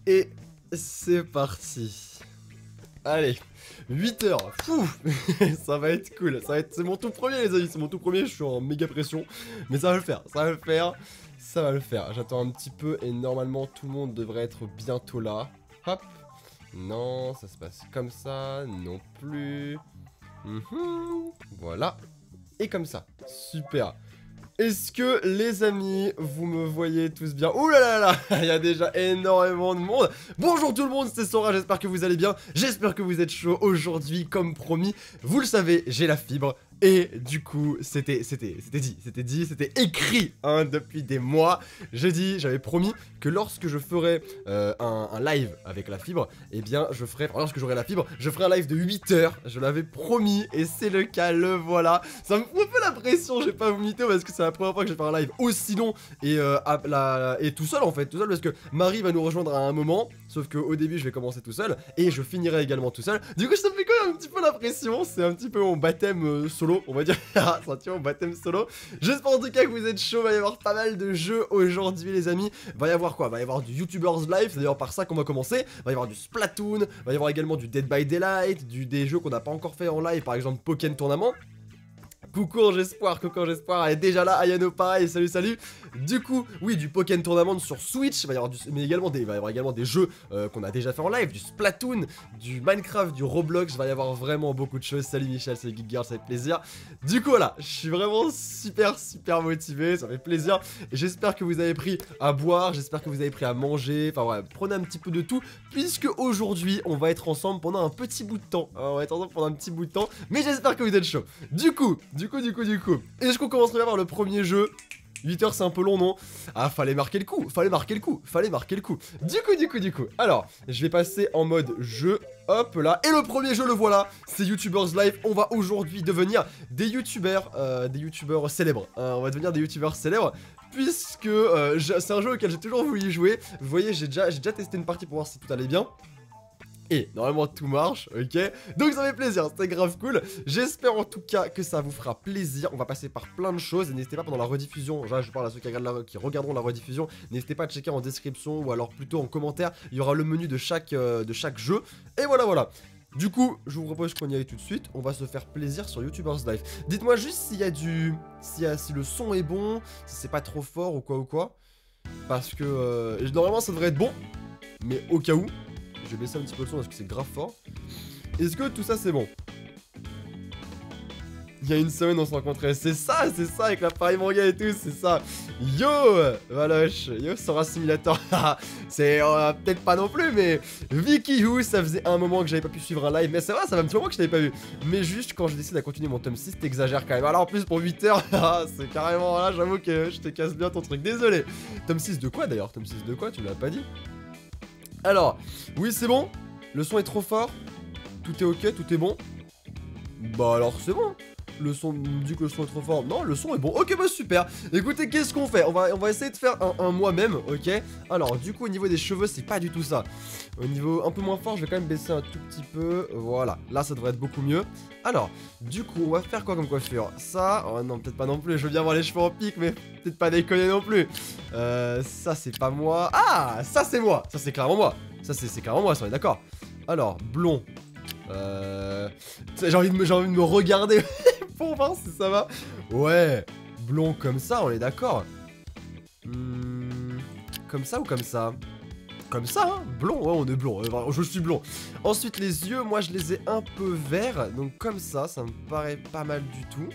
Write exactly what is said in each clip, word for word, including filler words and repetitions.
Et c'est parti. Allez, huit heures, fou. Ça va être cool, ça va être... c'est mon tout premier les amis, c'est mon tout premier, je suis en méga pression. Mais ça va le faire, ça va le faire, ça va le faire. J'attends un petit peu et normalement tout le monde devrait être bientôt là. Hop. Non, ça se passe comme ça, non plus. Mmh, voilà. Et comme ça, super. Est-ce que les amis, vous me voyez tous bien? Ouh là là là, il y a déjà énormément de monde. Bonjour tout le monde, c'est Sora, j'espère que vous allez bien. J'espère que vous êtes chaud aujourd'hui, comme promis. Vous le savez, j'ai la fibre. Et du coup, c'était c'était c'était dit, c'était dit, c'était écrit hein, depuis des mois. J'ai dit, j'avais promis que lorsque je ferai euh, un, un live avec la fibre, eh bien, je ferai, enfin, lorsque j'aurai la fibre, je ferai un live de huit heures. Je l'avais promis et c'est le cas, le voilà. Ça me fout un peu la pression, je vais pas vous mytho parce que c'est la première fois que je vais faire un live aussi long et, euh, à la, et tout seul en fait, tout seul parce que Marie va nous rejoindre à un moment. Sauf qu'au début, je vais commencer tout seul et je finirai également tout seul. Du coup, ça me fait quand même un petit peu la pression. C'est un petit peu mon baptême euh, solo, on va dire. Ça tient mon baptême solo. J'espère en tout cas que vous êtes chaud. Il va y avoir pas mal de jeux aujourd'hui, les amis. Il va y avoir quoi? Il va y avoir du YouTubers Live. C'est d'ailleurs par ça qu'on va commencer. Il va y avoir du Splatoon. Il va y avoir également du Dead by Daylight. Du, des jeux qu'on n'a pas encore fait en live, par exemple Pokémon Tournament. Coucou Angespoir, coucou Angespoir, elle est déjà là, Ayano pareil, salut salut. Du coup, oui, du Pokémon Tournament sur Switch, il va y avoir du, mais également des, il va y avoir également des jeux euh, qu'on a déjà fait en live, du Splatoon, du Minecraft, du Roblox, il va y avoir vraiment beaucoup de choses. Salut Michel, salut Geekgirl, ça fait plaisir. Du coup voilà, je suis vraiment super super motivé, ça fait plaisir. J'espère que vous avez pris à boire, j'espère que vous avez pris à manger, enfin ouais, prenez un petit peu de tout, puisque aujourd'hui on va être ensemble pendant un petit bout de temps. Alors, on va être ensemble pendant un petit bout de temps, mais j'espère que vous êtes chaud. Du coup, du coup, du coup, du coup, est-ce qu'on commencerait par le premier jeu? huit heures c'est un peu long non? Ah fallait marquer le coup, fallait marquer le coup, fallait marquer le coup. Du coup, du coup, du coup, alors je vais passer en mode jeu, hop là. Et le premier jeu le voilà, c'est YouTubers Live. On va aujourd'hui devenir des youtubeurs, euh, des youtubeurs célèbres hein, on va devenir des youtubeurs célèbres. Puisque euh, c'est un jeu auquel j'ai toujours voulu y jouer. Vous voyez, j'ai déjà, j'ai déjà testé une partie pour voir si tout allait bien. Et normalement tout marche, ok? Donc ça fait plaisir, c'était grave cool. J'espère en tout cas que ça vous fera plaisir. On va passer par plein de choses. Et n'hésitez pas pendant la rediffusion, là je parle à ceux qui, la, qui regarderont la rediffusion, n'hésitez pas à checker en description ou alors plutôt en commentaire. Il y aura le menu de chaque, euh, de chaque jeu. Et voilà voilà. Du coup, je vous propose qu'on y aille tout de suite. On va se faire plaisir sur YouTubers Live. Dites-moi juste s'il y a du... Si, y a, si le son est bon, si c'est pas trop fort ou quoi ou quoi. Parce que euh, normalement ça devrait être bon. Mais au cas où, je vais baisser un petit peu le son parce que c'est grave fort. Est-ce que tout ça c'est bon? Il y a une semaine on se rencontrait. C'est ça, c'est ça avec l'appareil manga et tout, c'est ça. Yo Valoche, yo Sora Simulator. C'est euh, peut-être pas non plus, mais Vicky Who, ça faisait un moment que j'avais pas pu suivre un live. Mais c'est vrai, ça va un petit moment que je t'avais pas vu. Mais juste quand je décide à continuer mon tome six, t'exagères quand même. Alors en plus pour huit heures, c'est carrément là, j'avoue que je te casse bien ton truc. Désolé. Tome six de quoi d'ailleurs? Tome six de quoi? Tu me l'as pas dit? Alors, oui c'est bon. Le son est trop fort. Tout est ok, tout est bon. Bah alors c'est bon. Le son me dit que le son est trop fort. Non, le son est bon. Ok, bah super. Écoutez, qu'est-ce qu'on fait? On va, on va essayer de faire un, un moi-même, ok? Alors, du coup, au niveau des cheveux, c'est pas du tout ça. Au niveau un peu moins fort, je vais quand même baisser un tout petit peu. Voilà, là, ça devrait être beaucoup mieux. Alors, du coup, on va faire quoi comme coiffure? Ça, oh non, peut-être pas non plus. Je veux bien avoir les cheveux en pique, mais peut-être pas déconner non plus. Euh, ça, c'est pas moi. Ah, ça, c'est moi. Ça, c'est clairement moi. Ça, c'est clairement moi, ça, on est d'accord. Alors, blond. Euh... J'ai envie, envie de me regarder pour voir si ça va. Ouais, blond comme ça, on est d'accord. Hmm, comme ça ou comme ça? Comme ça, hein? Blond, ouais, on est blond. Je suis blond. Ensuite, les yeux, moi, je les ai un peu verts. Donc, comme ça, ça me paraît pas mal du tout.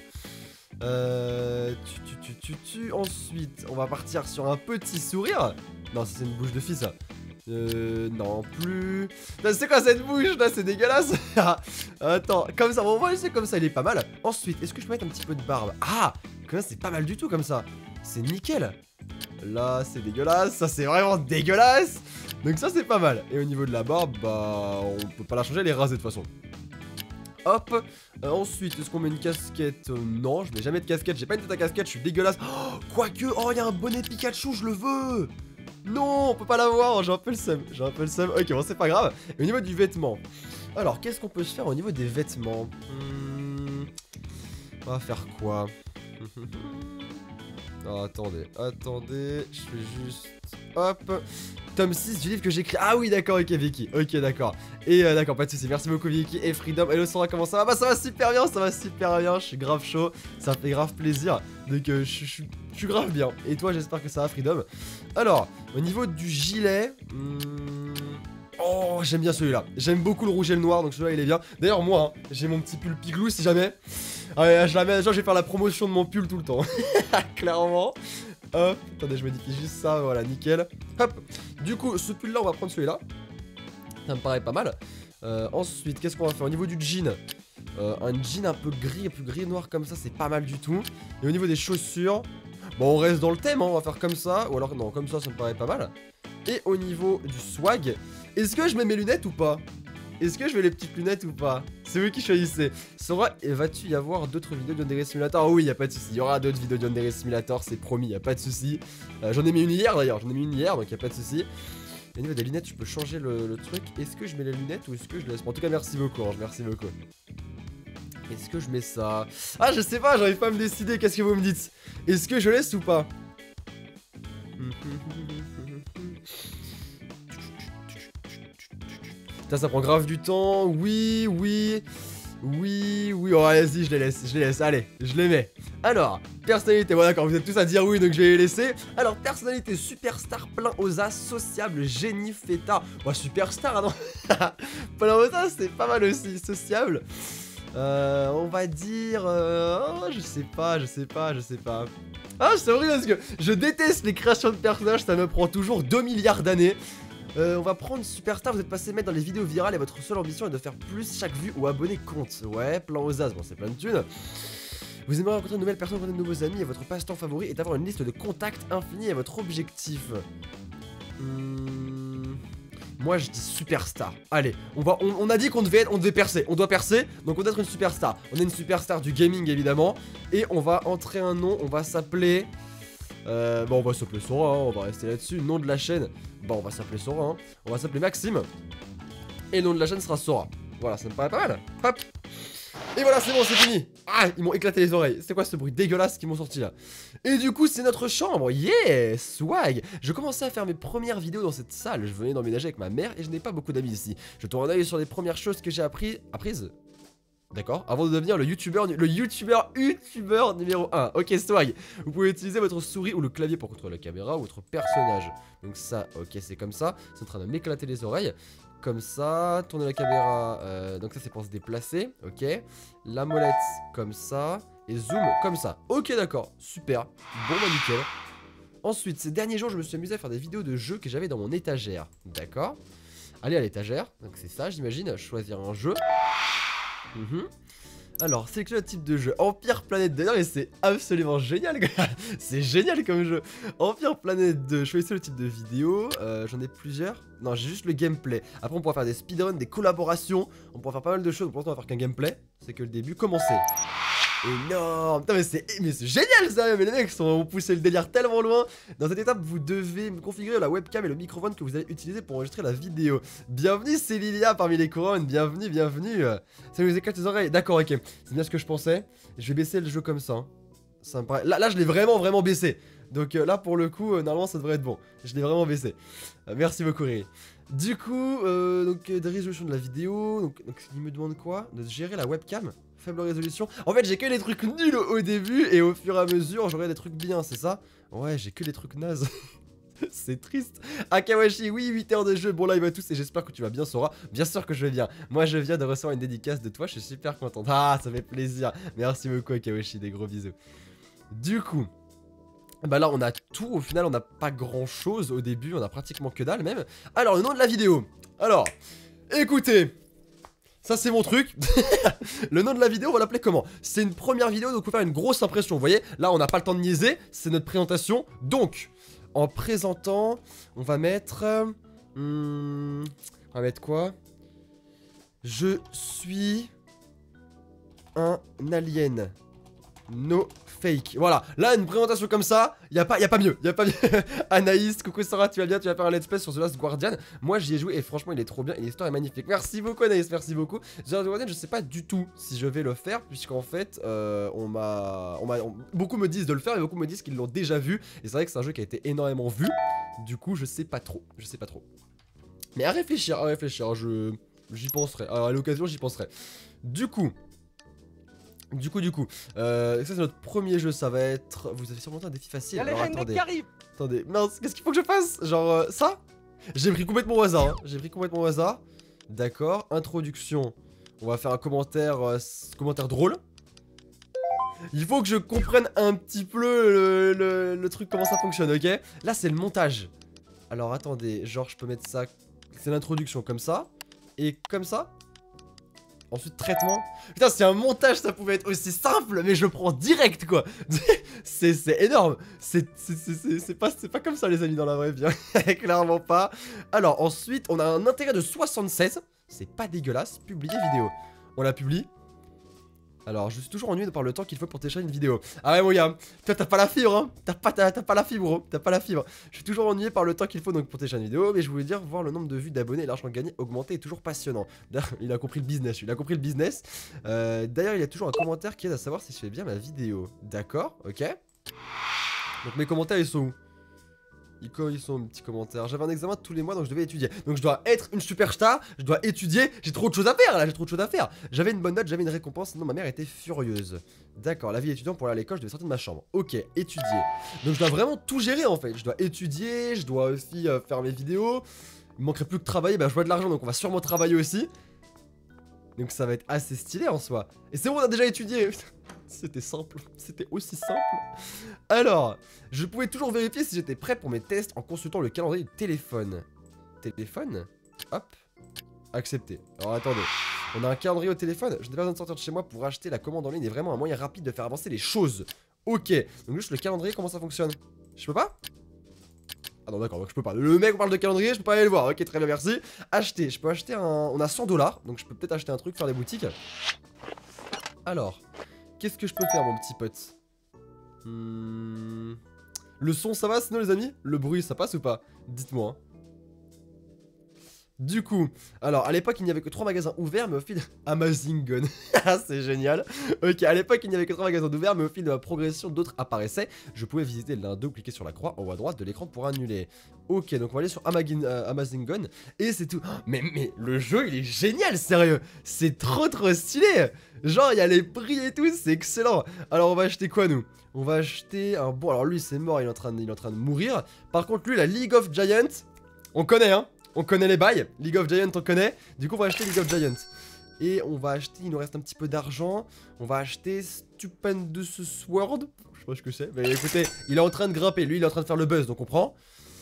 Euh... Tu, tu, tu, tu, tu. Ensuite, on va partir sur un petit sourire. Non, c'est une bouche de fille, ça. Euh, non plus. C'est quoi cette bouche là? C'est dégueulasse. Attends, comme ça, on va essayer comme ça, il est pas mal. Ensuite, est-ce que je peux mettre un petit peu de barbe? Ah, comme ça, c'est pas mal du tout comme ça. C'est nickel. Là, c'est dégueulasse. Ça, c'est vraiment dégueulasse. Donc, ça, c'est pas mal. Et au niveau de la barbe, bah, on peut pas la changer, elle est rasée de toute façon. Hop, euh, ensuite, est-ce qu'on met une casquette? euh, Non, je mets jamais de casquette. J'ai pas une tête à casquette, je suis dégueulasse. Oh, quoique, oh, il y a un bonnet Pikachu, je le veux. Non, on peut pas l'avoir, j'ai un peu le seum, j'ai un peu le seum. Ok, bon, c'est pas grave. Et au niveau du vêtement, alors, qu'est-ce qu'on peut se faire au niveau des vêtements? hmm, On va faire quoi? Oh, attendez, attendez, je fais juste... Hop. tome six du livre que j'écris. Ah oui, d'accord, ok, Vicky. Ok, d'accord. Et euh, d'accord, pas de soucis. Merci beaucoup, Vicky. Et Freedom. Hello, Sora, comment ça va? Bah, ça va super bien, ça va super bien. Je suis grave chaud. Ça fait grave plaisir. Donc, euh, je suis grave bien. Et toi, j'espère que ça va, Freedom. Alors, au niveau du gilet. Hmm... Oh, j'aime bien celui-là. J'aime beaucoup le rouge et le noir, donc celui-là il est bien. D'ailleurs, moi, hein, j'ai mon petit pull Piglou si jamais. Ouais, jamais, genre, je vais faire la promotion de mon pull tout le temps. Clairement. Hop, attendez, je modifie juste ça, voilà, nickel. Hop, du coup, ce pull-là, on va prendre celui-là. Ça me paraît pas mal. Euh, ensuite, qu'est-ce qu'on va faire au niveau du jean? euh, Un jean un peu gris, un peu gris et noir comme ça, c'est pas mal du tout. Et au niveau des chaussures, bon, on reste dans le thème, hein, on va faire comme ça. Ou alors, non, comme ça, ça me paraît pas mal. Et au niveau du swag, est-ce que je mets mes lunettes ou pas? Est-ce que je mets les petites lunettes ou pas? C'est vous qui choisissez. Sora, vas-tu y avoir d'autres vidéos d'Yandere Simulator? Oh oui, y a pas de souci. Il y aura d'autres vidéos d'Yandere Simulator, c'est promis, y a pas de souci. Euh, J'en ai mis une hier d'ailleurs, j'en ai mis une hier, donc y a pas de souci. Au niveau des lunettes, je peux changer le, le truc. Est-ce que je mets les lunettes ou est-ce que je laisse? En tout cas, merci beaucoup, hein, merci beaucoup. Est-ce que je mets ça? Ah, je sais pas, j'arrive pas à me décider. Qu'est-ce que vous me dites? Est-ce que je laisse ou pas? Ça, ça prend grave du temps. Oui, oui. Oui, oui. Oh, vas-y, je les laisse. Je les laisse. Allez, je les mets. Alors, personnalité. Bon, d'accord, vous êtes tous à dire oui, donc je vais les laisser. Alors, personnalité superstar, plein aux as, sociable, génie, fêtard. Bon, superstar, non? Plein aux as, c'est pas mal aussi. Sociable. Euh, on va dire. Euh, oh, je sais pas, je sais pas, je sais pas. Ah, c'est horrible parce que je déteste les créations de personnages. Ça me prend toujours deux milliards d'années. Euh, on va prendre Superstar, vous êtes passé mettre dans les vidéos virales et votre seule ambition est de faire plus chaque vue ou abonné compte. Ouais, plan aux as, bon c'est plein de thunes. Vous aimeriez rencontrer de nouvelles personnes, rencontrer de nouveaux amis et votre passe-temps favori est d'avoir une liste de contacts infinie et votre objectif. Hmm... Moi je dis Superstar. Allez, on, va, on, on a dit qu'on devait, on devait percer, on doit percer, donc on doit être une Superstar. On est une Superstar du gaming évidemment. Et on va entrer un nom, on va s'appeler... Euh, bon, on va s'appeler Sora, hein, on va rester là-dessus. Nom de la chaîne, bon, on va s'appeler Sora. Hein. On va s'appeler Maxime. Et le nom de la chaîne sera Sora. Voilà, ça me paraît pas mal. Hop. Et voilà, c'est bon, c'est fini. Ah, ils m'ont éclaté les oreilles. C'est quoi ce bruit dégueulasse qu'ils m'ont sorti là? Et du coup, c'est notre chambre. Yeah, swag. Je commençais à faire mes premières vidéos dans cette salle. Je venais d'emménager avec ma mère et je n'ai pas beaucoup d'amis ici. Je tourne un œil sur les premières choses que j'ai appris, apprises. D'accord, avant de devenir le youtubeur, le youtubeur, youtubeur numéro un. Ok, swag. Vous pouvez utiliser votre souris ou le clavier pour contrôler la caméra ou votre personnage. Donc ça, ok, c'est comme ça. C'est en train de m'éclater les oreilles. Comme ça, tourner la caméra. Euh, donc ça, c'est pour se déplacer. Ok. La molette, comme ça. Et zoom, comme ça. Ok, d'accord. Super. Bon, bah nickel. Ensuite, ces derniers jours, je me suis amusé à faire des vidéos de jeux que j'avais dans mon étagère. D'accord. Allez à l'étagère. Donc c'est ça, j'imagine. Choisir un jeu. Mmh. Alors, sélectionne le type de jeu. Empire Planète deux, mais c'est absolument génial. C'est génial comme jeu. Empire Planète deux, choisissez le type de vidéo. euh, J'en ai plusieurs. Non, j'ai juste le gameplay. Après, on pourra faire des speedruns, des collaborations. On pourra faire pas mal de choses. Pour l'instant, on va faire qu'un gameplay. C'est que le début. Commencer. Énorme. Putain, mais c'est mais c'est génial ça. Mais les mecs sont, ont poussé le délire tellement loin. Dans cette étape, vous devez configurer la webcam et le microphone que vous allez utiliser pour enregistrer la vidéo. Bienvenue, c'est Lilia parmi les couronnes. Bienvenue, bienvenue. Ça nous éclate les oreilles. D'accord, ok. C'est bien ce que je pensais. Je vais baisser le jeu comme ça. Ça me paraît... Là, là je l'ai vraiment, vraiment baissé. Donc euh, là, pour le coup, euh, normalement, ça devrait être bon. Je l'ai vraiment baissé. Euh, merci beaucoup, Riri. Du coup, euh, donc, euh, de résolution de la vidéo. Donc, donc, il me demande quoi? De gérer la webcam. Faible résolution. En fait, j'ai que des trucs nuls au début et au fur et à mesure, j'aurai des trucs bien, c'est ça? Ouais, j'ai que des trucs nazes. C'est triste. Akawashi, oui, huit heures de jeu. Bon live à tous et j'espère que tu vas bien, Sora. Bien sûr que je vais bien. Moi, je viens de recevoir une dédicace de toi. Je suis super content. Ah, ça fait plaisir. Merci beaucoup, Akawashi. Des gros bisous. Du coup, bah là, on a tout. Au final, on n'a pas grand chose au début. On a pratiquement que dalle même. Alors, le nom de la vidéo. Alors, écoutez. Ça c'est mon truc. Le nom de la vidéo on va l'appeler comment? C'est une première vidéo donc on va faire une grosse impression. Vous voyez, là on n'a pas le temps de niaiser. C'est notre présentation. Donc en présentant on va mettre hmm, on va mettre quoi? Je suis un alien. No fake. Voilà, là une présentation comme ça, y a pas, y a pas mieux, y a pas mieux. Anaïs, coucou Sarah, tu vas bien, tu vas faire un let's play sur The Last Guardian. Moi j'y ai joué et franchement il est trop bien et l'histoire est magnifique. Merci beaucoup Anaïs, merci beaucoup. The Last Guardian, je sais pas du tout si je vais le faire puisqu'en fait euh, on m'a, on m'a, beaucoup me disent de le faire et beaucoup me disent qu'ils l'ont déjà vu et c'est vrai que c'est un jeu qui a été énormément vu. Du coup, je sais pas trop. Je sais pas trop. Mais à réfléchir, à réfléchir. Je j'y penserai. À l'occasion, j'y penserai. Du coup. Du coup, du coup. Euh, ça, c'est notre premier jeu. Ça va être. Vous avez sûrement un défi facile. Y'a les Alors, reines attendez. qui arrivent. Attendez. Mince, qu'est-ce qu'il faut que je fasse? Genre, euh, ça? J'ai pris complètement au hasard. Hein. J'ai pris complètement au hasard. D'accord. Introduction. On va faire un commentaire. Euh, commentaire drôle. Il faut que je comprenne un petit peu le, le, le truc, comment ça fonctionne, ok? Là, c'est le montage. Alors, attendez, genre, je peux mettre ça... C'est l'introduction, comme ça. Et comme ça. Ensuite, traitement. Putain, c'est un montage, ça pouvait être aussi simple, mais je le prends direct, quoi. C'est énorme. C'est pas, pas comme ça, les amis, dans la vraie vie. Clairement pas. Alors, ensuite, on a un intérêt de soixante-seize. C'est pas dégueulasse. Publier vidéo. On la publie. Alors, je suis toujours ennuyé par le temps qu'il faut pour télécharger une vidéo. Ah ouais, mon gars, toi, t'as pas la fibre, hein. T'as pas, t'as pas la fibre, gros. T'as pas la fibre. Je suis toujours ennuyé par le temps qu'il faut donc pour télécharger une vidéo. Mais je voulais dire, voir le nombre de vues, d'abonnés et l'argent gagné augmenter est toujours passionnant. D'ailleurs, il a compris le business. Il a compris le business. Euh, D'ailleurs, il y a toujours un commentaire qui aide à savoir si je fais bien ma vidéo. D'accord, ok. Donc, mes commentaires, ils sont où? Ils sont mes petits commentaires. J'avais un examen tous les mois donc je devais étudier. Donc je dois être une superstar, je dois étudier. J'ai trop de choses à faire là, j'ai trop de choses à faire. J'avais une bonne note, j'avais une récompense, sinon ma mère était furieuse. D'accord, la vie étudiant pour aller à l'école, je devais sortir de ma chambre. Ok, étudier. Donc je dois vraiment tout gérer en fait. Je dois étudier, je dois aussi euh, faire mes vidéos. Il me manquerait plus que travailler, bah je vois de l'argent donc on va sûrement travailler aussi. Donc ça va être assez stylé en soi. Et c'est bon, on a déjà étudié. C'était simple, c'était aussi simple. Alors, je pouvais toujours vérifier si j'étais prêt pour mes tests en consultant le calendrier du téléphone. Téléphone? Hop. Accepté. Alors attendez, on a un calendrier au téléphone. Je n'ai pas besoin de sortir de chez moi pour acheter la commande en ligne. C'est vraiment un moyen rapide de faire avancer les choses. Ok, donc juste le calendrier, comment ça fonctionne? Je peux pas? Ah non d'accord, donc je peux pas. Le mec on parle de calendrier, je peux pas aller le voir. Ok, très bien, merci. Acheter, je peux acheter un... On a cent dollars, donc je peux peut-être acheter un truc, faire des boutiques. Alors... Qu'est-ce que je peux faire, mon petit pote? hmm... Le son, ça va sinon, les amis? Le bruit, ça passe ou pas? Dites-moi. Hein. Du coup, alors à l'époque il n'y avait que trois magasins ouverts, mais au fil Amazing Gun, c'est génial. Ok, à l'époque il n'y avait que trois magasins ouverts, mais au fil de ma progression d'autres apparaissaient. Je pouvais visiter l'un d'eux ou cliquer sur la croix en haut à droite de l'écran pour annuler. Ok, donc on va aller sur Amazing, euh, Amazing Gun et c'est tout. Oh, mais, mais le jeu il est génial, sérieux. C'est trop trop stylé. Genre il y a les prix et tout, c'est excellent. Alors on va acheter quoi nous? On va acheter un bon, alors lui c'est mort, il est, en train de, il est en train de mourir. Par contre lui la League of Giants, on connaît hein. On connaît les bails, League of Giants on connaît. Du coup on va acheter League of Giants. Et on va acheter, il nous reste un petit peu d'argent. On va acheter Stupendous Sword. Je sais pas ce que c'est, mais écoutez, il est en train de grimper, lui il est en train de faire le buzz, donc on prend.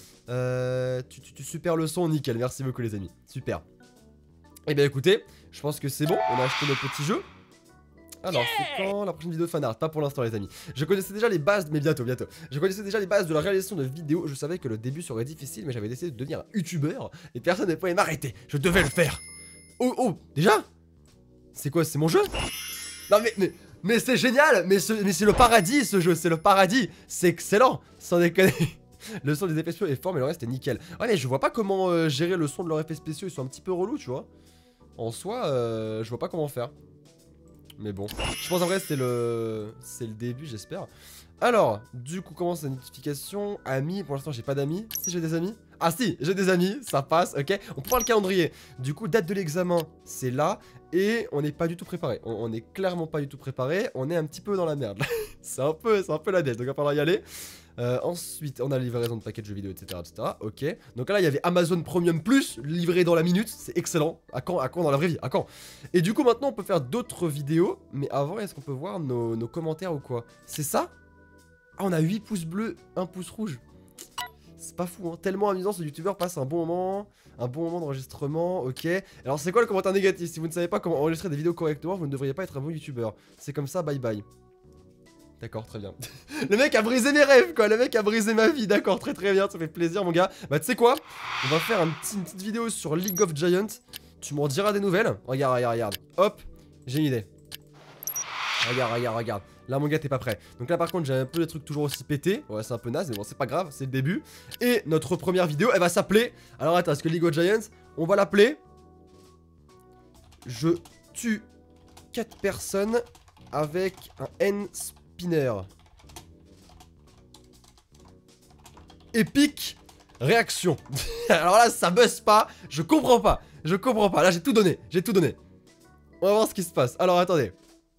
Euh, tu, tu, tu super le son, nickel, merci beaucoup les amis, super. Et bien écoutez, je pense que c'est bon, on a acheté notre petit jeu. Alors, c'est quand la prochaine vidéo de fanart? Pas pour l'instant, les amis. Je connaissais déjà les bases, mais bientôt, bientôt. Je connaissais déjà les bases de la réalisation de vidéos. Je savais que le début serait difficile, mais j'avais décidé de devenir un youtubeur et personne ne pouvait m'arrêter. Je devais le faire. Oh, oh, déjà? C'est quoi? C'est mon jeu? Non, mais, mais, mais c'est génial. Mais, ce, mais c'est le paradis, ce jeu. C'est le paradis. C'est excellent. Sans déconner. Le son des effets spéciaux est fort, mais le reste est nickel. Ouais, mais je vois pas comment euh, gérer le son de leurs effets spéciaux. Ils sont un petit peu relous, tu vois. En soi, euh, je vois pas comment faire. Mais bon, je pense en vrai c'est le c'est le début, j'espère. Alors, du coup, commence la notification. Amis, pour l'instant j'ai pas d'amis. Si j'ai des amis? Ah si, j'ai des amis, ça passe, ok. On peut voir le calendrier. Du coup, date de l'examen, c'est là. Et on n'est pas du tout préparé. On, on est clairement pas du tout préparé. On est un petit peu dans la merde. C'est un peu, c'est un peu la dette, donc il va falloir y aller. Euh, ensuite, on a la livraison de paquets de jeux vidéo, et cetera, et cetera. Ok. Donc là, il y avait Amazon Premium Plus, livré dans la minute. C'est excellent. À quand, à quand dans la vraie vie? À quand? Et du coup, maintenant, on peut faire d'autres vidéos. Mais avant, est-ce qu'on peut voir nos, nos commentaires ou quoi? C'est ça? Ah, on a huit pouces bleus, un pouce rouge. C'est pas fou, hein. Tellement amusant, ce youtubeur passe un bon moment. Un bon moment d'enregistrement, ok. Alors, c'est quoi le commentaire négatif? Si vous ne savez pas comment enregistrer des vidéos correctement, vous ne devriez pas être un bon youtubeur. C'est comme ça, bye bye. D'accord, très bien. Le mec a brisé mes rêves, quoi. Le mec a brisé ma vie. D'accord, très très bien. Ça fait plaisir, mon gars. Bah, tu sais quoi? On va faire un petit, une petite vidéo sur League of Giants. Tu m'en diras des nouvelles. Regarde, regarde, regarde. Hop, j'ai une idée. Regarde, regarde, regarde. Là, mon gars, t'es pas prêt. Donc là, par contre, j'ai un peu des trucs toujours aussi pétés. Ouais, c'est un peu naze, mais bon, c'est pas grave. C'est le début. Et notre première vidéo, elle va s'appeler. Alors, attends, est-ce que League of Giants, on va l'appeler. Je tue quatre personnes avec un N spinner. Épique réaction. Alors là, ça buzz pas. Je comprends pas. Je comprends pas. Là, j'ai tout donné. J'ai tout donné. On va voir ce qui se passe. Alors, attendez.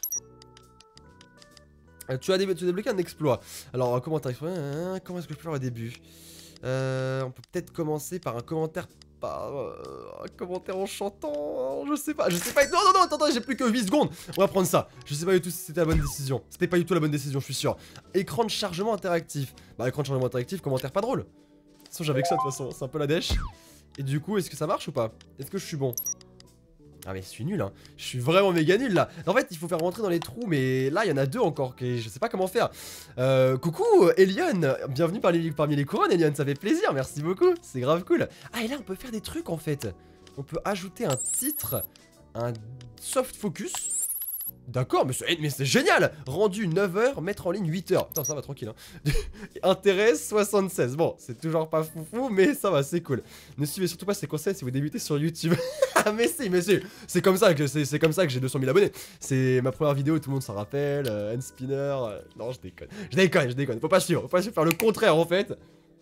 Tu as, dé tu as débloqué un exploit. Alors, commentaire exploit. Hein, comment est-ce que je peux faire au début? euh, On peut peut-être commencer par un commentaire. Par euh, un commentaire en chantant. Je sais pas. Je sais pas. Non, non, non, attends, j'ai plus que huit secondes. On va prendre ça. Je sais pas du tout si c'était la bonne décision. C'était pas du tout la bonne décision, je suis sûr. Écran de chargement interactif. Bah, écran de chargement interactif, commentaire pas drôle. De toute façon, j'avais que ça de toute façon. C'est un peu la dèche. Et du coup, est-ce que ça marche ou pas? Est-ce que je suis bon? Ah mais je suis nul hein, je suis vraiment méga nul là. En fait il faut faire rentrer dans les trous, mais là il y en a deux encore que je sais pas comment faire. euh, Coucou Elion, bienvenue parmi les, parmi les couronnes Elion, ça fait plaisir, merci beaucoup, c'est grave cool. Ah et là on peut faire des trucs en fait. On peut ajouter un titre, un soft focus. D'accord, mais c'est génial. Rendu neuf heures, mettre en ligne huit heures. Putain, ça va tranquille hein. Intérêt soixante-seize. Bon, c'est toujours pas foufou, mais ça va, c'est cool. Ne suivez surtout pas ces conseils si vous débutez sur YouTube. Ah mais si, mais si. C'est comme ça que c'est comme ça que j'ai deux cent mille abonnés. C'est ma première vidéo, tout le monde s'en rappelle. Euh, Handspinner. Euh... Non, je déconne. Je déconne, je déconne. Faut pas suivre. Faut pas suivre, faire le contraire en fait.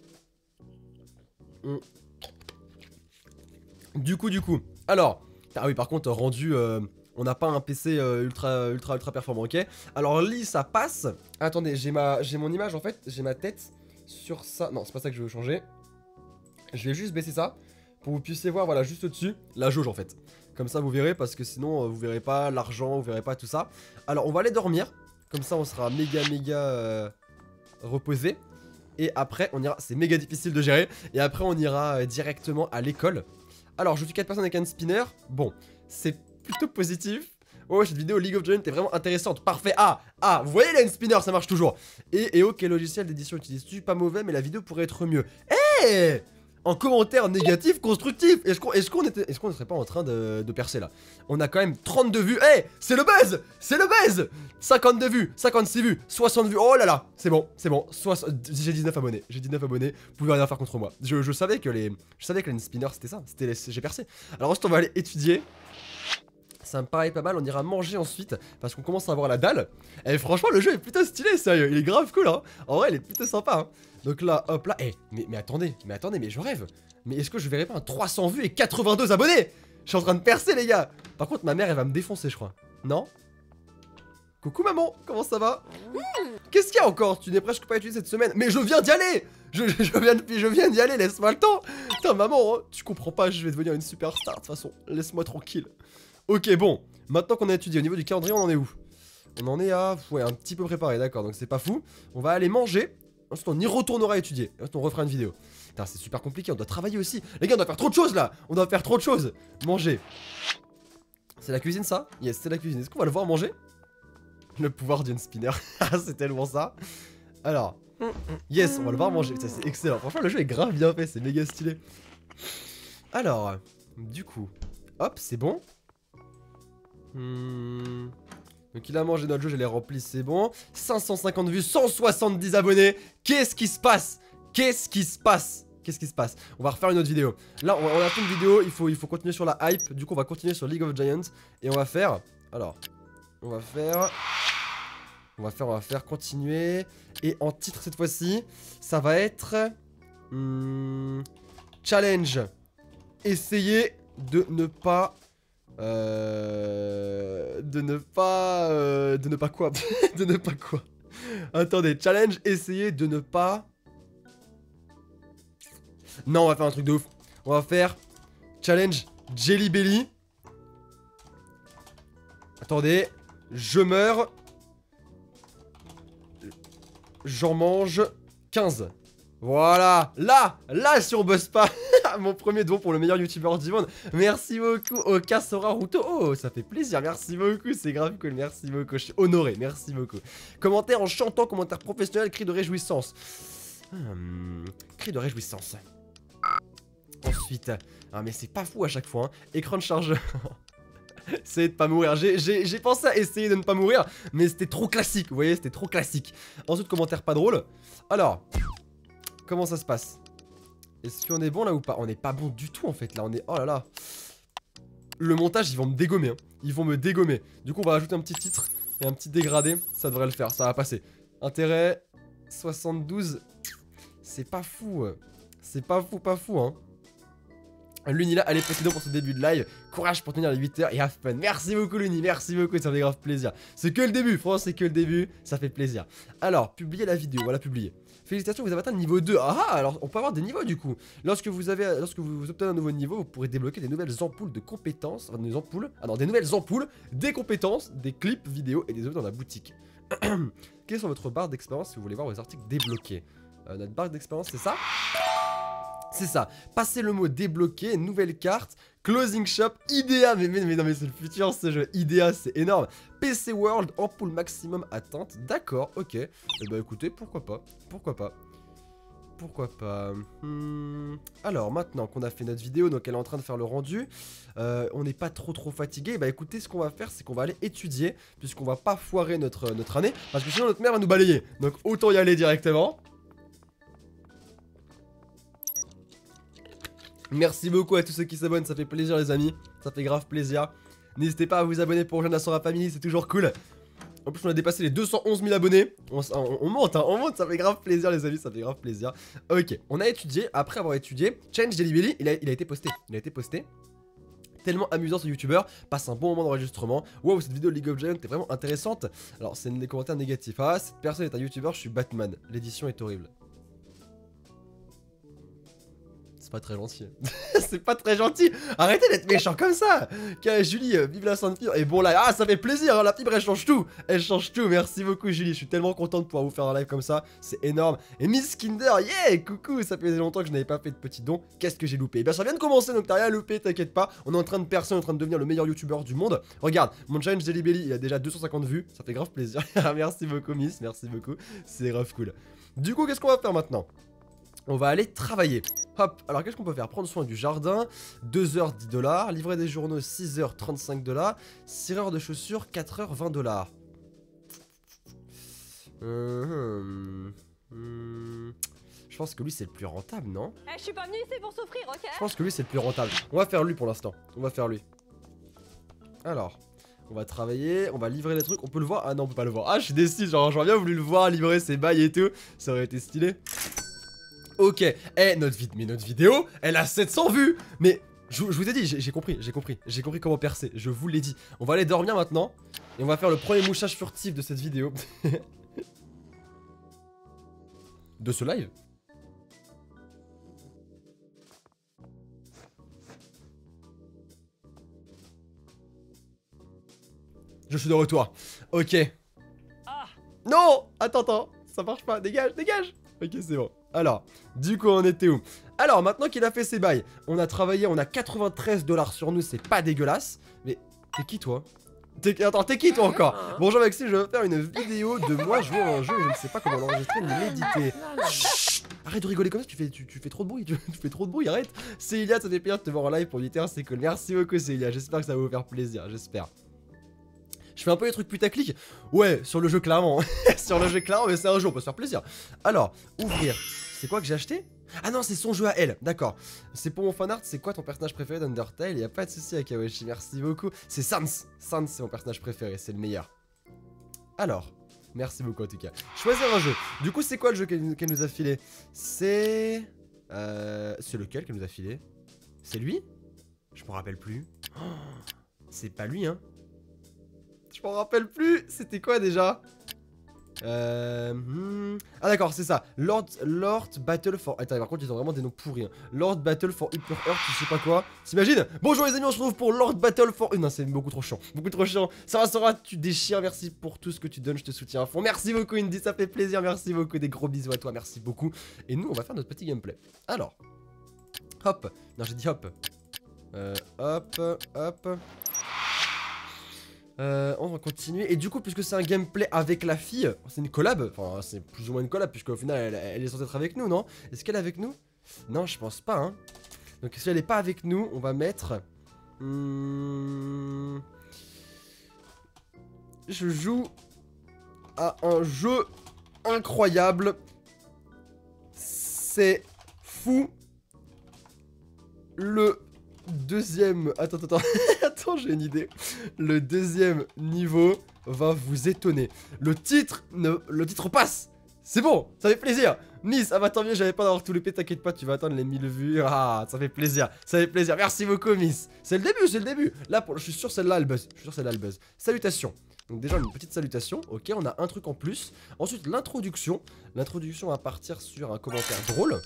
Mm. Du coup, du coup. Alors. Ah oui, par contre, rendu. Euh... On n'a pas un P C euh, ultra ultra ultra performant, ok. Alors lit ça passe. Attendez, j'ai ma j'ai mon image en fait, j'ai ma tête sur ça. Non, c'est pas ça que je veux changer. Je vais juste baisser ça pour que vous puissiez voir, voilà, juste au-dessus, la jauge en fait. Comme ça vous verrez, parce que sinon euh, vous verrez pas l'argent, vous verrez pas tout ça. Alors on va aller dormir. Comme ça on sera méga méga euh, reposé. Et après on ira, c'est méga difficile de gérer. Et après on ira euh, directement à l'école. Alors je suis quatre personnes avec un spinner. Bon, c'est plutôt positif. Oh, cette vidéo League of Legends est vraiment intéressante. Parfait. Ah, ah, vous voyez les spinner, ça marche toujours. Et, et ok, logiciel d'édition utilises-tu? Pas mauvais, mais la vidéo pourrait être mieux. Eh hey, en commentaire négatif, constructif. Est-ce qu'on est qu'on était, est-ce qu'on ne serait pas en train de, de percer là? On a quand même trente-deux vues. Eh hey, c'est le buzz. C'est le buzz. cinquante-deux vues, cinquante-six vues, soixante vues. Oh là là, c'est bon, c'est bon. J'ai dix-neuf abonnés. J'ai dix-neuf abonnés. Vous pouvez rien faire contre moi. Je, je savais que les, je savais que les spinners c'était ça. C'était, j'ai percé. Alors ensuite on va aller étudier. Ça me paraît pas mal, on ira manger ensuite parce qu'on commence à avoir la dalle. Et franchement le jeu est plutôt stylé, sérieux, il est grave cool hein. En vrai il est plutôt sympa hein. Donc là, hop là, eh, mais, mais attendez, mais attendez, mais je rêve. Mais est-ce que je verrai pas un trois cents vues et quatre-vingt-deux abonnés? Je suis en train de percer les gars. Par contre ma mère elle va me défoncer je crois. Non? Coucou maman, comment ça va? Qu'est-ce qu'il y a encore? Tu n'es presque pas utilisé cette semaine. Mais je viens d'y aller. Je, je, je viens je viens d'y aller, laisse-moi le temps. Putain maman, hein, tu comprends pas, je vais devenir une superstar de toute façon. Laisse-moi tranquille. Ok, bon, maintenant qu'on a étudié, au niveau du calendrier, on en est où? On en est à... Ouais, un petit peu préparé, d'accord, donc c'est pas fou. On va aller manger, ensuite on y retournera étudier, ensuite on refera une vidéo. Putain, c'est super compliqué, on doit travailler aussi. Les gars, on doit faire trop de choses, là. On doit faire trop de choses. Manger. C'est la cuisine, ça? Yes, c'est la cuisine. Est-ce qu'on va le voir manger? Le pouvoir d'une spinner. C'est tellement ça. Alors, yes, on va le voir manger. C'est excellent. Franchement, le jeu est grave bien fait, c'est méga stylé. Alors, du coup, hop, c'est bon. Hmm. Donc il a mangé notre jeu, je l'ai rempli, c'est bon. cinq cent cinquante vues, cent soixante-dix abonnés. Qu'est-ce qui se passe? Qu'est-ce qui se passe? Qu'est-ce qui se passe? On va refaire une autre vidéo. Là, on, on a fait une vidéo, il faut, il faut continuer sur la hype. Du coup, on va continuer sur League of Legends. Et on va faire... Alors, on va faire... On va faire, on va faire continuer. Et en titre cette fois-ci, ça va être... Hmm, challenge. Essayez de ne pas... Euh, de ne pas... Euh, de ne pas quoi? De ne pas quoi? Attendez, challenge, essayez de ne pas... Non, on va faire un truc de ouf. On va faire challenge Jelly Belly. Attendez, je meurs. J'en mange quinze. Voilà, là, là si on bosse pas. Mon premier don pour le meilleur youtubeur du monde. Merci beaucoup Oka Sora Ruto. Oh, ça fait plaisir, merci beaucoup, c'est grave cool, merci beaucoup. Je suis honoré, merci beaucoup. Commentaire en chantant, commentaire professionnel, cri de réjouissance. Hmm, cri de réjouissance. Ensuite, ah mais c'est pas fou à chaque fois, hein. Écran de chargeur. C'est de pas mourir. J'ai pensé à essayer de ne pas mourir, mais c'était trop classique, vous voyez, c'était trop classique. Ensuite, commentaire pas drôle. Alors, comment ça se passe? Est-ce qu'on est bon là ou pas? On n'est pas bon du tout en fait, là on est... Oh là là. Le montage, ils vont me dégommer, hein. Ils vont me dégommer. Du coup, on va ajouter un petit titre et un petit dégradé, ça devrait le faire, ça va passer. Intérêt, soixante-douze. C'est pas fou. C'est pas fou, pas fou, hein. Lunila, allez, président pour ce début de live. Courage pour tenir les huit heures et have fun. Merci beaucoup, Luni, merci beaucoup, ça fait grave plaisir. C'est que le début, franchement, c'est que le début, ça fait plaisir. Alors, publiez la vidéo, voilà, publier. Félicitations, vous avez atteint le niveau deux. Ah, alors on peut avoir des niveaux du coup. Lorsque vous avez, lorsque vous obtenez un nouveau niveau, vous pourrez débloquer des nouvelles ampoules de compétences. Enfin, des ampoules. Ah non, des nouvelles ampoules, des compétences, des clips vidéo et des objets dans la boutique. Quelle est sur votre barre d'expérience si vous voulez voir vos articles débloqués? euh, Notre barre d'expérience, c'est ça? C'est ça, passez le mot débloqué, nouvelle carte, closing shop, Idea, mais, mais, mais non mais c'est le futur ce jeu, Idea c'est énorme, P C World, ampoule maximum atteinte, d'accord, ok, et eh bah écoutez, pourquoi pas, pourquoi pas, pourquoi pas, hmm. Alors maintenant qu'on a fait notre vidéo, donc elle est en train de faire le rendu, euh, on n'est pas trop trop fatigué, bah écoutez ce qu'on va faire c'est qu'on va aller étudier, puisqu'on va pas foirer notre, notre année, parce que sinon notre mère va nous balayer, donc autant y aller directement. Merci beaucoup à tous ceux qui s'abonnent, ça fait plaisir les amis, ça fait grave plaisir. N'hésitez pas à vous abonner pour rejoindre la Sora Family, c'est toujours cool. En plus on a dépassé les deux cent onze mille abonnés, on, on, on monte hein, on monte, ça fait grave plaisir les amis, ça fait grave plaisir. Ok, on a étudié, après avoir étudié, Change Jelly Belly, il a, il a été posté, il a été posté. Tellement amusant ce youtubeur, passe un bon moment d'enregistrement. Wow, cette vidéo de League of Legends est vraiment intéressante. Alors c'est des commentaires négatifs, ah cette personne est un youtubeur, je suis Batman, l'édition est horrible. C'est pas très gentil. C'est pas très gentil. Arrêtez d'être méchant comme ça. Okay, Julie, euh, vive la Sainte Fibre. Et bon là, ah ça fait plaisir, hein, la fibre elle change tout. Elle change tout, merci beaucoup Julie. Je suis tellement content de pouvoir vous faire un live comme ça. C'est énorme. Et Miss Kinder, yeah, coucou. Ça faisait longtemps que je n'avais pas fait de petits dons. Qu'est-ce que j'ai loupé? Eh bien ça vient de commencer, donc t'as rien loupé, t'inquiète pas. On est en train de percer, on est en train de devenir le meilleur youtubeur du monde. Regarde, mon challenge Jelly Belly, il a déjà deux cent cinquante vues. Ça fait grave plaisir. Merci beaucoup Miss, merci beaucoup. C'est grave cool. Du coup, qu'est-ce qu'on va faire maintenant? On va aller travailler. Hop, alors qu'est-ce qu'on peut faire? Prendre soin du jardin, deux heures dix dollars, livrer des journaux six heures trente-cinq dollars, cireur de chaussures quatre heures vingt dollars. Mmh, mmh. Je pense que lui c'est le plus rentable, non? Eh, je suis pas venu ici pour souffrir, ok? Je pense que lui c'est le plus rentable. On va faire lui pour l'instant. On va faire lui. Alors, on va travailler, on va livrer les trucs. On peut le voir? Ah non, on peut pas le voir. Ah, je suis déçu, genre j'aurais bien voulu le voir livrer ses bails et tout. Ça aurait été stylé. Ok, eh, notre, vid mais notre vidéo, elle a sept cents vues. Mais je, je vous ai dit, j'ai compris, j'ai compris. J'ai compris comment percer, je vous l'ai dit. On va aller dormir maintenant. Et on va faire le premier mouchage furtif de cette vidéo. De ce live. Je suis de retour. Ok. Ah. Non, attends, attends. Ça marche pas, dégage, dégage. Ok, c'est bon. Alors, du coup, on était où? Alors, maintenant qu'il a fait ses bails, on a travaillé, on a quatre-vingt-treize dollars sur nous, c'est pas dégueulasse. Mais t'es qui, toi? Attends, t'es qui, toi, encore? Bonjour, Maxime, je vais faire une vidéo de moi jouant à un jeu et je ne sais pas comment l'enregistrer ni l'éditer. Chut. Arrête de rigoler comme ça, tu fais, tu, tu fais trop de bruit, tu, tu fais trop de bruit, arrête. C'est Ilia, ça fait plaisir de te voir en live pour huit heures, c'est cool. Merci beaucoup, c'est Ilia, j'espère que ça va vous faire plaisir, j'espère. Je fais un peu les trucs putaclic. Ouais, sur le jeu clairement. Sur le jeu clairement, mais c'est un jeu, on peut se faire plaisir. Alors, ouvrir. C'est quoi que j'ai acheté? Ah non, c'est son jeu à elle. D'accord. C'est pour mon fanart, c'est quoi ton personnage préféré d'Undertale? Y'a pas de souci avec Awashi, merci beaucoup. C'est Sans. Sans, c'est mon personnage préféré, c'est le meilleur. Alors, merci beaucoup en tout cas. Choisir un jeu. Du coup, c'est quoi le jeu qu'elle qu'elle nous a filé? C'est... Euh... C'est lequel qu'elle nous a filé? C'est lui? Je m'en rappelle plus. Oh, c'est pas lui, hein. Je m'en rappelle plus, c'était quoi déjà? Euh... Hmm... Ah d'accord, c'est ça. Lord, Lord Battle for... Attends, par contre, ils ont vraiment des noms pourris. Hein. Lord Battle for Hyper Earth, je sais pas quoi. T'imagines? Bonjour les amis, on se retrouve pour Lord Battle for... Non, c'est beaucoup trop chiant. Beaucoup trop chiant. Ça va, Sora, tu déchires. Merci pour tout ce que tu donnes, je te soutiens à fond. Merci beaucoup, Indy, ça fait plaisir. Merci beaucoup, des gros bisous à toi, merci beaucoup. Et nous, on va faire notre petit gameplay. Alors. Hop. Non, j'ai dit hop. Euh, hop, hop. Euh, on va continuer. Et du coup, puisque c'est un gameplay avec la fille, c'est une collab. Enfin, c'est plus ou moins une collab, puisqu'au final, elle, elle est censée être avec nous, non? Est-ce qu'elle est avec nous? Non, je pense pas, hein. Donc, si elle est pas avec nous, on va mettre... Hmm... Je joue à un jeu incroyable. C'est fou. Le... Deuxième... Attends, attends, attends, j'ai une idée. Le deuxième niveau va vous étonner. Le titre, ne... le titre passe. C'est bon, ça fait plaisir. Miss, ah bah tant mieux, j'avais pas d'avoir tout loupé, t'inquiète pas, tu vas atteindre les mille vues. Ah, ça fait plaisir, ça fait plaisir. Merci beaucoup, Miss. C'est le début, c'est le début. Là, pour... je suis sûr, celle-là, elle buzz. Je suis sûr, celle-là, elle buzz. Salutations. Donc, déjà, une petite salutation. Ok, on a un truc en plus. Ensuite, l'introduction. L'introduction va partir sur un commentaire drôle.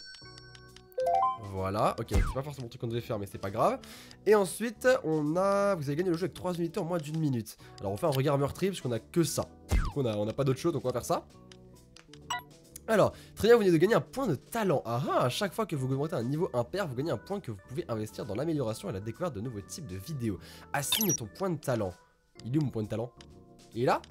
Voilà, ok, c'est pas forcément le truc qu'on devait faire, mais c'est pas grave. Et ensuite, on a. Vous avez gagné le jeu avec trois unités en moins d'une minute. Alors, on fait un regard meurtrier, parce qu'on a que ça. Du coup, on a, on a pas d'autre chose, donc on va faire ça. Alors, très bien, vous venez de gagner un point de talent. Ah ah, à chaque fois que vous augmentez un niveau impair, vous gagnez un point que vous pouvez investir dans l'amélioration et la découverte de nouveaux types de vidéos. Assigne ton point de talent. Il est où mon point de talent? Il est là?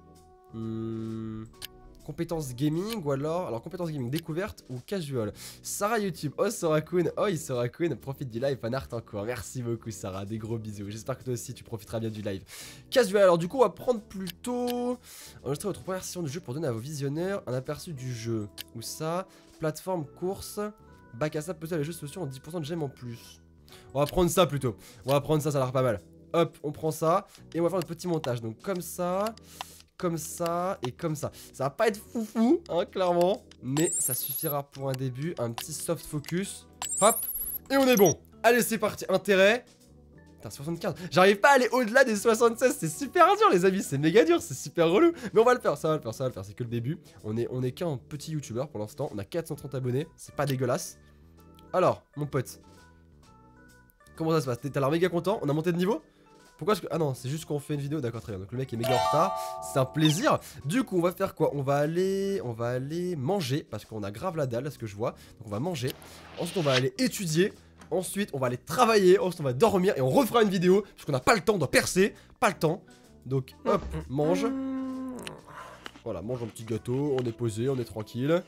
Hmm... Compétences gaming ou alors... Alors, compétences gaming découverte ou casual. Sarah YouTube. Oh, Sorakun. Oh, il Sorakun. Profite du live. Fan art encore. Merci beaucoup, Sarah. Des gros bisous. J'espère que toi aussi, tu profiteras bien du live. Casual. Alors, du coup, on va prendre plutôt... Enregistrer votre première session de jeu pour donner à vos visionneurs un aperçu du jeu. Ou ça. Plateforme, course. Bac à ça, peut-être les jeux sociaux en dix pour cent de j'aime en plus. On va prendre ça plutôt. On va prendre ça, ça a l'air pas mal. Hop, on prend ça. Et on va faire notre petit montage. Donc, comme ça... Comme ça et comme ça. Ça va pas être foufou, hein, clairement. Mais ça suffira pour un début. Un petit soft focus. Hop. Et on est bon. Allez, c'est parti. Intérêt. Putain, soixante-quinze. J'arrive pas à aller au-delà des soixante-seize. C'est super dur, les amis. C'est méga dur. C'est super relou. Mais on va le faire. Ça va le faire. Ça va le faire. C'est que le début. On est, on est qu'un petit youtubeur pour l'instant. On a quatre cent trente abonnés. C'est pas dégueulasse. Alors, mon pote. Comment ça se passe? T'as l'air méga content. On a monté de niveau? Pourquoi est-ce que... Ah non, c'est juste qu'on fait une vidéo, d'accord, très bien. Donc le mec est méga en retard, c'est un plaisir. Du coup, on va faire quoi? On va aller... On va aller manger, parce qu'on a grave la dalle, à ce que je vois. Donc on va manger. Ensuite, on va aller étudier. Ensuite, on va aller travailler. Ensuite, on va dormir et on refera une vidéo, parce qu'on n'a pas le temps, on doit percer. Pas le temps. Donc, hop, mange. Voilà, mange un petit gâteau, on est posé, on est tranquille.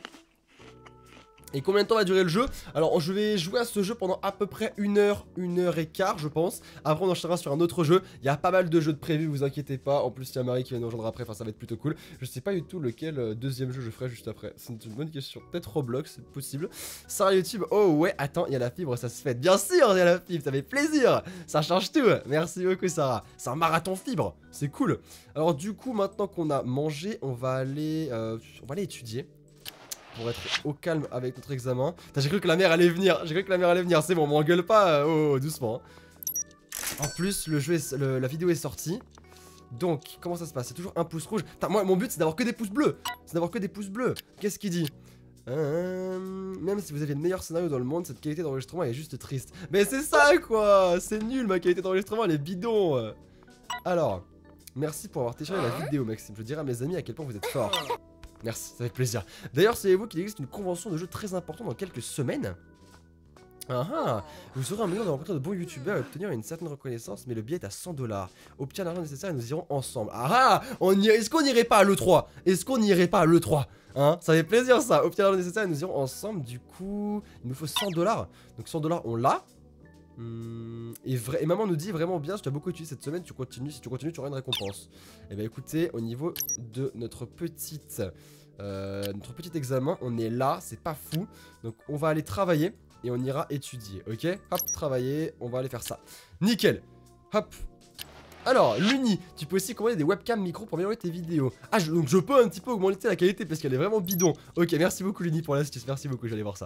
Et combien de temps va durer le jeu? Alors je vais jouer à ce jeu pendant à peu près une heure, une heure et quart je pense. Après on enchaînera sur un autre jeu. Il y a pas mal de jeux de prévus, vous inquiétez pas. En plus il y a Marie qui va nous rejoindre après, enfin ça va être plutôt cool. Je sais pas du tout lequel euh, deuxième jeu je ferai juste après. C'est une bonne question. Peut-être Roblox, c'est possible. Sarah YouTube, oh ouais, attends, il y a la fibre, ça se fait. Bien sûr, il y a la fibre, ça fait plaisir. Ça change tout. Merci beaucoup Sarah. C'est un marathon fibre, c'est cool. Alors du coup maintenant qu'on a mangé, on va aller, euh, on va aller étudier. Pour être au calme avec notre examen. J'ai cru que la mère allait venir. J'ai cru que la mère allait venir. C'est bon, m'engueule pas. Euh, oh, oh, doucement. Hein. En plus, le jeu est, le, la vidéo est sortie. Donc, comment ça se passe? C'est toujours un pouce rouge. Putain, moi, mon but, c'est d'avoir que des pouces bleus. C'est d'avoir que des pouces bleus. Qu'est-ce qu'il dit? euh, Même si vous avez le meilleur scénario dans le monde, cette qualité d'enregistrement est juste triste. Mais c'est ça, quoi. C'est nul, ma qualité d'enregistrement, elle est bidon. Alors, merci pour avoir téléchargé la vidéo, Maxime. Je dirai à mes amis à quel point vous êtes fort. Merci, ça fait plaisir. D'ailleurs, savez-vous qu'il existe une convention de jeu très importante dans quelques semaines? Ah ah, vous serez un million de rencontrer de bons youtubeurs et obtenir une certaine reconnaissance, mais le billet est à cent dollars. Obtiens l'argent nécessaire et nous irons ensemble. Ah ah, est-ce qu'on n'irait pas à l'E trois? Est-ce qu'on n'irait pas à l'E trois? Hein, ça fait plaisir ça. Obtiens l'argent nécessaire et nous irons ensemble. Du coup, il nous faut cent dollars. Donc cent dollars, on l'a. Hum, et, vrai, et maman nous dit vraiment bien, si tu as beaucoup utilisé cette semaine, tu continues, si tu continues, tu auras une récompense. Et bah écoutez, au niveau de notre petite, euh, notre petit examen, on est là, c'est pas fou. Donc on va aller travailler et on ira étudier, ok? Hop, travailler, on va aller faire ça. Nickel. Hop. Alors, l'Uni, tu peux aussi commander des webcams micro pour améliorer tes vidéos. Ah, je, donc je peux un petit peu augmenter la qualité parce qu'elle est vraiment bidon. Ok, merci beaucoup l'Uni pour l'astuce, merci beaucoup, j'allais voir ça.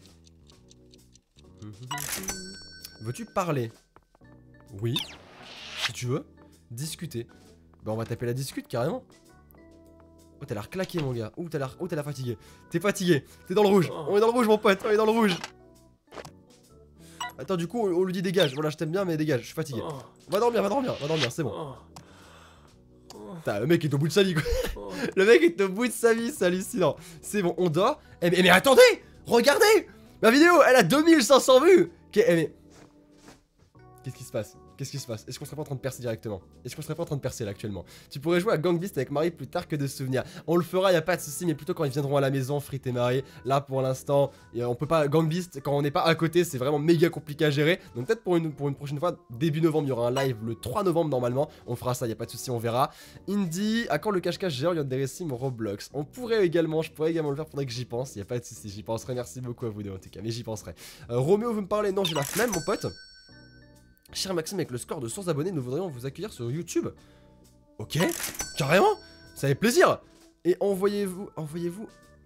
Veux-tu parler? Oui. Si tu veux. Discuter. Bah on va taper la discute carrément. Oh t'as l'air claqué mon gars. Oh t'as l'air oh, t'as l'air fatigué. T'es fatigué. T'es dans le rouge. On est dans le rouge mon pote. On est dans le rouge. Attends du coup on, on lui dit dégage. Voilà je t'aime bien mais dégage. Je suis fatigué. Va dormir, va dormir, va dormir. C'est bon. Putain, le mec est au bout de sa vie quoi. Le mec est au bout de sa vie. C'est hallucinant. C'est bon on dort. Eh mais, mais attendez. Regardez. Ma vidéo elle a deux mille cinq cents vues. Ok eh mais... Qu'est-ce qui se passe? Qu'est-ce qui se passe? Est-ce qu'on serait pas en train de percer directement? Est-ce qu'on serait pas en train de percer là actuellement? Tu pourrais jouer à Gang Beast avec Marie plus tard que de se souvenir. On le fera, y a pas de souci, mais plutôt quand ils viendront à la maison, Frit et Marie. Là pour l'instant, on peut pas Gang Beast quand on n'est pas à côté, c'est vraiment méga compliqué à gérer. Donc peut-être pour une, pour une prochaine fois, début novembre, il y aura un live le trois novembre normalement. On fera ça, y a pas de souci, on verra. Indie, à quand le cache-cache géant Yandere Sim Roblox? On pourrait également, je pourrais également le faire, faudrait que j'y pense. Y a pas de souci, j'y penserai. Merci beaucoup à vous deux en tout cas, mais j'y penserai. Euh, Roméo, vous me parlez? Non, j'ai la flemme, mon pote. Cher Maxime, avec le score de cent abonnés, nous voudrions vous accueillir sur YouTube. Ok, carrément, ça fait plaisir. Et envoyez-vous, envoyez-vous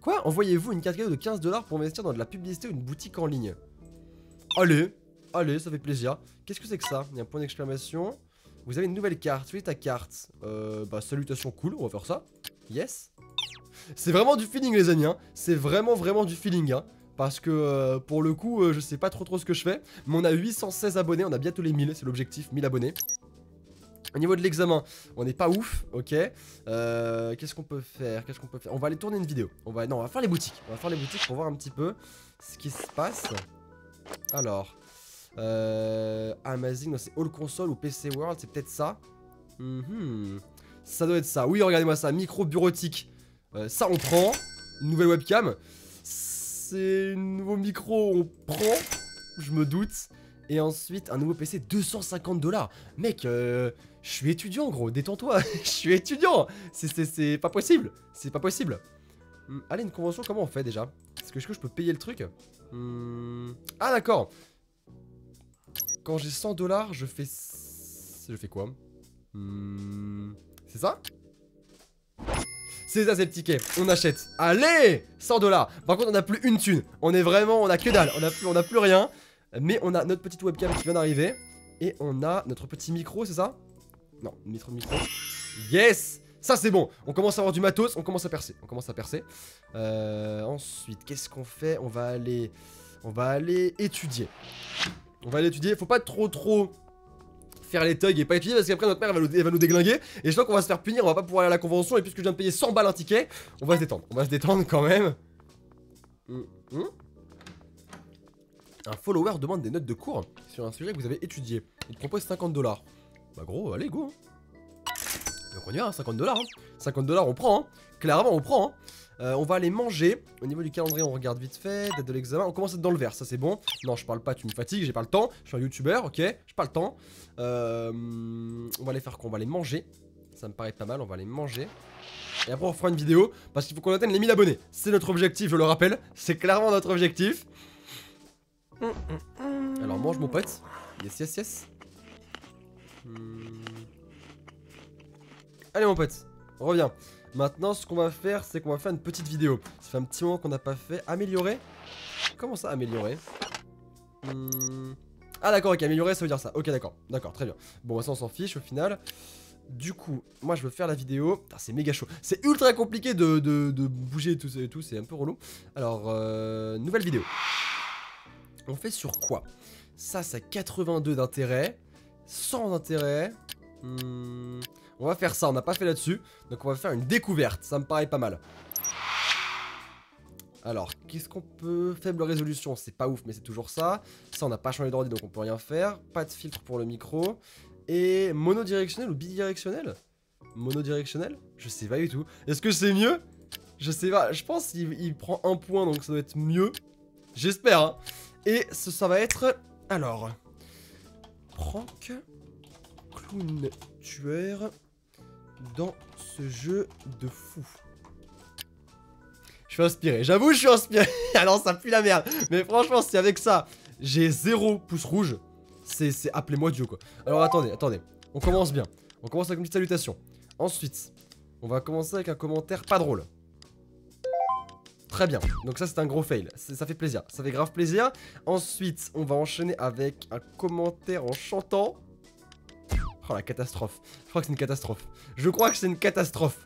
Quoi? Envoyez-vous une carte cadeau de quinze dollars pour investir dans de la publicité ou une boutique en ligne. Allez, allez, ça fait plaisir. Qu'est-ce que c'est que ça? Il y a un point d'exclamation. Vous avez une nouvelle carte, faites ta carte. Euh, bah salutations, cool, on va faire ça. Yes. C'est vraiment du feeling les amis, hein. C'est vraiment vraiment du feeling, hein. Parce que euh, pour le coup, euh, je sais pas trop trop ce que je fais. Mais on a huit cent seize abonnés, on a bientôt les mille, c'est l'objectif, mille abonnés. Au niveau de l'examen, on n'est pas ouf, ok. Euh, Qu'est-ce qu'on peut faire? Qu'est-ce qu'on peut faire? On va aller tourner une vidéo. On va, non, on va faire les boutiques. On va faire les boutiques pour voir un petit peu ce qui se passe. Alors, euh, Amazing, c'est All Console ou P C World, c'est peut-être ça. Mm-hmm. Ça doit être ça. Oui, regardez-moi ça, micro bureautique. Euh, ça, on prend. Une nouvelle webcam. C'est un nouveau micro, on prend. Je me doute. Et ensuite, un nouveau P C, deux cent cinquante dollars. Mec, euh, je suis étudiant, gros, détends-toi. Je suis étudiant. C'est pas possible. C'est pas possible. Hum, allez, une convention, comment on fait déjà? Est-ce que, est-ce que je peux payer le truc? hum... Ah, d'accord. Quand j'ai cent dollars, je fais... Je fais quoi? hum... C'est ça? C'est ça, c'est le ticket. On achète. Allez, cent dollars. Par contre, on n'a plus une thune. On est vraiment... On a que dalle. On a plus, on a plus rien. Mais on a notre petite webcam qui vient d'arriver. Et on a notre petit micro, c'est ça? Non, micro, micro. Yes! Ça c'est bon, on commence à avoir du matos, on commence à percer. On commence à percer. Euh, ensuite, qu'est-ce qu'on fait? On va aller... On va aller étudier. On va aller étudier, faut pas trop trop faire les thugs et pas étudier parce qu'après notre mère elle va, nous, elle va nous déglinguer. Et je sens qu'on va se faire punir, on va pas pouvoir aller à la convention. Et puisque je viens de payer cent balles un ticket, on va se détendre. On va se détendre quand même. Hum, hum. Un follower demande des notes de cours sur un sujet que vous avez étudié. Il te propose cinquante dollars. Bah gros, allez go. Donc on y va, hein, cinquante dollars. Hein. cinquante dollars on prend, hein. Clairement on prend. Hein. Euh, on va aller manger. Au niveau du calendrier on regarde vite fait. Date de l'examen, on commence à être dans le vert, ça c'est bon. Non je parle pas, tu me fatigues, j'ai pas le temps. Je suis un youtubeur, ok, j'ai pas le temps. euh, On va aller faire quoi? On va aller manger. Ça me paraît pas mal, on va aller manger. Et après on fera une vidéo parce qu'il faut qu'on atteigne les mille abonnés. C'est notre objectif, je le rappelle. C'est clairement notre objectif. Alors mange mon pote. Yes yes yes. hmm. Allez mon pote, reviens. Maintenant ce qu'on va faire c'est qu'on va faire une petite vidéo. Ça fait un petit moment qu'on n'a pas fait. Améliorer? Comment ça améliorer? hmm. Ah d'accord, ok, améliorer ça veut dire ça. Ok d'accord, d'accord, très bien. Bon ça on s'en fiche au final. Du coup, moi je veux faire la vidéo. C'est méga chaud. C'est ultra compliqué de, de, de bouger tout, et tout, c'est un peu relou. Alors, euh, nouvelle vidéo. On fait sur quoi? Ça, c'est quatre-vingt-deux d'intérêt. cent d'intérêt. Hmm, on va faire ça, on n'a pas fait là-dessus. Donc on va faire une découverte, ça me paraît pas mal. Alors, qu'est-ce qu'on peut... Faible résolution, c'est pas ouf, mais c'est toujours ça. Ça, on n'a pas changé d'ordi, donc on peut rien faire. Pas de filtre pour le micro. Et monodirectionnel ou bidirectionnel? Monodirectionnel? Je sais pas du tout. Est-ce que c'est mieux? Je sais pas, je pense qu'il il prend un point, donc ça doit être mieux. J'espère, hein. Et ce, ça va être... Alors... Prank... Clown tueur... Dans ce jeu de fou. Je suis inspiré, j'avoue je suis inspiré. Alors ça pue la merde. Mais franchement si avec ça j'ai zéro pouce rouge, c'est appelez-moi Dieu quoi. Alors attendez, attendez. On commence bien. On commence avec une petite salutation. Ensuite, on va commencer avec un commentaire pas drôle. Très bien, donc ça c'est un gros fail, ça fait plaisir, ça fait grave plaisir. Ensuite, on va enchaîner avec un commentaire en chantant. Oh la catastrophe, je crois que c'est une catastrophe. Je crois que c'est une catastrophe.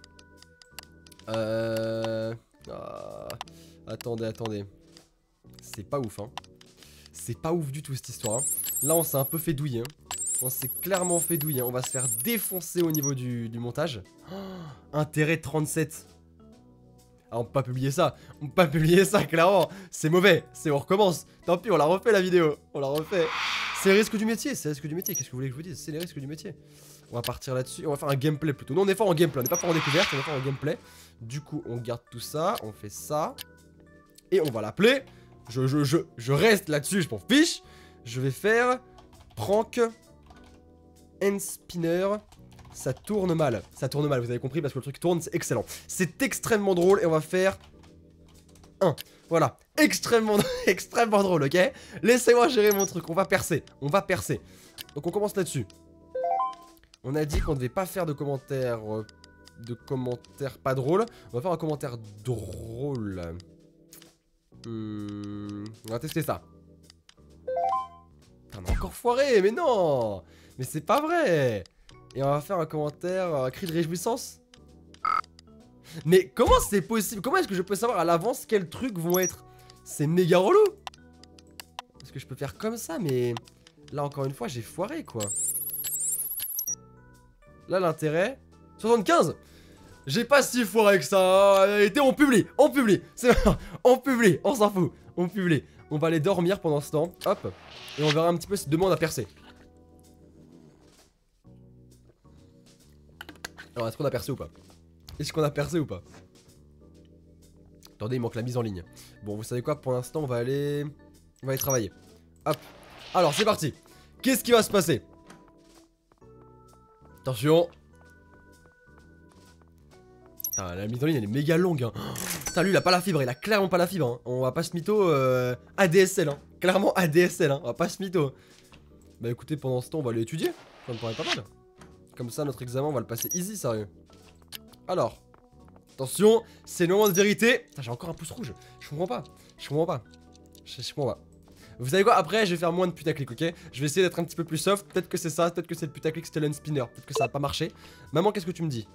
Euh... Ah... Attendez, attendez. C'est pas ouf, hein. C'est pas ouf du tout cette histoire. Hein. Là on s'est un peu fait douiller. Hein. On s'est clairement fait douiller. Hein. On va se faire défoncer au niveau du, du montage. Oh, intérêt trente-sept. Ah, on peut pas publier ça, on peut pas publier ça clairement, c'est mauvais, c'est on recommence, tant pis on la refait la vidéo, on la refait. C'est les risques du métier, c'est les risques du métier, qu'est-ce que vous voulez que je vous dise, c'est les risques du métier. On va partir là-dessus, on va faire un gameplay plutôt, non on est fort en gameplay, on n'est pas fort en découverte, on est fort en gameplay. Du coup on garde tout ça, on fait ça, et on va l'appeler, je, je, je, je reste là-dessus, je m'en fiche, je vais faire prank hand spinner. Ça tourne mal, ça tourne mal, vous avez compris parce que le truc tourne, c'est excellent. C'est extrêmement drôle et on va faire un. Voilà, extrêmement, extrêmement drôle, ok? Laissez-moi gérer mon truc, on va percer, on va percer. Donc on commence là-dessus. On a dit qu'on ne devait pas faire de commentaires euh, de commentaires pas drôles. On va faire un commentaire drôle. Hmm, on va tester ça. Putain, on a encore foiré, mais non. Mais c'est pas vrai. Et on va faire un commentaire, un cri de réjouissance. Mais comment c'est possible? Comment est-ce que je peux savoir à l'avance quels trucs vont être? C'est méga relou. Parce que je peux faire comme ça, mais là encore une fois j'ai foiré quoi. Là l'intérêt soixante-quinze. J'ai pas si foiré que ça. En réalité on publie, on publie. C'est on publie, on s'en fout. On publie. On va aller dormir pendant ce temps. Hop. Et on verra un petit peu si demain on a percé. Alors est-ce qu'on a percé ou pas? Est-ce qu'on a percé ou pas? Attendez, il manque la mise en ligne. Bon, vous savez quoi? Pour l'instant, on va aller... On va aller travailler. Hop. Alors, c'est parti. Qu'est-ce qui va se passer? Attention. Putain, la mise en ligne, elle est méga longue. Hein. Putain, lui, il a pas la fibre. Il a clairement pas la fibre. Hein. On va pas se mytho euh, A D S L. Hein. Clairement A D S L. Hein. On va pas se mytho. Bah écoutez, pendant ce temps, on va aller étudier. Ça me paraît pas mal. Comme ça, notre examen, on va le passer easy, sérieux. Alors, attention, c'est le moment de vérité. J'ai encore un pouce rouge. Je comprends pas. Je comprends pas. Je, je comprends pas. Vous savez quoi? Après, je vais faire moins de putaclic, ok? Je vais essayer d'être un petit peu plus soft. Peut-être que c'est ça. Peut-être que c'est le putaclic Stellan Spinner. Peut-être que ça a pas marché. Maman, qu'est-ce que tu me dis?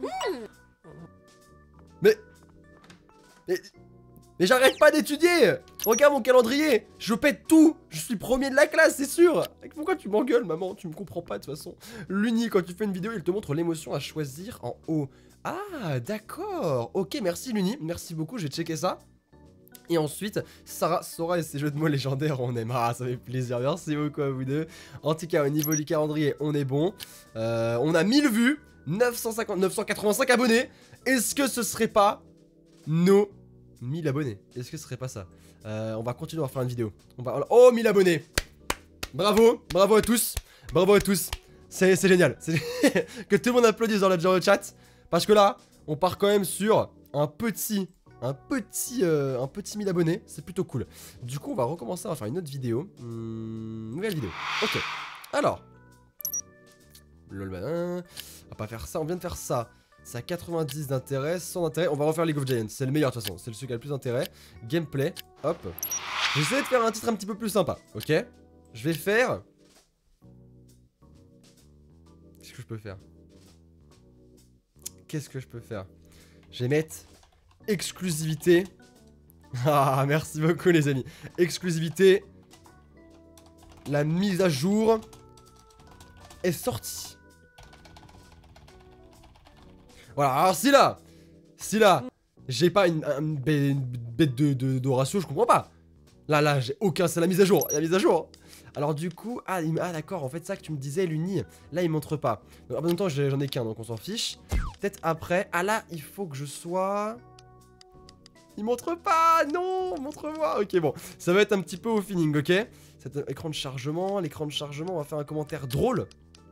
Mais. Mais. Mais j'arrête pas d'étudier! Regarde mon calendrier! Je pète tout! Je suis premier de la classe, c'est sûr! Pourquoi tu m'engueules, maman? Tu me comprends pas de toute façon. L'Uni, quand tu fais une vidéo, il te montre l'émotion à choisir en haut. Ah, d'accord! Ok, merci l'Uni, merci beaucoup, j'ai checké ça. Et ensuite, Sarah, Sora et ses jeux de mots légendaires, on aime. Ah, ça fait plaisir, merci beaucoup à vous deux. En tout cas, au niveau du calendrier, on est bon. Euh, on a mille vues, neuf cent cinquante, neuf cent quatre-vingt-cinq abonnés. Est-ce que ce serait pas nos mille abonnés? Est-ce que ce serait pas ça? euh, On va continuer à faire une vidéo. On va... Oh, mille abonnés! Bravo, bravo à tous. Bravo à tous. C'est génial. Que tout le monde applaudisse dans le chat. Parce que là, on part quand même sur un petit... Un petit, euh, un petit mille abonnés, c'est plutôt cool. Du coup, on va recommencer, on va faire une autre vidéo. Hum, nouvelle vidéo. Ok. Alors. Lol, bah, on va pas faire ça, on vient de faire ça. C'est à quatre-vingt-dix d'intérêt, cent d'intérêt. On va refaire League of Giants, c'est le meilleur de toute façon. C'est celui qui a le plus d'intérêt. Gameplay, hop. J'essaie de faire un titre un petit peu plus sympa, ok? Je vais faire... Qu'est-ce que je peux faire? Qu'est-ce que je peux faire? Je vais mettre... Exclusivité. Ah, merci beaucoup les amis. Exclusivité. La mise à jour est sortie. Voilà, alors si là, si là, j'ai pas une, une, une bête de, de, de ratio, je comprends pas. Là, là, j'ai aucun, c'est la mise à jour, la mise à jour. Alors du coup, ah, ah d'accord, en fait ça que tu me disais, l'Uni, là il montre pas. Donc, en même temps, j'en ai qu'un, donc on s'en fiche. Peut-être après, ah là, il faut que je sois... Il montre pas, non, montre-moi. Ok, bon, ça va être un petit peu au feeling, ok? Cet écran de chargement, l'écran de chargement, on va faire un commentaire drôle.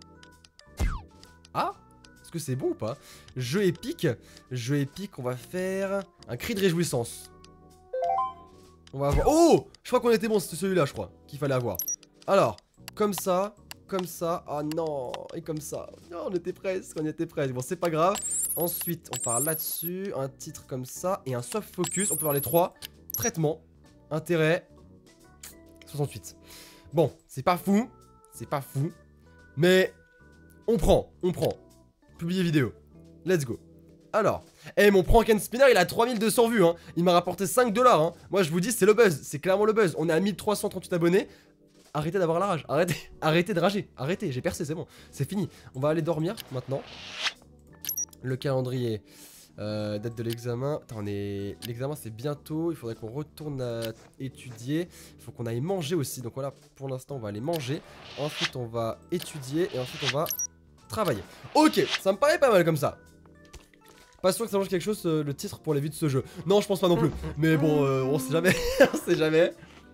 Ah, est-ce que c'est bon ou pas? Jeu épique, jeu épique, on va faire un cri de réjouissance. On va avoir... Oh, je crois qu'on était bon, c'était celui-là, je crois, qu'il fallait avoir. Alors, comme ça... Comme ça, oh non, et comme ça, non, on était presque, on était presque, bon c'est pas grave. Ensuite, on part là-dessus, un titre comme ça, et un soft focus, on peut voir les trois. Traitement, intérêt, soixante-huit. Bon, c'est pas fou, c'est pas fou, mais on prend, on prend. Publier vidéo, let's go. Alors, eh mon prank and spinner il a trois mille deux cents vues, hein. Il m'a rapporté cinq dollars, hein. Moi je vous dis c'est le buzz, c'est clairement le buzz. On est à mille trois cent trente-huit abonnés. Arrêtez d'avoir la rage, arrêtez, arrêtez de rager, arrêtez, j'ai percé, c'est bon, c'est fini. On va aller dormir maintenant. Le calendrier, euh, date de l'examen, attends, on est... L'examen c'est bientôt, il faudrait qu'on retourne à étudier. Il faut qu'on aille manger aussi, donc voilà, pour l'instant on va aller manger. Ensuite on va étudier et ensuite on va travailler. Ok, ça me paraît pas mal comme ça. Pas sûr que ça change quelque chose, euh, le titre pour les vues de ce jeu. Non, je pense pas non plus, mais bon, euh, on sait jamais, on sait jamais.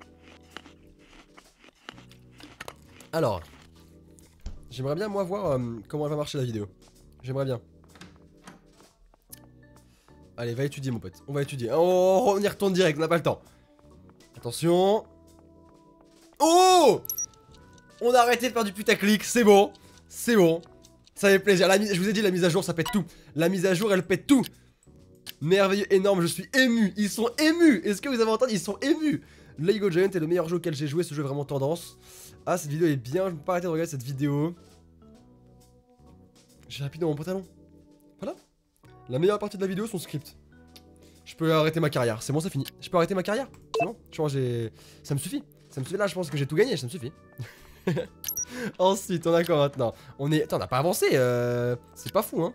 Alors, j'aimerais bien moi voir euh, comment elle va marcher la vidéo. J'aimerais bien. Allez, va étudier mon pote. On va étudier. Oh, on y retourne direct, on n'a pas le temps. Attention. Oh! On a arrêté de faire du putaclic, c'est bon. C'est bon. Ça fait plaisir. La mise... Je vous ai dit, la mise à jour, ça pète tout. La mise à jour, elle pète tout. Merveilleux, énorme, je suis ému. Ils sont émus. Est-ce que vous avez entendu? Ils sont émus. Lego Giant est le meilleur jeu auquel j'ai joué. Ce jeu est vraiment tendance. Ah, cette vidéo est bien. Je ne peux pas arrêter de regarder cette vidéo. J'ai rapide dans mon pantalon. Voilà. La meilleure partie de la vidéo, son script. Je peux arrêter ma carrière. C'est bon, c'est fini. Je peux arrêter ma carrière. C'est bon. Je pense j'ai. Ça me suffit. Ça me suffit. Là, je pense que j'ai tout gagné. Ça me suffit. Ensuite, on a quoi maintenant? On est. Attends, on n'a pas avancé. Euh... C'est pas fou, hein.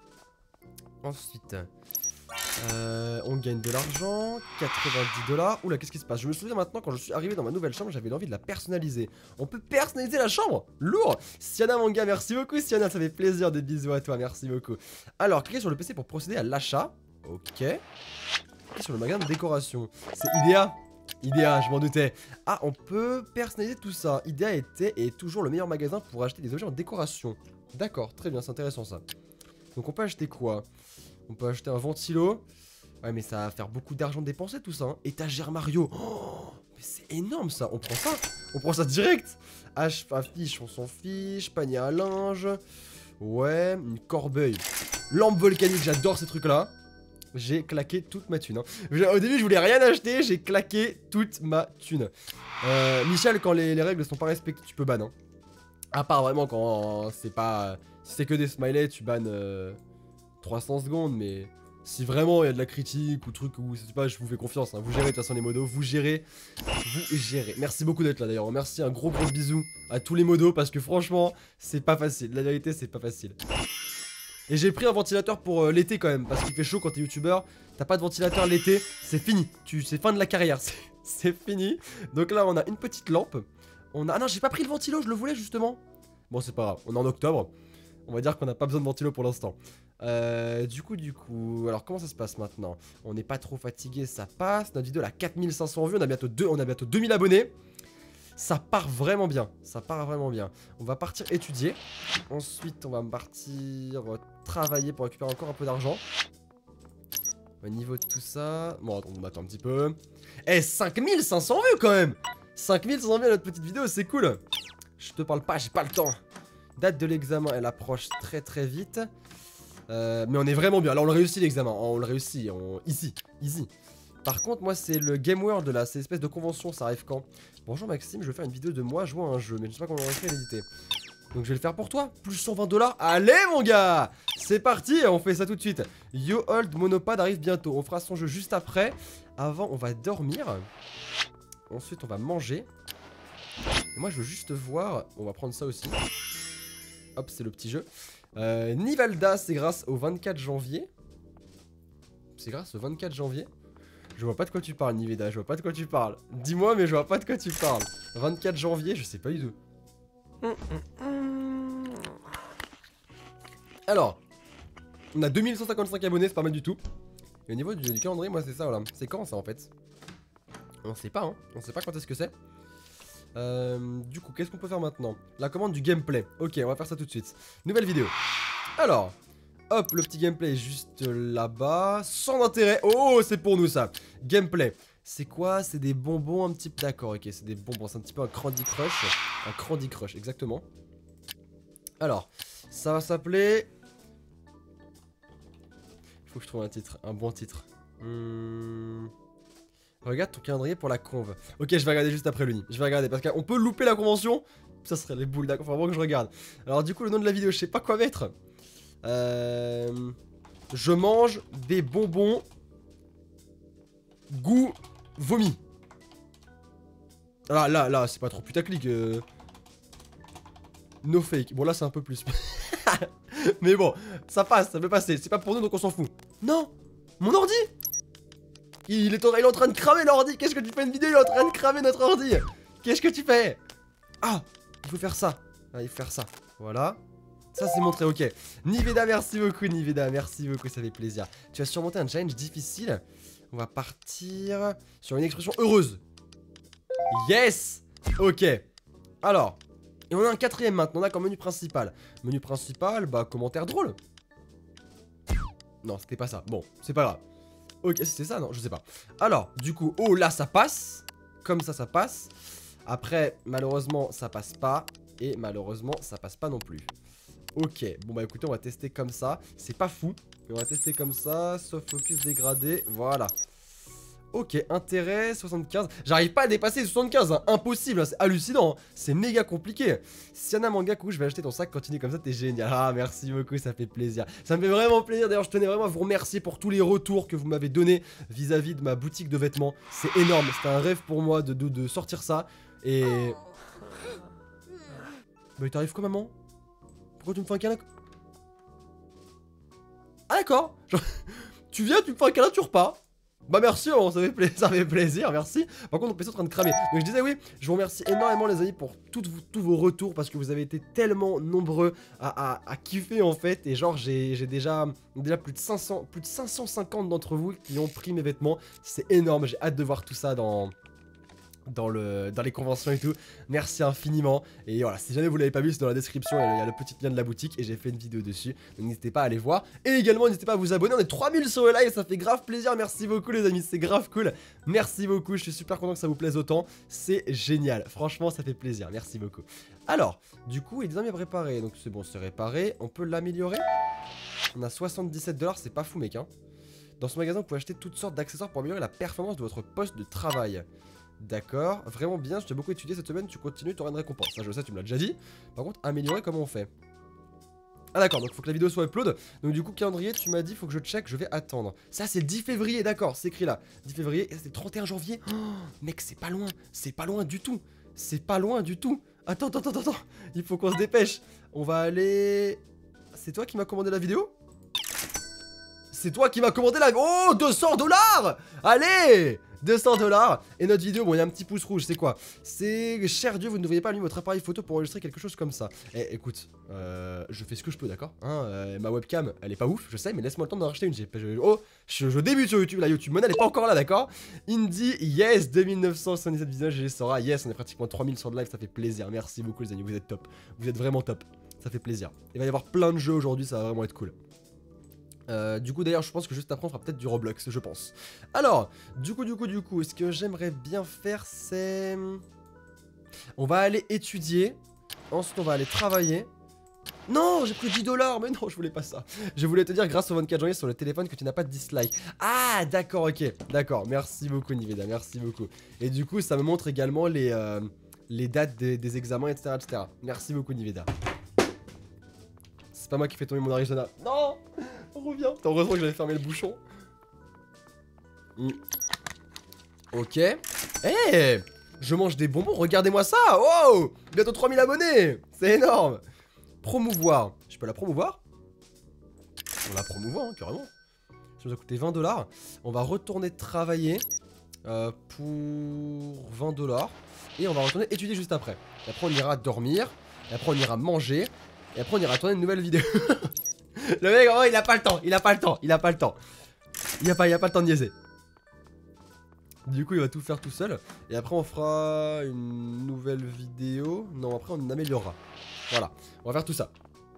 Ensuite. Euh, on gagne de l'argent, quatre-vingt-dix dollars. Oula, qu'est-ce qui se passe? Je me souviens maintenant, quand je suis arrivé dans ma nouvelle chambre, j'avais envie de la personnaliser. On peut personnaliser la chambre? Lourd. Siana Manga, merci beaucoup Siana, ça fait plaisir, des bisous à toi, merci beaucoup. Alors, cliquez sur le P C pour procéder à l'achat. Ok. Cliquez sur le magasin de décoration. C'est Idea. Idea, je m'en doutais. Ah, on peut personnaliser tout ça. Idea était et est toujours le meilleur magasin pour acheter des objets en décoration. D'accord, très bien, c'est intéressant ça. Donc on peut acheter quoi? On peut acheter un ventilo. Ouais, mais ça va faire beaucoup d'argent dépensé tout ça. Hein. Étagère Mario. Oh, mais c'est énorme ça. On prend ça. On prend ça direct. H affiche, on s'en fiche. Panier à linge. Ouais, une corbeille. Lampe volcanique, j'adore ces trucs là. J'ai claqué toute ma thune. Hein. Au début, je voulais rien acheter. J'ai claqué toute ma thune. Euh, Michel, quand les, les règles sont pas respectées, tu peux ban. Hein. À part vraiment quand c'est pas. Si c'est que des smileys, tu bannes. Euh... trois cents secondes, mais si vraiment il y a de la critique ou truc ou c'est pas, je vous fais confiance, hein. Vous gérez de toute façon les modos, vous gérez, vous gérez. Merci beaucoup d'être là d'ailleurs, merci, un gros gros bisou à tous les modos parce que franchement c'est pas facile, la vérité c'est pas facile. Et j'ai pris un ventilateur pour euh, l'été quand même, parce qu'il fait chaud quand t'es youtubeur, t'as pas de ventilateur l'été, c'est fini, tu c'est fin de la carrière, c'est fini. Donc là on a une petite lampe, on a, ah non j'ai pas pris le ventilo, je le voulais justement. Bon c'est pas grave, on est en octobre, on va dire qu'on n'a pas besoin de ventilo pour l'instant. Euh, du coup, du coup, alors comment ça se passe maintenant? On n'est pas trop fatigué, ça passe. Notre vidéo elle a quatre mille cinq cents vues, on a bientôt deux, on a bientôt deux mille abonnés. Ça part vraiment bien, ça part vraiment bien. On va partir étudier. Ensuite, on va partir travailler pour récupérer encore un peu d'argent. Au niveau de tout ça, bon, on attend un petit peu. Eh, cinq mille cinq cents vues quand même. cinq mille cinq cents vues à notre petite vidéo, c'est cool. Je te parle pas, j'ai pas le temps. Date de l'examen, elle approche très très vite. Euh, mais on est vraiment bien. Alors on le réussit l'examen, on le réussit, on... easy, easy. Par contre moi c'est le Game World là, c'est l'espèce de convention, ça arrive quand? Bonjour Maxime, je vais faire une vidéo de moi jouant à un jeu, mais je sais pas comment on va faire l'éditer. Donc je vais le faire pour toi, plus cent vingt dollars, allez mon gars. C'est parti, on fait ça tout de suite. Yo Old Monopad arrive bientôt, on fera son jeu juste après. Avant on va dormir. Ensuite on va manger. Et moi je veux juste voir, on va prendre ça aussi. Hop, c'est le petit jeu. Euh, Nivalda, c'est grâce au vingt-quatre janvier. C'est grâce au vingt-quatre janvier. Je vois pas de quoi tu parles, Niveda, je vois pas de quoi tu parles. Dis-moi, mais je vois pas de quoi tu parles. vingt-quatre janvier, je sais pas du tout. Alors, on a deux mille cent cinquante-cinq abonnés, c'est pas mal du tout. Et au niveau du, du calendrier, moi c'est ça, voilà. C'est quand ça en fait? On sait pas, hein. On sait pas quand est-ce que c'est. Euh, du coup, qu'est-ce qu'on peut faire maintenant? La commande du gameplay. Ok, on va faire ça tout de suite. Nouvelle vidéo. Alors, hop, le petit gameplay est juste là-bas. Sans intérêt. Oh, c'est pour nous ça. Gameplay. C'est quoi? C'est des bonbons un petit peu. D'accord, ok, c'est des bonbons. C'est un petit peu un Candy Crush. Un Candy Crush, exactement. Alors, ça va s'appeler. Il faut que je trouve un titre. Un bon titre. Hmm... Regarde ton calendrier pour la conve. Ok, je vais regarder juste après Luni. Je vais regarder parce qu'on peut louper la convention. Ça serait les boules d'accord. Faut vraiment que je regarde. Alors, du coup, le nom de la vidéo, je sais pas quoi mettre. Euh... Je mange des bonbons. Goût vomi. Ah, là, là, c'est pas trop putaclic. Euh... No fake. Bon, là, c'est un peu plus. Mais bon, ça passe, ça peut passer. C'est pas pour nous, donc on s'en fout. Non, mon ordi. Il est, en, il est en train de cramer l'ordi. Qu'est-ce que tu fais une vidéo? Il est en train de cramer notre ordi. Qu'est-ce que tu fais? Ah, il faut faire ça. Ah, il faut faire ça. Voilà. Ça c'est montré, ok. Niveda, merci beaucoup Niveda, merci beaucoup, ça fait plaisir. Tu as surmonté un challenge difficile. On va partir sur une expression heureuse. Yes. Ok. Alors, et on a un quatrième maintenant, on a comme menu principal. Menu principal, bah commentaire drôle. Non, c'était pas ça. Bon, c'est pas grave. Ok, c'était ça? Non, je sais pas. Alors, du coup, oh là, ça passe. Comme ça, ça passe. Après, malheureusement, ça passe pas. Et malheureusement, ça passe pas non plus. Ok, bon bah écoutez, on va tester comme ça. C'est pas fou, mais on va tester comme ça. Sauf focus dégradé, voilà. Ok, intérêt soixante-quinze. J'arrive pas à dépasser les soixante-quinze, hein. Impossible, hein. C'est hallucinant, hein. C'est méga compliqué. Siana Manga, coucou, je vais acheter ton sac, continue comme ça, t'es génial. Ah, merci beaucoup, ça fait plaisir. Ça me fait vraiment plaisir. D'ailleurs, je tenais vraiment à vous remercier pour tous les retours que vous m'avez donnés vis-à-vis de ma boutique de vêtements. C'est énorme, c'était un rêve pour moi de, de, de sortir ça. Et... Bah, il t'arrive quoi, maman? Pourquoi tu me fais un câlin? Ah, d'accord. Genre, tu viens, tu me fais un câlin, tu repars. Bah merci, oh, ça, fait plaisir, ça fait plaisir, merci. Par contre, mon P C est en train de cramer. Donc je disais oui, je vous remercie énormément les amis pour toutes, tous vos retours parce que vous avez été tellement nombreux à, à, à kiffer en fait. Et genre j'ai déjà, déjà plus de cinq cents, plus de cinq cent cinquante d'entre vous qui ont pris mes vêtements. C'est énorme, j'ai hâte de voir tout ça dans... Dans, le, dans les conventions et tout. Merci infiniment. Et voilà, si jamais vous l'avez pas vu, c'est dans la description. Il y a le petit lien de la boutique et j'ai fait une vidéo dessus. Donc n'hésitez pas à aller voir. Et également, n'hésitez pas à vous abonner. On est trois mille sur le live, ça fait grave plaisir. Merci beaucoup, les amis. C'est grave cool. Merci beaucoup. Je suis super content que ça vous plaise autant. C'est génial. Franchement, ça fait plaisir. Merci beaucoup. Alors, du coup, il est déjà préparé. Donc c'est bon, c'est réparé. On peut l'améliorer. On a soixante-dix-sept dollars. C'est pas fou, mec. Hein. Dans ce magasin, vous pouvez acheter toutes sortes d'accessoires pour améliorer la performance de votre poste de travail. D'accord, vraiment bien, je t'ai beaucoup étudié cette semaine, tu continues, tu auras une récompense. Ça je sais, tu me l'as déjà dit. Par contre, améliorer, comment on fait? Ah d'accord, donc il faut que la vidéo soit upload. Donc du coup, calendrier, tu m'as dit, il faut que je check, je vais attendre. Ça c'est le dix février, d'accord, c'est écrit là. dix février, et c'est le trente et un janvier. Oh, mec, c'est pas loin, c'est pas loin du tout. C'est pas loin du tout. Attends, attends, attends, attends, il faut qu'on se dépêche. On va aller... C'est toi qui m'as commandé la vidéo? C'est toi qui m'as commandé la... Oh, deux cents dollars. Allez, deux cents dollars. Et notre vidéo, bon, il y a un petit pouce rouge, c'est quoi? C'est... Cher Dieu, vous ne devriez pas allumer votre appareil photo pour enregistrer quelque chose comme ça. Eh, écoute, euh, je fais ce que je peux, d'accord, hein, euh, ma webcam, elle est pas ouf, je sais, mais laisse-moi le temps d'en racheter une. Je, oh, je, je débute sur YouTube, la YouTube Money, elle est pas encore là, d'accord. Indie, yes, deux mille neuf cent soixante-dix-sept visionnages, G G Sora, yes, on est pratiquement trois mille sur le live, ça fait plaisir. Merci beaucoup, les amis, vous êtes top. Vous êtes vraiment top. Ça fait plaisir. Il va y avoir plein de jeux aujourd'hui, ça va vraiment être cool. Euh, du coup d'ailleurs je pense que juste après on fera peut-être du Roblox, je pense. Alors du coup du coup du coup ce que j'aimerais bien faire c'est... On va aller étudier. Ensuite on va aller travailler. Non, j'ai pris dix dollars, mais non je voulais pas ça. Je voulais te dire grâce au vingt-quatre janvier sur le téléphone que tu n'as pas de dislike. Ah d'accord, ok, d'accord, merci beaucoup Niveda, merci beaucoup. Et du coup ça me montre également les, euh, les dates des, des examens etc, etc. Merci beaucoup Niveda. C'est pas moi qui fais tomber mon Arizona. Non, on revient. Putain, heureusement que j'avais fermé le bouchon. Mm. Ok. Eh hey, je mange des bonbons, regardez-moi ça. Oh, bientôt trois mille abonnés. C'est énorme. Promouvoir. Je peux la promouvoir? On la promouvoir, hein, carrément. Ça nous a coûté vingt dollars. On va retourner travailler euh, pour vingt dollars. Et on va retourner étudier juste après. Et après on ira dormir. Et après on ira manger. Et après on ira tourner une nouvelle vidéo. Le mec, oh, il a pas le temps, il a pas le temps, il a pas le temps. Il a pas, il a pas le temps de niaiser. Du coup il va tout faire tout seul. Et après on fera une nouvelle vidéo. Non, après on améliorera. Voilà, on va faire tout ça.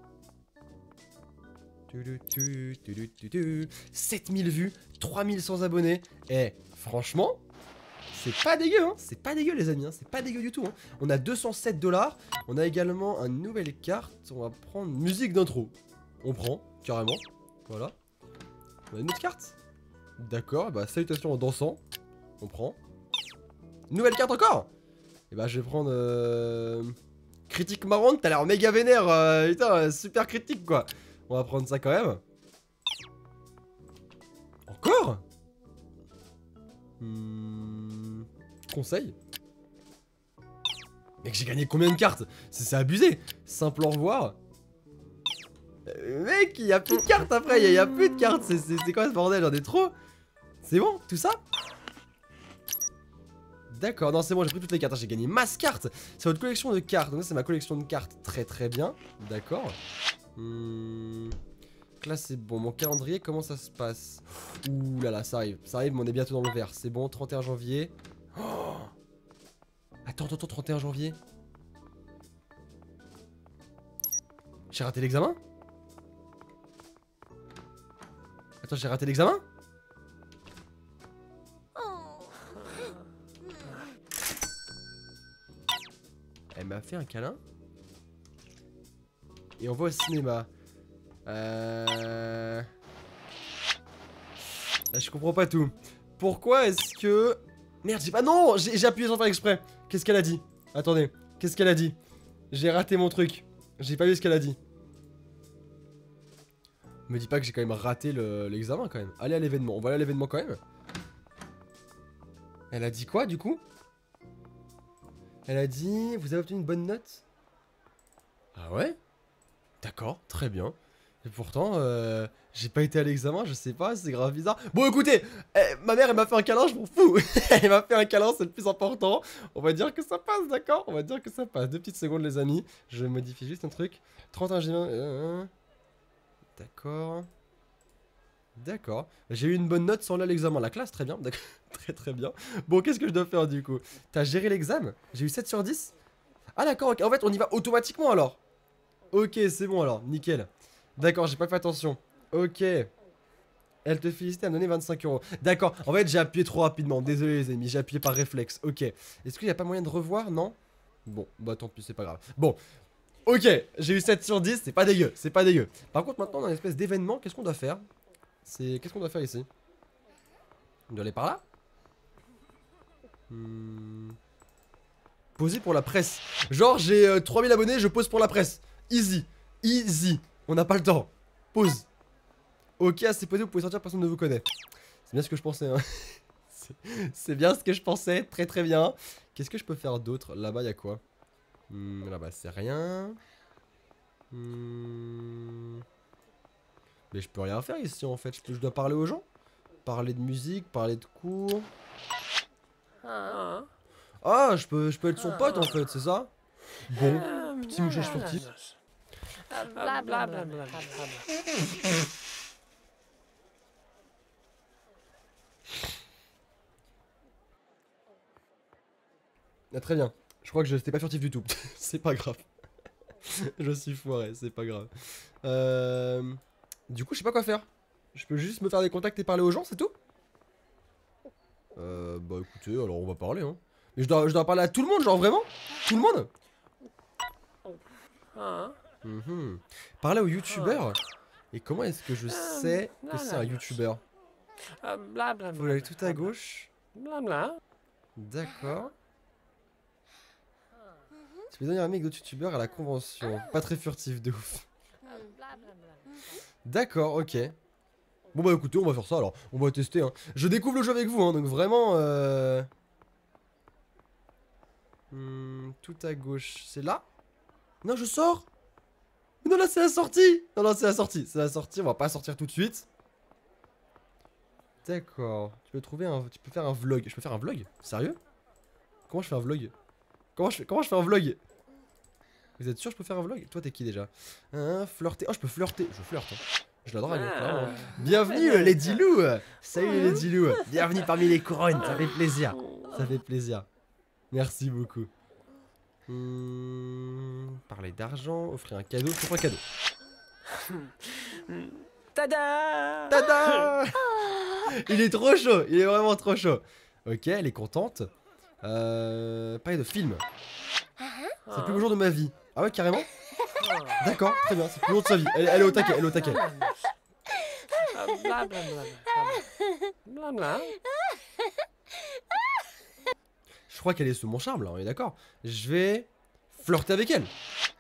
sept mille vues, trois mille cent abonnés. Eh, franchement, c'est pas dégueu, hein. C'est pas dégueu les amis, hein. C'est pas dégueu du tout, hein. On a deux cent sept dollars. On a également une nouvelle carte. On va prendre musique d'intro. On prend, carrément. Voilà. On a une autre carte. D'accord, bah salutations en dansant. On prend. Nouvelle carte encore. Et bah je vais prendre... Euh... Critique marrante, t'as l'air méga vénère. Euh, putain, super critique quoi. On va prendre ça quand même. Encore hmm... Conseil. Mec, j'ai gagné combien de cartes? C'est abusé. Simple au revoir. Euh, mec, il y a plus de cartes après. Il y, y a plus de cartes. C'est quoi ce bordel? J'en ai trop. C'est bon, tout ça? D'accord, non c'est bon, j'ai pris toutes les cartes, j'ai gagné masse cartes. C'est votre collection de cartes, donc c'est ma collection de cartes, très très bien. D'accord. Hum... Là c'est bon, mon calendrier, comment ça se passe? Ouh là là, ça arrive, ça arrive, mais on est bientôt dans le vert. C'est bon, trente et un janvier. Oh, attends, attends, attends, trente et un janvier. J'ai raté l'examen? Attends, j'ai raté l'examen? Elle m'a fait un câlin. Et on va au cinéma. Euh... Là, je comprends pas tout. Pourquoi est-ce que... Merde, j'ai pas... Non, j'ai appuyé sans faire exprès. Qu'est-ce qu'elle a dit? Attendez, qu'est-ce qu'elle a dit? J'ai raté mon truc. J'ai pas vu ce qu'elle a dit. Me dis pas que j'ai quand même raté l'examen le, quand même. Allez à l'événement, on va aller à l'événement quand même. Elle a dit quoi du coup? Elle a dit... Vous avez obtenu une bonne note? Ah ouais? D'accord, très bien. Et pourtant, euh, j'ai pas été à l'examen, je sais pas, c'est grave bizarre. Bon écoutez, eh, ma mère elle m'a fait un câlin, je m'en fous. Elle m'a fait un câlin, c'est le plus important. On va dire que ça passe, d'accord? On va dire que ça passe. Deux petites secondes les amis, je modifie juste un truc. trente et un G vingt... Euh, d'accord. D'accord. J'ai eu une bonne note sans aller à l'examen. La classe, très bien. D'accord. Très très bien. Bon, qu'est-ce que je dois faire du coup? T'as géré l'examen? J'ai eu sept sur dix? Ah d'accord, ok. En fait on y va automatiquement alors. Ok, c'est bon alors, nickel. D'accord, j'ai pas fait attention. Ok. Elle te félicite, elle m'a donné vingt-cinq euros. D'accord, en fait j'ai appuyé trop rapidement. Désolé les amis, j'ai appuyé par réflexe. Ok. Est-ce qu'il n'y a pas moyen de revoir? Non? Bon, bah tant pis, c'est pas grave. Bon. Ok, j'ai eu sept sur dix, c'est pas dégueu, c'est pas dégueu. Par contre maintenant dans une espèce d'événement, qu'est-ce qu'on doit faire? C'est... Qu'est-ce qu'on doit faire ici? On doit aller par là? Hmm... Poser pour la presse. Genre j'ai euh, trois mille abonnés, je pose pour la presse. Easy. Easy. On n'a pas le temps. Pause. Ok, assez posé, vous pouvez sortir, personne ne vous connaît. C'est bien ce que je pensais. Hein. C'est bien ce que je pensais. Très très bien. Qu'est-ce que je peux faire d'autre? Là-bas, il y a quoi? hmm, Là-bas, c'est rien. Hmm... Mais je peux rien faire ici en fait. Je, peux, je dois parler aux gens. Parler de musique, parler de cours. Ah, je peux, je peux être son pote en fait, c'est ça? Bon, petit mouchage furtif. Ah, très bien. Je crois que je n'étais pas furtif du tout. C'est pas grave. Je suis foiré, c'est pas grave. Euh... Du coup, je sais pas quoi faire. Je peux juste me faire des contacts et parler aux gens, c'est tout? Euh, bah écoutez, alors on va parler, hein. Mais je dois, je dois parler à tout le monde, genre vraiment? Tout le monde? Mmh. Parler aux youtubeurs? Et comment est-ce que je sais que c'est un youtubeur? Faut aller tout à gauche. D'accord. Tu peux devenir ami avec d'autres youtubeurs à la convention. Pas très furtif de ouf. D'accord, ok. Bon bah écoutez, on va faire ça alors. On va tester, hein. Je découvre le jeu avec vous, hein, donc vraiment... Euh... Hmm, tout à gauche. C'est là? Non, je sors. Non, là, c'est la sortie. Non, non, c'est la sortie. C'est la sortie, on va pas sortir tout de suite. D'accord. Tu peux trouver un... Tu peux faire un vlog. Je peux faire un vlog? Sérieux? Comment je fais un vlog? Comment je fais, Comment je fais un vlog? Vous êtes sûr que je peux faire un vlog? Toi, t'es qui déjà? Hein, flirter. Oh, je peux flirter. Je flirte. Hein. Je la drague. Ah. Bienvenue, ouais, Lady Lou. Salut, Lady Lou. Bienvenue parmi les couronnes. Ça fait plaisir. Ça fait plaisir. Merci beaucoup. Hum, parler d'argent, offrir un cadeau. Je un cadeau. Tada! Tada! Il est trop chaud. Il est vraiment trop chaud. Ok, elle est contente. Euh, parler de film. C'est le plus beau jour de ma vie. Ah ouais, carrément? D'accord, très bien, c'est le plus beau de sa vie. Elle, elle est au taquet, elle est au taquet. Je crois qu'elle est sous mon charme là, on est d'accord. Je vais flirter avec elle.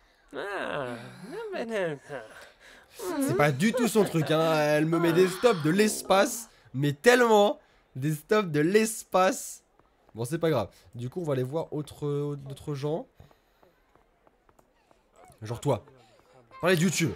C'est pas du tout son truc, hein. Elle me met des stops de l'espace, mais tellement des stops de l'espace. Bon, c'est pas grave. Du coup, on va aller voir autre, d'autres gens. Genre toi. Parler de YouTube.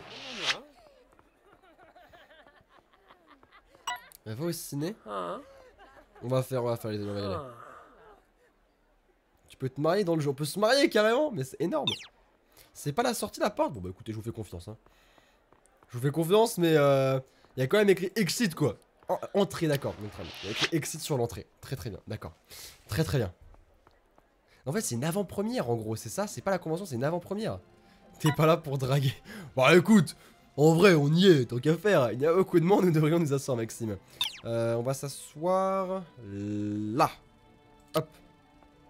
Elle va au ciné. On va faire, on va faire les on va y aller. Tu peux te marier dans le jeu. On peut se marier carrément, mais c'est énorme. C'est pas la sortie de la porte. Bon bah écoutez, je vous fais confiance. Hein. Je vous fais confiance, mais euh, il y a quand même écrit exit quoi. En, entrée, d'accord. Il y a écrit exit sur l'entrée. Très très bien, d'accord. Très très bien. En fait, c'est une avant-première en gros, c'est ça. C'est pas la convention, c'est une avant-première. T'es pas là pour draguer. Bah écoute, en vrai, on y est, tant qu'à faire. Il y a beaucoup de monde, nous devrions nous asseoir, Maxime. Euh, on va s'asseoir là. Hop.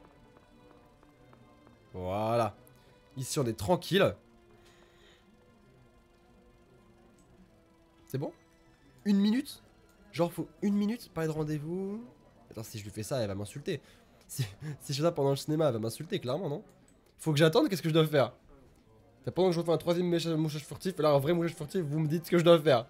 Voilà. Ici, on est tranquille. C'est bon? Une minute? Genre faut une minute, parler de rendez-vous. Attends, si je lui fais ça, elle va m'insulter. Si, si je fais ça pendant le cinéma, elle va m'insulter, clairement, non? Faut que j'attende, qu'est-ce que je dois faire? Pendant que je refais un troisième mouchage furtif, et là un vrai mouchage furtif, vous me dites ce que je dois faire.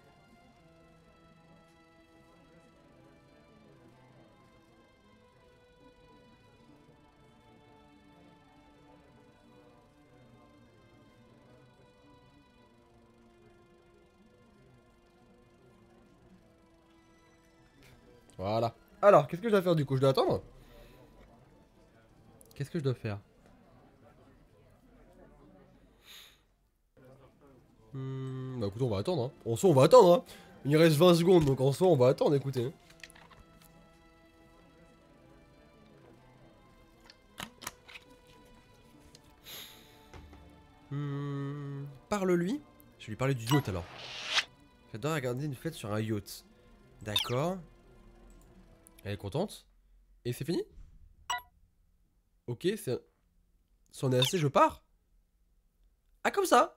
Voilà. Alors, qu'est-ce que je dois faire du coup? Je dois attendre? Qu'est-ce que je dois faire? Hmm, bah écoutez, on va attendre. Hein. En soi, on va attendre. Hein. Il reste vingt secondes, donc en soi, on va attendre, écoutez. Hein. Hmm, parle-lui. Je vais lui parler du yacht alors. J'adore regarder une fête sur un yacht. D'accord. Elle est contente. Et c'est fini? Ok, c'est... Si on est assez, je pars. Ah, comme ça?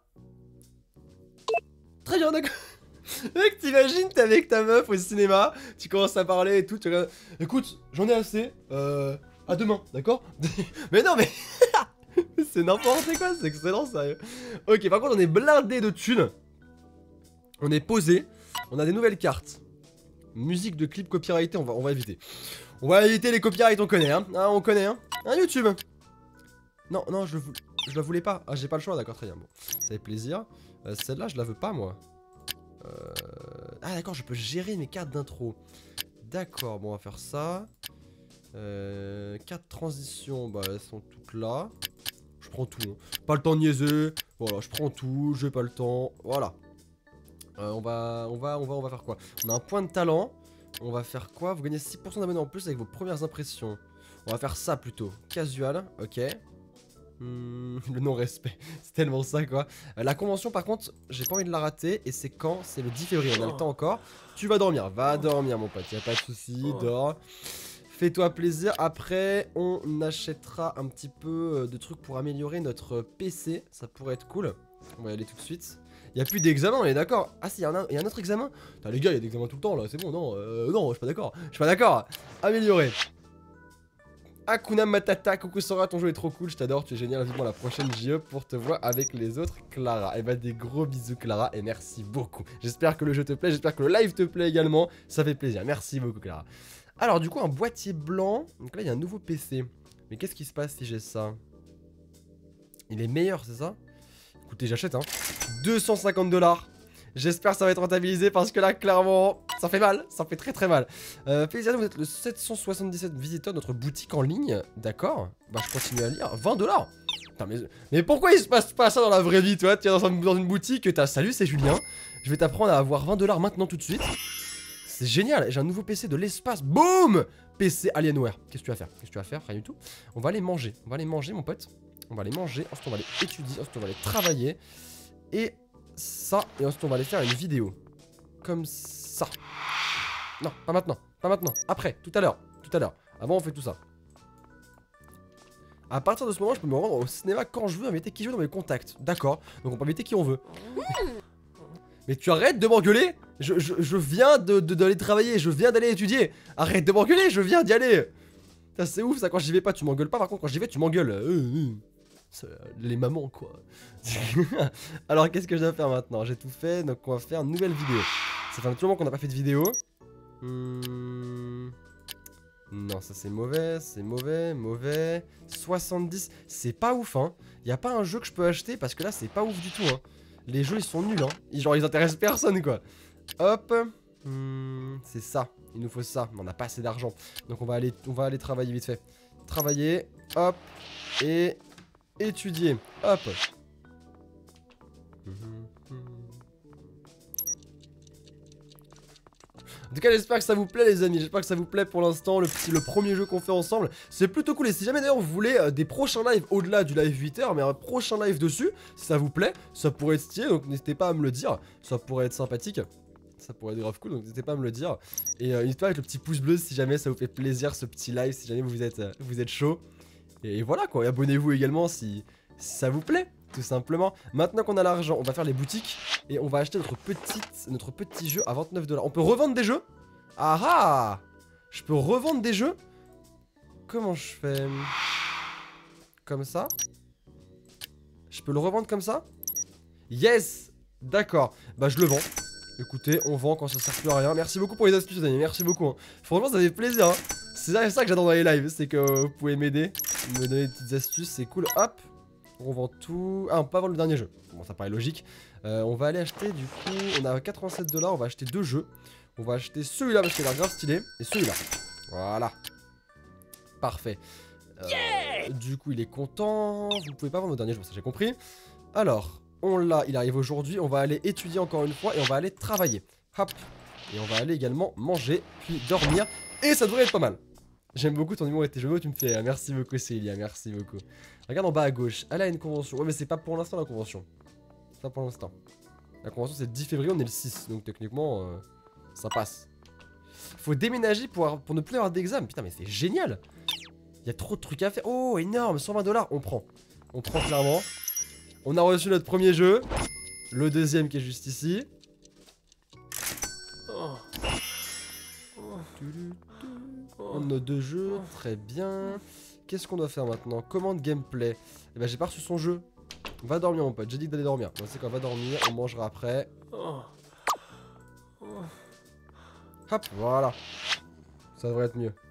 Très bien, d'accord. Mec, t'imagines, t'es avec ta meuf au cinéma, tu commences à parler et tout, tu regardes... Écoute, j'en ai assez, euh... à demain, d'accord? Mais non, mais... c'est n'importe quoi, c'est excellent, sérieux. Ok, par contre, on est blindé de thunes. On est posé. On a des nouvelles cartes. Musique de clip copyrighté, on va, on va éviter. On va éviter les copyrights, on connaît, hein. hein on connaît, hein. Un YouTube. Non, non, je, je la voulais pas. Ah, j'ai pas le choix, d'accord, très bien. Bon, ça fait plaisir. Euh, Celle-là, je la veux pas, moi. Euh... Ah, d'accord, je peux gérer mes cartes d'intro. D'accord, bon, on va faire ça. Euh... Cartes transition, bah, elles sont toutes là. Je prends tout. Hein. Pas le temps de niaiser. Voilà, je prends tout. J'ai pas le temps. Voilà. Euh, on va, on va, on va, on va faire quoi? On a un point de talent. On va faire quoi? Vous gagnez six pour cent d'abonnés en plus avec vos premières impressions. On va faire ça plutôt. Casual, ok. Hmm, le non-respect, c'est tellement ça quoi. Euh, la convention par contre, j'ai pas envie de la rater. Et c'est quand? C'est le dix février, on a le temps encore. Tu vas dormir, va dormir mon pote, y'a pas de soucis, dors. Fais-toi plaisir. Après, on achètera un petit peu de trucs pour améliorer notre P C. Ça pourrait être cool. On va y aller tout de suite. Il n'y a plus d'examen, on est d'accord? Ah si, il y, y a un autre examen? Putain, les gars, il y a des examens tout le temps là, c'est bon, non, euh, non, je suis pas d'accord. Je suis pas d'accord. Améliorer. Hakuna Matata, coucou Sora, ton jeu est trop cool, je t'adore, tu es génial, vivement la prochaine J E pour te voir avec les autres, Clara. Et bah des gros bisous Clara et merci beaucoup. J'espère que le jeu te plaît, j'espère que le live te plaît également, ça fait plaisir, merci beaucoup Clara. Alors du coup un boîtier blanc, donc là il y a un nouveau P C. Mais qu'est-ce qui se passe si j'ai ça? Il est meilleur, c'est ça? Écoutez, j'achète hein. deux cent cinquante dollars. J'espère que ça va être rentabilisé parce que là, clairement, ça fait mal. Ça fait très très mal. Euh, plaisir, vous êtes le sept cent soixante-dix-sept visiteur de notre boutique en ligne. D'accord. Bah, je continue à lire. vingt dollars. Putain, mais, mais pourquoi il se passe pas ça dans la vraie vie, toi? Tu es dans, un, dans une boutique, t'as salut, c'est Julien. Je vais t'apprendre à avoir vingt dollars maintenant tout de suite. C'est génial. J'ai un nouveau P C de l'espace. Boum! P C Alienware. Qu'est-ce que tu vas faire? Qu'est-ce que tu vas faire? Rien du tout. On va aller manger. On va aller manger, mon pote. On va aller manger, ensuite on va aller étudier, ensuite on va aller travailler. Et ça, et ensuite on va aller faire une vidéo. Comme ça. Non, pas maintenant, pas maintenant. Après, tout à l'heure, tout à l'heure. Avant on fait tout ça. À partir de ce moment, je peux me rendre au cinéma quand je veux, inviter qui je veux dans mes contacts. D'accord, donc on peut inviter qui on veut. Mais tu arrêtes de m'engueuler. je, je, je viens de, de, d'aller travailler, je viens d'aller étudier. Arrête de m'engueuler, je viens d'y aller. C'est ouf ça, quand j'y vais pas tu m'engueules pas, par contre quand j'y vais tu m'engueules. Euh, euh. Les mamans quoi. Alors qu'est-ce que je dois faire maintenant? J'ai tout fait, donc on va faire une nouvelle vidéo. Ça fait un petit moment qu'on n'a pas fait de vidéo. hmm... Non ça c'est mauvais, c'est mauvais, mauvais. soixante-dix, c'est pas ouf hein. Y a pas un jeu que je peux acheter parce que là c'est pas ouf du tout hein. Les jeux ils sont nuls hein. Genre ils intéressent personne quoi. Hop. hmm, C'est ça, il nous faut ça, mais on n'a pas assez d'argent. Donc on va aller, on va aller travailler vite fait. Travailler, hop. Et... étudier, hop. En tout cas j'espère que ça vous plaît les amis, j'espère que ça vous plaît pour l'instant, le, petit, le premier jeu qu'on fait ensemble. C'est plutôt cool et si jamais d'ailleurs vous voulez euh, des prochains lives au-delà du live huit heures, mais un prochain live dessus, si ça vous plaît, ça pourrait être stylé, donc n'hésitez pas à me le dire, ça pourrait être sympathique. Ça pourrait être grave cool, donc n'hésitez pas à me le dire. Et euh, n'hésitez pas avec le petit pouce bleu si jamais ça vous fait plaisir ce petit live, si jamais vous êtes, euh, vous êtes chaud. Et voilà quoi, et abonnez-vous également si, si ça vous plaît. tout simplement. Maintenant qu'on a l'argent, on va faire les boutiques et on va acheter notre, petite, notre petit jeu à vingt-neuf dollars. On peut revendre des jeux? Ah ah! Je peux revendre des jeux? Comment je fais? Comme ça? Je peux le revendre comme ça? Yes! D'accord. Bah je le vends. Écoutez, on vend quand ça sert plus à rien. Merci beaucoup pour les astuces, les amis. Merci beaucoup. Hein. Franchement, ça fait plaisir. Hein. C'est ça, ça que j'adore dans les lives. C'est que vous pouvez m'aider, me donner des petites astuces. C'est cool. Hop. On vend tout. Ah, on peut pas vendre le dernier jeu. Bon, ça paraît logique. Euh, on va aller acheter, du coup, on a quatre-vingt-sept dollars. On va acheter deux jeux. On va acheter celui-là parce qu'il a l'air grave stylé. Et celui-là. Voilà. Parfait. Euh, yeah, du coup, il est content. Vous pouvez pas vendre le dernier jeu, ça j'ai compris. Alors. On l'a, il arrive aujourd'hui, on va aller étudier encore une fois et on va aller travailler. Hop. Et on va aller également manger, puis dormir. Et ça devrait être pas mal. J'aime beaucoup ton humour et tes jeux de mots, tu me fais. Euh, merci beaucoup Célia, merci beaucoup. Regarde en bas à gauche, elle a une convention. Ouais mais c'est pas pour l'instant la convention. C'est pas pour l'instant. La convention c'est le dix février, on est le six. Donc techniquement, euh, ça passe. Faut déménager pour, pour ne plus avoir d'examen. Putain mais c'est génial. Il y a trop de trucs à faire. Oh énorme, cent vingt dollars, on prend. On prend clairement. On a reçu notre premier jeu. Le deuxième qui est juste ici. On a deux jeux. Très bien. Qu'est-ce qu'on doit faire maintenant? Commande gameplay. Eh ben j'ai pas reçu son jeu. Va dormir mon pote. J'ai dit d'aller dormir. Bon, c'est quoi, va dormir. On mangera après. Hop, voilà. Ça devrait être mieux.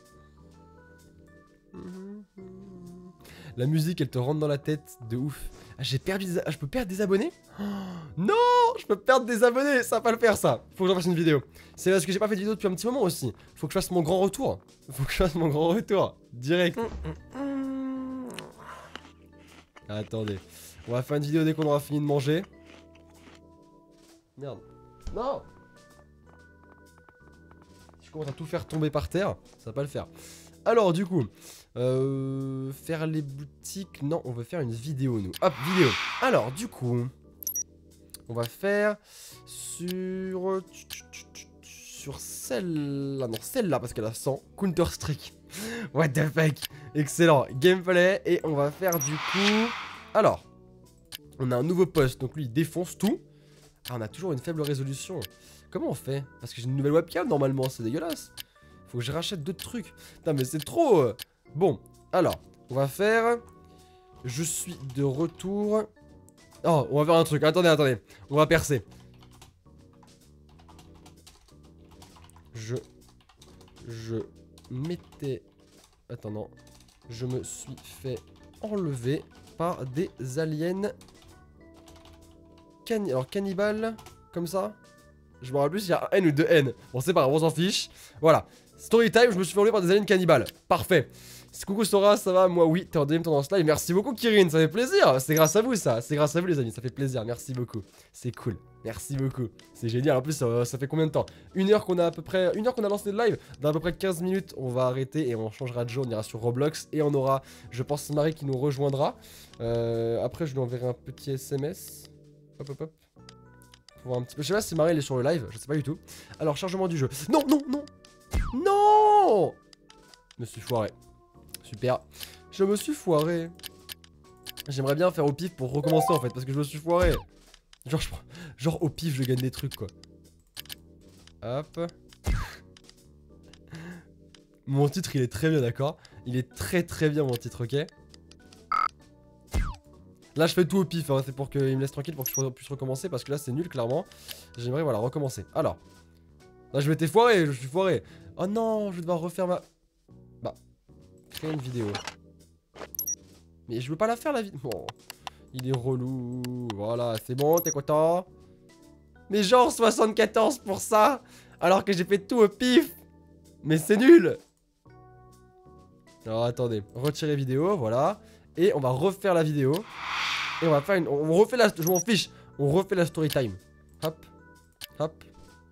La musique elle te rentre dans la tête de ouf. Ah, j'ai perdu des... Ah, je peux perdre des abonnés? Oh, non, je peux perdre des abonnés, ça va pas le faire ça. Faut que j'en fasse une vidéo. C'est parce que j'ai pas fait de vidéo depuis un petit moment aussi. Faut que je fasse mon grand retour. Faut que je fasse mon grand retour. Direct. Attendez. On va faire une vidéo dès qu'on aura fini de manger. Merde. Non. Si je commence à tout faire tomber par terre, ça va pas le faire. Alors du coup, euh, faire les boutiques, non, on veut faire une vidéo nous. Hop, vidéo. Alors du coup, on va faire sur sur celle-là, non celle-là parce qu'elle a cent. Counter Strike. What the fuck. Excellent. Gameplay et on va faire du coup. Alors, on a un nouveau poste, donc lui il défonce tout. Ah, on a toujours une faible résolution. Comment on fait? Parce que j'ai une nouvelle webcam normalement, c'est dégueulasse. Faut que je rachète d'autres trucs. Putain mais c'est trop. euh. Bon, alors, on va faire... Je suis de retour. Oh, on va faire un truc. Attendez, attendez. On va percer. Je... Je m'étais... Attends, non. Je me suis fait enlever par des aliens... Can... Alors, cannibales, comme ça. Je me rappelle plus s'il y a un N ou deux N. Bon, c'est pas grave, on s'en fiche. Voilà. Story time, je me suis fait enlever par des aliens cannibales. Parfait. Coucou Sora, ça va? Moi oui, t'es en deuxième tendance live. Merci beaucoup Kirin, ça fait plaisir. C'est grâce à vous ça. C'est grâce à vous les amis, ça fait plaisir. Merci beaucoup. C'est cool. Merci beaucoup. C'est génial. En plus, ça, ça fait combien de temps? Une heure qu'on a à peu près. Une heure qu'on a lancé le live. Dans à peu près quinze minutes, on va arrêter et on changera de jeu. On ira sur Roblox. Et on aura, je pense, Marie qui nous rejoindra. Euh, après, je lui enverrai un petit S M S. Hop hop hop. Pour voir un petit peu. Je sais pas si Marie elle est sur le live. Je sais pas du tout. Alors, chargement du jeu. Non, non, non. Non. Je me suis foiré. Super. Je me suis foiré. J'aimerais bien faire au pif pour recommencer en fait. Parce que je me suis foiré. Genre, je... Genre au pif je gagne des trucs quoi. Hop. Mon titre il est très bien d'accord. Il est très très bien mon titre, ok. Là je fais tout au pif hein. C'est pour qu'il me laisse tranquille pour que je puisse recommencer. Parce que là c'est nul clairement. J'aimerais voilà recommencer. Alors. Là je m'étais foiré. Je suis foiré. Oh non, je vais devoir refaire ma... Bah. Créer une vidéo. Mais je veux pas la faire la vidéo. Bon. Il est relou. Voilà, c'est bon, t'es content? Mais genre soixante-quatorze pour ça. Alors que j'ai fait tout au pif. Mais c'est nul. Alors attendez. Retirer vidéo, voilà. Et on va refaire la vidéo. Et on va faire une... On refait la... Je m'en fiche. On refait la story time. Hop. Hop.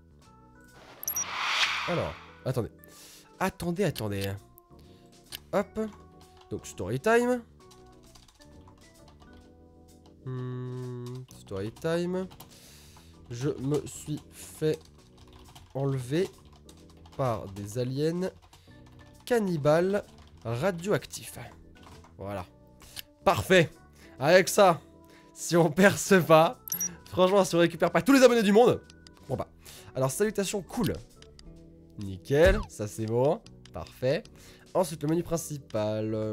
Alors. Attendez. Attendez, attendez. Hop. Donc story time. Hmm, story time. Je me suis fait enlever par des aliens cannibales radioactifs. Voilà. Parfait. Avec ça, si on perce pas. Franchement, si on récupère pas tous les abonnés du monde. Bon bah. Alors, salutations cool. Nickel, ça c'est bon. Parfait. Ensuite, le menu principal. Euh,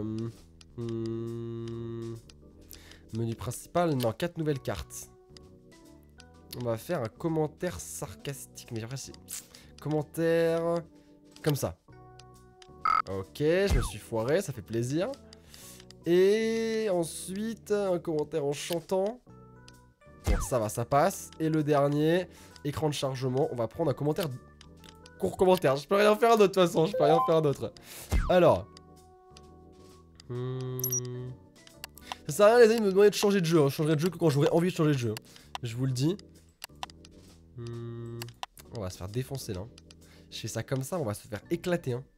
hmm, menu principal, non, quatre nouvelles cartes. On va faire un commentaire sarcastique. Mais après, c'est. Commentaire. Comme ça. Ok, je me suis foiré, ça fait plaisir. Et ensuite, un commentaire en chantant. Bon, ça va, ça passe. Et le dernier, écran de chargement. On va prendre un commentaire. Court commentaire. Je peux rien faire d'autre de toute façon. Je peux rien faire d'autre. Alors. Hmm. Ça sert à rien, les amis, de me demander de changer de jeu. Hein. Je changerai de jeu que quand j'aurai envie de changer de jeu. Je vous le dis. Hmm. On va se faire défoncer là. Je fais ça comme ça, on va se faire éclater. Hein.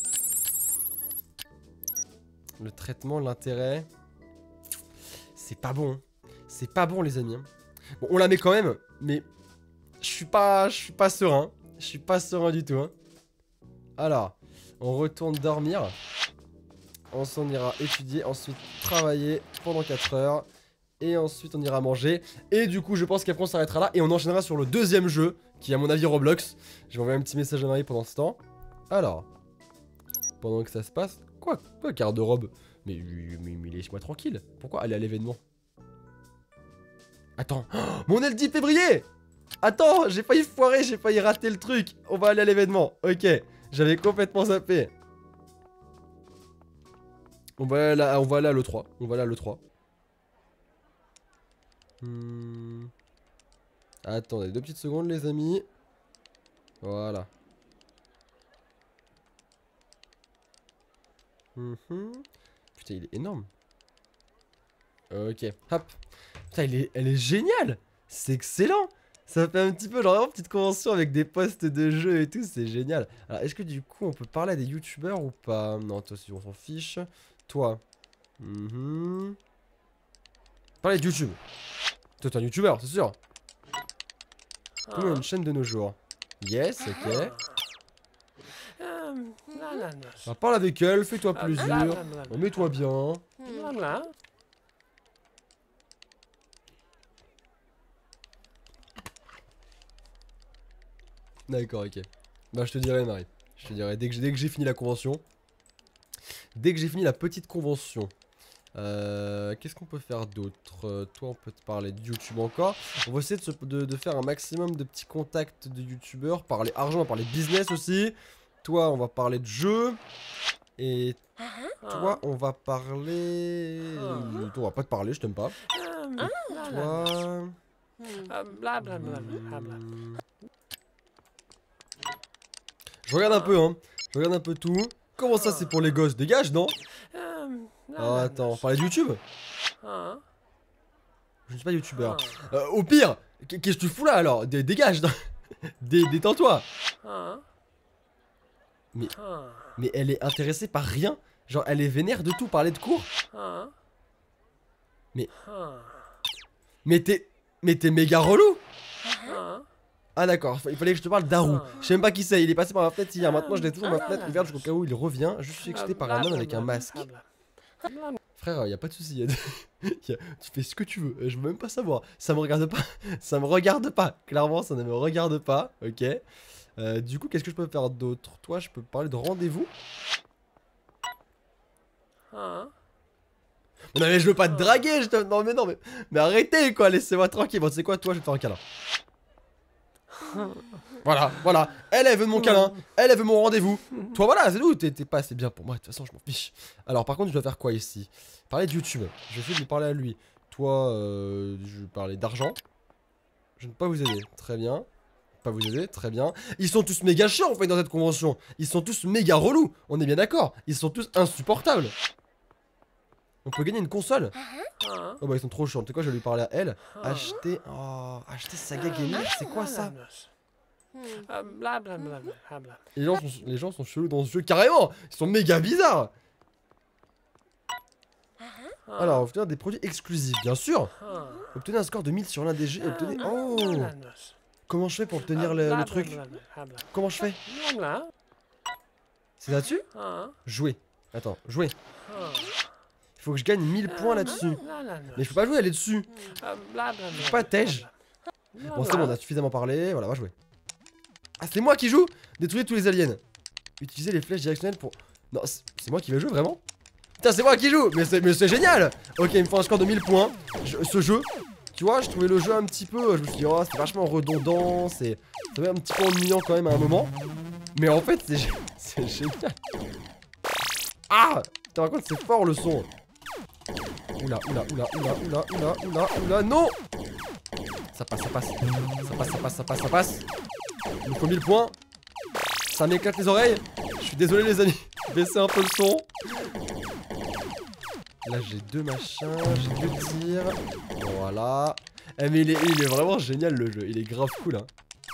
Le traitement, l'intérêt. C'est pas bon. Hein. C'est pas bon, les amis. Hein. Bon, on la met quand même, mais je suis pas, je suis pas serein. Je suis pas serein du tout. Hein. Alors, on retourne dormir. Ensuite, on ira étudier. Ensuite, travailler pendant quatre heures. Et ensuite, on ira manger. Et du coup, je pense qu'après, on s'arrêtera là. Et on enchaînera sur le deuxième jeu, qui est à mon avis Roblox. Je vais envoyer un petit message à Marie pendant ce temps. Alors, pendant que ça se passe. Quoi, quoi, garde-robe? Mais, mais, mais laisse-moi tranquille. Pourquoi aller à l'événement? Attends, oh, mon L dix février. Attends, j'ai failli foirer, j'ai failli rater le truc. On va aller à l'événement. Ok, j'avais complètement zappé. On va aller à, on va aller à l'E trois. On va aller à l'E trois. Hmm. Attendez, deux petites secondes, les amis. Voilà. Mm-hmm. Putain, il est énorme. Ok, hop. Putain, il est, elle est géniale. C'est excellent. Ça fait un petit peu genre vraiment petite convention avec des postes de jeu et tout, c'est génial. Alors, est-ce que du coup, on peut parler à des youtubeurs ou pas? Non, toi, si on s'en fiche. Toi. Mm-hmm. Parler de YouTube. Toi, t'es un youtubeur, c'est sûr. Comme une chaîne de nos jours. Yes, ok. Alors, parle avec elle, fais-toi plaisir. Mets-toi bien. D'accord, ok. Bah, je te dirai, Marie. Je te dirai dès que j'ai fini la convention. Dès que j'ai fini la petite convention. Euh, Qu'est-ce qu'on peut faire d'autre? euh, Toi, on peut te parler de YouTube encore. On va essayer de, se, de, de faire un maximum de petits contacts de YouTubeurs. Parler argent, on va parler business aussi. Toi, on va parler de jeux. Et toi, on va parler... Toi, on va pas te parler, je t'aime pas. Et toi... Je regarde un peu, hein. Je regarde un peu tout. Comment ça, c'est pour les gosses? Dégage, non? Oh, attends, on parlait de YouTube? Je ne suis pas youtubeur. Euh, au pire, qu'est-ce que tu fous là alors? Dégage. Détends-toi. Mais, mais elle est intéressée par rien. Genre, elle est vénère de tout. Parler de cours. Mais... Mais t'es... Mais t'es méga relou. Ah d'accord, il fallait que je te parle d'Haru. Je sais même pas qui c'est, il est passé par ma fenêtre hier. Maintenant je l'ai toujours dans ma fenêtre ouverte jusqu'au cas où il revient. Je suis excité par un homme avec un masque. Frère, y a pas de soucis. Tu fais ce que tu veux, je veux même pas savoir. Ça me regarde pas. Ça me regarde pas. Clairement, ça ne me regarde pas. Ok. Euh, du coup, qu'est-ce que je peux faire d'autre? Toi, je peux parler de rendez-vous. Non mais je veux pas te draguer, je te... Non mais non mais... Mais arrêtez quoi, laissez-moi tranquille. Bon tu sais quoi, toi je vais te faire un câlin. Voilà, voilà. Elle, elle veut de mon câlin. Elle, elle veut mon rendez-vous. Toi voilà, c'est tout, t'es pas assez bien pour moi. De toute façon je m'en fiche. Alors par contre je dois faire quoi ici? Parler de YouTube. Je vais essayer de lui parler à lui. Toi, euh, je vais parler d'argent. Je ne peux pas vous aider, très bien. Pas vous aider, très bien. Ils sont tous méga chiants en fait dans cette convention. Ils sont tous méga relous. On est bien d'accord. Ils sont tous insupportables. On peut gagner une console. Oh bah ils sont trop chiants. Tu sais quoi, je vais lui parler à elle. Acheter... Oh, acheter Saga Gamer, c'est quoi ça? les gens, sont, les gens sont chelous dans ce jeu, carrément. Ils sont méga bizarres. Alors, obtenir des produits exclusifs, bien sûr. Obtenez un score de mille sur l'un des jeux et obtenez... Oh. Comment je fais pour obtenir le, le truc? Comment je fais? C'est là-dessus? Jouer. Attends, jouer. Il faut que je gagne mille points là-dessus. Mais je peux pas jouer, elle est dessus. Je peux pas tège. Bon, c'est bon, on a suffisamment parlé. Voilà, on va jouer. Ah, c'est moi qui joue. Détruire tous les aliens. Utiliser les flèches directionnelles pour... Non, c'est moi qui vais jouer, vraiment? Putain, c'est moi qui joue. Mais c'est génial. Ok, il me faut un score de mille points. Je, ce jeu, tu vois, je trouvais le jeu un petit peu... Je me suis dit, oh, c'est vachement redondant. C'est un petit peu ennuyant quand même à un moment. Mais en fait, c'est génial. Ah, tu te rends compte, c'est fort le son. Oula, oula, oula, oula, oula, oula, oula, oula, non. Ça passe, ça passe. Ça passe, ça passe, ça passe, ça passe. Il me faut mille points. Ça m'éclate les oreilles. Je suis désolé les amis. Baissez un peu le son. Là j'ai deux machins, j'ai deux tirs. Voilà. Eh mais il est, il est vraiment génial le jeu. Il est grave cool hein.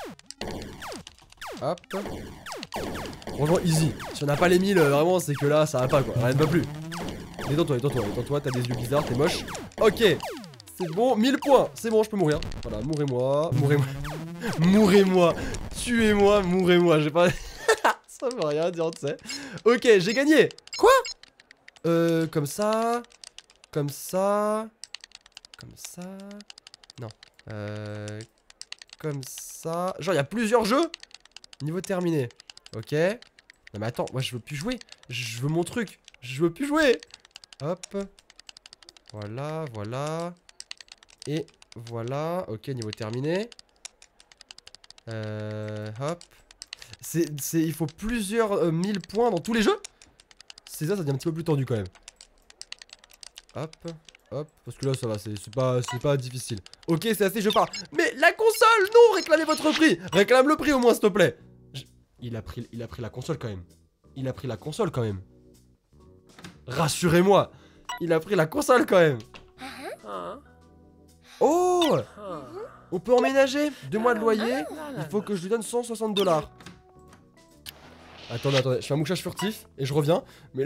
Hop. Franchement easy. Si on n'a pas les mille, vraiment c'est que là ça va pas quoi. Rien ne va plus. Détends-toi, détends-toi, détends-toi. T'as des yeux bizarres, t'es moche. Ok. C'est bon, mille points. C'est bon, je peux mourir. Voilà, mourrez-moi. Mourrez-moi. Mourrez-moi. Tuez-moi, mourrez-moi. J'ai pas... Ça veut rien dire, tu sais. Ok, j'ai gagné. Quoi? Euh, comme ça. Comme ça. Comme ça. Non. Euh... Comme ça. Genre, il y a plusieurs jeux. Niveau terminé. Ok. Non mais attends, moi je veux plus jouer. Je veux mon truc. Je veux plus jouer. Hop. Voilà, voilà. Et voilà. Ok, niveau terminé. Euh, hop. C'est, c'est, il faut plusieurs euh, mille points dans tous les jeux. C'est ça, ça devient un petit peu plus tendu quand même. Hop, hop. Parce que là, ça va, c'est pas, c'est pas difficile. Ok, c'est assez, je pars. Mais la console, non, réclamez votre prix. Réclame le prix au moins, s'il te plaît. Je... Il a pris, il a pris la console quand même. Il a pris la console quand même. Rassurez-moi. Il a pris la console quand même. Oh! On peut emménager. Deux mois de loyer. Il faut que je lui donne cent soixante dollars. Attendez, attendez. Je fais un mouchage furtif et je reviens. Mais...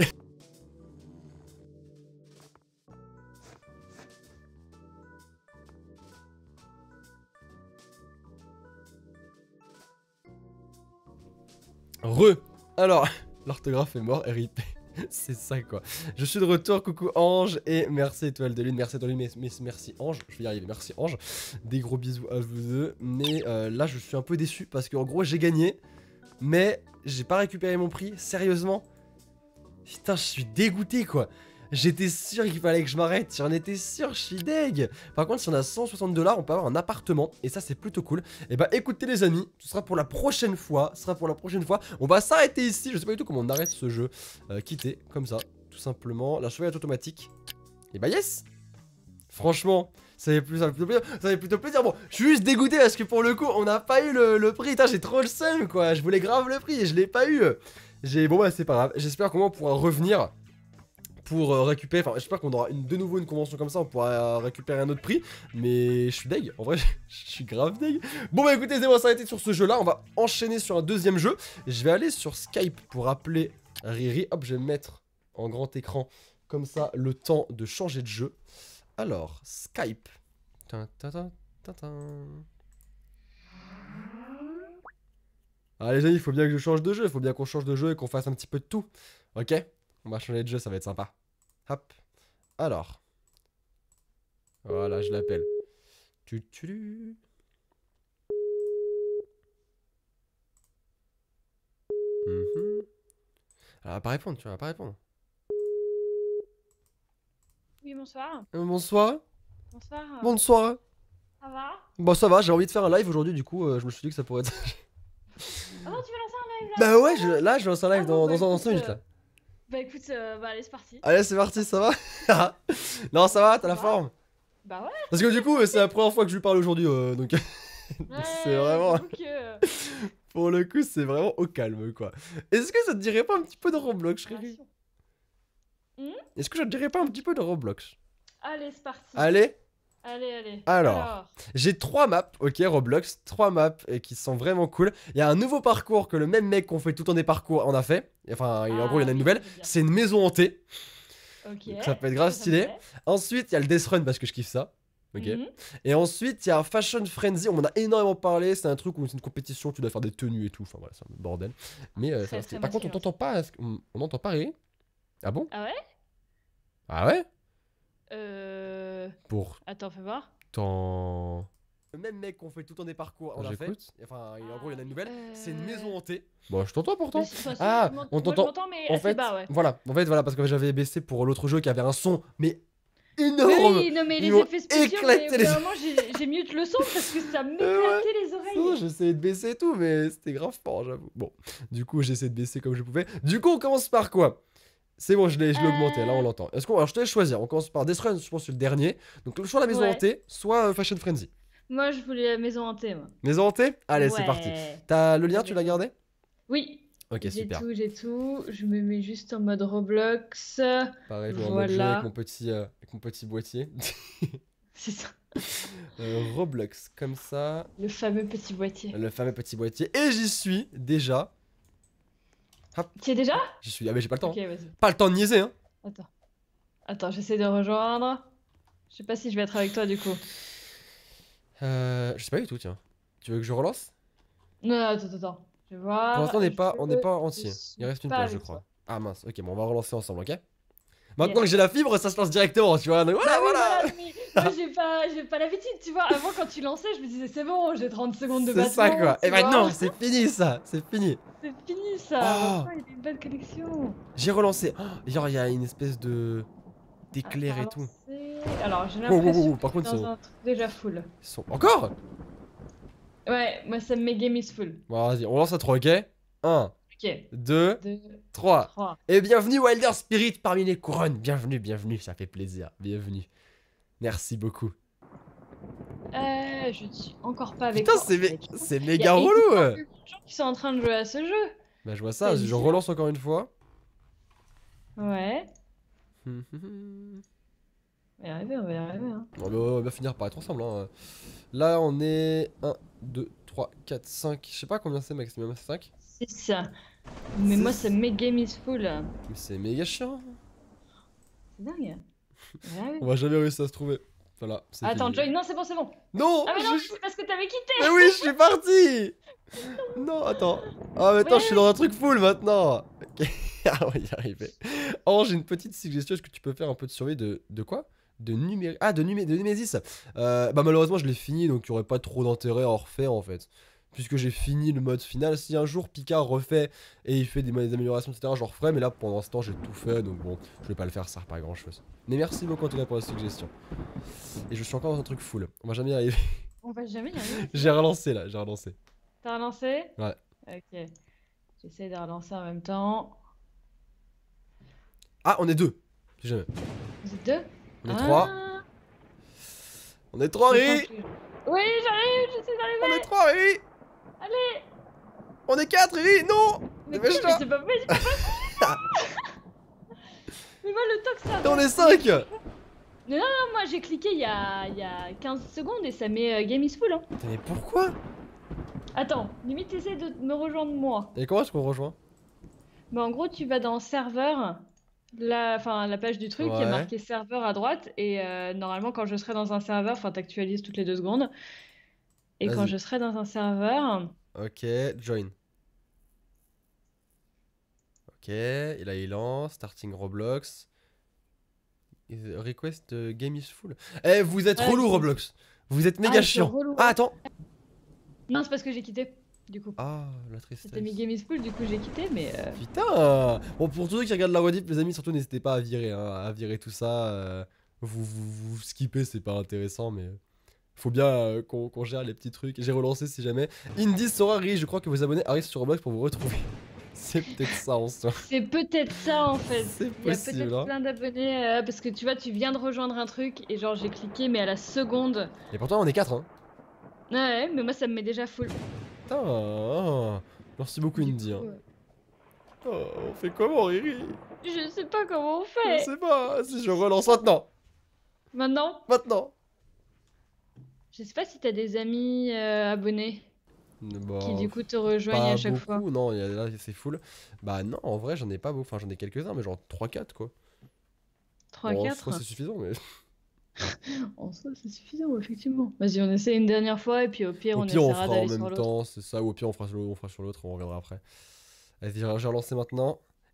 Re. Alors, l'orthographe est mort. R I P. C'est ça quoi. Je suis de retour, coucou Ange et merci étoile de lune, merci étoile de lune, mais, mais merci Ange, je vais y arriver, merci Ange. Des gros bisous à vous deux, mais euh, là je suis un peu déçu parce qu'en gros j'ai gagné, mais j'ai pas récupéré mon prix, sérieusement. Putain, je suis dégoûté quoi. J'étais sûr qu'il fallait que je m'arrête, j'en étais sûr, je suis deg. Par contre, si on a cent soixante dollars, on peut avoir un appartement, et ça c'est plutôt cool. Et bah écoutez les amis, ce sera pour la prochaine fois, ce sera pour la prochaine fois. On va s'arrêter ici, je sais pas du tout comment on arrête ce jeu. Euh, quitter, comme ça, tout simplement. La chevalière automatique. Et bah yes. Franchement, ça fait, plus, ça, fait plutôt plaisir, ça fait plutôt plaisir. Bon, je suis juste dégoûté parce que pour le coup, on n'a pas eu le, le prix. J'ai trop le seum quoi, je voulais grave le prix et je l'ai pas eu. J'ai Bon bah c'est pas grave, j'espère qu'on pourra revenir pour euh, récupérer, enfin j'espère qu'on aura une, de nouveau une convention comme ça, on pourra euh, récupérer un autre prix. Mais je suis deg, en vrai je suis grave deg. Bon bah écoutez, c'est bon, ça a été sur ce jeu là, on va enchaîner sur un deuxième jeu. Je vais aller sur Skype pour appeler Riri. Hop, je vais me mettre en grand écran, comme ça le temps de changer de jeu. Alors, Skype. Tin, tin, tin, tin, tin. Ah les amis, il faut bien que je change de jeu, il faut bien qu'on change de jeu et qu'on fasse un petit peu de tout. Ok, on va changer de jeu, ça va être sympa. Hop. Alors. Voilà, je l'appelle. Tu tu tu. Mm-hmm. Elle va pas répondre, tu vas pas répondre. Oui, bonsoir. Euh, bonsoir. Bonsoir. Bonsoir. Ça va? Bon, ça va, j'ai envie de faire un live aujourd'hui, du coup, euh, je me suis dit que ça pourrait être. Ah non, tu veux lancer un live là? Bah ouais, je... là, je lance un live Ah dans, bon, bah, dans, dans écoute, cinq minutes euh, là. Bah écoute, euh, bah allez, c'est parti. Allez, c'est parti, ça va? Non, ça va, t'as la Ça va. forme? Bah ouais. Parce que du coup, c'est la première fois que je lui parle aujourd'hui, euh, donc. C'est vraiment. j'avoue que... Pour le coup, c'est vraiment au calme, quoi. Est-ce que ça te dirait pas un petit peu de Roblox, Riri? Hmm Est-ce que ça te dirait pas un petit peu de Roblox? Allez, c'est parti. Allez. Allez, allez. Alors, j'ai trois maps, ok, Roblox, trois maps et qui sont vraiment cool. Il y a un nouveau parcours que le même mec qu'on fait tout le temps des parcours en a fait. Enfin, il- en Ah, gros, il y en a une oui, nouvelle. c'est bien. C'est une maison hantée. Ok. Donc ça peut être grave ça me stylé. plaît. Ensuite, il y a le Death Run parce que je kiffe ça. Ok. Mhm. Et ensuite, il y a Fashion Frenzy. On en a énormément parlé. C'est un truc où c'est une compétition, tu dois faire des tenues et tout. Enfin voilà, c'est un bordel. Mais euh, Très, ça, très par contre, on motivant. t'entend pas. On on n'entend pas Riri? Ah bon? Ah ouais? Ah ouais? Euh... Pour Attends, fais voir. ton... Le même mec qu'on fait tout le temps des parcours, on a fait. J'écoute. Enfin, en gros, il y en a une nouvelle. Euh, C'est une maison hantée. Bon, je t'entends pourtant. Bah, si- enfin, si, Ah, je m'ent- on moi, je t'entend- m'entends, mais En assez fait, bas, ouais. voilà. En fait, voilà, parce que j'avais baissé pour l'autre jeu qui avait un son, mais Mais énorme. oui, non, mais Ils les m'ont effets spéciaux, éclaté mais au les- bout d'un moment, j'ai j'ai mute le son parce que ça m'éclatait les Non, oreilles. j'essayais de baisser et tout, mais c'était grave fort, j'avoue. Bon, du coup, j'ai essayé de baisser comme je pouvais. Du coup, on commence par quoi? C'est bon, je l'ai je l'ai Euh. augmenté, là on l'entend. Est-ce qu'on... Alors, je te laisse choisir. On commence par Death Run, je pense que c'est le dernier. Donc, soit la maison Ouais. hantée, soit euh, Fashion Frenzy. Moi, je voulais la maison hantée, moi. Maison hantée? Allez, c'est Ouais. parti. T'as le lien, tu l'as gardé? Oui. Ok, J'ai super. tout, j'ai tout. Je me mets juste en mode Roblox. Pareil, je vais en mode jeu Voilà. avec mon petit, euh, avec mon petit boîtier. C'est ça. Euh, Roblox, comme ça. Le fameux petit boîtier. Le fameux petit boîtier. Et j'y suis déjà. Tu es déjà? J'y suis. Ah, mais j'ai pas le temps. Ok, vas-y. Pas le temps de niaiser, hein. Attends. Attends, j'essaie de rejoindre. Je sais pas si je vais être avec toi du coup. Euh, je sais pas du tout, tiens. Tu veux que je relance? Non, non, attends, attends. Je vais voir. Pour l'instant, on n'est Je pas, on n'est pas je entier. suis Il reste une pas page, je avec crois. toi. Ah mince, ok, bon, on va relancer ensemble, ok? Maintenant Yes. que j'ai la fibre, ça se lance directement, tu vois. Donc voilà, Bah oui, voilà. voilà, mais moi j'ai pas, j'ai pas l'habitude, tu vois. Avant, quand tu lançais, je me disais c'est bon, j'ai trente secondes de C'est battement. ça, quoi. tu Et vois. maintenant, c'est fini, ça. C'est fini. C'est fini ça. Oh. Maintenant, il y a une bonne connexion. J'ai relancé. Oh, genre, il y a une espèce de d'éclair et tout. Relancer. Alors, j'ai Wow, wow, wow, l'impression wow, par que contre, c'est ils dans sont- un truc déjà full. ils sont... Encore? Ouais, moi ça me met game is full. Bon, vas-y, on lance à trois, ok? un, Ok. deux, deux, trois. trois. Et bienvenue Wilder Spirit parmi les couronnes. Bienvenue, bienvenue, ça fait plaisir. Bienvenue. Merci beaucoup. Euh, je ne suis encore pas avec Putain, toi. c'est en mé- fait. c'est Il y a méga relou. énormément ouais. de gens qui sont en train de jouer à ce jeu. Bah, je vois ça, C'est je bizarre. relance encore une fois. Ouais. Hum, hum, hum. On va y arriver, on va y arriver. Hein. Bon, bah, on va bien finir par être ensemble. Hein. Là, on est un, deux, trois, quatre, cinq. Je sais pas combien c'est, mec. C'est même cinq. C'est ça. Mais C'est- moi, ça me met game is full. Mais c'est méga chiant. C'est dingue. On va y arriver. On va jamais réussir à se trouver. Voilà. c'est Attends, fini. Joy, non, c'est bon, c'est bon. Non, Ah, mais non, je- c'est parce que t'avais quitté. Mais oui, je suis parti. Non, attends. Ah, maintenant, Ouais, je suis dans un truc full maintenant. Ok. Ah, on va y arriver. Oh, j'ai une petite suggestion. Est-ce que tu peux faire un peu de survie de, de quoi? De numérique. Ah, de, numé... de Numésis. Euh, bah, malheureusement, je l'ai fini, donc il n'y aurait pas trop d'intérêt à en refaire en fait. Puisque j'ai fini le mode final. Si un jour Picard refait et il fait des, des améliorations, et cetera, je referai. Mais là, pendant ce temps, j'ai tout fait, donc bon, je vais pas le faire, ça sert pas à grand chose. Mais merci beaucoup en tout cas pour la suggestion. Et je suis encore dans un truc full. On va jamais y arriver. On va jamais y arriver. J'ai relancé là, j'ai relancé. T'as relancé? Ouais. Ok. J'essaie de relancer en même temps. Ah, on est deux. Si jamais. Vous êtes deux? On est Ah. trois. On est trois, Je Riri. pense que- Oui, j'arrive, j'essaie d'arriver. On est trois, Riri. Allez. On est quatre, Riri. Non. Mais quoi, Dépêche-toi. mais c'est pas possible. Mais moi, le temps que ça Et on avance. est cinq. Non, moi, j'ai cliqué il y a, il y a quinze secondes et ça met euh, game is full. Hein. Putain, mais pourquoi? Attends, limite, essaie de me rejoindre moi. Et comment est-ce qu'on rejoint? Bah, en gros, tu vas dans serveur, la, enfin, la page du truc, il y Ouais. a marqué serveur à droite. Et euh, normalement, quand je serai dans un serveur, enfin, t'actualises toutes les deux secondes. Et quand Vas-y. je serai dans un serveur, Ok, join. Ok, et là il lance, starting Roblox. Is- Request euh, game is full. Eh, vous êtes Ouais, relou c'est- Roblox. Vous êtes méga Ah, c'est chiant. relou. Ah, attends. non, c'est parce que j'ai quitté, du coup. Ah, la C'était mis tristesse. game is full, du coup, j'ai quitté, mais. euh, Putain. Bon, pour tous ceux qui regardent la rediff, les amis, surtout n'hésitez pas à virer, hein, à virer tout ça. euh, vous, vous, vous skippez, c'est pas intéressant, mais faut bien euh, qu'on qu'on gère les petits trucs. J'ai relancé si jamais. Indie Sora Riri, je crois que vos abonnés arrivent sur Roblox pour vous retrouver. C'est peut-être ça en soi. C'est peut-être ça en fait. C'est Il y a possible, peut-être hein. plein d'abonnés euh, parce que tu vois, tu viens de rejoindre un truc et genre j'ai cliqué, mais à la seconde. Et pourtant, on est quatre, hein. Ouais, mais moi ça me met déjà full. Putain. ah, Merci beaucoup, Du Indie. coup, hein. euh, Oh, on fait comment, Riri? Je sais pas comment on Je fait. sais pas. Si je relance maintenant. Maintenant, Maintenant. je sais pas si t'as des amis euh, abonnés Bah, qui du coup te rejoignent pas à chaque beaucoup, fois. non, il y a- là c'est full. Bah non, en vrai, j'en ai pas beaucoup. Enfin, j'en ai quelques-uns, mais genre trois quatre quoi. trois Bon, en quatre soi, c'est suffisant, mais. En soi, c'est suffisant, effectivement. Vas-y, on essaie une dernière fois et puis au pire, Au on pire, on essaiera fera en d'aller sur même l'autre. temps, c'est ça. Ou au pire, on fera sur l'autre, on fera sur l'autre, on reviendra après. Vas-y, j'ai j'ai relancé maintenant.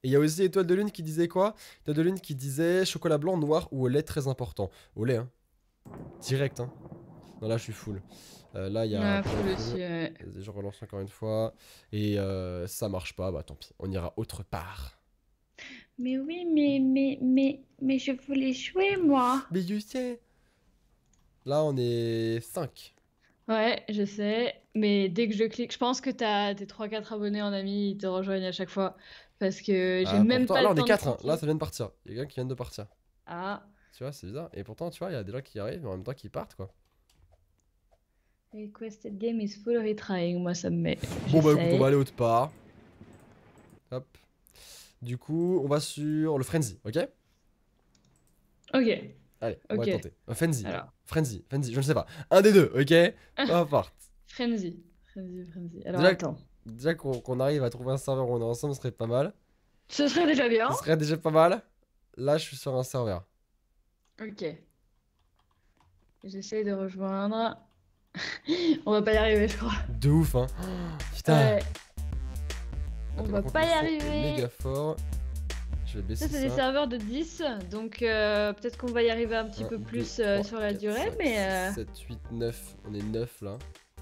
Et il y a aussi Étoile de Lune qui disait quoi? Étoile de Lune qui disait chocolat blanc, noir ou au lait très important. Au lait, hein. Direct, hein. Non, là, je suis full. Euh, là, il y a. Ouais, full aussi, ouais. Vas-y, je relance encore une fois. Et euh, ça marche pas, bah tant pis. On ira autre part. Mais oui, mais, mais, mais, mais je voulais jouer, moi. Mais you sais. Là, on est cinq. Ouais, je sais. Mais dès que je clique, je pense que t'as tes trois quatre abonnés en ami, ils te rejoignent à chaque fois. Parce que j'ai Ah, même pourtant, pas là, le on est temps de quatre. Hein. cliquer. Là, ça vient de partir. Il y a quelqu'un qui vient de partir. Ah. Tu vois, c'est bizarre. Et pourtant, tu vois, il y a des gens qui arrivent et en même temps qui partent, quoi. Requested game is full retrying. Moi, ça me met. Bon, bah écoute, on J'essaye. va aller autre part. Hop. Du coup, on va sur le Frenzy, ok? Ok. Allez, on Ok. va tenter. Euh, Frenzy. Alors. Frenzy, Frenzy, je ne sais pas. Un des deux, ok? Peu importe. Frenzy. Frenzy, Frenzy. Alors, Déjà, attends. déjà qu'on qu'on arrive à trouver un serveur où on est ensemble, ce serait pas mal. Ce serait déjà bien. Ce serait déjà pas mal. Là, je suis sur un serveur. Ok. J'essaye de rejoindre. On va pas y arriver, je crois. De ouf, hein. Putain. Ouais. On Attends, va par contre, pas y le son est arriver. méga fort. Je vais baisser Ça, ça. c'est des serveurs de dix, donc euh, peut-être qu'on va y arriver un petit un, peu deux, plus euh, trois, sur la quatre, durée, cinq, mais... Euh... sept, huit, neuf. On est neuf là.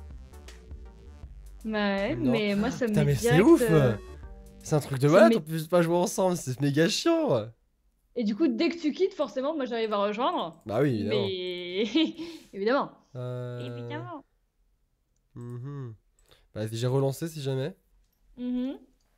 Ouais, Non. mais moi, ça me Putain, met mais c'est direct, ouf! euh, C'est un truc de ça malade, met- on peut juste pas jouer ensemble, c'est méga chiant! Et du coup, dès que tu quittes, forcément, moi, j'arrive à rejoindre. Bah oui, évidemment. Mais... évidemment. Euh... Évidemment. mhm. Bah, j'ai relancé si jamais. Mhm.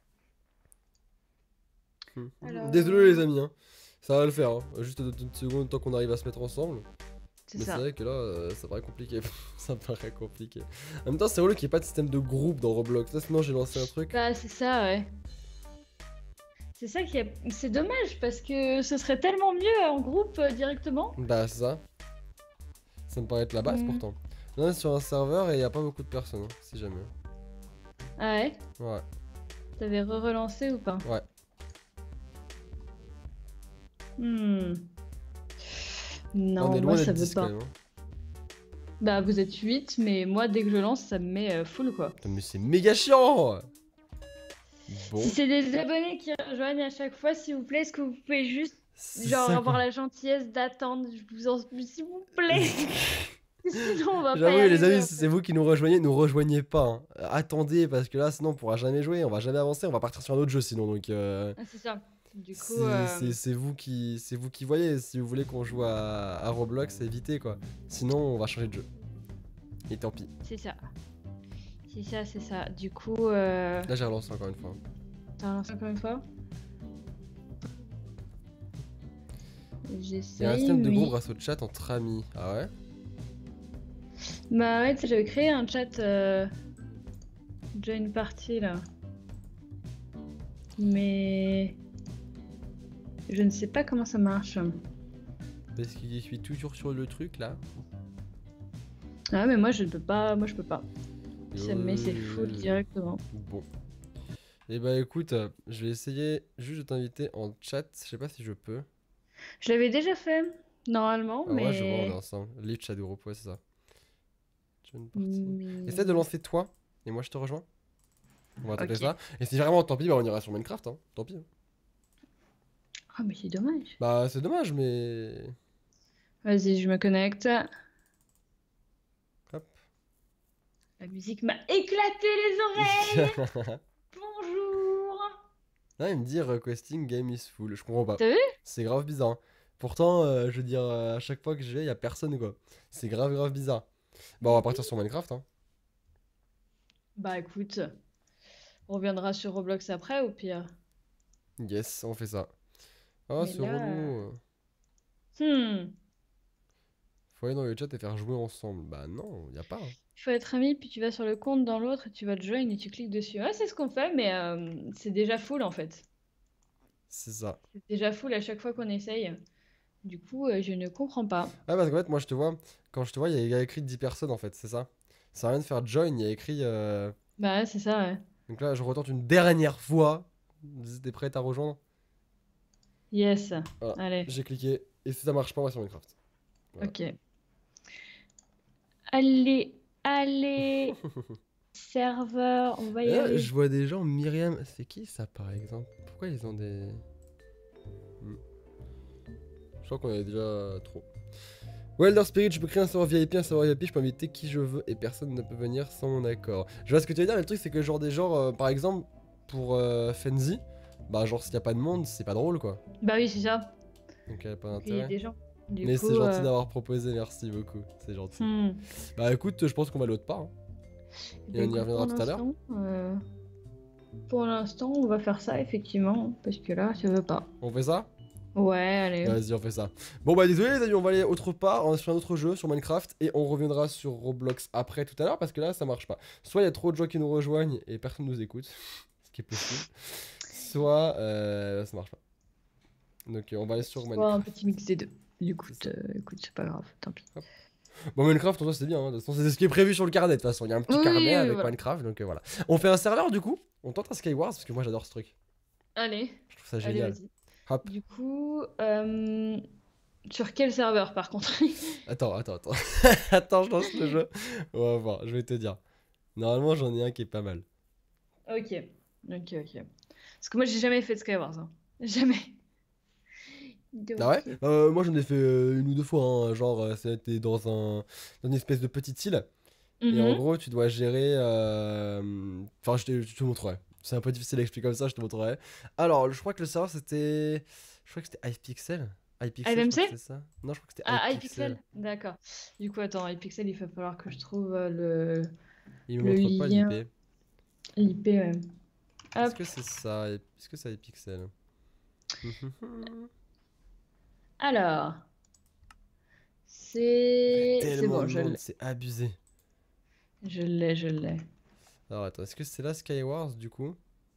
Mhm. Alors- Désolé les amis, hein. Ça va le faire, hein. Juste deux petites secondes tant qu'on arrive à se mettre ensemble. C'est Mais c'est ça. vrai que là, euh, ça paraît compliqué. Ça paraît compliqué. En même temps, c'est relou qu'il n'y ait pas de système de groupe dans Roblox. Là, sinon, j'ai lancé un truc. Bah, c'est ça, ouais. C'est ça qui est... C'est dommage, parce que ce serait tellement mieux en groupe euh, directement. Bah, c'est ça. Ça me paraît être la base Mhm. pourtant. Là, on est sur un serveur et il n'y a pas beaucoup de personnes, hein, si jamais. Ah ouais? Ouais. T'avais re-relancé ou pas? Ouais. Hmm. on Non, est moi loin ça d'être veut dix pas. quand même. Hein. Bah vous êtes huit, mais moi dès que je lance, ça me met euh, full quoi. Putain, mais c'est méga chiant! Bon. Si c'est des abonnés qui rejoignent à chaque fois, s'il vous plaît, est-ce que vous pouvez juste C'est genre ça, avoir quoi. la gentillesse d'attendre? Je vous en supplie, s'il vous plaît. Sinon on va pas y J'avoue, les arriver, amis, en si fait. c'est vous qui nous rejoignez, nous rejoignez pas. Hein. Euh, Attendez, parce que là, sinon, on pourra jamais jouer, on va jamais avancer, on va partir sur un autre jeu sinon. Donc, euh, Ah, c'est ça. Du coup, c'est euh, c'est- c'est vous qui, c'est vous qui voyez. Si vous voulez qu'on joue à, à Roblox, évitez quoi. Sinon, on va changer de jeu. Et tant pis. c'est ça. C'est ça, c'est ça. Du coup, euh... Là, j'ai relancé encore une fois. t'as lancé encore une fois? Il y a un J'essaye, système de mais... groupe grâce au chat entre amis. Ah ouais? Bah ouais, tu sais, j'avais créé un chat euh... join party là. Mais je ne sais pas comment ça marche. Parce que je suis toujours sur le truc là. Ah mais moi je peux pas, moi je peux pas. Ça me met c'est Euh, full directement. Bon. Et bah écoute, euh, je vais essayer juste de t'inviter en chat. Je sais pas si je peux. Je l'avais déjà fait normalement, Ah mais. ouais, je vois, on est ensemble. Live chat de groupe, ouais, c'est ça. Join party. mais- Essaie de lancer toi, et moi je te rejoins. On va tenter Ok. ça. Et si vraiment tant pis, bah on ira sur Minecraft, hein. Tant pis. Hein. Ah mais c'est dommage. Bah c'est dommage, mais. Vas-y, je me connecte. Hop. La musique m'a éclaté les oreilles. Bonjour. Là, il me dit requesting game is full. Je comprends pas. T'as vu? C'est grave bizarre. Hein. Pourtant, euh, je veux dire, euh, à chaque fois que je vais, y a personne quoi. C'est grave, grave bizarre. Bah, on va partir sur Minecraft, hein. Bah écoute, on reviendra sur Roblox après au pire. Yes, on fait ça. Oh, Mais c'est là, relou. Hmm. Faut aller dans le chat et faire jouer ensemble. Bah non, y a pas. Hein. Il faut être ami, puis tu vas sur le compte dans l'autre, et tu vas te join et tu cliques dessus. Ouais, c'est ce qu'on fait, mais euh, c'est déjà full en fait. C'est ça. C'est déjà full à chaque fois qu'on essaye. Du coup, euh, je ne comprends pas. Ah, parce qu'en fait, moi je te vois, quand je te vois, il y a écrit dix personnes en fait, c'est ça. Ça a rien de faire join, il y a écrit. euh, Bah ouais, c'est ça, ouais. Donc là, je retente une dernière fois. T'es prête à rejoindre? Yes. Voilà. Allez, J'ai cliqué. Et si ça marche pas, on va sur Minecraft. Voilà. ok. Allez, allez. serveur, on va y Là, aller. je vois des gens, Myriam, c'est qui ça par exemple? Pourquoi ils ont des... Hmm. Je crois qu'on est déjà trop. Wilder Spirit, je peux créer un serveur V I P, un serveur V I P, je peux inviter qui je veux et personne ne peut venir sans mon accord. Je vois ce que tu veux dire, mais le truc c'est que genre des genres, euh, par exemple, pour euh, Fenzi, bah genre s'il y a pas de monde, c'est pas drôle quoi. Bah oui, c'est ça. Donc il y a pas Donc, il y a d'intérêt. des gens. Du Mais coup, c'est gentil euh, d'avoir proposé, merci beaucoup, c'est gentil. hmm. Bah écoute, je pense qu'on va l'autre part. Hein. Bah, Et on y écoute, reviendra pour tout à l'heure. l'instant, euh, Pour l'instant, on va faire ça, effectivement. Parce que là, ça veut pas. On fait ça? Ouais, allez. Vas-y, on fait ça. Bon bah désolé les amis, on va aller autre part, on va sur un autre jeu, sur Minecraft, et on reviendra sur Roblox après tout à l'heure, parce que là ça marche pas. Soit il y a trop de gens qui nous rejoignent et personne nous écoute, ce qui est possible, soit euh, ça marche pas. Donc euh, on va aller sur Soit un Minecraft. petit mix des deux. Du coup, C'est ça. euh, écoute, c'est pas grave, tant pis. Bon Minecraft en soi c'est bien, hein. De toute façon c'est ce qui est prévu sur le carnet de toute façon, il y a un petit Oui, carnet oui, avec voilà. Minecraft, donc euh, voilà. On fait un serveur du coup, on tente un Skywars, parce que moi j'adore ce truc, Allez, je trouve ça allez, génial. vas-y. Hop, Du coup, euh, sur quel serveur par contre? attends, attends, attends, attends je lance le jeu, on va voir, je vais te dire. Normalement j'en ai un qui est pas mal. Ok, ok, ok. Parce que moi, j'ai jamais fait de Skywars. Hein. Jamais. Ah ouais? Donc, euh, Euh, moi j'en ai fait euh, une ou deux fois, hein. Genre euh, c'était dans un dans une espèce de petite île et en mhm. gros tu dois gérer. euh, Enfin je te, je te montrerai. C'est un peu difficile à expliquer comme ça, je te montrerai. Alors je crois que le serveur c'était, je crois que c'était iPixel. iPixel, je crois que iMMC? c'était ça. Non je crois que c'était Ah, iPixel. iPixel? D'accord. Du coup, attends, iPixel, il va falloir que je trouve euh, le, Il me le montre pas l'I lien P. I P même. Est-ce Hop. que c'est ça? Est-ce que c'est iPixel? Alors, c'est... C'est Tellement bon, de je monde, l'ai. c'est abusé. Je l'ai, je l'ai. Alors attends, est-ce que c'est là Skywars du coup?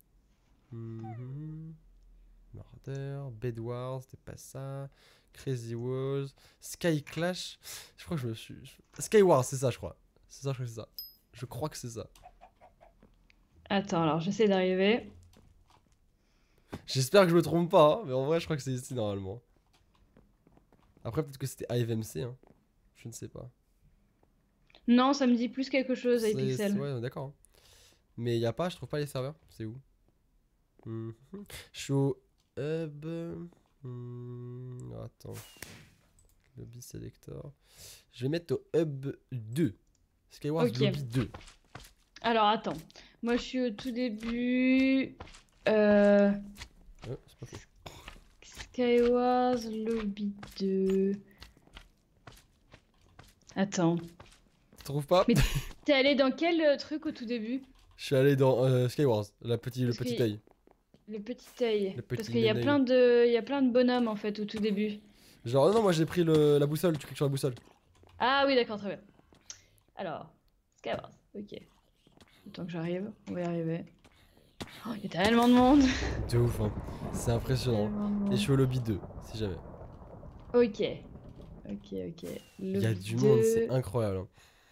Mhm. Marder, Bed Wars, c'était pas ça. Crazy Wars, Sky Clash. Je crois que je me suis. je- Sky Wars, c'est ça, je crois. C'est ça, je crois que c'est ça. Je crois que c'est ça. Attends, alors j'essaie d'arriver. J'espère que je me trompe pas, hein, mais en vrai, je crois que c'est ici normalement. Après, peut-être que c'était I V M C, hein. Je ne sais pas. Non, ça me dit plus quelque chose, C'est- c'est- iPixel. Ouais, d'accord. Hein. Mais il y a pas, je trouve pas les serveurs. C'est où? Mhm. Je suis au hub. Hmm, attends. Lobby selector. Je vais mettre au hub deux. Skywars Ok. Lobby deux. Alors, attends. Moi, je suis au tout début. Euh... Oh, c'est pas faux. Skywars Lobby deux. Attends. Tu trouves pas? Mais t'es allé dans quel euh, truc au tout début? Je suis allé dans euh, Skywars, la petit, le Parce petit qu'il- œil. Le petit œil. Le Parce petit qu'il y a œil. plein de... Il y a plein de bonhommes en fait au tout début. Genre, non, non, moi j'ai pris le, la boussole, tu cliques sur la boussole. Ah oui, d'accord, très bien. Alors, Skywars, ok. Le temps que j'arrive, on va y arriver. Oh, il y a tellement de monde. De ouf, hein. C'est impressionnant. Tellement de Et je monde. suis au lobby deux, si jamais. Ok. Ok, ok. Il y a Lobby du monde, c'est deux. incroyable. Hein.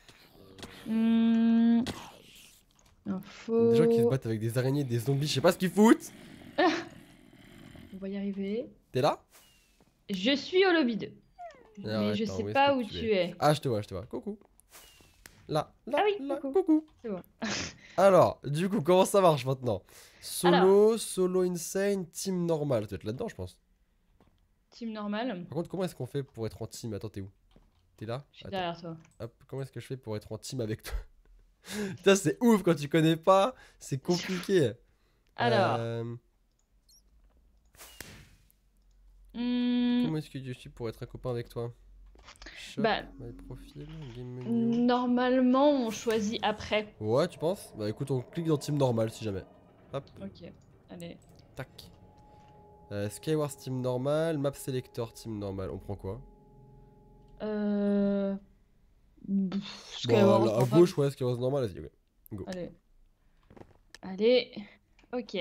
Hmm, Il y a Info. des gens qui se battent avec des araignées, des zombies, je sais pas ce qu'ils foutent. On va y arriver. T'es là? Je suis au lobby deux. Alors, Mais je attends, sais où est-ce pas que où tu tu es. Ah, je te vois, je te vois. Coucou. Là, là, Ah oui, là, coucou. coucou. C'est bon. Alors, du coup, comment ça marche maintenant? Solo, Alors. solo insane, team normal. Tu dois être là-dedans, je pense. Team normal. Par contre, comment est-ce qu'on fait pour être en team? Attends, t'es où? T'es là? Je suis Attends. derrière toi. Hop, comment est-ce que je fais pour être en team avec toi? Putain, c'est ouf quand tu connais pas, c'est compliqué. Alors. Euh, hmm, comment est-ce que je suis pour être un copain avec toi? Shop, Bah, my profile, game menu. normalement, on choisit après. Ouais, tu penses? Bah écoute, on clique dans team normal si jamais. Hop, Ok. Allez. tac. Euh, Skywars team normal, map selector team normal. On prend quoi? Euh... pff, Bon, Skywars, là, à enfin, gauche, ouais, Skywars normal, vas-y, ok. Go. Allez. Allez. Ok.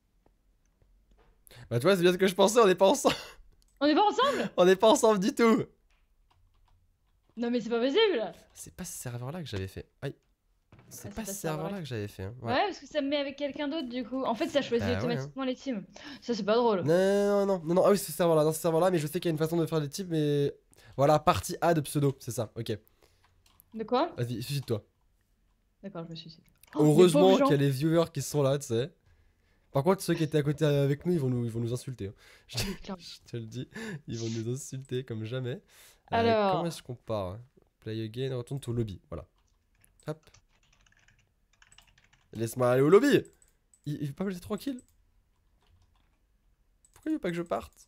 Bah tu vois, c'est bien ce que je pensais, on n'est pas ensemble. On est pas ensemble? On n'est pas ensemble du tout. Non mais c'est pas possible. C'est pas ce serveur là que j'avais fait. Aïe. C'est Ah, pas c'est ce pas ce serveur là serveur-là. que j'avais fait. Hein. Ouais. parce que ça me met avec quelqu'un d'autre du coup. En fait, ça choisit Bah ouais, automatiquement les teams. Ça, c'est pas drôle. Non, non, non, non, non, ah oui, c'est ce serveur là, dans ce serveur là, mais je sais qu'il y a une façon de faire des types, mais. Voilà, partie A de pseudo, c'est ça, ok. De quoi? Vas-y, suicide-toi. D'accord, je me suis dit. Oh, les Heureusement pauvres qu'il y a gens. les viewers qui sont là, tu sais. Par contre, ceux qui étaient à côté avec nous, ils vont nous, ils vont nous insulter, hein. Je, te, Oui, clairement. je te le dis, ils vont nous insulter comme jamais. Euh, Alors. comment est-ce qu'on part? Play again, retourne au lobby, voilà. Hop. Laisse-moi aller au lobby. Il, il veut pas me laisser tranquille. Pourquoi il veut pas que je parte?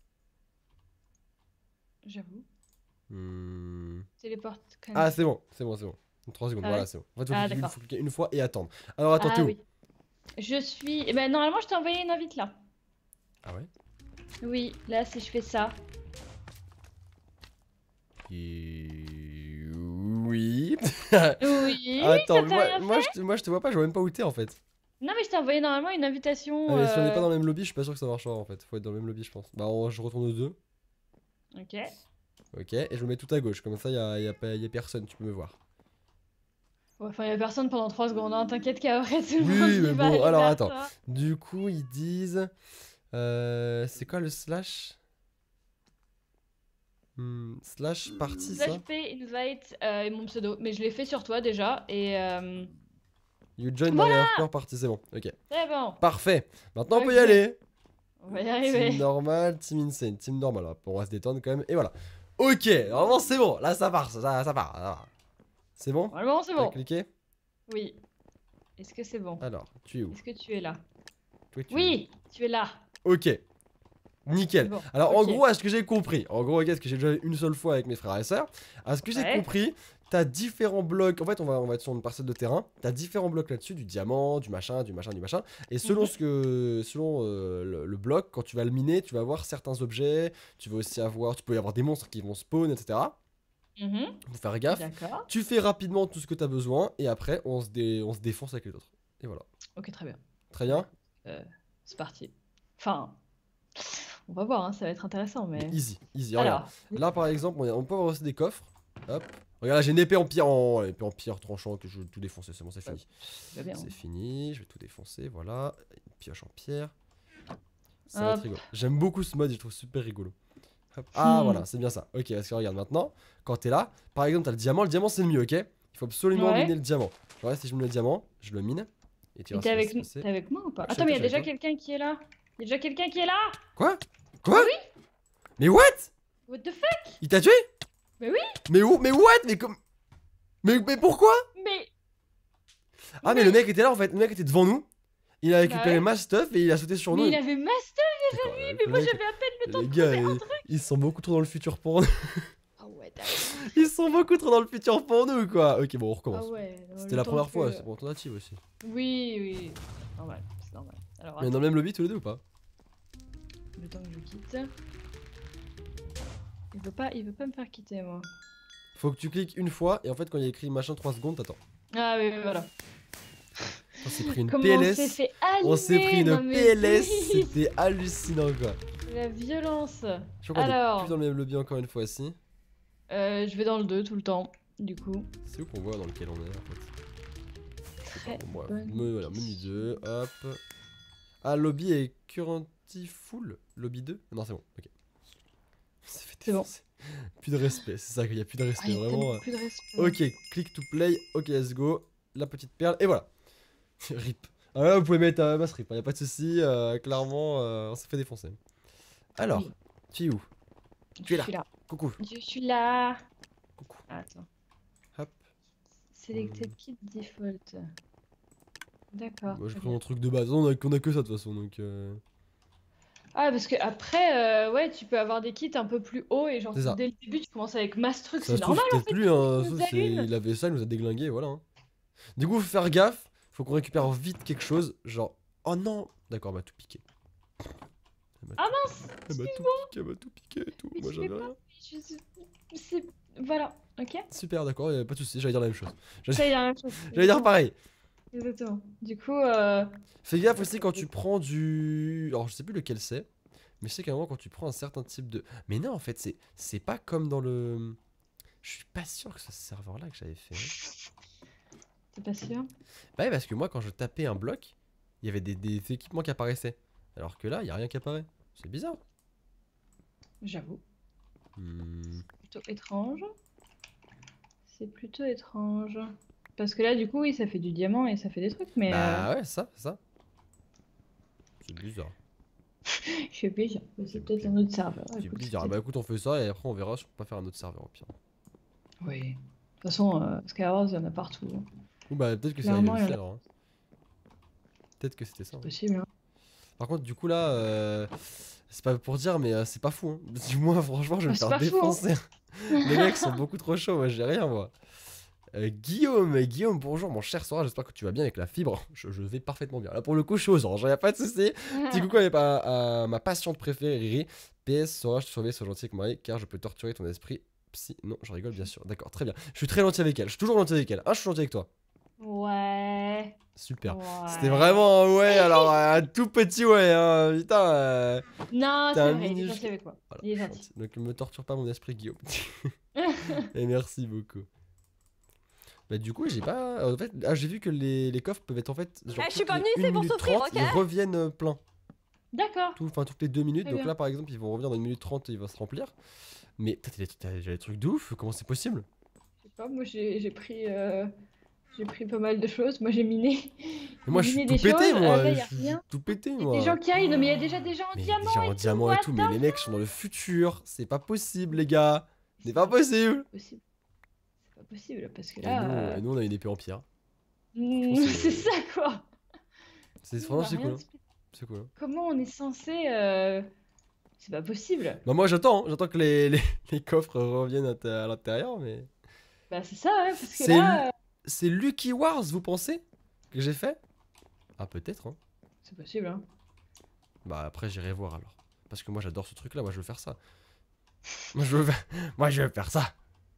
J'avoue. Hmm. Téléporte quand même. Ah, c'est bon, c'est bon, c'est bon. trois secondes, Ah voilà, ouais. c'est bon. En fait, Ah, il faut, il d'accord. faut cliquer une fois et attendre. Alors, attends, Ah t'es où? oui. Je suis. Eh ben, normalement, je t'ai envoyé une invite là. Ah ouais? Oui, là, si je fais ça. Et... Oui. Oui, Attends, ça mais t'a moi, rien moi, je te, moi je te vois pas, je vois même pas où t'es en fait. Non, mais je t'ai envoyé normalement une invitation. Ah, mais si on n'est pas euh, dans le même lobby, je suis pas sûr que ça marchera en fait. Faut être dans le même lobby, je pense. Bah, on- je retourne aux deux. Ok. Ok, et je me mets tout à gauche, comme ça, y a, y a, pas- y a personne, tu peux me voir. Ouais, enfin, y a personne pendant trois secondes, hein. T'inquiète qu'après tout le Oui, monde mais il va bon, aller alors vers attends. toi. Du coup, ils disent. Euh, c'est quoi le slash? Hmm, slash party, Slash ça? P invite euh, et mon pseudo. Mais je l'ai fait sur toi déjà. Et euh... You join my voilà. hardcore party, c'est bon, ok. C'est bon. Parfait, maintenant on peut y Ok. aller. On va y Team arriver. normal, team insane, team normal, hop, on va se détendre quand même, et voilà. Ok, normalement c'est bon, là ça part, ça, ça part, ça part. C'est bon? Normalement, c'est T'as bon. cliqué? Oui. Est-ce que c'est bon? Alors, tu es où? Est-ce que tu es là? Toi, tu es où? Oui, tu es là. Ok, nickel. Bon, Alors en ok. gros, à ce que j'ai compris, en gros, regarde ce que j'ai déjà vu une seule fois avec mes frères et sœurs, à ce que j'ai Ouais. compris, t'as différents blocs, en fait on va, on va être sur une parcelle de terrain, t'as différents blocs là-dessus, du diamant, du machin, du machin, du machin, et selon Mhm. ce que, selon euh, le, le bloc, quand tu vas le miner, tu vas avoir certains objets, tu vas aussi avoir, tu peux y avoir des monstres qui vont spawn, et cetera. Mhm. Faut faire gaffe. D'accord. Tu fais rapidement tout ce que t'as besoin, et après on se, dé- on se défonce avec les autres. Et voilà. Ok, très bien. Très bien. Euh, c'est parti. Enfin, on va voir, hein, ça va être intéressant, mais. Mais easy, easy, regarde. Alors, Là par exemple, on, on peut avoir aussi des coffres. Hop. Regarde là, j'ai une épée en pierre, en épée en pierre tranchant que je veux tout défoncer, c'est bon, c'est fini. ça va bien. C'est fini, je vais tout défoncer, voilà. Une pioche en pierre. Ça va être Hop. rigolo. J'aime beaucoup ce mode, je le trouve super rigolo. Hop. Ah Hmm. voilà, c'est bien ça. Ok, parce que regarde maintenant, quand t'es là, par exemple, t'as le diamant, le diamant c'est le mieux, ok? Il faut absolument Ouais. miner le diamant. Genre là, si je mine le diamant, je le mine. Et tu Et vois t'es ce qui va avec, se nous- passer. t'es avec moi ou pas? Ouais, je Attends, sais mais pas, il y a je suis déjà avec quelqu'un qui est là. Il y a déjà quelqu'un qui est là. Quoi? Quoi? Ah oui. Mais what? What the fuck? Il t'a tué? Mais oui. Mais où? Mais what? Mais comme. Mais, mais pourquoi? Mais. Ah, mais le mec était là en fait, le mec était devant nous. Il a récupéré ouais. ma stuff et il a sauté sur Mais nous. il avait master. D'accord, Mais le moi mec- j'avais à peine le temps Les de gars, trouver un ils, truc. ils sont beaucoup trop dans le futur pour nous. Ah ouais, d'accord. Ils sont beaucoup trop dans le futur pour nous, quoi. Ok, bon, on Ah recommence. ouais. non, C'était le la temps première que- fois, c'est pour tentative aussi. Oui, oui. Normal, c'est normal. Alors, Mais attends, dans le même lobby tous les deux ou pas? le temps que je quitte. Il veut pas, il veut pas me faire quitter, moi. Faut que tu cliques une fois et en fait, quand il y a écrit machin trois secondes, t'attends. Ah oui, oui, voilà. On s'est pris une Comment P L on S. s'est fait allumer. On s'est pris non, une mais P L S, oui. c'était hallucinant quoi. La violence. Je crois qu'on est Alors, plus dans le même lobby encore une fois ici. euh, je vais dans le deux tout le temps, du coup. C'est où qu'on voit dans lequel on est en fait? Très Bon, bref, bonne me, voilà, menu question. deux, hop. Ah, lobby est currently full. Lobby deux? Non, c'est bon, ok. C'est fait C'est bon. défoncer. Plus de respect, c'est ça qu'il y a plus de Ah, respect, il y a vraiment. tellement euh. plus de respect. Ok, click to play, ok, let's go. La petite perle, et voilà. Rip. Ah là, vous pouvez mettre euh, mass rip, hein, y a pas de souci. euh, clairement, euh, on s'est fait défoncer. Alors, Oui. tu es où? Je Tu es là. suis là. Coucou. Je suis là. Coucou. Attends. Hop. Selected kit default. D'accord. Moi, j'ai très pris bien. mon truc de base. On a, on a que ça de toute façon, donc. Euh... Ah, parce que après, euh, ouais, tu peux avoir des kits un peu plus hauts et genre C'est ça. dès le début, tu commences avec masse truc, Ça c'est se trouve, normal en peut-être fait. plus, hein. il nous sauf c'est- allume. Il avait ça, il nous a déglingué, voilà. hein. Du coup, faut faire gaffe. Faut qu'on récupère vite quelque chose. Genre, oh non! D'accord, elle m'a tout piqué. Elle m'a Ah tout- mince, Elle m'a tout piqué, elle m'a tout piqué et tout. Mais Moi, tu fais j'avais pas. rien. Je sais- c'est- Voilà, ok. Super, d'accord, y a pas de soucis, j'allais dire la même chose. J'allais Ça y est, la même chose. j'allais dire pareil. Exactement. Du coup, euh... Fais gaffe aussi quand tu prends du. Alors, je sais plus lequel c'est. Mais je sais qu'à un moment, quand tu prends un certain type de. Mais non, en fait, c'est c'est pas comme dans le. Je suis pas sûr que ce serveur-là que j'avais fait. hein. t'es pas sûr? Bah, ouais, parce que moi, quand je tapais un bloc, il y avait des, des équipements qui apparaissaient. Alors que là, il y a rien qui apparaît. C'est bizarre. J'avoue. Hmm. Plutôt étrange. C'est plutôt étrange. Parce que là, du coup, oui, ça fait du diamant et ça fait des trucs, mais. Bah ouais, ça, c'est ça. C'est bizarre. Euh... Je sais pas, c'est peut-être un autre serveur. C'est Écoute, bizarre. c'est Bah écoute, on fait ça et après on verra si on peut pas faire un autre serveur au pire. peut-être- Oui. De toute façon, euh, Skywars, il y en a partout. Hein. Ou bah peut-être que c'est Clairement, arrivé il y aussi en a- alors. Hein. Peut-être que c'était ça. C'est Hein. possible. Hein. Par contre, du coup là, euh, c'est pas pour dire, mais euh, c'est pas fou. Hein. Du moins, franchement, je vais Ah, me c'est faire pas fou, hein. défoncer. Les mecs sont beaucoup trop chauds, moi j'ai rien moi. Euh, Guillaume, Guillaume, bonjour mon cher Sora, j'espère que tu vas bien avec la fibre. Je, je vais parfaitement bien. Là pour le coup, je suis aux anges, y'a pas de soucis. Petit coucou à, à, à ma patiente préférée, Riri. P S, Sora, je te surveille, sois gentil avec moi, car je peux torturer ton esprit. Psy. Non, je rigole bien sûr. D'accord, très bien. Je suis très gentil avec elle, je suis toujours gentil avec elle. Ah, je suis gentil avec toi. Ouais. Super. Ouais. C'était vraiment un ouais, alors un tout petit ouais, hein. Putain. Euh... Non, T'es c'est un vrai, il est mini- gentil avec moi. Voilà, Il est je suis gentil. gentil. Donc me torture pas mon esprit, Guillaume. Et merci beaucoup. Bah du coup j'ai pas... En fait, ah, j'ai vu que les, les coffres peuvent être en fait... Genre, Eh, je suis toutes pas les venue ici une pour minute souffrir, trente, ok? ils reviennent euh, pleins. D'accord. Tout, enfin toutes les deux minutes. Très Donc bien. là par exemple ils vont revenir dans une minute trente et il va se remplir. Mais t'as des, t'as des trucs de ouf, comment c'est possible? Je sais pas, moi j'ai j'ai pris, euh, j'ai pris pas mal de choses. Moi j'ai miné. Mais moi je J'ai suis miné tout des pété choses. moi, Euh, là, y je a suis rien. tout pété Il y a moi. des gens qui arrivent, non, mais il y a déjà des gens en Mais il y a des diamant gens et en tout. diamant et what tout, mais the les mecs sont dans le futur, c'est pas possible les gars. C'est pas possible. possible. C'est pas possible parce que Et là. nous, euh, et nous on a une épée en pierre. hmm, c'est- c'est ça quoi. C'est Nous, on franchement a c'est rien cool. de Hein. spé- C'est cool. Hein. Comment on est censé. euh, C'est pas possible. Bah moi j'attends, hein. J'attends que les, les, les coffres reviennent à, ta- à l'intérieur, mais... Bah c'est ça, hein, parce que C'est là. Lu- euh, c'est Lucky Wars, vous pensez? Que j'ai fait? Ah peut-être, hein. C'est possible, hein. Bah après j'irai voir alors. Parce que moi j'adore ce truc là, moi je veux faire ça. Moi je veux, moi, je veux faire ça.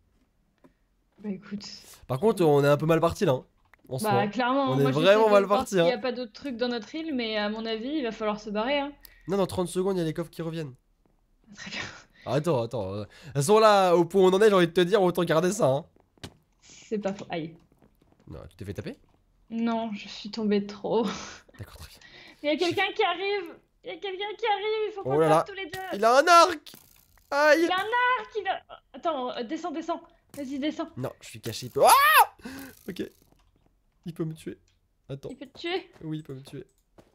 Bah écoute. Par contre on est un peu mal parti là, hein, en ce Bah moment. clairement, On est moi vraiment j'essaie de mal voir parti, s'il y hein. a pas d'autres trucs dans notre île, mais à mon avis, il va falloir se barrer, hein. Non, dans trente secondes il y a les coffres qui reviennent. Très bien. Ah, attends, attends. euh, Elles sont là, au point où on en est, j'ai envie de te dire, autant garder ça, hein. C'est pas faux. Aïe. Non, tu t'es fait taper? Non, je suis tombée trop. D'accord, très bien. Il y a quelqu'un qui arrive. Il y a quelqu'un qui arrive. Il faut qu'on Oh là là. tape tous les deux. Il a un arc! Aïe! Il a un arc. Il a... Attends, euh, descends, descends. Vas-y, descends. Non, je suis caché, il peut... Ah! Ok. Il peut me tuer. Attends. Il peut te tuer. Oui, il peut me tuer.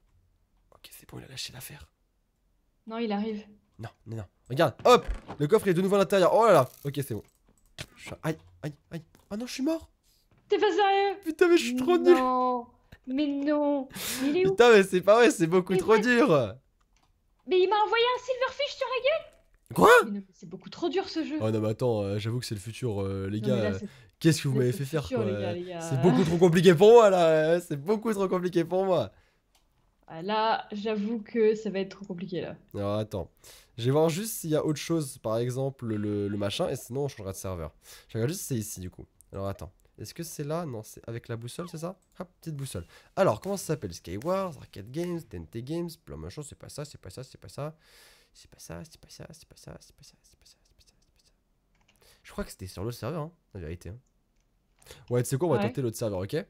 Ok, c'est bon, il a lâché l'affaire. Non, il arrive. Non, non, non. Regarde, hop! Le coffre est de nouveau à l'intérieur. Oh là là! Ok, c'est bon. Je suis... Aïe, aïe, aïe. Ah non, je suis mort! T'es pas sérieux? Putain, mais je suis trop nul! Non. Mais non. Mais il est où? Putain, mais c'est pas vrai, c'est beaucoup Mais trop what? dur! Mais il m'a envoyé un silverfish sur la gueule. Quoi? Mais non, mais c'est beaucoup trop dur ce jeu. Oh non, mais attends, euh, j'avoue que c'est le futur, euh, les Non, gars. mais là, euh, c'est- Qu'est-ce que vous là, m'avez c'est fait le faire, futur, quoi? les gars, les gars. C'est beaucoup trop compliqué pour moi, là. euh, C'est beaucoup trop compliqué pour moi. Ah, là, j'avoue que ça va être trop compliqué là. Alors attends, je vais voir juste s'il y a autre chose, par exemple le, le machin, et sinon on changera de serveur. Je regarde juste si c'est ici du coup. Alors attends, est-ce que c'est là? Non, c'est avec la boussole, c'est ça? Hop, petite boussole. Alors, comment ça s'appelle? Skywars, Arcade Games, T N T Games, plein de machin, c'est pas ça, c'est pas ça, c'est pas ça. C'est pas ça, c'est pas ça, c'est pas ça, c'est pas ça, c'est pas ça, c'est pas ça, c'est pas ça. Je crois que c'était sur l'autre serveur, hein, la vérité. Hein. Ouais, tu sais quoi, on va Ouais. tenter l'autre serveur, ok?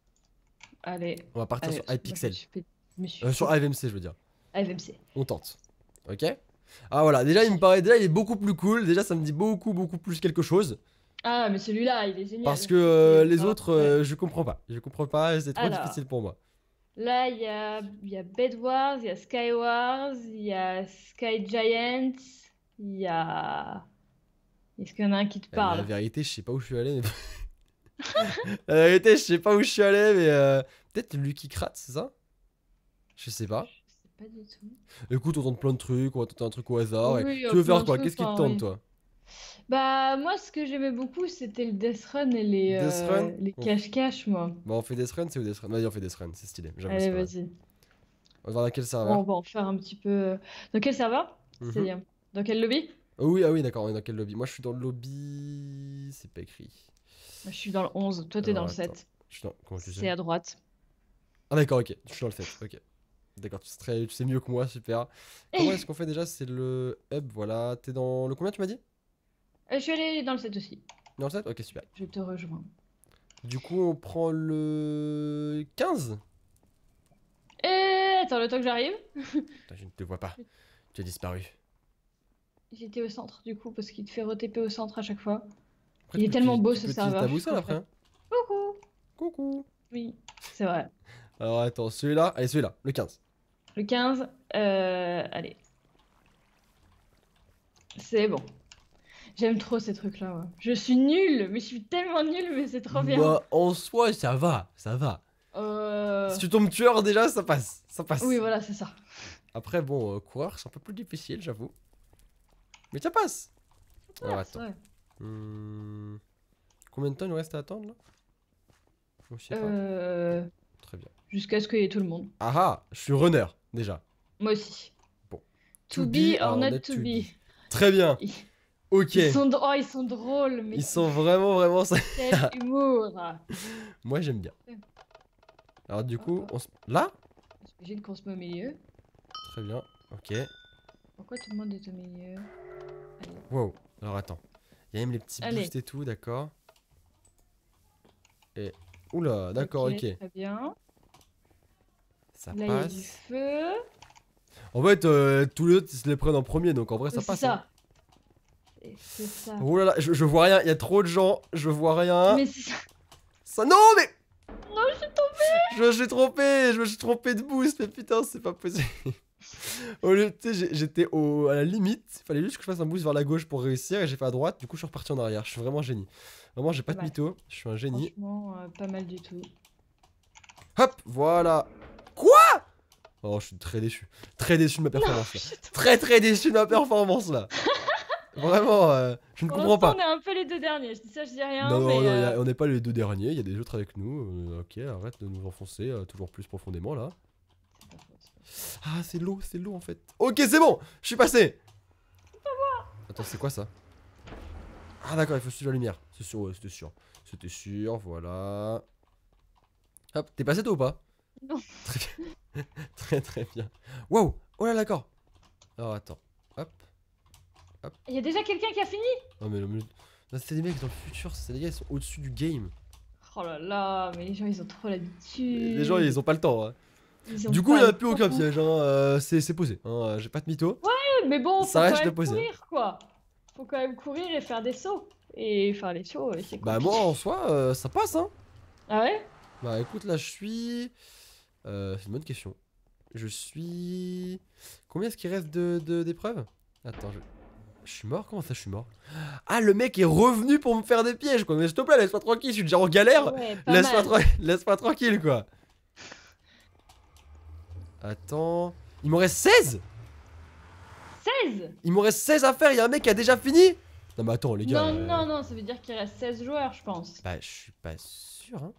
Allez. On va partir allez, sur moi, iPixel. je me suis fait- je me suis Euh, sur fait- A V M C, je veux dire. A V M C. On tente. Ok? Ah voilà, déjà il me paraît, déjà il est beaucoup plus cool, déjà ça me dit beaucoup beaucoup plus quelque chose. Ah, mais celui-là, il est génial. Parce que euh, Il est les fort. autres, euh, je comprends pas. Je comprends pas, c'est trop Alors. difficile pour moi. Là, il y a, il y a Bed Wars, il y a Sky Wars, il y a Sky Giants, il y a. Est-ce qu'il y en a un qui te Euh, La parle? vérité, je sais pas où je suis allé. Mais... La vérité, je sais pas où je suis allé, mais euh, peut-être Lucky Krat, c'est ça? Je sais pas. Je sais pas du tout. Écoute, on tente plein de trucs, on va tenter un truc au hasard. et Oui, il y a Tu veux plein faire de quoi? trucs, Qu'est-ce qui te hein, tente, oui. toi? Bah, moi, ce que j'aimais beaucoup, c'était le Death Run et les, Death euh, Run les Oh. cache-cache, moi. Bon, on fait Death Run, c'est où Death Run? Vas-y, on fait Death Run, c'est stylé. J'avoue, Allez, c'est pas mal. vas-y. On va voir dans quel Bon, serveur. on va en faire un petit peu. Dans quel serveur? Mhm. C'est-à-dire dans quel lobby? Oh oui, ah oui, d'accord, on est dans quel lobby? Moi, je suis dans le lobby. C'est pas écrit. Moi, je suis dans le onze, toi, t'es dans Alors, le attends. sept. Je suis dans... Comment tu C'est sais? à droite. Ah d'accord, ok, je suis dans le sept, ok. D'accord, tu sais, très- tu sais mieux que moi, super. Comment est-ce qu'on fait déjà? C'est le hub, voilà. T'es dans le combien tu m'as dit? Euh, je suis allée dans le sept aussi. Dans le sept? Ok, super. Je te rejoins. Du coup, on prend le quinze? Et attends, le temps que j'arrive. Putain, je ne te vois pas. Tu as disparu. J'étais au centre, du coup, parce qu'il te fait re-T P au centre à chaque fois. Après, Il tu est peux tellement utiliser- beau, tu ce peux utiliser serveur, ta je boussole suis après. Hein. Coucou. Coucou. Oui, c'est vrai. Alors attends, celui-là. Allez, celui-là, le quinze. Le quinze, euh, allez. C'est bon. J'aime trop ces trucs-là. Ouais. Je suis nulle, mais je suis tellement nulle, mais c'est trop bien. Bah, en soi, ça va, ça va. Euh... Si tu tombes tueur, déjà, ça passe. Ça passe. Oui, voilà, c'est ça. Après, bon, euh, coureur, c'est un peu plus difficile, j'avoue. Mais ça passe. Alors, attends. Ouais. Hmm, Combien de temps il nous reste à attendre, là? Je sais pas. Euh... Très bien. Jusqu'à ce qu'il y ait tout le monde. Ah ah, je suis runner, déjà. Moi aussi. Bon. To be or not to be. Très bien. Ils, Ok. ils sont... Oh, ils sont drôles, mais Ils sont vraiment, vraiment... quel humour. Moi, j'aime bien. Alors, du coup, on se... Là? J'imagine qu'on se met au milieu. Très bien. Ok. Pourquoi tout le monde est au milieu? Allez. Wow. Alors, attends. Il y a même les petits Allez. boosts et tout, d'accord. Et... Oula, d'accord, ok. Très bien. Ça Là, il y a du passe. feu. En fait, euh, tous les autres, ils se les prennent en premier, donc en vrai, ça Oui, passe. c'est Hein. ça. Et C'est ça. Oh là là, je, je vois rien, il y a trop de gens, je vois rien. Mais c'est ça. Ça, non, mais... Non, je suis tombée. Je me suis trompé, je me suis trompé de boost, mais putain, c'est pas possible. Au lieu, tu sais, j'ai- j'étais au- à la limite, il fallait juste que je fasse un boost vers la gauche pour réussir, et j'ai fait à droite, du coup, je suis reparti en arrière. Je suis vraiment un génie. Vraiment, j'ai pas de Ouais. mytho, je suis un génie. Franchement, euh, pas mal du tout. Hop, voilà. Quoi? Oh, je suis très déçu. Très déçu de ma performance là. Très très déçu de ma performance là. Vraiment, euh, je ne Pour comprends l'instant, pas. on est un peu les deux derniers. Je dis ça, je dis rien. Non, non, mais, non, y euh, a- on n'est pas les deux derniers, il y a des autres avec nous. Euh, ok, arrête de nous enfoncer euh, toujours plus profondément là. c'est pas faux, c'est pas faux. Ah, c'est l'eau, c'est l'eau en fait. Ok, c'est bon, je suis passé. Attends, c'est quoi ça? Ah, d'accord, il faut suivre la lumière. C'est sûr, ouais, c'était sûr. C'était sûr, voilà. Hop, t'es passé toi ou pas? Non. Très bien. Très très bien. Wow, oh là, d'accord. Alors attends, hop. Il y a déjà quelqu'un qui a fini? Non mais, mais... là, c'est des mecs dans le futur, c'est des gars, ils sont au-dessus du game. Oh là là, mais les gens, ils ont trop l'habitude. Les gens, ils ont pas le temps. Hein. Ils ont Du coup, il pas n'y a le plus aucun temps. piège, hein. euh, c'est c'est posé. Hein. J'ai pas de mytho. Mais bon, faut Ça reste quand de même poser. courir, quoi. Faut quand même courir et faire des sauts. Et faire les sauts, euh, c'est Bah, compliqué. moi en soi, euh, ça passe, hein. Ah ouais? Bah, écoute, là, je suis. Euh, c'est une bonne question. Je suis. Combien est-ce qu'il reste de de- d'épreuves? Attends, je. Je suis mort? Comment ça, je suis mort? Ah, le mec est revenu pour me faire des pièges, quoi. Mais s'il te plaît, laisse-moi tranquille, je suis déjà en galère. Ouais, pas Laisse-moi mal. tra... laisse tranquille, quoi. Attends. Il m'en reste seize? seize? Il m'en reste seize à faire, il y a un mec qui a déjà fini? Non mais attends les gars. Non, euh, non, non, ça veut dire qu'il reste seize joueurs, je pense. Bah je suis pas sûr hein.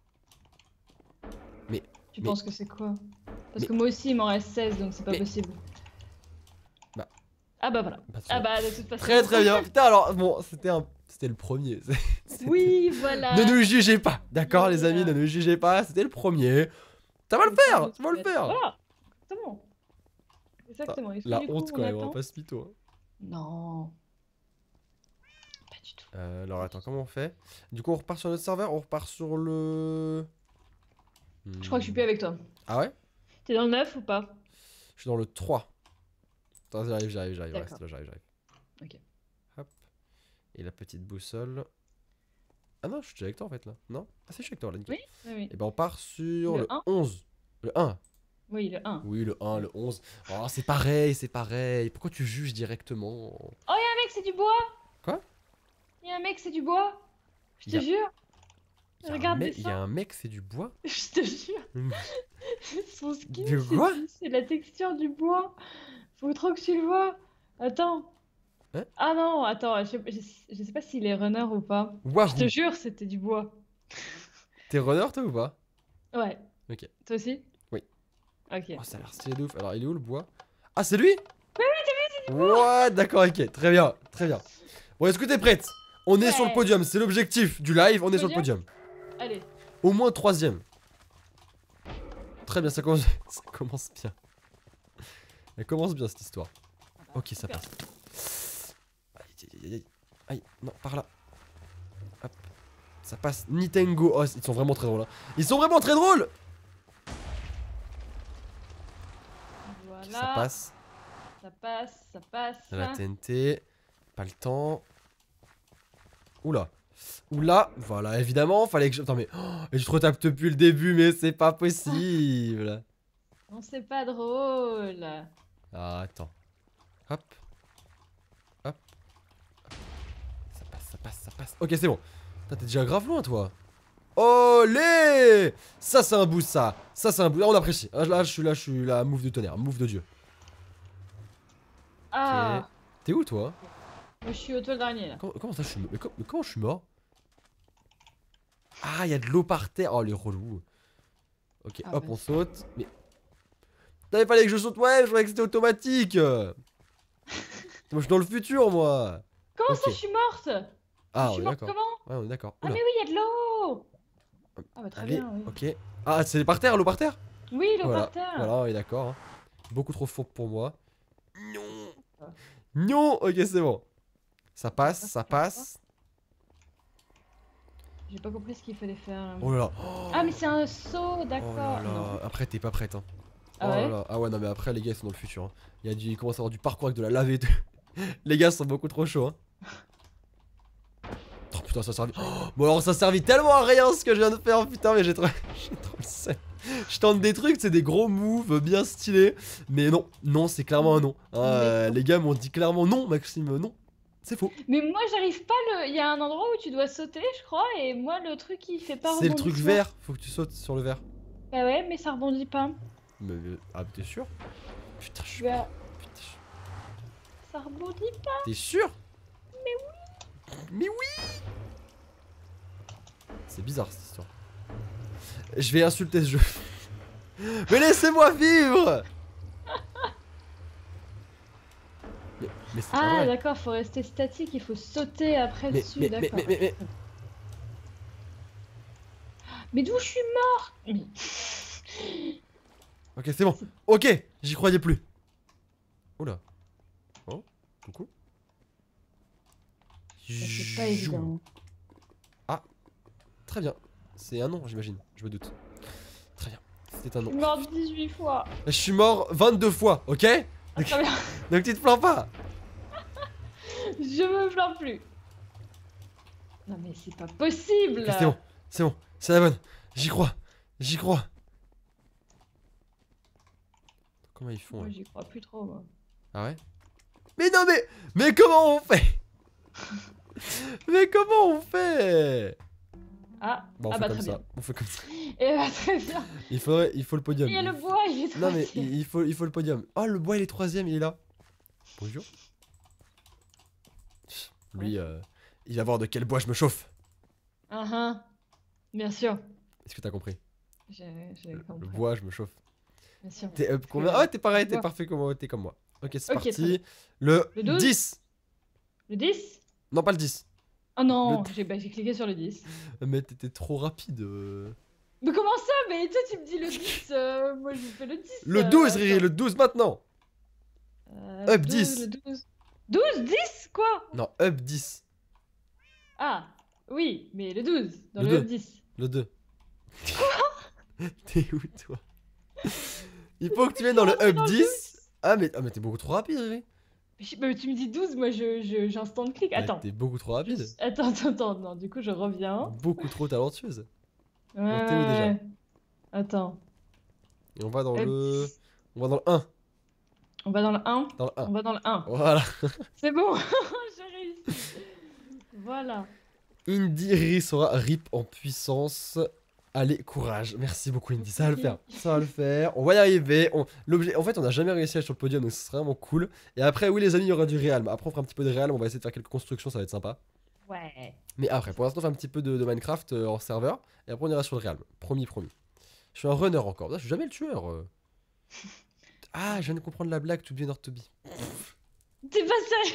Tu mais- penses que c'est quoi? Parce mais- que moi aussi, il m'en reste seize, donc c'est pas mais- possible. Bah. Ah bah voilà. Bah, Ah bah de toute façon. très très bien. Putain alors bon c'était un. C'était le premier. C'était- Oui, voilà. Ne nous jugez pas, d'accord les amis, Voilà. ne nous jugez pas, c'était le premier. Ça va le faire, ça va le faire. Voilà. Exactement. Exactement. Est-ce que La du coup, honte on quand même, on attend va pas se mytho. hein. Non. Pas du tout. Euh, alors attends, comment on fait? Du coup on repart sur notre serveur, on repart sur le... Je crois que je suis plus avec toi. Ah ouais? T'es dans le neuf ou pas? Je suis dans le trois. Attends, j'arrive, j'arrive, j'arrive, D'accord. reste là, j'arrive, j'arrive. Ok. Hop. Et la petite boussole. Ah non, je suis déjà avec toi en fait là. Non? Ah si, je suis avec toi là, nickel. Oui, oui, oui. Et ben on part sur Le le, un. onze. Le un. Oui, le un. Oui, le un, le onze. Oh, c'est pareil, c'est pareil. Pourquoi tu juges directement? Un mec, c'est du bois. Quoi? Il y a un mec, c'est du bois. Je te Y a- jure. Il y a un Regarde mec- il y a ça. un mec, c'est du bois? Je te jure. Mm. Son skin, De c'est quoi? du- c'est la texture du bois. Faut trop que tu le vois. Attends. Hein? Ah non, attends, je sais, je- je sais pas s'il est runner ou pas. Wahoo. Je te jure, c'était du bois. T'es runner toi ou pas? Ouais. Ok. Toi aussi? Oui. Ok. Oh, ça a l'air stylé de ouf. Alors, il est où le bois? Ah, c'est lui? Oui, oui, t'as vu, c'est du bois. Ouais, d'accord, ok. Très bien, très bien. Bon, est-ce que t'es prête? On est Ouais. sur le podium, c'est l'objectif du live, on est sur le podium. Allez. Au moins troisième. Très bien, ça commence, ça commence bien. Elle commence bien cette histoire. Ok, ça super. passe. Aïe, aïe, aïe, aïe. Aïe, non, par là. Hop. Ça passe. Nitengo. Oh, ils sont vraiment très drôles. hein. Ils sont vraiment très drôles. Voilà. Ça passe. Ça passe, ça passe. La T N T. Pas le temps. Oula. Oula, voilà, évidemment, fallait que je... Attends, mais... Oh, et je te retape depuis le début, mais c'est pas possible. Non, c'est pas drôle. Ah, attends. Hop. Hop. Ça passe, ça passe, ça passe. Ok, c'est bon. T'es déjà grave loin, toi. Olé! Ça, c'est un boost, ça. Ça, c'est un boost. On apprécie. Là, je suis là, je suis là. Move de tonnerre, move de dieu. Ah. Ok. T'es où, toi? Moi, je suis au toit le dernier, là. Comment, comment ça, je suis... Mais, com- mais comment je suis mort? Ah, il y a de l'eau par terre. Oh, les relous. Ok, Ah, hop, bah, on saute. Mais... Il fallait que je saute. Ouais, je croyais que c'était automatique. Moi, je suis dans le futur, moi. Comment Ok. ça, je suis morte? Ah, Je on suis est morte d'accord. comment? Ouais, on est d'accord. Ah, Oula. mais oui, il y a de l'eau. Ah, bah, très Allez, bien, oui. ok. Ah, c'est par terre, l'eau par terre? Oui, l'eau Voilà, par terre. voilà, on est d'accord. hein. Beaucoup trop fort pour moi. Non. Ah. Non. Ok, c'est bon. Ça passe, ça passe. J'ai pas compris ce qu'il fallait faire. Là. Oh là là. Ah, mais c'est un saut, Oh d'accord. là Non. là. Après, t'es pas prête. Hein. Ah oh là ouais là. Ah ouais, non, mais après, les gars, ils sont dans le futur. hein. Il, y a du... il commence à avoir du parcours avec de la lavée. Les gars sont beaucoup trop chauds. Hein. Oh putain, ça servit. Oh, bon, alors, ça servit tellement à rien ce que je viens de faire. Putain, mais j'ai trop. J'ai trop le seum. Je tente des trucs, c'est des gros moves bien stylés. Mais non, non, c'est clairement un non. Hein, euh, les gars m'ont dit clairement non, Maxime, non. C'est faux. Mais moi, j'arrive pas le. Il y a un endroit où tu dois sauter, je crois, et moi, le truc, il fait pas C'est le truc rebondissement. vert, faut que tu sautes sur le vert. Bah ouais, mais ça rebondit pas. Mais, mais- ah, t'es sûr? Putain, je suis. Bah, Putain, je- ça rebondit pas. T'es sûr? Mais oui. Mais oui. C'est bizarre cette histoire. Je vais insulter ce jeu. Mais laissez-moi vivre. Mais, mais c'est pas Ah, vrai. d'accord, faut rester statique, il faut sauter après Mais, dessus, mais, mais, d'accord. mais, mais, mais- Mais d'où je suis morte? Mais- Ok, c'est bon. Ok, j'y croyais plus. Oula. Oh, coucou. C'est pas évident. Très bien. C'est un nom, j'imagine. Je me doute. Très bien. C'était un Je nom. suis morte dix-huit fois. Je suis mort vingt-deux fois, ok? Ah, très bien. Donc tu te plains pas. Je me plains plus. Non mais c'est pas possible. Ok, c'est bon. C'est bon. C'est la bonne. J'y crois. J'y crois. Comment ils font Moi là j'y crois plus trop moi. Ah ouais? Mais non mais. Mais comment on fait? Mais comment on fait? Ah, Bon, on ah fait bah comme très ça. bien. On fait comme ça. Et bah très bien. Il faudrait, il faut le podium. Il y a le bois, il est Non mais troisième. il il faut, il faut le podium. Oh le bois il est troisième, il est là. Bonjour. Lui, euh, il va voir de quel bois je me chauffe. Ah ah. Bien sûr. Est-ce que t'as compris? J'ai j'ai Le, compris. le bois, je me chauffe. Bien sûr. T'es up que, combien? euh, Ah t'es pareil, le t'es bois. parfait comme t'es comme moi. Ok c'est Ok, très parti. bien. Le, Le douze? dix. Le dix? Non pas le dix. Oh non, Le- j'ai bah, j'ai cliqué sur le dix. Mais t'étais trop rapide. euh. Mais comment ça? Mais toi tu me dis le dix, euh, moi je vous fais le dix. Le euh, douze Riri, attends. le douze maintenant. Euh, Up douze, dix. Le douze. douze, dix quoi? Non, up dix. Ah, oui, mais le douze, dans Le le, deux. up dix. Le deux. T'es où toi? Il faut que tu viennes dans le rentré up dans le dix. Ah mais, ah, mais t'es beaucoup trop rapide Riri. Mais je- bah, tu me dis douze, moi je, je, j'instant clic. Mais Attends. T'es beaucoup trop rapide. Attends, attends, attends, non, du coup je reviens. Beaucoup trop talentueuse. Ouais, t'es où déjà? ouais. Attends. Et on va dans Up le... dix. On va dans le un. On va dans le un. Dans le On un. va dans le un. Voilà. C'est bon, j'ai réussi. Voilà. Indy Riri sera rip en puissance. Allez, courage. Merci beaucoup Indy, ça va le faire. Ça va le faire. On va y arriver. On... L'objet... En fait, on n'a jamais réussi à aller sur le podium, donc ce serait vraiment cool. Et après, oui les amis, il y aura du réal. Après, on fera un petit peu de réal. On va essayer de faire quelques constructions, ça va être sympa. Ouais. Mais après, pour l'instant, on fait un petit peu de, de Minecraft euh, en serveur. Et après, on ira sur le réal. Promis, promis. Je suis un runner encore. Là, je suis jamais le tueur. euh. Ah, je viens de comprendre la blague, to be or to be. T'es pas sérieux?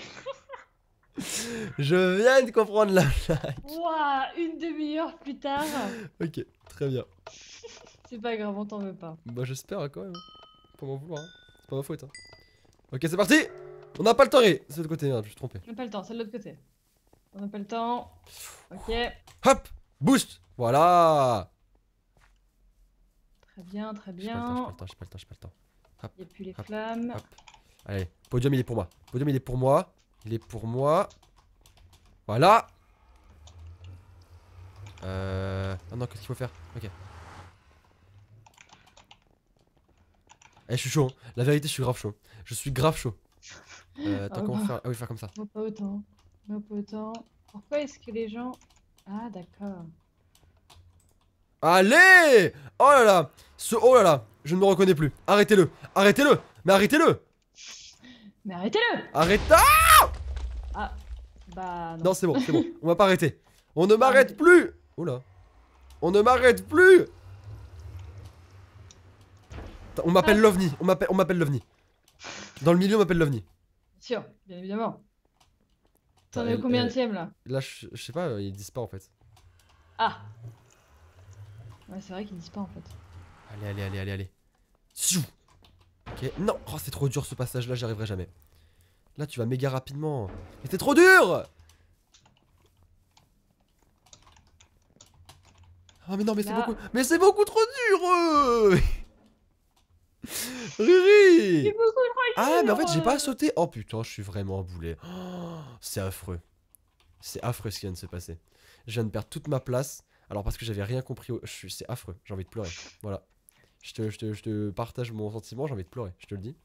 Je viens de comprendre la blague. Ouah, une demi-heure plus tard. Ok, très bien. C'est pas grave, on t'en veut pas. Bah, j'espère hein, quand même. Faut m'en vouloir. Hein. C'est pas ma faute. Hein. Ok, c'est parti. On n'a pas le temps, Riri. C'est de l'autre côté, merde, je me suis trompé. On n'a pas le temps, c'est de l'autre côté. On n'a pas le temps. Ok, Hop, boost. Voilà. très bien, très J'ai pas le temps, j'ai pas bien. le temps, j'ai pas le temps, j'ai pas le temps. Il n'y a plus les hop, flammes. hop. Allez, podium, il est pour moi. Podium, il est pour moi. Il est pour moi. Voilà. Euh... Ah non, qu'est-ce qu'il faut faire? Ok. Eh, je suis chaud, hein. La vérité, je suis grave chaud. Je suis grave chaud. Euh, attends, Oh comment bah. faire? Ah oui, faire comme ça. Non, pas autant. Non, pas autant. Pourquoi est-ce que les gens... Ah, d'accord. Allez! Oh là là! Ce oh là là! Je ne me reconnais plus. Arrêtez-le! Arrêtez-le! Mais arrêtez-le! Mais arrêtez-le! Arrête! Ah! Ah, bah non. Non, c'est bon, c'est bon. On va pas arrêter. On ne m'arrête plus! Oula. On ne m'arrête plus! On m'appelle l'OVNI. On m'appelle on m'appelle l'OVNI. Dans le milieu, on m'appelle l'OVNI. Bien sûr, bien évidemment. T'en Attends, es au elle- combien elle- de tième là? Là, je, je sais pas, euh, ils disent pas en fait. Ah! Ouais, c'est vrai qu'ils disent pas en fait. Allez, allez, allez, allez, allez. Siou. Ok, non, oh, c'est trop dur ce passage là, j'y arriverai jamais. Là, tu vas méga rapidement. Mais c'est trop dur! Ah, mais non, mais c'est Là. beaucoup. Mais c'est beaucoup trop dur! euh. C'est Riri! beaucoup trop Ah, mais en fait, dur, j'ai pas euh. sauté. Oh putain, je suis vraiment un boulet. Oh, c'est affreux. C'est affreux ce qui vient de se passer. Je viens de perdre toute ma place. Alors, parce que j'avais rien compris. Au... je suis... C'est affreux. J'ai envie de pleurer. Voilà. Je te, je, te, je te partage mon sentiment. J'ai envie de pleurer. Je te le dis.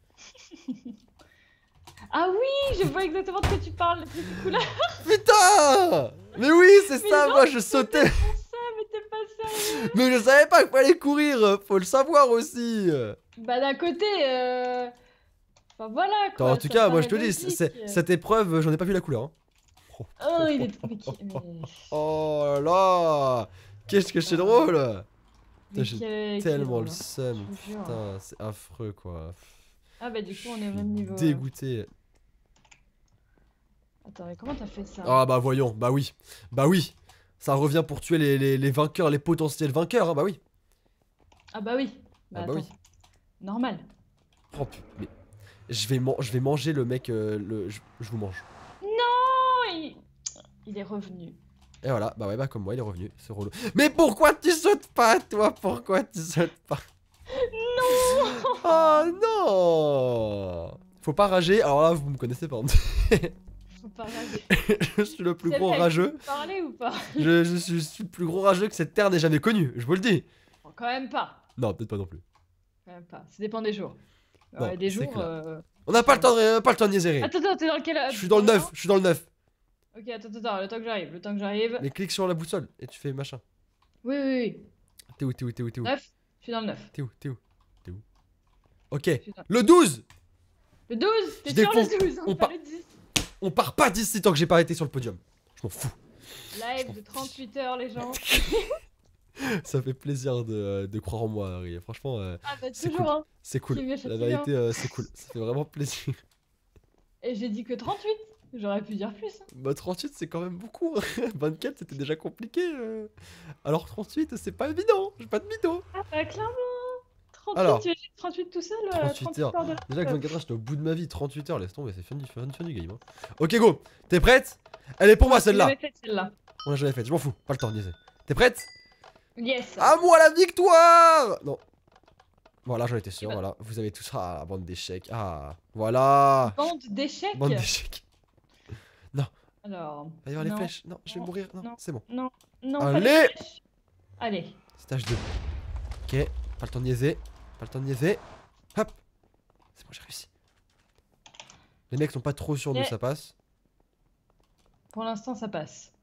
Ah oui, je vois exactement de quoi tu parles, les petites couleurs. Putain! Mais oui, c'est Mais ça. non, Moi, je sautais. Pour ça, mais t'es pas sérieux. Mais je savais pas qu'il fallait courir. Faut le savoir aussi. Bah d'un côté, euh... Enfin voilà Attends, quoi. en tout ça cas, me moi, je te paraît dis, logique. c'est- cette épreuve, j'en ai pas vu la couleur. Hein. Oh, il est... Mais... qui- mais... Oh là là! Qu'est-ce que c'est Ah. drôle! mais j'ai quel- quel Tellement drôle, le hein. seum, Je vous jure. putain, c'est affreux quoi. Ah bah du coup on est au Je même suis niveau. euh. Dégoûté. Attends, mais comment t'as fait ça? Ah bah voyons, bah oui, bah oui. Ça revient pour tuer les, les, les vainqueurs, les potentiels vainqueurs, hein, bah oui. Ah bah oui. Bah, Ah bah attends. oui. Normal. Oh putain, mais je vais, man- je vais manger le mec, euh, le, je, je vous mange. Oh, il... il est revenu. Et voilà, bah ouais, bah comme moi, il est revenu, c'est relou. Mais pourquoi tu sautes pas, toi? Pourquoi tu sautes pas? Non. Oh non! Faut pas rager, alors là, vous me connaissez pas. Faut pas rager. Je suis le plus C'est gros vrai, rageux. tu peux parler ou pas? Je, je suis, je suis le plus gros rageux que cette terre n'ait jamais connu, je vous le dis. Bon, quand même pas. Non, peut-être pas non plus. Quand même pas. Ça dépend des jours. Non, Ouais, des c'est jours. clair. euh, On n'a pas le temps de, pas le temps de niaiser. Attends, attends, t'es dans quel. Je suis dans le neuf, je suis dans le neuf. Ok, attends, attends, le temps que j'arrive, le temps que j'arrive. Mais clique sur la boussole et tu fais machin. Oui, oui, oui. T'es où, t'es où, t'es où, t'es où? neuf, je suis dans le neuf. T'es où, t'es où? T'es où? Ok, Je suis dans- le douze! Le douze, t'es Je sur défonce. le douze, On hein, part- pas le dix. On part pas d'ici tant que j'ai pas été sur le podium. Je m'en fous. Live de trente-huit heures, les gens. Ça fait plaisir de, de croire en moi, Harry. Franchement, euh, Ah bah C'est toujours, cool. hein. c'est cool. Qui est mieux, La châtie vérité, euh, c'est cool. Ça fait vraiment plaisir. Et j'ai dit que trente-huit. J'aurais pu dire plus. Hein. Bah trente-huit c'est quand même beaucoup. vingt-quatre c'était déjà compliqué. euh. Alors trente-huit c'est pas évident. J'ai pas de mytho. Ah bah clairement. trente-huit, Alors. tu as trente-huit tout seul. euh, trente-huit heures. heures de Déjà que live. vingt-quatre heures j'étais au bout de ma vie. trente-huit heures laisse tomber, c'est fin du, fin, fin du game. Hein. Ok go. T'es prête? Elle est pour moi Je celle-là. l'avais faite, celle-là. On l'a jamais faite. Je m'en fous. Pas le temps de niaiser. T'es prête? Yes. À moi la victoire! Non. Voilà, j'en étais sûr. Eh ben. Voilà. Vous avez tout ça. Ah, bande d'échecs. Ah. Voilà. Bande d'échecs. Bande d'échecs. Alors. Va y avoir les non, flèches. Non, je vais non, mourir. Non, non. c'est bon. Non, non, Allez. pas les flèches. Allez. Stage deux. Ok, pas le temps de niaiser. Pas le temps de niaiser. Hop. C'est bon, j'ai réussi. Les mecs sont pas trop sûrs d'où Yeah. ça passe. Pour l'instant, ça passe.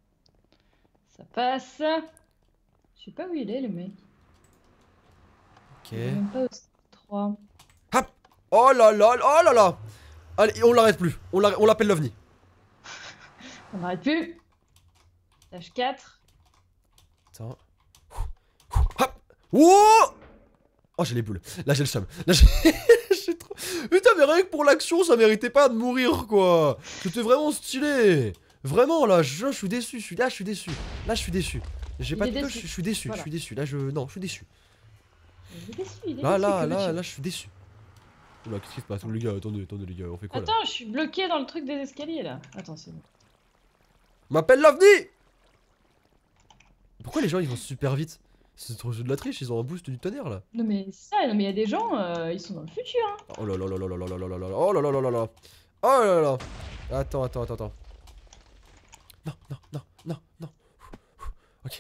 Ça passe. Je sais pas où il est, le mec. Ok. Il est même pas au trois. Hop. Oh là là, oh là là. Allez, on l'arrête plus. On l'arrête- on l'appelle l'OVNI. On n'arrête plus. Stage quatre. Attends. Hop. Wouh. Oh, j'ai les boules. Là, j'ai le seum. Là, j'ai j'ai trop... Putain, mais rien que pour l'action, ça méritait pas de mourir, quoi. C'était vraiment stylé. Vraiment, là, je, je suis déçu. Je suis, là, je suis déçu. Là, je suis déçu. J'ai Il pas est de je, déçu. je suis déçu. Voilà. Je suis déçu. Là, je. Non, je suis déçu. Il est déçu, il est Là, déçu, là, que là, veux-tu là, je suis déçu. Oula, qu'est-ce qui se passe? Les gars, attendez, attendez, les gars, on fait quoi là? Attends, je suis bloqué dans le truc des escaliers là. Attends, c'est bon. M'appelle l'OVNI! Pourquoi les gens ils vont super vite? C'est trop jeu de la triche, ils ont un boost du tonnerre là. Non mais ça, non mais il y a des gens, euh, ils sont dans le futur. Hein. Oh là là là là là là là là là là là. Oh là là là là là. Oh là là là. Attends, attends, attends, attends. Non, non, non, non, non. Ok.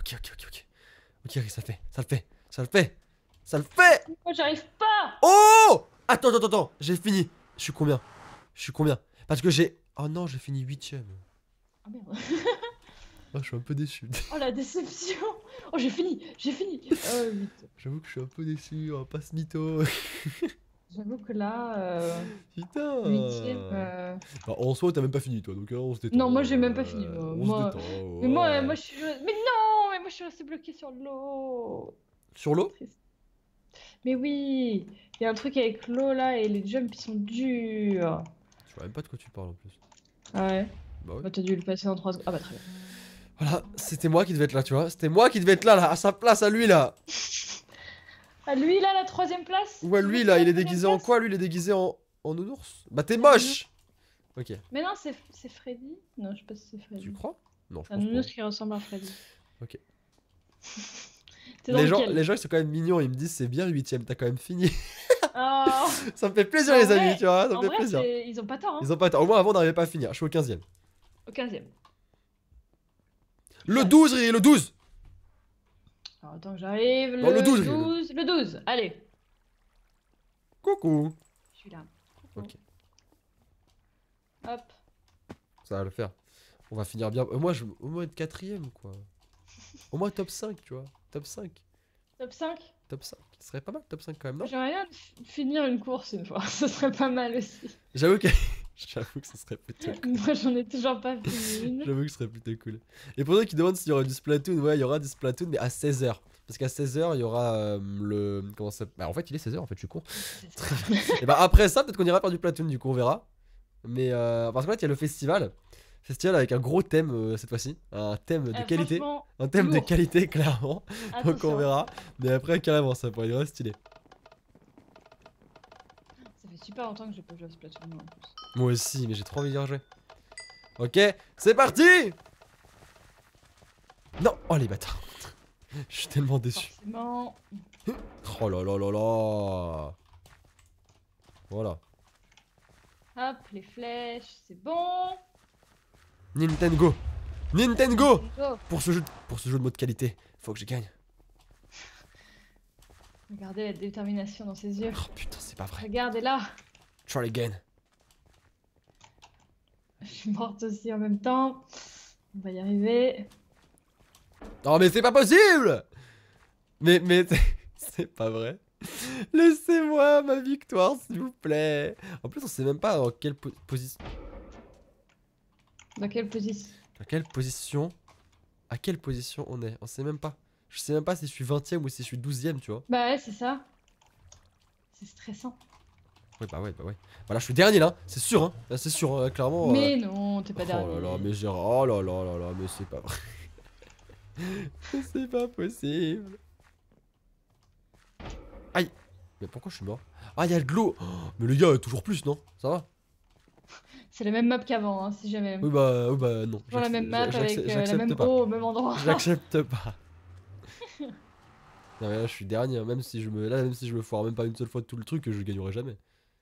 Ok, ok, ok, ok. Ok, ok, ça le fait, ça le fait, ça le fait, ça le fait. Moi, j'arrive pas. Oh! Attends, attends, attends, j'ai fini. Je suis combien? Je suis combien? Parce que j'ai... Oh non, j'ai fini huitième. Ah merde. Oh, je suis un peu déçu. Oh la déception. Oh j'ai fini, j'ai fini. Oh huit. J'avoue que je suis un peu déçu, on va pas se mytho. J'avoue que là, euh, Putain. huitième. Euh... Bah, en soi, t'as même pas fini toi, donc euh, on se détend. Non, moi j'ai même pas fini. Euh, Moi, on moi... se détend. Mais moi, ouais. moi je suis. Mais non, mais moi je suis resté bloqué sur l'eau. Sur l'eau? Triste. Mais oui, il y a un truc avec l'eau là et les jumps ils sont durs. Je vois même pas de quoi tu parles en plus. Ah ouais. Bah ouais. Bah t'as dû le passer en trois secondes. Ah bah très bien. Voilà, c'était moi qui devais être là, tu vois. C'était moi qui devais être là, là, à sa place, à lui là. Ah lui là, la troisième place. Ouais, Tu lui veux là, faire il est la déguisé troisième en place quoi? Lui, il est déguisé en, en nounours. Bah, t'es moche. Ok, Mais non, c'est c'est Freddy. Non, je sais pas si c'est Freddy. tu crois? Non, je C'est un pense nounours pas. qui ressemble à Freddy. Ok. T'es dans Les gens, lequel les gens, ils sont quand même mignons. Ils me disent, c'est bien le huitième, t'as quand même fini. Oh. Ça me fait plaisir, En les vrai- amis, tu vois. Ça me En fait vrai, plaisir. c'est- ils ont pas tort. Hein. Ils ont pas tort. Au moins, avant, on n'arrivait pas à finir. Je suis au quinzième. Au quinzième. Le douze, Riri, le douze. Alors attends que j'arrive. Non, le douze, Riri, le- douze. Le douze. Allez. Coucou. Je suis là. Ok, Hop. ça va le faire. On va finir bien. Au moins, je... au moins être quatrième, quoi. Au moins top cinq, tu vois. Top cinq. Top cinq. Top cinq. Ce serait pas mal, top cinq quand même, non? J'aimerais bien f- finir une course une fois. Ce serait pas mal aussi. J'avoue que... J'avoue que ce serait plutôt cool. Moi j'en ai toujours pas fini une. J'avoue que ce serait plutôt cool. Et pour ceux qui demandent s'il y aura du Splatoon, ouais, il y aura du Splatoon, mais à seize heures. Parce qu'à seize heures, il y aura euh, le... Comment ça... Bah en fait, il est seize heures, en fait, je suis con. Et bah après ça, peut-être qu'on ira faire du Splatoon, du coup, on verra. Mais euh, parce qu'en fait, il y a le festival. Festival avec un gros thème euh, cette fois-ci. Un thème de Euh, qualité. franchement, Un thème de lourd. qualité, clairement. Donc on attention. verra. Mais après, carrément, ça pourrait être stylé. Ça fait super longtemps que j'ai pas joué à Splatoon moi, en plus. Moi aussi, mais j'ai trop envie d'y rejouer. Ok, c'est parti! Non! Oh les bâtards! Je suis tellement déçu. Forcément. Oh là là là là! Voilà. Hop, les flèches, c'est bon. Nintendo! Nintendo! Go. Pour ce jeu, pour ce jeu de mode qualité, faut que je gagne. Regardez la détermination dans ses yeux. Oh putain, c'est pas vrai. Regardez-la. Try again. Je suis morte aussi en même temps. On va y arriver. Non mais c'est pas possible! Mais, mais, c'est pas vrai. Laissez-moi ma victoire, s'il vous plaît. En plus, on sait même pas dans quelle po- position. Dans quelle position? Dans quelle position? À quelle position on est? On sait même pas. Je sais même pas si je suis vingtième ou si je suis douzième, tu vois. Bah ouais, c'est ça. C'est stressant. Ouais, bah ouais, bah ouais. Bah là, je suis dernier là, c'est sûr, hein. Là, c'est sûr, hein, clairement. euh, Mais non, t'es pas Oh dernier. là là, mais j'ai. Oh là là là là, mais c'est pas vrai. C'est pas possible. Aïe. Mais pourquoi je suis mort? Ah, il y a de l'eau. Oh, mais les gars, toujours plus, non? Ça va? C'est la même map qu'avant, hein, si jamais. Oui, bah, oui, bah non. Toujours la j'accep- même map j'ac- avec j'accepte- euh, la j'accepte même pas. eau au même endroit. J'accepte pas. Non mais là je suis dernier, hein. Même si je me là même si je me foire même pas une seule fois de tout le truc, je gagnerai jamais.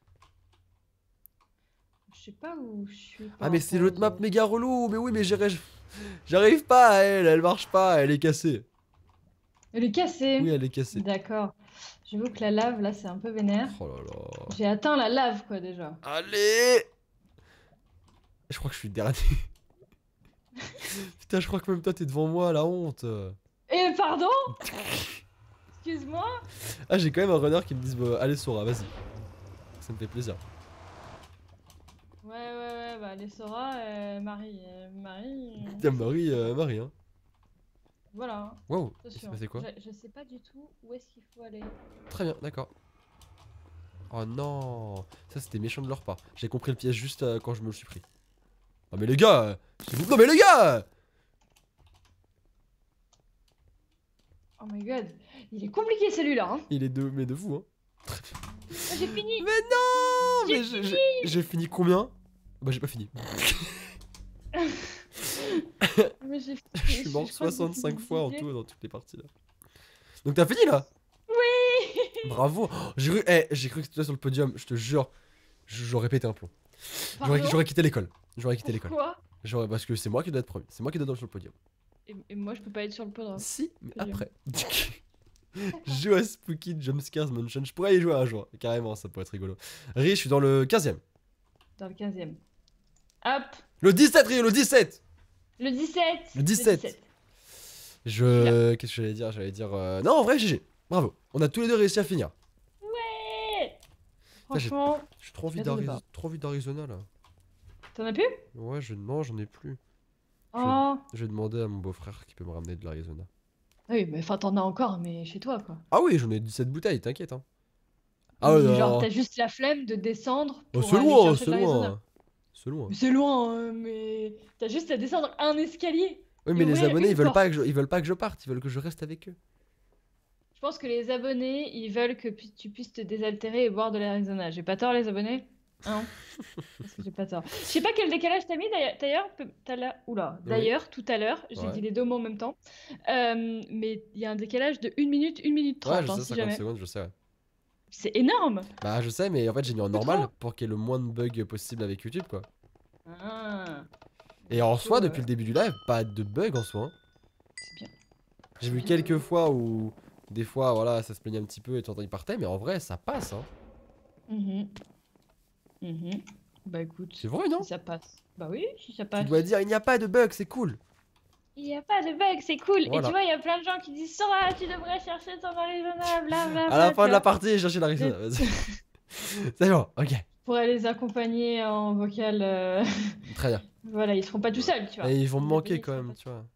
Je sais pas où je suis. par Ah mais c'est rapport l'autre aux map autres. méga relou, mais oui mais j'arrive j'arrive pas à elle, elle marche pas, elle est cassée. Elle est cassée. Oui elle est cassée. D'accord. J'avoue que la lave là c'est un peu vénère. Oh là là. J'ai atteint la lave quoi déjà. Allez. Je crois que je suis le dernier. Putain je crois que même toi t'es devant moi, la honte. Et pardon? Excuse-moi. Ah j'ai quand même un runner qui me dit bah, allez Sora, vas-y. Ça me fait plaisir. Ouais ouais ouais bah les Sora, euh, Marie, euh, Marie. euh, Tiens Marie, euh, Marie hein. Voilà. Waouh, il s'est Attention. passé quoi? Je, je sais pas du tout où est-ce qu'il faut aller. Très bien, d'accord. Oh non, ça c'était méchant de leur part. J'ai compris le piège juste euh, quand je me le suis pris. Non mais les gars, euh, s'il vous- non mais les gars. Oh my god, il est compliqué celui-là. Hein. Il est de, mais de vous hein. Ah, j'ai fini. Mais non, J'ai mais j'ai- j'ai j'ai fini combien? Bah j'ai pas fini. Mais j'ai Je suis mort je crois que j'ai soixante-cinq fini fois en dixième. tout dans toutes les parties là. Donc t'as fini là? Oui. Bravo. Oh, j'ai cru, eh, j'ai cru que tu étais sur le podium. Je te jure, j'aurais pété un plomb. J'aurais Pardon. j'aurais quitté l'école. J'aurais quitté l'école. Pourquoi? J'aurais parce que c'est moi qui dois être premier. C'est moi qui dois être sur le podium. Et, et moi, je peux pas être sur le podrome. Si, mais C'est dur. après. Je joue à Spooky Jumpscares Mansion. Je pourrais y jouer un jour. Carrément, ça pourrait être rigolo. Ri, je suis dans le quinzième. Dans le quinzième. Hop. Le dix-sept, Rio, le dix-sept. Le dix-sept. Le dix-sept. Je. Qu'est-ce que j'allais dire? J'allais dire. euh, Non, en vrai, G G. Bravo. On a tous les deux réussi à finir. Ouais. Putain, j'ai- Franchement, J'ai trop envie J'attends d'Ari- pas. trop envie d'Arizona là. t'en as plus? Ouais, je... non, j'en ai plus. Je- Oh. Je vais demander à mon beau-frère qui peut me ramener de l'Arizona. Oui, mais enfin, t'en as encore, mais chez toi, quoi. Ah oui, j'en ai dix-sept bouteilles, t'inquiète. Hein. Ah ouais, Ou non, genre, non. t'as juste la flemme de descendre Oh, pour c'est aller loin, chercher c'est de l'Arizona. loin. C'est loin. Mais c'est loin, hein, mais t'as juste à descendre un escalier. Oui, mais Et les ouvrir abonnés, une ils veulent, pas porte. que je... ils veulent pas que je parte, ils veulent que je reste avec eux. Je pense que les abonnés, ils veulent que pu- tu puisses te désaltérer et boire de l'Arizona. J'ai pas tort, les abonnés? Hein? Parce que j'ai pas tort. Je sais pas quel décalage t'as mis d'ailleurs- d'ailleurs. peu- t'as là- Oula. Oui. D'ailleurs, tout à l'heure, j'ai Ouais. dit les deux mots en même temps. Euh, mais il y a un décalage de une minute, une minute Ouais, trente, je hein, sais, si cinquante jamais. secondes, je sais. Ouais. C'est énorme! Bah, je sais, mais en fait, j'ai mis en Beaucoup normal trop. pour qu'il y ait le moins de bugs possible avec YouTube, quoi. Ah, Et en Du soi, coup, depuis euh, le début du live, pas de bugs en soi. Hein. c'est bien. J'ai vu quelques fois où, des fois, voilà, ça se plaignait un petit peu et tout, il partait, mais en vrai, ça passe, hein. Mhm. Mhm. Bah écoute, C'est vrai, non? si ça passe. Bah oui, si ça Tu passe. dois dire, il n'y a pas de bugs, c'est cool. Il n'y a pas de bug, c'est cool. Et Voilà. tu vois, il y a plein de gens qui disent Sora, tu devrais chercher ton Arizona, blablabla. À la tu fin de la vois. partie, j'ai cherché l'Arizona. Vas-y. C'est bon, ok. Pourrait les accompagner en vocal. euh, Très bien. Voilà, ils seront pas tout seuls, tu vois. Et ils vont me Les manquer abonnés, quand ils seront même, pas- tu vois.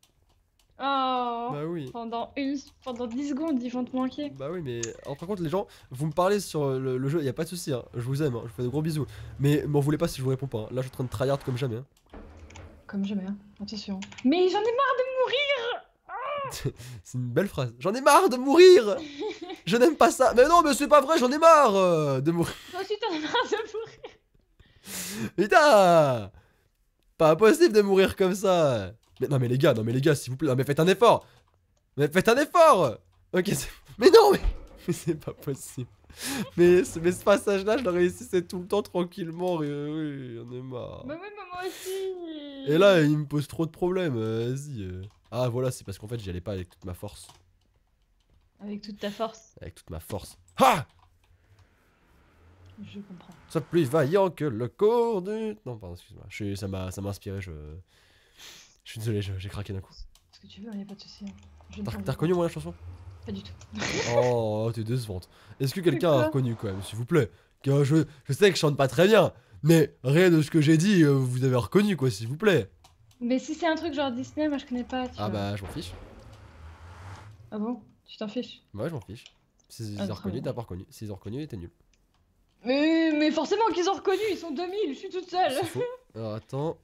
Oh, Bah oui. pendant, une... pendant dix secondes, ils vont te manquer. Bah oui, mais alors, par contre, les gens, vous me parlez sur le, le jeu, y a pas de souci, hein. Je vous aime, hein. Je vous fais de gros bisous. Mais m'en voulez pas si je vous réponds pas. hein. Là, je suis en train de tryhard comme jamais. hein. Comme jamais, hein. Attention. Mais j'en ai marre de mourir. C'est une belle phrase. J'en ai marre de mourir. Je n'aime pas ça. Mais non, mais c'est pas vrai, j'en ai marre euh, de mourir. Toi aussi, t'en as marre de mourir. Putain. Pas possible de mourir comme ça. Mais non, mais les gars, non, mais les gars, s'il vous plaît, non, mais faites un effort. Mais faites un effort. Ok, c'est- mais non, mais, mais c'est pas possible. Mais, ce- mais ce passage-là, je le réussissais tout le temps tranquillement. Oui, oui, j'en ai marre. Bah oui, mais moi aussi. Et là, il me pose trop de problèmes. euh, Vas-y. euh. Ah, voilà, c'est parce qu'en fait, j'y allais pas avec toute ma force. Avec toute ta force, Avec toute ma force. Ha! je comprends. Sois plus vaillant que le cours du. Non, pardon, excuse-moi. Je suis- Ça m'a ça m'a inspiré. Je. Je suis désolé, je- j'ai craqué d'un coup. Ce que tu veux, y a pas de souci. hein. Je ne T'as t'en veux t'as reconnu moi la chanson? pas. Pas du tout. Oh, t'es décevante. Est-ce que quelqu'un a quoi reconnu quand même, s'il vous plaît? Que je, je sais que je chante pas très bien, mais rien de ce que j'ai dit, euh, vous avez reconnu quoi, s'il vous plaît. Mais si c'est un truc genre Disney, moi je connais pas. Tu Ah vois. bah, je m'en fiche. Ah bon? Tu t'en fiches? Ouais, je m'en fiche. S'ils Ah, ont très reconnu, bien. t'as pas reconnu. S'ils ont reconnu, t'es nul. Mais, mais forcément qu'ils ont reconnu, ils sont deux mille, je suis toute seule. C'est faux. Alors attends.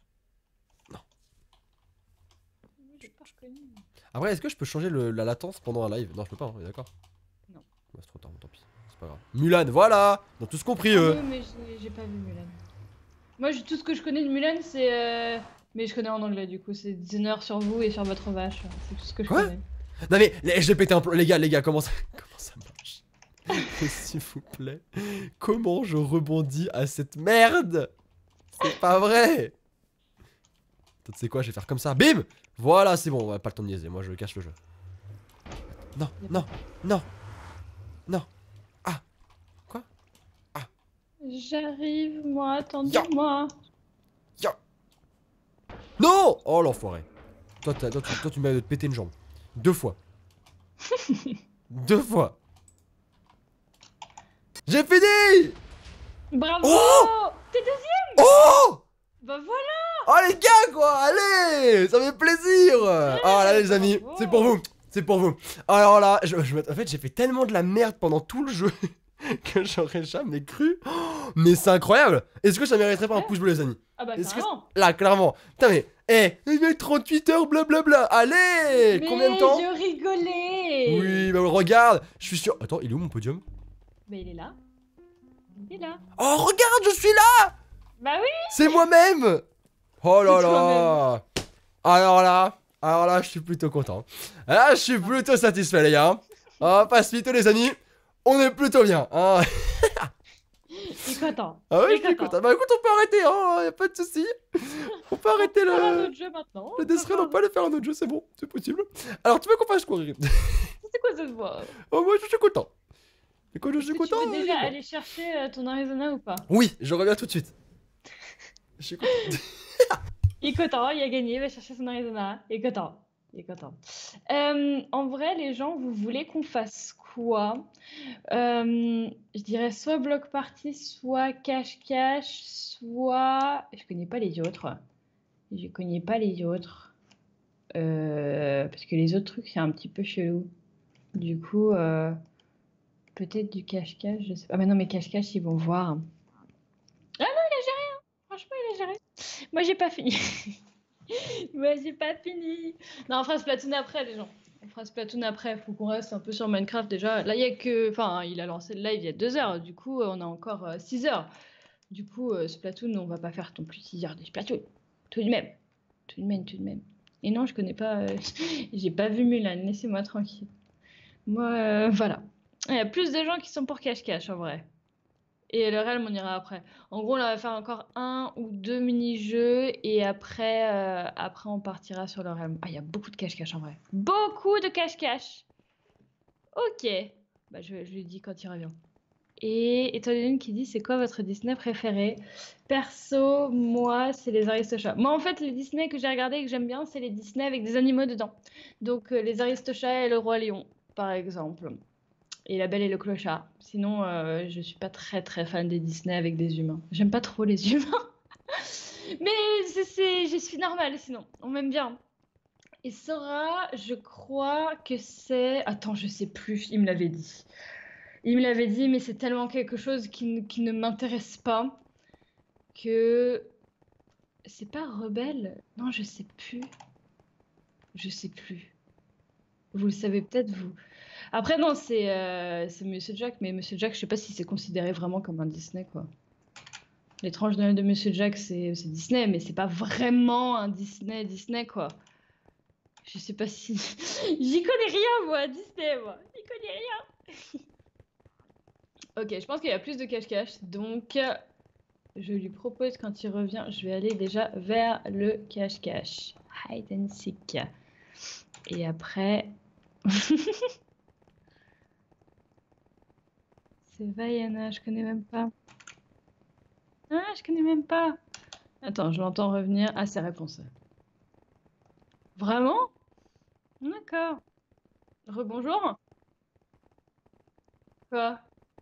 J'ai pas reconnu. Après, est-ce que je peux changer le- la latence pendant un live? Non, je peux pas, hein, on est d'accord? Non. Ouais, c'est trop tard, bon, tant pis. C'est pas grave. Mulan, voilà! Ils ont tous compris, Ah eux. oui, mais j'ai- j'ai pas vu Mulan. Moi, je- tout ce que je connais de Mulan, c'est. euh, Mais je connais en anglais, du coup, c'est Dinner sur vous et sur votre vache. C'est tout ce que je Quoi connais. Non mais, les- je vais péter un plomb. Les gars, les gars, comment ça, comment ça marche? S'il vous plaît. Comment je rebondis à cette merde? C'est pas vrai! Toi, tu sais quoi, je vais faire comme ça. Bim! Voilà, c'est bon, on a pas le temps de niaiser. Moi, je cache le jeu. Non, non, non, non. Ah! Quoi? J'arrive, moi, attendez-moi. Non! Oh l'enfoiré. Toi, t'as- toi, tu- toi, tu m'as de te péter une jambe. Deux fois. Deux fois. J'ai fini! Bravo! Oh T'es deuxième! Oh! Bah voilà! Oh les gars quoi, allez, ça fait plaisir. Ah là les amis, bravo. c'est pour vous, c'est pour vous. Alors là, je, je me- en fait j'ai fait tellement de la merde pendant tout le jeu que j'aurais jamais cru. Oh, mais c'est incroyable. Est-ce que ça mériterait pas un pouce bleu les amis? Ah bah Est-ce que carrément! là clairement. Putain mais, eh, il met trente-huit heures blablabla. Allez, Mais combien de temps? je rigolais! Oui, bah regarde, je suis sûr. Attends, il est où mon podium? Bah il est là. Il est là. Oh regarde, je suis là. Bah oui! C'est moi-même. Oh là C'est là. Alors là, alors là, je suis plutôt content. Là, je suis plutôt satisfait les gars. On va pas se mytho les amis. On est plutôt bien. Hein. Il est content. Ah ouais, Il est je suis content. content. Bah écoute, on peut arrêter, hein, y a pas de soucis. On peut arrêter On va faire un le... autre jeu maintenant. Le Death Run, on peut aller faire un autre jeu, c'est bon, c'est possible. Alors, tu veux qu'on fasse quoi, Riri? C'est quoi cette voix? Oh, moi, je suis content. Et quand je Est-ce suis que tu content, veux euh, déjà dis-moi. aller chercher euh, ton Arizona ou pas? Oui, je reviens tout de suite. Je suis content. Il est content, il a gagné, il va chercher son Arizona. Il est content. Il est content. Euh, en vrai, les gens, vous voulez qu'on fasse quoi? Euh, je dirais soit bloc party, soit cache-cache, soit... Je connais pas les autres. Je connais pas les autres. Euh, parce que les autres trucs, c'est un petit peu chelou. Du coup, euh, peut-être du cache-cache, je sais pas. Ah, mais non, mais cache-cache, ils vont voir. Ah non, il a géré, hein. Franchement, il a géré. Moi, j'ai pas fini. Moi, j'ai pas fini. Non, on fera Splatoon après, les gens. On fera Splatoon après. Faut qu'on reste un peu sur Minecraft déjà. Là, il y a que. Enfin, il a lancé le live il y a deux heures. Du coup, on a encore euh, six heures. Du coup, euh, Splatoon, on va pas faire non plus six heures de Splatoon. Tout de même. Tout de même, tout de même. Et non, je connais pas. euh, J'ai pas vu Mulan. Laissez-moi tranquille. Moi, euh, voilà. Il y a plus de gens qui sont pour cache-cache en vrai. Et le Realm, on ira après. En gros, on va faire encore un ou deux mini-jeux et après, euh, après on partira sur le Realm. Ah, il y a beaucoup de cache-cache en vrai. Beaucoup de cache-cache. Ok. Bah, je, je lui dis quand il revient. Et Étoile qui dit c'est quoi votre Disney préféré? Perso, moi, c'est les Aristochats. Moi, en fait, les Disney que j'ai regardés et que j'aime bien, c'est les Disney avec des animaux dedans. Donc, euh, les Aristochats et le Roi Lion, par exemple. Et La Belle et le Clochard. Sinon, euh, je suis pas très très fan des Disney avec des humains. J'aime pas trop les humains. Mais c'est, c'est- je suis normale sinon. On m'aime bien. Et Sora, je crois que c'est... Attends, je sais plus. Il me l'avait dit. Il me l'avait dit, mais c'est tellement quelque chose qui, n- qui ne m'intéresse pas que... C'est pas Rebelle? Non, je sais plus. Je sais plus. Vous le savez peut-être, vous. Après, non, c'est euh, c'est Monsieur Jack, mais Monsieur Jack, je sais pas si c'est considéré vraiment comme un Disney, quoi. L'étrange Noël de Monsieur Jack, c'est c'est Disney, mais c'est pas vraiment un Disney, Disney, quoi. Je sais pas si... J'y connais rien, moi, Disney, moi. J'y connais rien. Ok, je pense qu'il y a plus de cache-cache, donc euh, je lui propose quand il revient, je vais aller déjà vers le cache-cache. Hide and seek. Et après... C'est Vaiana, je connais même pas. Ah, je connais même pas. Attends, je l'entends revenir. Ah, c'est réponse. Vraiment? D'accord. Rebonjour. Quoi?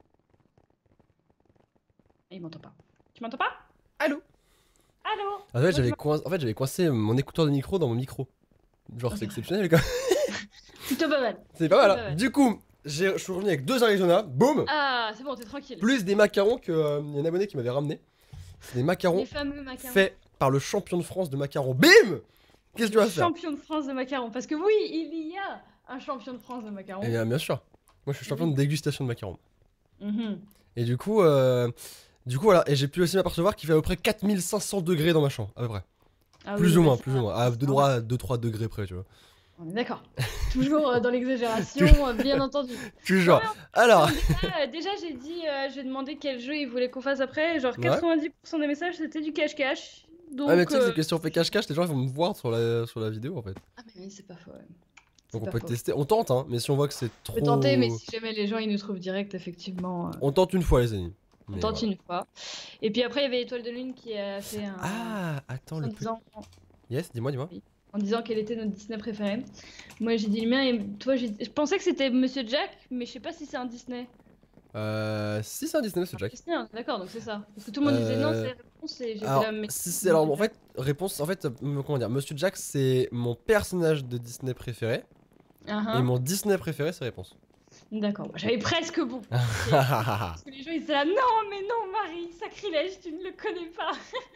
Il m'entend pas. Tu m'entends pas? Allô? Allô? En fait, j'avais coin... en fait, j'avais coincé mon écouteur de micro dans mon micro. Genre, Ok. c'est exceptionnel, quoi. Plutôt pas mal. C'est pas mal, Plutôt hein. pas mal. Du coup, j'ai- je suis revenu avec deux Arizona, boum. Ah, c'est bon, t'es tranquille. Plus des macarons que euh, y a un abonné qui m'avait ramené. C'est des macarons Les fameux macarons. faits par le champion de France de macarons. Bim! Qu'est-ce que tu vas faire? Champion de France de macarons. Parce que oui, il y a un champion de France de macarons. Eh bien, bien sûr. Moi, je suis champion de dégustation de macarons. Mhm. Et du coup, euh, du coup, voilà. Et j'ai pu aussi m'apercevoir qu'il fait à peu près quatre mille cinq cents degrés dans ma chambre, à peu près. Ah Plus oui, ou bah moins, ça, plus ou moins. À deux trois, deux, trois degrés près, tu vois. on est d'accord. Toujours euh, dans l'exagération, euh, bien entendu. Toujours. Non, Alors, Déjà, euh, déjà, j'ai dit, euh, j'ai demandé quel jeu il voulait qu'on fasse après. Genre Ouais. quatre-vingt-dix pour cent des messages, c'était du cache-cache. Donc, ah, mais tu sais, euh, c'est que si on fait cache-cache, les gens ils vont me voir sur la, sur la vidéo en fait. Ah, mais oui, c'est pas faux. ouais. C'est Donc on pas peut faux. tester. On tente, hein. Mais si on voit que c'est On trop. peut tenter, mais si jamais les gens ils nous trouvent direct, effectivement, euh, On tente une fois, les amis. on Mais tente voilà. une fois. Et puis après, il y avait Étoile de Lune qui a fait un. Ah, attends, en, le petit. disant, Yes, dis-moi, dis-moi. en disant quel était notre Disney préféré. Moi, j'ai dit le mien, et toi, j'ai- je pensais que c'était Monsieur Jack, mais je sais pas si c'est un Disney. Euh. Si c'est un Disney, c'est Jack. Disney, hein, d'accord, donc c'est ça. Parce que tout le monde disait non, Euh, c'est la réponse, et j'étais Alors, là, mais. si c'est. Alors, en fait, réponse. En fait, euh, comment dire. Monsieur Jack, c'est mon personnage de Disney préféré. Ah, Et ah. mon Disney préféré, c'est réponse. D'accord, j'avais presque bon. Ah. Parce que les gens ils étaient là, non, mais non, Marie, sacrilège, tu ne le connais pas.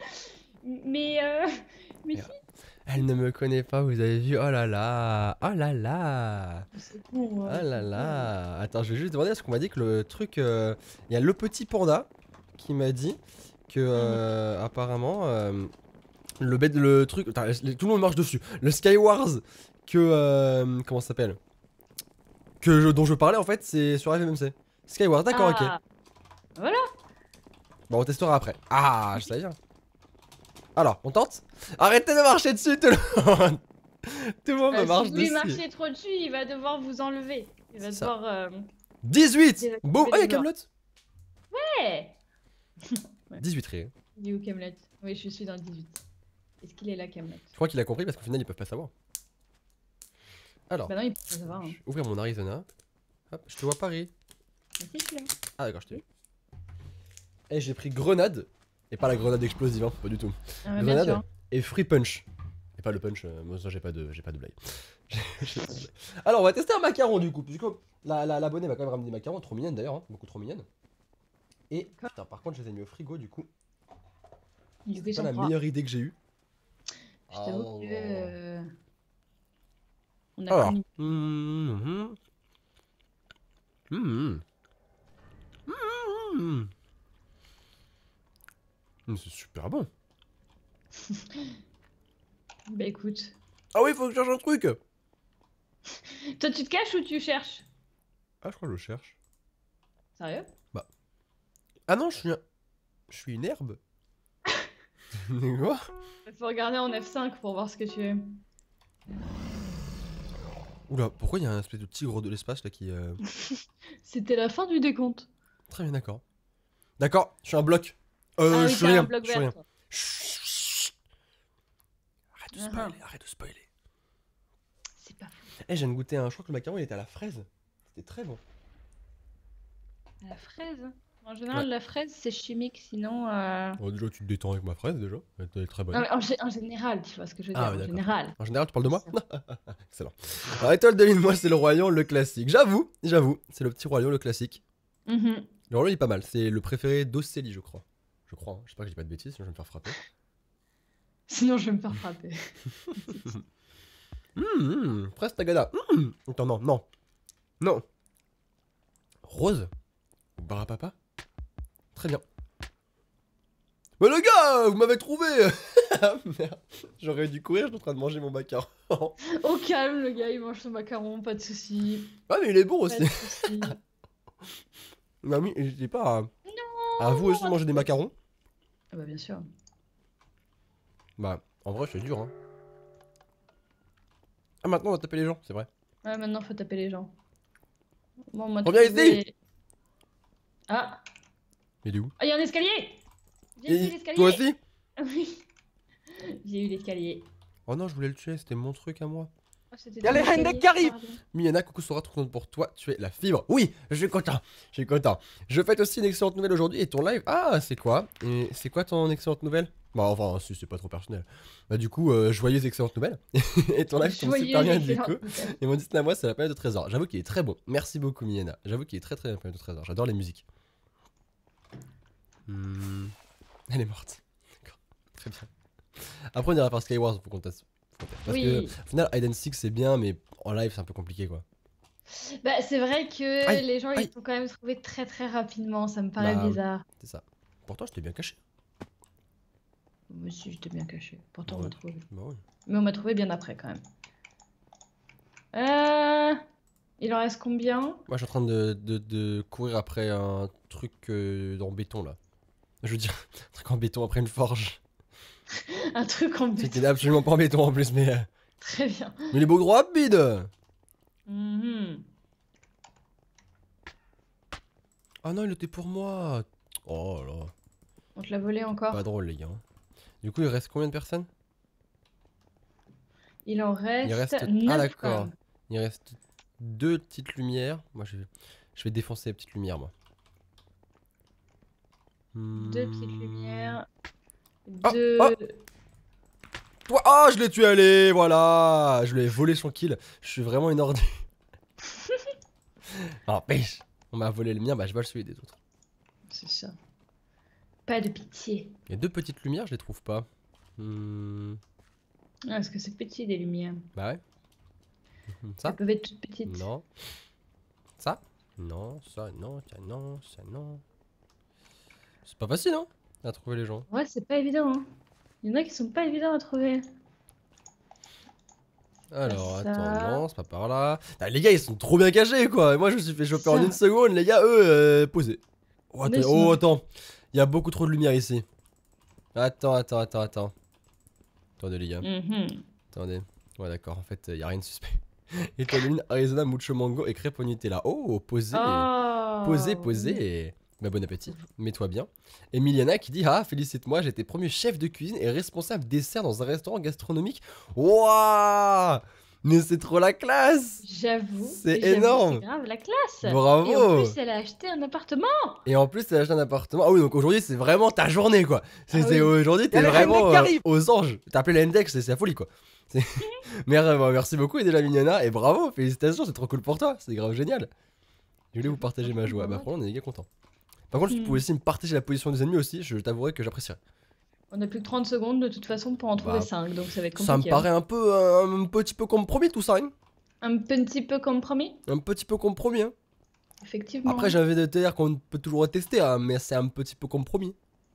mais, euh, mais si. Elle ne me connaît pas, vous avez vu. Oh là là. Oh là là. C'est bon. Oh ouais, là c'est là. Attends, je vais juste demander parce qu'on m'a dit que le truc. euh, Il y a le petit panda qui m'a dit que euh, apparemment euh, le bête le truc. Attends, les- tout le monde marche dessus. Le Skywars que euh, comment ça s'appelle que je- dont je parlais en fait c'est sur F M C. Skywars, bon. d'accord, ok. Ah, voilà. Bon, on testera après. Ah, je savais bien. Alors, on tente. Arrêtez de marcher dessus, tout le monde. Tout le monde me Euh, marche si vous lui dessus. marchez trop dessus, il va devoir vous enlever. Il va C'est ça. devoir. Euh... dix-huit. Désactiver Boum. Oh, les y'a Camelot. Ouais. dix-huit ré. Il est où Camelot? Oui, je suis dans le dix-huit. Est-ce qu'il est là, Camelot? Je crois qu'il a compris parce qu'au final, ils peuvent pas savoir. Alors, Bah non, il peut pas savoir. Hein. ouvrir mon Arizona. Hop, je te vois Paris. Mais si, je suis là. Ah, d'accord, je t'ai vu. Et j'ai pris grenade. Et pas la grenade explosive, hein, pas du tout. Ah, bah, bien Grenade sûr. et free punch. Et pas le punch, euh, moi ça j'ai pas de j'ai pas de blague. J'ai pas de blague. Alors on va tester un macaron du coup, puisque la, la, l'abonné m'a quand même ramené des macarons, trop mignonnes d'ailleurs, hein, beaucoup trop mignonnes. Et putain, par contre je les ai mis au frigo du coup. Du coup, ils C'est pas sont la froids. meilleure idée que j'ai eue. Je t'avoue Oh. que. Euh... On a Alors, commis. mmh, mmh, mmh. Mmh. Mmh, c'est super bon. Bah écoute. Ah oui, faut que je cherche un truc. Toi, tu te caches ou tu cherches? Ah, je crois que je le cherche. Sérieux? Ah non, je suis un... Je suis une herbe. Quoi? Faut regarder en F cinq pour voir ce que tu es. Oula, pourquoi il y a un espèce de tigre de l'espace là qui... Euh... C'était la fin du décompte. Très bien, d'accord. D'accord, je suis un bloc. Euh, ah je oui, suis t'as rien, un bloc je suis vert. rien. toi. Chut, chut. Arrête de Uh-huh. spoiler, arrête de spoiler. C'est pas fou. Eh, j'ai viens de goûter un... Je crois que le macaron il était à la fraise. C'était très bon. La fraise. En général, Ouais. la fraise, c'est chimique, sinon. Euh... Oh, déjà, tu te détends avec ma fraise déjà. Elle était très bonne. Non, mais en, gé- en général, tu vois ce que je veux Ah, dire. oui, En d'accord. général. En général, tu parles de moi? Ça. Excellent. Alors, étoile de mine, moi, c'est le Roi Lion, le classique. J'avoue, j'avoue, c'est le petit Roi Lion, le classique. Mhm. Le Roi Lion, il est pas mal. C'est le préféré d'Océlie, je crois. Je crois, hein. J'espère que je dis pas de bêtises, sinon je vais me faire frapper. Sinon, je vais me faire frapper. Hum, hum, presque tagada. Hum. Attends, non, non. Non. Rose ou Barapapa? Très bien. Mais le gars, vous m'avez trouvé. Ah, merde. J'aurais dû courir, je suis en train de manger mon macaron. Au calme, le gars, il mange son macaron, pas de soucis. Ah, mais il est bon Pas aussi. de soucis. Mamie, n'hésitez pas à, à vous aussi non, manger des macarons. Ah bah bien sûr. Bah, en vrai, c'est dur, hein. Ah, maintenant, on va taper les gens, c'est vrai. Ouais, maintenant, faut taper les gens. Bon, on m'a Reviens trouvé- ici. Ah, Il est où? ah, il y a un escalier. J'ai Et eu l'escalier. toi aussi? Oui. J'ai eu l'escalier. Oh non, je voulais le tuer, c'était mon truc à moi. Oh, c'était Y a dans les reines l'escalier, qui arrivent. pardon. Miana, coucou Sora, tout content pour toi, tu es la fibre. Oui, je suis content, je suis content. Je fête aussi une excellente nouvelle aujourd'hui et ton live. Ah, c'est quoi? Et c'est quoi ton excellente nouvelle? Bah, enfin, si c'est pas trop personnel. Bah, du coup, euh, joyeuse excellente nouvelle. Et ton live tombe Joyeux super bien du excellent. coup. Et mon Disney à moi, c'est la planète de trésor. J'avoue qu'il est très bon. Merci beaucoup, Miana. J'avoue qu'il est très très bien, la planète de trésor. J'adore les musiques. Hmm. Elle est morte. D'accord, très bien. Après, on ira faire Skywars, faut qu'on teste. Faut qu'on teste. Parce Oui. que, au final, Hide and Seek, c'est bien, mais en live, c'est un peu compliqué quoi. Bah, c'est vrai que Aïe, les gens aïe. ils sont quand même trouvés très très rapidement, ça me paraît Bah, oui. bizarre. C'est ça. Pourtant, je t'ai bien caché. Moi aussi, j'étais bien caché. Pourtant, on Ouais. m'a trouvé. Bah oui. Mais on m'a trouvé bien après quand même. Euh... Il en reste combien? Moi, je suis en train de, de, de courir après un truc euh, en béton là. Je veux dire, un truc en béton après une forge. Un truc en but. C'était absolument pas en béton en plus, mais. euh, Très bien. Mais il est beau gros rapide! Mhm. Ah non, il était pour moi! Oh là. On te l'a volé encore? Pas drôle, les gars. Du coup, il reste combien de personnes? Il en reste, Il reste. neuf Ah, quand d'accord. même. Il reste deux petites lumières. Moi, je vais, je vais défoncer les petites lumières, moi. Deux petites Hmm. lumières. Ah, Deux. ah. Toi, ah, je l'ai tué, allez, voilà. Je lui ai volé son kill. Je suis vraiment une ordi. Ah, pêche. On m'a volé le mien, bah je vole celui des autres. C'est ça. Pas de pitié. Les deux petites lumières, je les trouve pas. Hmm, Ah, parce que c'est petit des lumières. bah ouais. Mhm, Ça? Elles peuvent être toutes petites. Non. Ça? Non, ça, non, tiens, non, ça, non. C'est pas facile, hein, à trouver les gens. Ouais, c'est pas évident. Hein. Il y en a qui sont pas évidents à trouver. Alors, Ça. attends, non, c'est pas par là. Ah, les gars, ils sont trop bien cachés, quoi. Et moi, je me suis fait choper en Ça. une seconde. Les gars, eux, euh, posés. Oh, Mais attends, sinon- oh, attends. Il y a beaucoup trop de lumière ici. Attends, attends, attends, attends. Attendez les gars. Mhm. Attendez. Ouais d'accord, en fait, il y a rien de suspect. Étamine, Arizona, mucho mango et crêpe au Nutella. Oh, posez. Oh, Posez, oui. posez. Bah bon appétit, mets-toi bien. Emiliana qui dit, ah, félicite-moi, j'ai été premier chef de cuisine et responsable dessert dans un restaurant gastronomique. Waouh! Mais c'est trop la classe! J'avoue. C'est j'avoue, énorme. C'est grave la classe. Bravo! Et en plus, elle a acheté un appartement. Et en plus, t'as acheté un appartement. Ah oui, donc aujourd'hui, c'est vraiment ta journée, quoi. C'est Ah c'est- oui. aujourd'hui, t'es Y a le vraiment Hendek qui euh, arrive. aux anges. T'as appelé l'index, c'est c'est la folie, quoi. C'est- Mer- euh, Merci beaucoup, Edela Mignana, et bravo, félicitations, c'est trop cool pour toi. C'est grave génial. Je voulais vous partager ma joie. Bah, franchement, on est méga content. Par contre, si tu Hmm. pouvais aussi me partager la position des ennemis aussi, je t'avouerais que j'apprécierais. On a plus que trente secondes de toute façon pour en trouver Bah, cinq, donc ça va être Ça compliqué. me paraît un peu, euh, un petit peu compromis tout ça, hein. Un petit peu compromis, Un petit peu compromis, hein. effectivement. Après, j'ai envie de te dire qu'on peut toujours tester, hein, mais c'est un petit peu compromis.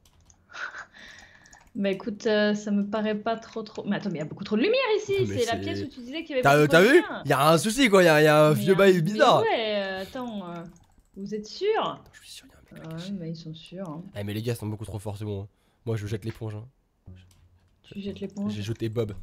Bah écoute, euh, ça me paraît pas trop trop. Mais attends, mais il y a beaucoup trop de lumière ici. Mais C'est la c'est- pièce où tu disais qu'il y avait T'as beaucoup t'as trop de vu? lumière. Y'a un souci, quoi. Y'a y a un Mais, vieux euh, bail mais bizarre. Ouais, euh, attends, euh, vous êtes sûr? Je suis sûr, y'a un mec Ouais, caché. mais ils sont sûrs. hein. Eh, mais les gars sont beaucoup trop forts, c'est bon. Moi, je jette l'éponge. Hein. Tu jettes l'éponge. J'ai jeté Bob.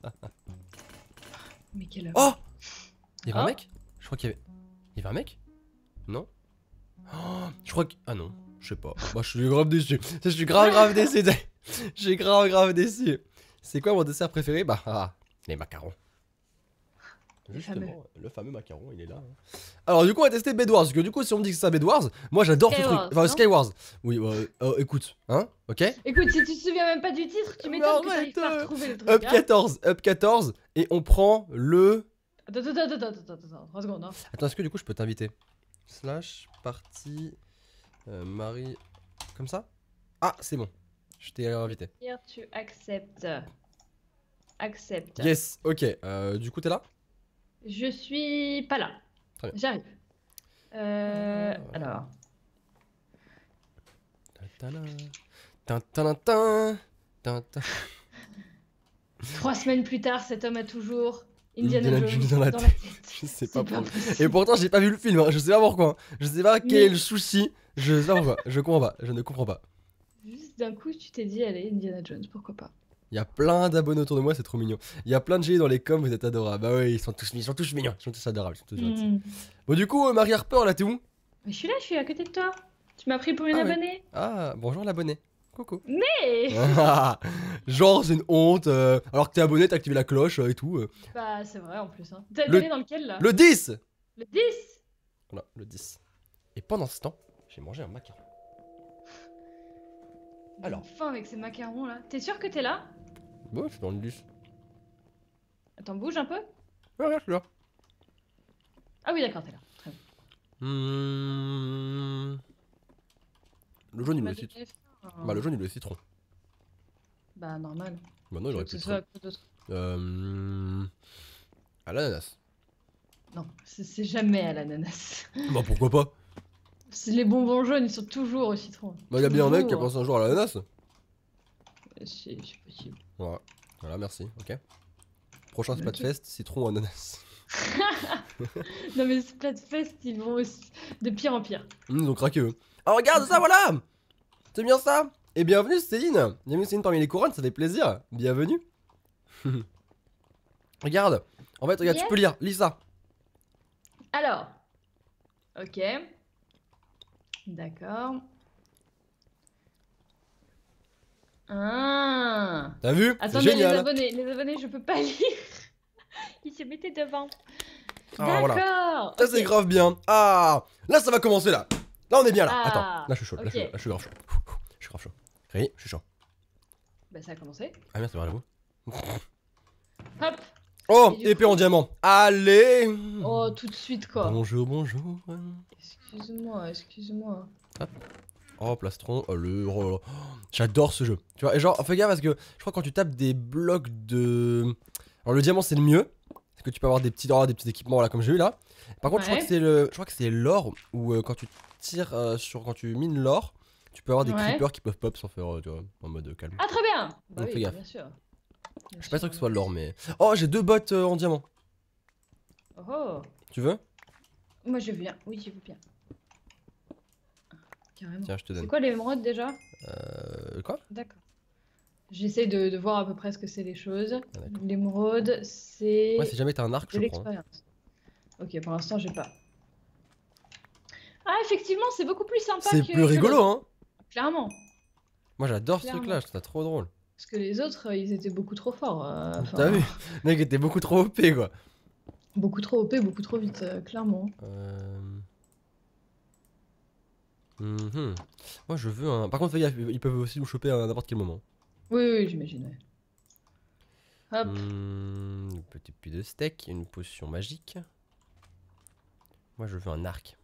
Mais quelle heure? Oh! Y'avait un Oh. mec? Je crois qu'il y avait. Y'avait un mec? Non? Oh, je crois que. Ah non, je sais pas. Bah, je suis grave déçu. Je suis grave, grave déçu. Je suis grave, grave déçu. C'est quoi mon dessert préféré? Bah, ah, les macarons. Les fameux. Justement, le fameux macaron, il est là. hein. Alors, du coup, on va tester Bed Wars. Parce que du coup, si on me dit que c'est ça Bed Wars, moi j'adore ce truc. Skywars, Enfin, non Skywars. Oui, euh, euh, écoute, hein, ok? Écoute, si tu te souviens même pas du titre, tu Mais m'étonnes que arrête, t'arrives pas euh, à retrouver le truc. Up hein. quatorze, Up quatorze, et on prend le. Attends, attends, attends, attends, attends, attends, trois secondes. Hein. Attends, est-ce que du coup je peux t'inviter? Slash partie euh, Marie. Comme ça? Ah, c'est bon. Je t'ai invité. Here, tu acceptes. Accepte. Yes, ok. Euh, du coup, t'es là? Je suis pas là. Très bien. J'arrive. Euh, alors. Tintin, tintin. Trois semaines plus tard, cet homme a toujours Indiana, Indiana Jones, Jones dans la tête. tête. Je sais C'est pas pas pourquoi. possible. Et pourtant, j'ai pas vu le film. Hein. Je sais pas pourquoi. Je sais pas quel Mais- est le souci. Je sais pas pourquoi. Je comprends pas. Je ne comprends pas. Juste d'un coup, tu t'es dit, allez, Indiana Jones, pourquoi pas. Il y a plein d'abonnés autour de moi, c'est trop mignon. Il y a plein de G dans les coms, vous êtes adorables. Bah ouais, ils sont tous, ils sont tous mignons, ils sont tous adorables. Ils sont tous gentils. Hmm. Bon, du coup, euh, Marie Harper, là, t'es où? Mais je suis là, je suis à côté de toi. Tu m'as pris pour une Ah ouais. abonnée. Ah, bonjour l'abonné. Coucou. Hey Ah, genre, c'est une honte. euh, alors que t'es abonné, t'as activé la cloche euh, et tout. euh. Bah, c'est vrai en plus. Hein. T'as Le- donné dans lequel là? Le dix. Le dix. Voilà, le dix. Et pendant ce temps, j'ai mangé un macaron. Alors. J'ai faim avec ces macarons là. T'es sûr que t'es là? Ouais, je suis dans le dix. Attends, bouge un peu. Ouais, ouais, je suis là. Ah oui, d'accord, t'es là. Très bien. Mmh. Le jaune, Tu il m'as est le citron. donné faim. Bah, le jaune, il est le citron. Bah, normal. Bah, non, il Tu veux aurait que pu ce le soit citron. à quoi d'autre? Euh. À l'ananas. Non, c'est c'est jamais à l'ananas. Bah, pourquoi pas? C'est les bonbons jaunes, ils sont toujours au citron. Bah, y'a bien un mec qui a Toujours. pensé un jour à l'ananas. C'est c'est possible. Voilà. Voilà, merci, ok. Prochain Ok. Splatfest, citron ananas. Non mais Splatfest, ils vont aussi de pire en pire. Mmh, ils ont craqué eux. Ah, regarde ça, voilà! C'est bien ça! Et bienvenue Céline! Bienvenue Céline parmi les couronnes, ça fait plaisir. Bienvenue. Regarde. En fait, regarde, Yes. tu peux lire. Lis ça. Alors, ok. D'accord. Ah. T'as vu? C'est Attendez, les génial. abonnés, les abonnés, je peux pas lire. Ils se mettaient devant. Ah, voilà. D'accord. Ça, ok. c'est grave bien. Ah! Là, ça va commencer là. Là, on est bien là. Ah, Attends. Là, je suis chaud. Là, je suis, ok. là, je suis grave chaud. Je suis grave chaud. Oui, je suis chaud. Bah ça a commencé. Ah, merde, c'est vrai, j'avoue. Hop. Oh, Et du épée en diamant. Allez! Oh, tout de suite quoi. Bonjour, bonjour. Excuse-moi, excuse-moi. Oh, plastron, oh, le... oh, oh, j'adore ce jeu. Tu vois, et genre, fais gaffe parce que je crois que quand tu tapes des blocs de... Alors le diamant c'est le mieux, parce que tu peux avoir des petits, oh, des petits équipements là comme j'ai eu là. Par contre, je crois Ouais. que c'est le, je crois que c'est l'or où euh, quand tu tires euh, sur, quand tu mines l'or, tu peux avoir des Ouais. creepers qui peuvent pop sans faire, euh, tu vois, en mode euh, calme. Ah très bien. Bah Donc, oui, fais gaffe. bien sûr. Je suis pas sûr que ce soit l'or, mais... Oh, j'ai deux bottes euh, en diamant. Oh, Tu veux? moi je veux bien. Oui, je veux bien. Carrément. Tiens, je te C'est donne. quoi l'émeraude déjà? Euh, quoi? D'accord. J'essaie de, de voir à peu près ce que c'est les choses. Ah, d'accord. L'émeraude, c'est Moi, si jamais t'as un arc, de je prends. hein. l'expérience. Ok, pour l'instant, j'ai pas. Ah, effectivement, c'est beaucoup plus sympa C'est que plus que rigolo, l'autre. hein. Clairement. Moi, j'adore ce Clairement. truc-là, je trouve ça trop drôle. Parce que les autres, euh, ils étaient beaucoup trop forts. euh, enfin, T'as vu? Le mec était beaucoup trop O P, quoi. Beaucoup trop O P, beaucoup trop vite, euh, clairement. Euh... mhm. Moi, je veux un. Par contre, fais gaffe, ils peuvent aussi nous choper à n'importe quel moment. Oui, oui, j'imagine. Ouais. Hop. Hmm, une petite pile de steak, une potion magique. Moi, je veux un arc.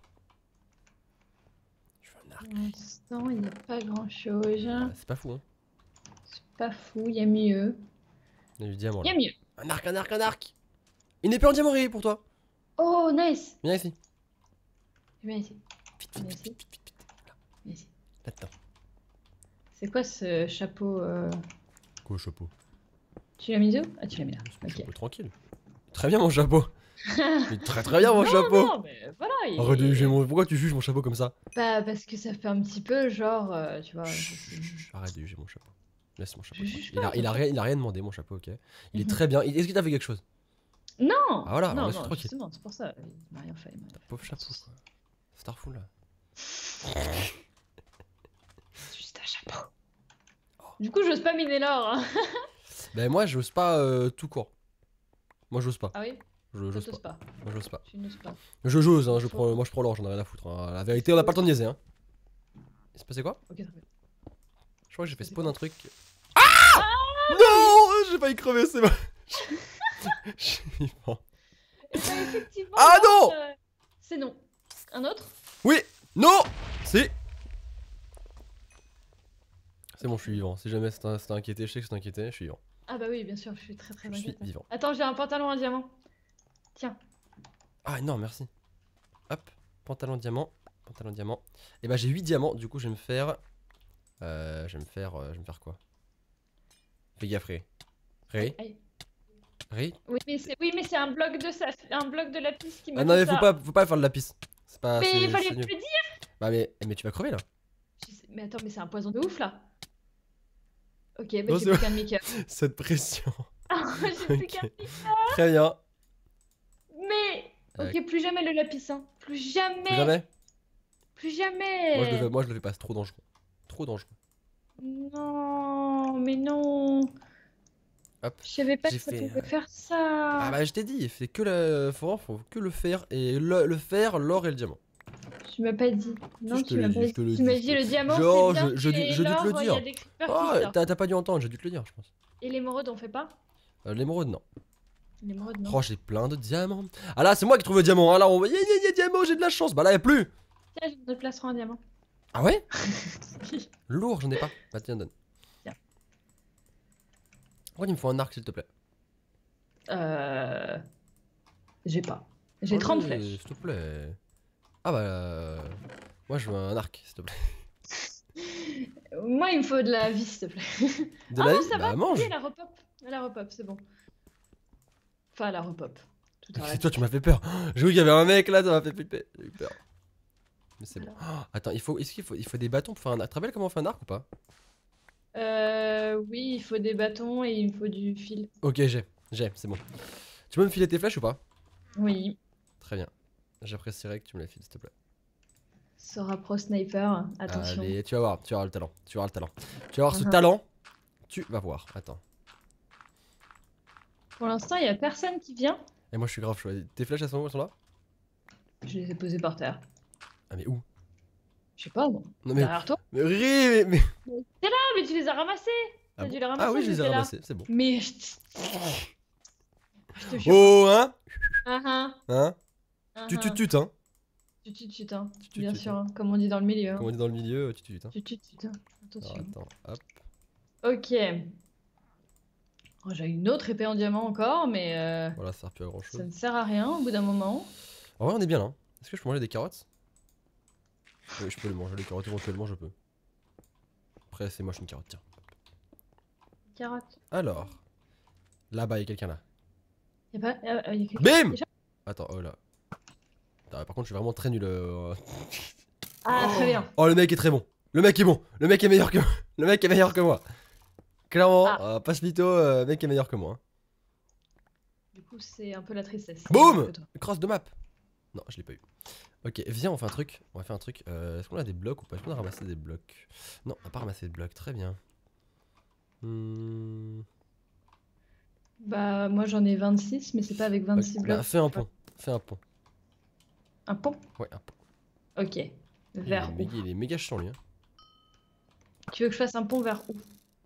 Je veux un arc. Pour l'instant, il n'y a pas grand chose. Ah, c'est pas fou, hein. C'est pas fou, il y a mieux. Il y a du diamant Il y là. a mieux. Un arc, un arc, un arc. Une épée en diamant rayé pour toi. Oh, nice. Viens ici. Viens ici. Vite, Viens vite, ici. vite, vite, vite, vite. Là, Viens ici. là-dedans. C'est quoi ce chapeau euh, Quoi, chapeau? Tu l'as mis où? Ah, tu l'as mis là. C'est mon Ok. chapeau tranquille. Très bien, mon chapeau. Mais très très bien, mon non, chapeau. non, mais voilà. il- Arrête de juger mon- Pourquoi tu juges mon chapeau comme ça? Bah, parce que ça fait un petit peu genre, euh, tu vois. Chut, je- chut, chut, Arrête de juger mon chapeau. Laisse mon chapeau. Je juge tranquille. Il a, pas, il, a attention. rien, il a rien demandé, mon chapeau, ok. Il est Mhm. très bien. Il- Est-ce qu'il t'a fait quelque chose? Non. Ah, voilà, non, laisse-le non, tranquille. justement, c'est pour ça. Il m'a rien fait. il m'a rien fait. Pauvre chapeau, quoi. Starful là. C'est juste un chapeau. Du coup, j'ose pas miner l'or. hein. Ben, moi, j'ose pas euh, tout court. Moi, j'ose pas. Ah oui? Je Je j'ose t'ose pas. pas. Moi, j'ose pas. Tu n'oses pas. Je j'ose, hein. Je Faut- prends, moi, je prends l'or, j'en ai rien à foutre. hein. La vérité, on a pas le temps de niaiser, hein. Il s'est passé quoi? Ok, très bien. Je crois que j'ai fait C'est spawn quoi un truc. Ah non, j'ai failli crever, c'est bon. Je suis vivant. Et bah, effectivement. Ah non, non euh, C'est non. Un autre? Oui, non, c'est. C'est bon, je suis vivant. Si jamais c'était c'était inquiété, je sais que c'était inquiété, je suis vivant. Ah bah oui, bien sûr, je suis très très Je suis inquiète. vivant. Attends, j'ai un pantalon en diamant. Tiens. Ah non, merci. Hop, pantalon diamant, pantalon diamant. Et bah j'ai huit diamants, du coup je vais me faire. Euh, je vais me faire. euh, je vais me faire quoi? Fais gaffe, Ré. Ré, Aïe. Ré. Oui, mais c'est oui, mais c'est un bloc de ça, un bloc de lapis qui me Ah non, fait mais faut ça. pas, faut pas faire de la piste. C'est pas. Mais c'est- il fallait c'est me le nul. dire. Bah mais, mais tu vas crever là. Je sais- Mais attends, mais c'est un poison de ouf là. Ok, bah Non, j'ai c'est plus qu'un demi-cœur. Cette pression. Ah, j'ai plus Ok. qu'un. Très bien. Mais Euh, ok, plus jamais le lapis, hein. Plus jamais. Plus jamais. Plus jamais. Moi je le fais, moi je le fais pas, c'est trop dangereux. Trop dangereux. Non, mais non. Hop. Je savais pas J'ai que ça fait, pouvait euh, faire ça. Ah bah je t'ai dit, il fait que le. Faut, faut que le fer et le, le fer, l'or et le diamant. Tu m'as pas dit. Non, je te tu l'ai m'as dit, pas je dit. te le Tu m'as dis, dit je te- le diamant, Genre, c'est bien. je- je dis- et je dis te le l'or, il y dire. a des creepers qui Ah, sortent. t'as t'as pas dû entendre, j'ai dû te le dire, je pense. Et l'émeraude, on fait pas? Euh, L'émeraude, non. L'émeraude, non. Oh, j'ai plein de diamants. Ah là, c'est moi qui trouve le diamant. Ah là, on va. Yé yé yé, diamant, j'ai de la chance. Bah là, y'a plus. Tiens, je te placerai un diamant. Ah ouais? Lourd, j'en ai pas. Bah tiens, donne. Tiens. Pourquoi il me faut un arc, s'il te plaît? Euh. J'ai pas. J'ai Ah trente oui, flèches. S'il te plaît. Ah bah. euh, Moi, je veux un arc, s'il te plaît. Moi, il me faut de la vie, s'il te plaît. De Ah la non, vie? ça Bah va, mange. oui, elle a repop. Elle a repop, c'est bon. Enfin, elle a repop. Tout à C'est l'heure. toi, tu m'as fait peur. J'ai vu qu'il y avait un mec là, ça m'a fait flipper. J'ai eu peur. Mais c'est bon. Oh, attends, il faut, est-ce qu'il faut, il faut des bâtons pour faire un arc? Tu te rappelles comment on fait un arc ou pas? Euh. Oui, il faut des bâtons et il me faut du fil. Ok, j'ai, j'ai, c'est bon. Tu peux me filer tes flèches ou pas? Oui. Très bien. J'apprécierais que tu me les files, s'il te plaît. Sora Pro Sniper, attention. Allez, tu vas voir, tu vas avoir le talent. Tu vas avoir le talent. Tu vas avoir ce Mhm. talent. Tu vas voir. Attends. Pour l'instant, il y a personne qui vient. Et moi, je suis grave chaud. Tes flèches, elles sont où? Elles sont là? Je les ai posées par terre. Ah, mais où? Je sais pas, moi. Non, mais. Derrière toi. Mais, Ri, mais, mais- Ah, mais tu les as ramassés. Ah, T'as bon dû les ramasser. Ah oui, je les ai j'étais là. ramassés, c'est bon. Mais je je te jure. Oh, hein? Ah, ah, Hein? ah, Tu tu ah. tu hein? Tu tu tu hein. Tu, tu, Bien tu, sûr, hein, comme on dit dans le milieu. Comme on hein. dit dans le milieu, tu tu tu hein? Tu tu tu hein. Alors, Attention. attends, hop. Ok. Oh, j'ai une autre épée en diamant encore, mais euh, Voilà, ça sert plus à grand ça chose. ne sert à rien au bout d'un moment. En vrai, on est bien là. hein. Est-ce que je peux manger des carottes? Oui, je peux les manger, les carottes éventuellement, je peux. Après, c'est moche une carotte, tiens. Carotte. Alors, là-bas, il y a quelqu'un là. Y a pas. euh, y a quelqu'un Bim! déjà Attends, oh là. Ah, par contre, je suis vraiment très nul. euh, Ah, très bien. Oh, le mec est très bon. Le mec est bon. Le mec est meilleur que Le mec est meilleur que moi. Clairement, Ah. euh, passe mytho, euh, le mec est meilleur que moi. hein. Du coup, c'est un peu la tristesse. Boum! Cross de map. Non, je l'ai pas eu. Ok, viens, on fait un truc. On va faire un truc. Euh, Est-ce qu'on a des blocs ou pas? Est-ce qu'on a ramassé des blocs? Non, on n'a pas ramassé de blocs. Très bien. Hmm. Bah, moi j'en ai vingt-six, mais c'est pas avec vingt-six Ok, blocs. bah, fais un pont. Fais un pont. Un pont? Ouais, un pont. Ok. Il est, Vers où? méga, il est méga chiant lui. Hein. Tu veux que je fasse un pont vers où?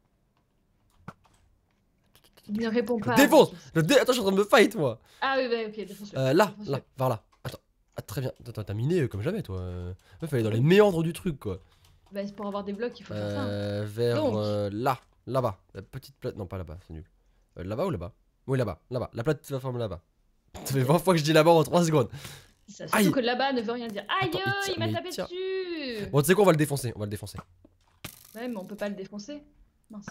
Il ne répond pas. Défonce! Je dé... Attends, je suis en train de me fight moi! Ah oui, bah ok, défonce-le. Euh, là, Défonce-le. là, vers là. Attends. Ah, très bien. Attends, t'as miné euh, comme jamais toi. Euh... Il fallait dans les méandres du truc quoi. Bah, c'est pour avoir des blocs, il faut faire ça. hein. Euh, vers Donc. euh, là. Là-bas. La petite plate. Non, pas là-bas, c'est nul. Euh, là-bas ou là-bas? Oui, là-bas. Là-bas. La plateforme là-bas. Ça fait vingt fois que je dis là-bas en trois secondes. Ça, surtout Aïe. que là-bas ne veut rien dire. Aïe, Attends, il tire- il m'a mais il tapé tire. dessus. Bon, tu sais quoi, on va le défoncer. On va le défoncer. Ouais, mais on peut pas le défoncer. Mince.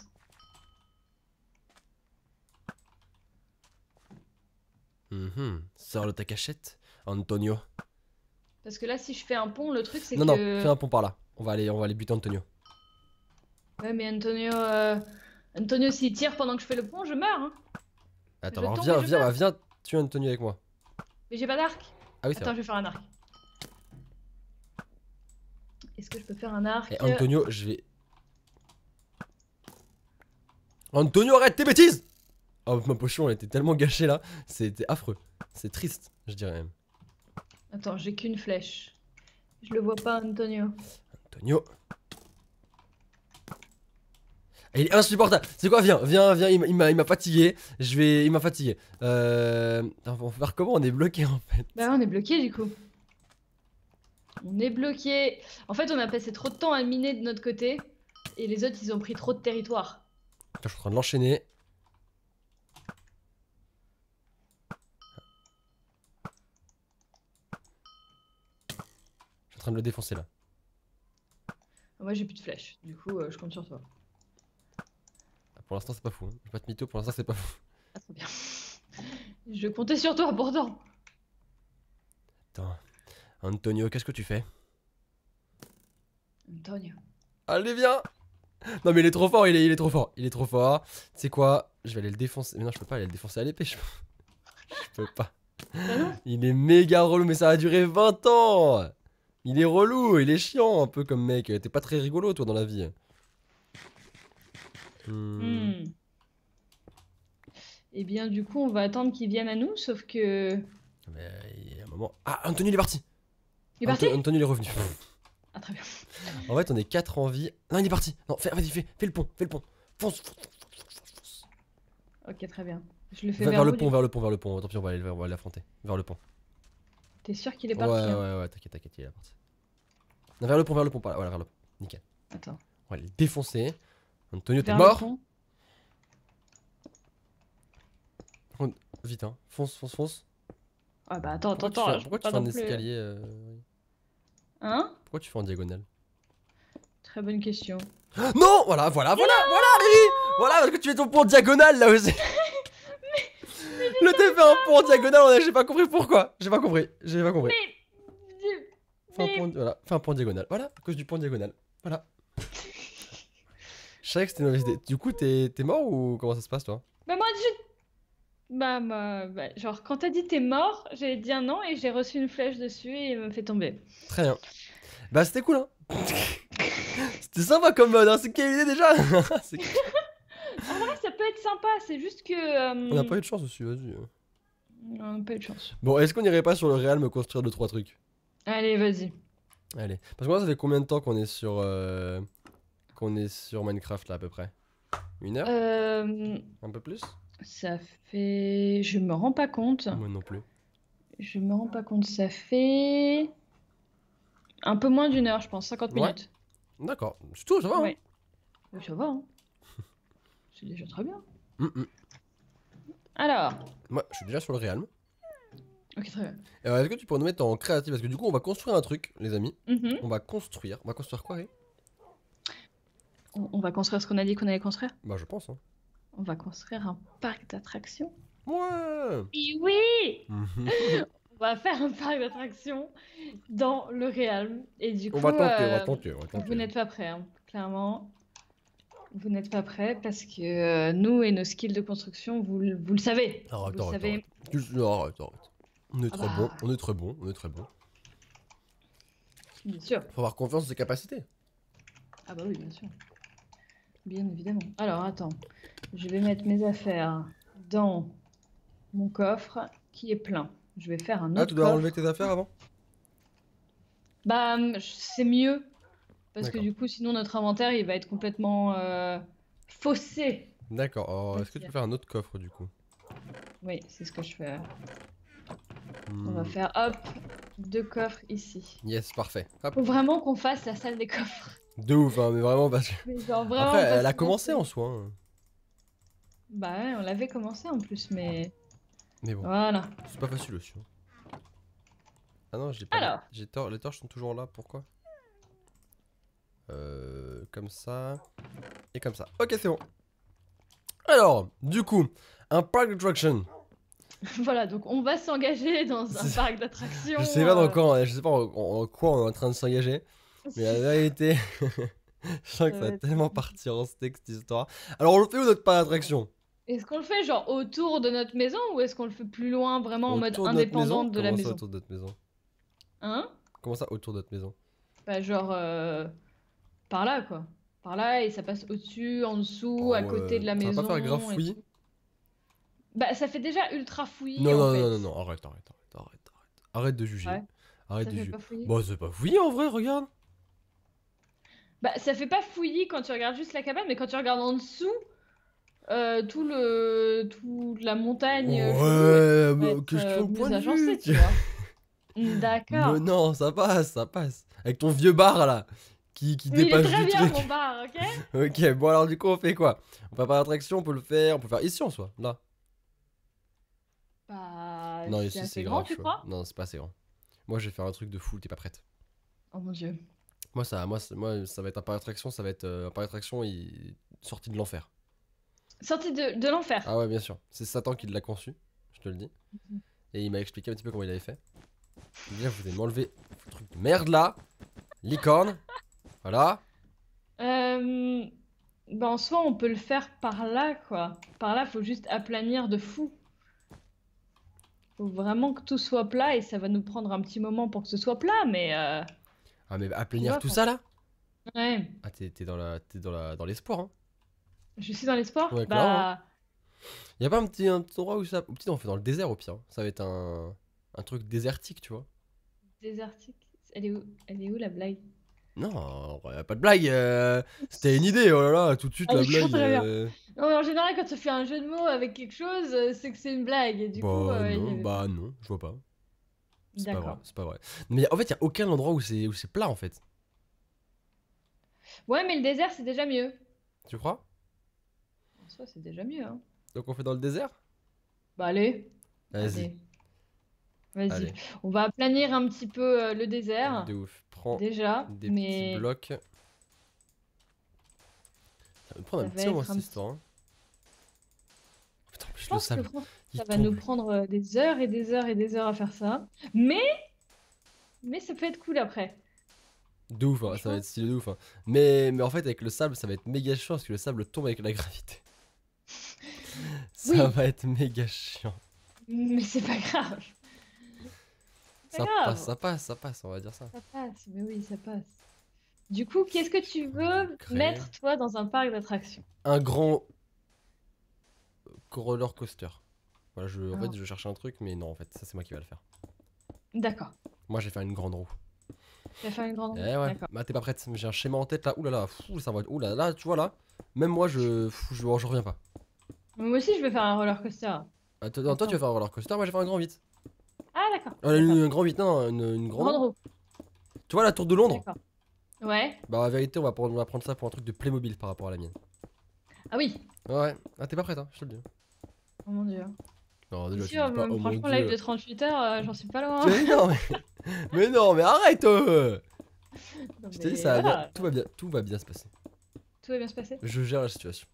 Mhm. Sors de ta cachette, Antonio. Parce que là, si je fais un pont, le truc c'est Non, non, que. fais un pont par là. On va aller, on va aller buter Antonio. Ouais, mais Antonio. euh, Antonio, s'il tire pendant que je fais le pont, je meurs. Hein. Attends, Je alors tombe viens, et je viens, meurs. bah, viens tuer Antonio avec moi. Mais j'ai pas d'arc. Ah oui, c'est Attends, vrai. je vais faire un arc. Est-ce que je peux faire un arc? Et Antonio, je vais. Antonio, arrête tes bêtises! Oh, ma potion, elle était tellement gâchée là. C'était affreux. C'est triste, je dirais même. Attends, j'ai qu'une flèche. Je le vois pas, Antonio. Antonio. Il est insupportable. C'est quoi? Viens, viens, viens. Il m'a- il m'a il m'a fatigué. Je vais. Il m'a fatigué. Euh. On va faire comment? On est bloqué en fait. Bah, on est bloqué du coup. On est bloqué. En fait, on a passé trop de temps à miner de notre côté. Et les autres, ils ont pris trop de territoire. Je suis en train de l'enchaîner. Je suis en train de le défoncer là. Moi, j'ai plus de flèches. Du coup, euh, je compte sur toi. Pour l'instant, c'est pas fou. Hein. Je vais pas te mytho, pour l'instant, c'est pas fou. Ah, trop bien. Je comptais sur toi pourtant. Attends. Antonio, qu'est-ce que tu fais? Antonio. Allez, viens! Non, mais il est trop fort, il est, il est trop fort. Il est trop fort. Tu sais quoi? Je vais aller le défoncer. Mais non, je peux pas aller le défoncer à l'épée. Je... je peux pas. Bah non. Il est méga relou, mais ça a duré vingt ans! Il est relou, il est chiant un peu comme mec. T'es pas très rigolo, toi, dans la vie. Hmm. Hmm. Et bien, du coup, on va attendre qu'ils viennent à nous, sauf que. Mais il y a un moment. Ah, Anthony, il est parti! Il est parti? Anto- Anthony, il est revenu. Ah, très bien. En fait, on est quatre en vie. Non, il est parti! Non, fais, vas-y, fais, fais le pont, fais le pont. Fonce, fonce, fonce, fonce, fonce. Ok, très bien. Je le fais Va vers, vers le où, pont, du vers le pont, vers le pont. Tant pis, on va aller on va l'affronter. Vers le pont. coup T'es sûr qu'il est Ouais, parti? ouais, hein ouais, t'inquiète, t'inquiète, il est parti. Non, vers le pont, vers le pont, par là. Voilà, vers le pont. Nickel. Attends. On va aller le défoncer. Antonio, t'es Vers le mort? pont. Vite, hein. Fonce, fonce, fonce. Ah bah attends, attends, Pourquoi tu attends. fais, je pourquoi peux tu pas fais un non plus- escalier euh, Hein? Pourquoi tu fais en diagonale? Très bonne question. Non! Voilà, voilà, voilà, voilà, Riri! Voilà, parce que tu fais ton pont en diagonale là aussi! Le thé fait un pont en diagonale, on a- j'ai pas compris pourquoi! J'ai pas compris, j'ai pas compris. Mais. Fais un mais- pont, voilà, fais un pont en diagonale. Voilà, à cause du pont en diagonale. Voilà. Je savais que c'était une mauvaise idée. Du coup, t'es t'es mort ou comment ça se passe toi? Bah moi, je... Bah, moi, bah, genre, quand t'as dit t'es mort, j'ai dit un non et j'ai reçu une flèche dessus et il me fait tomber. Très bien. Bah, c'était cool, hein? C'était sympa comme mode, hein? C'est quelle idée déjà? C'est- En vrai, ça peut être sympa, c'est juste que... euh, On a pas eu de chance dessus, vas-y. On n'a pas eu de chance. Bon, est-ce qu'on irait pas sur le réel me construire deux trois trucs? Allez, vas-y. Allez. Parce que moi, ça fait combien de temps qu'on est sur. Euh... qu'on est sur Minecraft là à peu près? Une heure? Euh, Un peu plus? ça fait... Je me rends pas compte. Moi non plus. Je me rends pas compte. Ça fait... Un peu moins d'une heure, je pense. cinquante Ouais. minutes. D'accord. C'est tout, ça va. hein Ouais. Mais ça va, hein. C'est déjà très bien. Hum, hum. Alors... Moi, je suis déjà sur le réel. Ok, très bien. Alors, est-ce que tu pourrais nous mettre en créatif? Parce que du coup, on va construire un truc, les amis. Mhm. On va construire. On va construire quoi, Ré? On, on va construire ce qu'on a dit qu'on allait construire. Bah, je pense. Hein. On va construire un parc d'attractions. Ouais. Et oui! Mhm. On va faire un parc d'attractions dans le Realm. Et du coup, On va tenter, on va euh, tenter, on va vous tenter. n'êtes pas prêts, hein, clairement. Vous n'êtes pas prêts parce que euh, nous et nos skills de construction, vous, le- vous le savez. Arrête, vous le arrête, savez. arrête. Juste- non, arrête, arrête. On est Ah très bah. bon, on est très bon, on est très bon. Bien sûr. Faut avoir confiance en ses capacités. Ah bah oui, bien sûr. Bien évidemment. Alors, attends. Je vais mettre mes affaires dans mon coffre qui est plein. Je vais faire un autre Ah, tu dois coffre. enlever tes affaires avant? Bah, hum, c'est mieux. Parce que D'accord. du coup, sinon, notre inventaire, il va être complètement euh, faussé. D'accord. Oh, est-ce que Ok. tu peux faire un autre coffre du coup? Oui, c'est ce que je fais. On Hmm. va faire, hop, deux coffres ici. Yes, parfait. Hop. Faut vraiment qu'on fasse la salle des coffres. De ouf, hein, mais vraiment parce que. Mais genre, vraiment, Après, parce elle a que- commencé en soi. hein. Bah ouais, on l'avait commencé en plus, mais... Mais bon, Voilà. c'est pas facile aussi. hein. Ah non, j'ai pas. Alors. J'ai tor- Les torches sont toujours là, pourquoi? Euh. Comme ça. Et comme ça. Ok, c'est bon. Alors, du coup, un park d'attraction. Voilà, donc on va s'engager dans un C'est- parc d'attractions. Je sais pas dans euh, quoi, je sais pas en, en- en quoi on est en train de s'engager. Mais la vérité, je sens que Ça ça va va être tellement partir en steak cette histoire. Alors on le fait où notre parc d'attraction? Est-ce qu'on le fait genre autour de notre maison ou est-ce qu'on le fait plus loin, vraiment en mode Autour de notre maison? indépendante de la Comment ça maison? autour de notre maison? Hein? Comment ça autour de notre maison? Bah genre euh, par là quoi. Par là et ça passe au-dessus, en dessous, Oh, à côté ouais. de la Ça va maison. pas faire grave et fouillis? tout. Bah ça fait déjà ultra fouillis Non, en non, fait. non, non, non, arrête, arrête, arrête, arrête, arrête. Arrête de juger. Ouais. Arrête Ça de fait juger. pas fouillis? Bah c'est pas fouillis en vrai, regarde. Bah ça fait pas fouillis quand tu regardes juste la cabane, mais quand tu regardes en dessous, euh, tout le toute la montagne euh, Ouais, chelou, bah, va être, question euh, de point mieux de agencée, vue. tu vois. D'accord. Mais non, ça passe, ça passe. Avec ton vieux bar là, qui, qui Mais il est dépasse très du bien truc. mon bar, ok? Ok, bon alors du coup on fait quoi? On va pas d'attraction, on peut le faire, on peut le faire ici en soi, là. Bah, Non, c'est ici assez c'est grand, grave tu chaud. crois? Non, c'est pas assez grand. Moi je vais faire un truc de fou, t'es pas prête. Oh mon dieu. Moi ça, moi, c'est- moi ça va être un parc d'attraction, ça va être euh, un parc d'attraction il... sorti de l'enfer. Sorti de, de l'enfer. Ah ouais, bien sûr. C'est Satan qui l'a conçu, je te le dis. Et il m'a expliqué un petit peu comment il avait fait. Il dit, vous allez m'enlever ce truc de merde là, licorne. Voilà. Euh, bah, en soi, on peut le faire par là, quoi. Par là, faut juste aplanir de fou. Faut vraiment que tout soit plat et ça va nous prendre un petit moment pour que ce soit plat, mais euh, Ah mais à plénière vois, tout faut- ça là? ouais. Ah t'es t'es dans la, t'es dans la, dans l'espoir hein. Je suis dans l'espoir. Ouais, Bah, Y a pas un petit, un petit endroit où ça, ou petit on fait dans le désert au pire. hein. Ça va être un, un truc désertique tu vois. désertique. Elle est où? Elle est où la blague? Non, y a pas de blague. euh, C'était une idée, oh là là, tout de suite Ah, la je blague. comprends très bien. euh, Non, mais en général, quand tu fais un jeu de mots avec quelque chose, euh, c'est que c'est une blague. Et du bah coup, euh, il y non, avait- bah non, je vois pas. C'est pas vrai, D'accord. c'est pas vrai. Mais en fait, y a aucun endroit où c'est où c'est plat en fait. Ouais, mais le désert, c'est déjà mieux. Tu crois? En soi, c'est déjà mieux, hein. Donc on fait dans le désert? Bah, allez. Vas-y. Allez. Vas-y. Allez. On va aplanir un petit peu euh, le désert. De ouf. Prends Déjà. des mais petits blocs. Ça va me prendre Ça un va petit moment être un cette petit- histoire. hein. Putain, en plus je le pense que sable. fran- il ça va tombe. nous prendre euh, des heures et des heures et des heures à faire ça. Mais. Mais ça peut être cool après. De ouf, hein, ça va Franchement. être stylé de ouf. hein. Mais, mais en fait, avec le sable, ça va être méga chiant parce que le sable tombe avec la gravité. Ça Oui. va être méga chiant. Mais c'est pas grave. C'est Ça pas grave. passe, ça passe, ça passe, on va dire ça. Ça passe, mais oui, ça passe. Du coup, qu'est-ce que tu veux Créer. mettre, toi, dans un parc d'attractions? Un grand roller coaster. Voilà, je, en Ah. fait, je cherchais un truc, mais non, en fait, ça c'est moi qui va le faire. D'accord. Moi, j'ai fait une grande roue. Tu vas faire une grande. Eh ouais, D'accord. bah t'es pas prête, j'ai un schéma en tête là. Ouh là là, fou, ça va. Ouh là là, tu vois là. Même moi, je, fou, je, je reviens pas. Moi aussi, je vais faire un roller coaster. Ah, toi, non, toi, tu vas faire un roller coaster, moi, j'ai fait un grand huit. Ah, d'accord. Euh, D'accord. une- un grand huit, non, une, une grande. Grande roue. Tu vois la tour de Londres? D'accord. Ouais. Bah, en vérité, on va, prendre, on va prendre ça pour un truc de Playmobil par rapport à la mienne. Ah oui. Ouais, ouais. Ah, t'es pas prête, hein, je te le dis. Oh mon dieu. Non, déjà, Si, tu me dis pas, euh, oh mon franchement, dieu. live de trente-huit heures, euh, j'en suis pas loin. Mais non, mais... mais non, mais arrête euh. Non, Je t'ai dit, mais ça va voilà. bien, tout va bien, tout va bien se passer. Tout va bien se passer? Je gère la situation.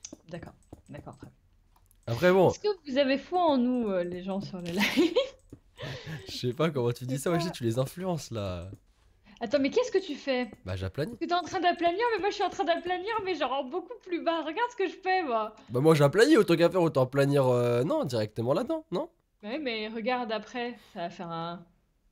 D'accord. D'accord, très bien. Après, bon, Est-ce que vous avez foi en nous, euh, les gens sur le live? Je sais pas comment tu dis ça, wesh, tu les influences là. Attends, mais qu'est-ce que tu fais? Bah j'aplanis. Tu es en train d'aplanir, mais moi je suis en train d'aplanir, mais genre en beaucoup plus bas. Regarde ce que je fais, moi. Bah moi j'aplanis, autant qu'à faire, autant planir, euh, non, directement là-dedans, non? Ouais, mais regarde après, ça va faire un.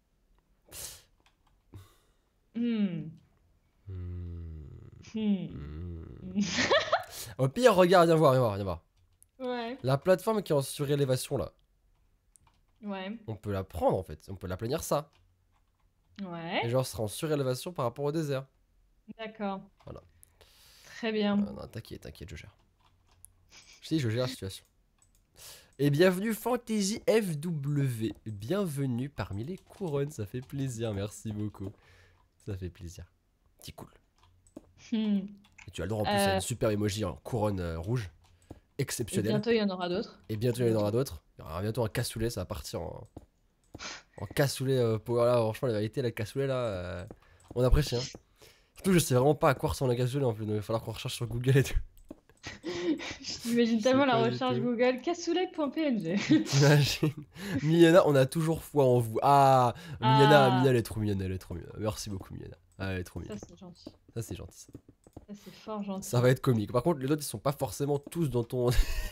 Hmm. Hmm. Hmm. Hmm. Au pire, regarde, viens voir, viens voir, viens voir. Ouais, La plateforme qui est en surélévation là, ouais, on peut la prendre en fait, on peut la planir ça. Et ouais. genre, ce sera en surélévation par rapport au désert. D'accord. Voilà. Très bien. Euh, non, t'inquiète, t'inquiète, je gère. Je dis, je gère la situation. Et bienvenue Fantasy F W. Bienvenue parmi les couronnes, ça fait plaisir, merci beaucoup. Ça fait plaisir. Petit cool. Hmm. Et tu as le droit en plus Euh. à une super emoji en couronne euh, rouge. Et Exceptionnel. bientôt il y en aura d'autres. Et bientôt il y en aura d'autres. Il y aura bientôt un cassoulet, ça va partir en, en cassoulet. Euh, pour, là, franchement, la vérité, la cassoulet là, euh, on apprécie. Hein. Surtout, je sais vraiment pas à quoi ressemble un cassoulet en plus. Il va falloir qu'on recherche sur Google et tout. J'imagine Je tellement sais la pas du recherche tout. Google cassoulet point P N G. T'imagines? Miana, on a toujours foi en vous. Ah, Miana, Ah. Miana, elle est trop mignonne, elle est trop mignonne. Merci beaucoup, Miana. Ah, elle est trop Ça mignonne. c'est gentil. Ça, c'est gentil. Ça. Ça c'est fort gentil. Ça va être comique. Par contre, les autres, ils sont pas forcément tous dans ton.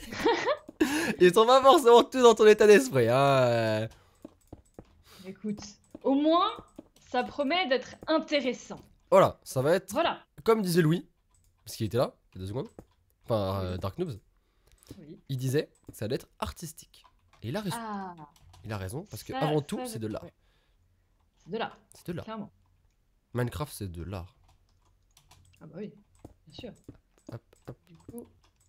Ils sont pas forcément tous dans ton état d'esprit. Hein. euh. Écoute, au moins ça promet d'être intéressant. Voilà, ça va être Voilà. comme disait Louis, parce qu'il était là, il y a deux secondes. Enfin, euh, Oui. Dark Noobs. Oui. Il disait que ça allait être artistique. Et il a raison. Ah. Il a raison, parce que Ça- avant ça, tout, je- c'est de l'art. ouais. C'est de l'art, C'est de l'art. clairement. Minecraft, c'est de l'art. Ah bah oui, bien sûr. Hop, hop. Du coup,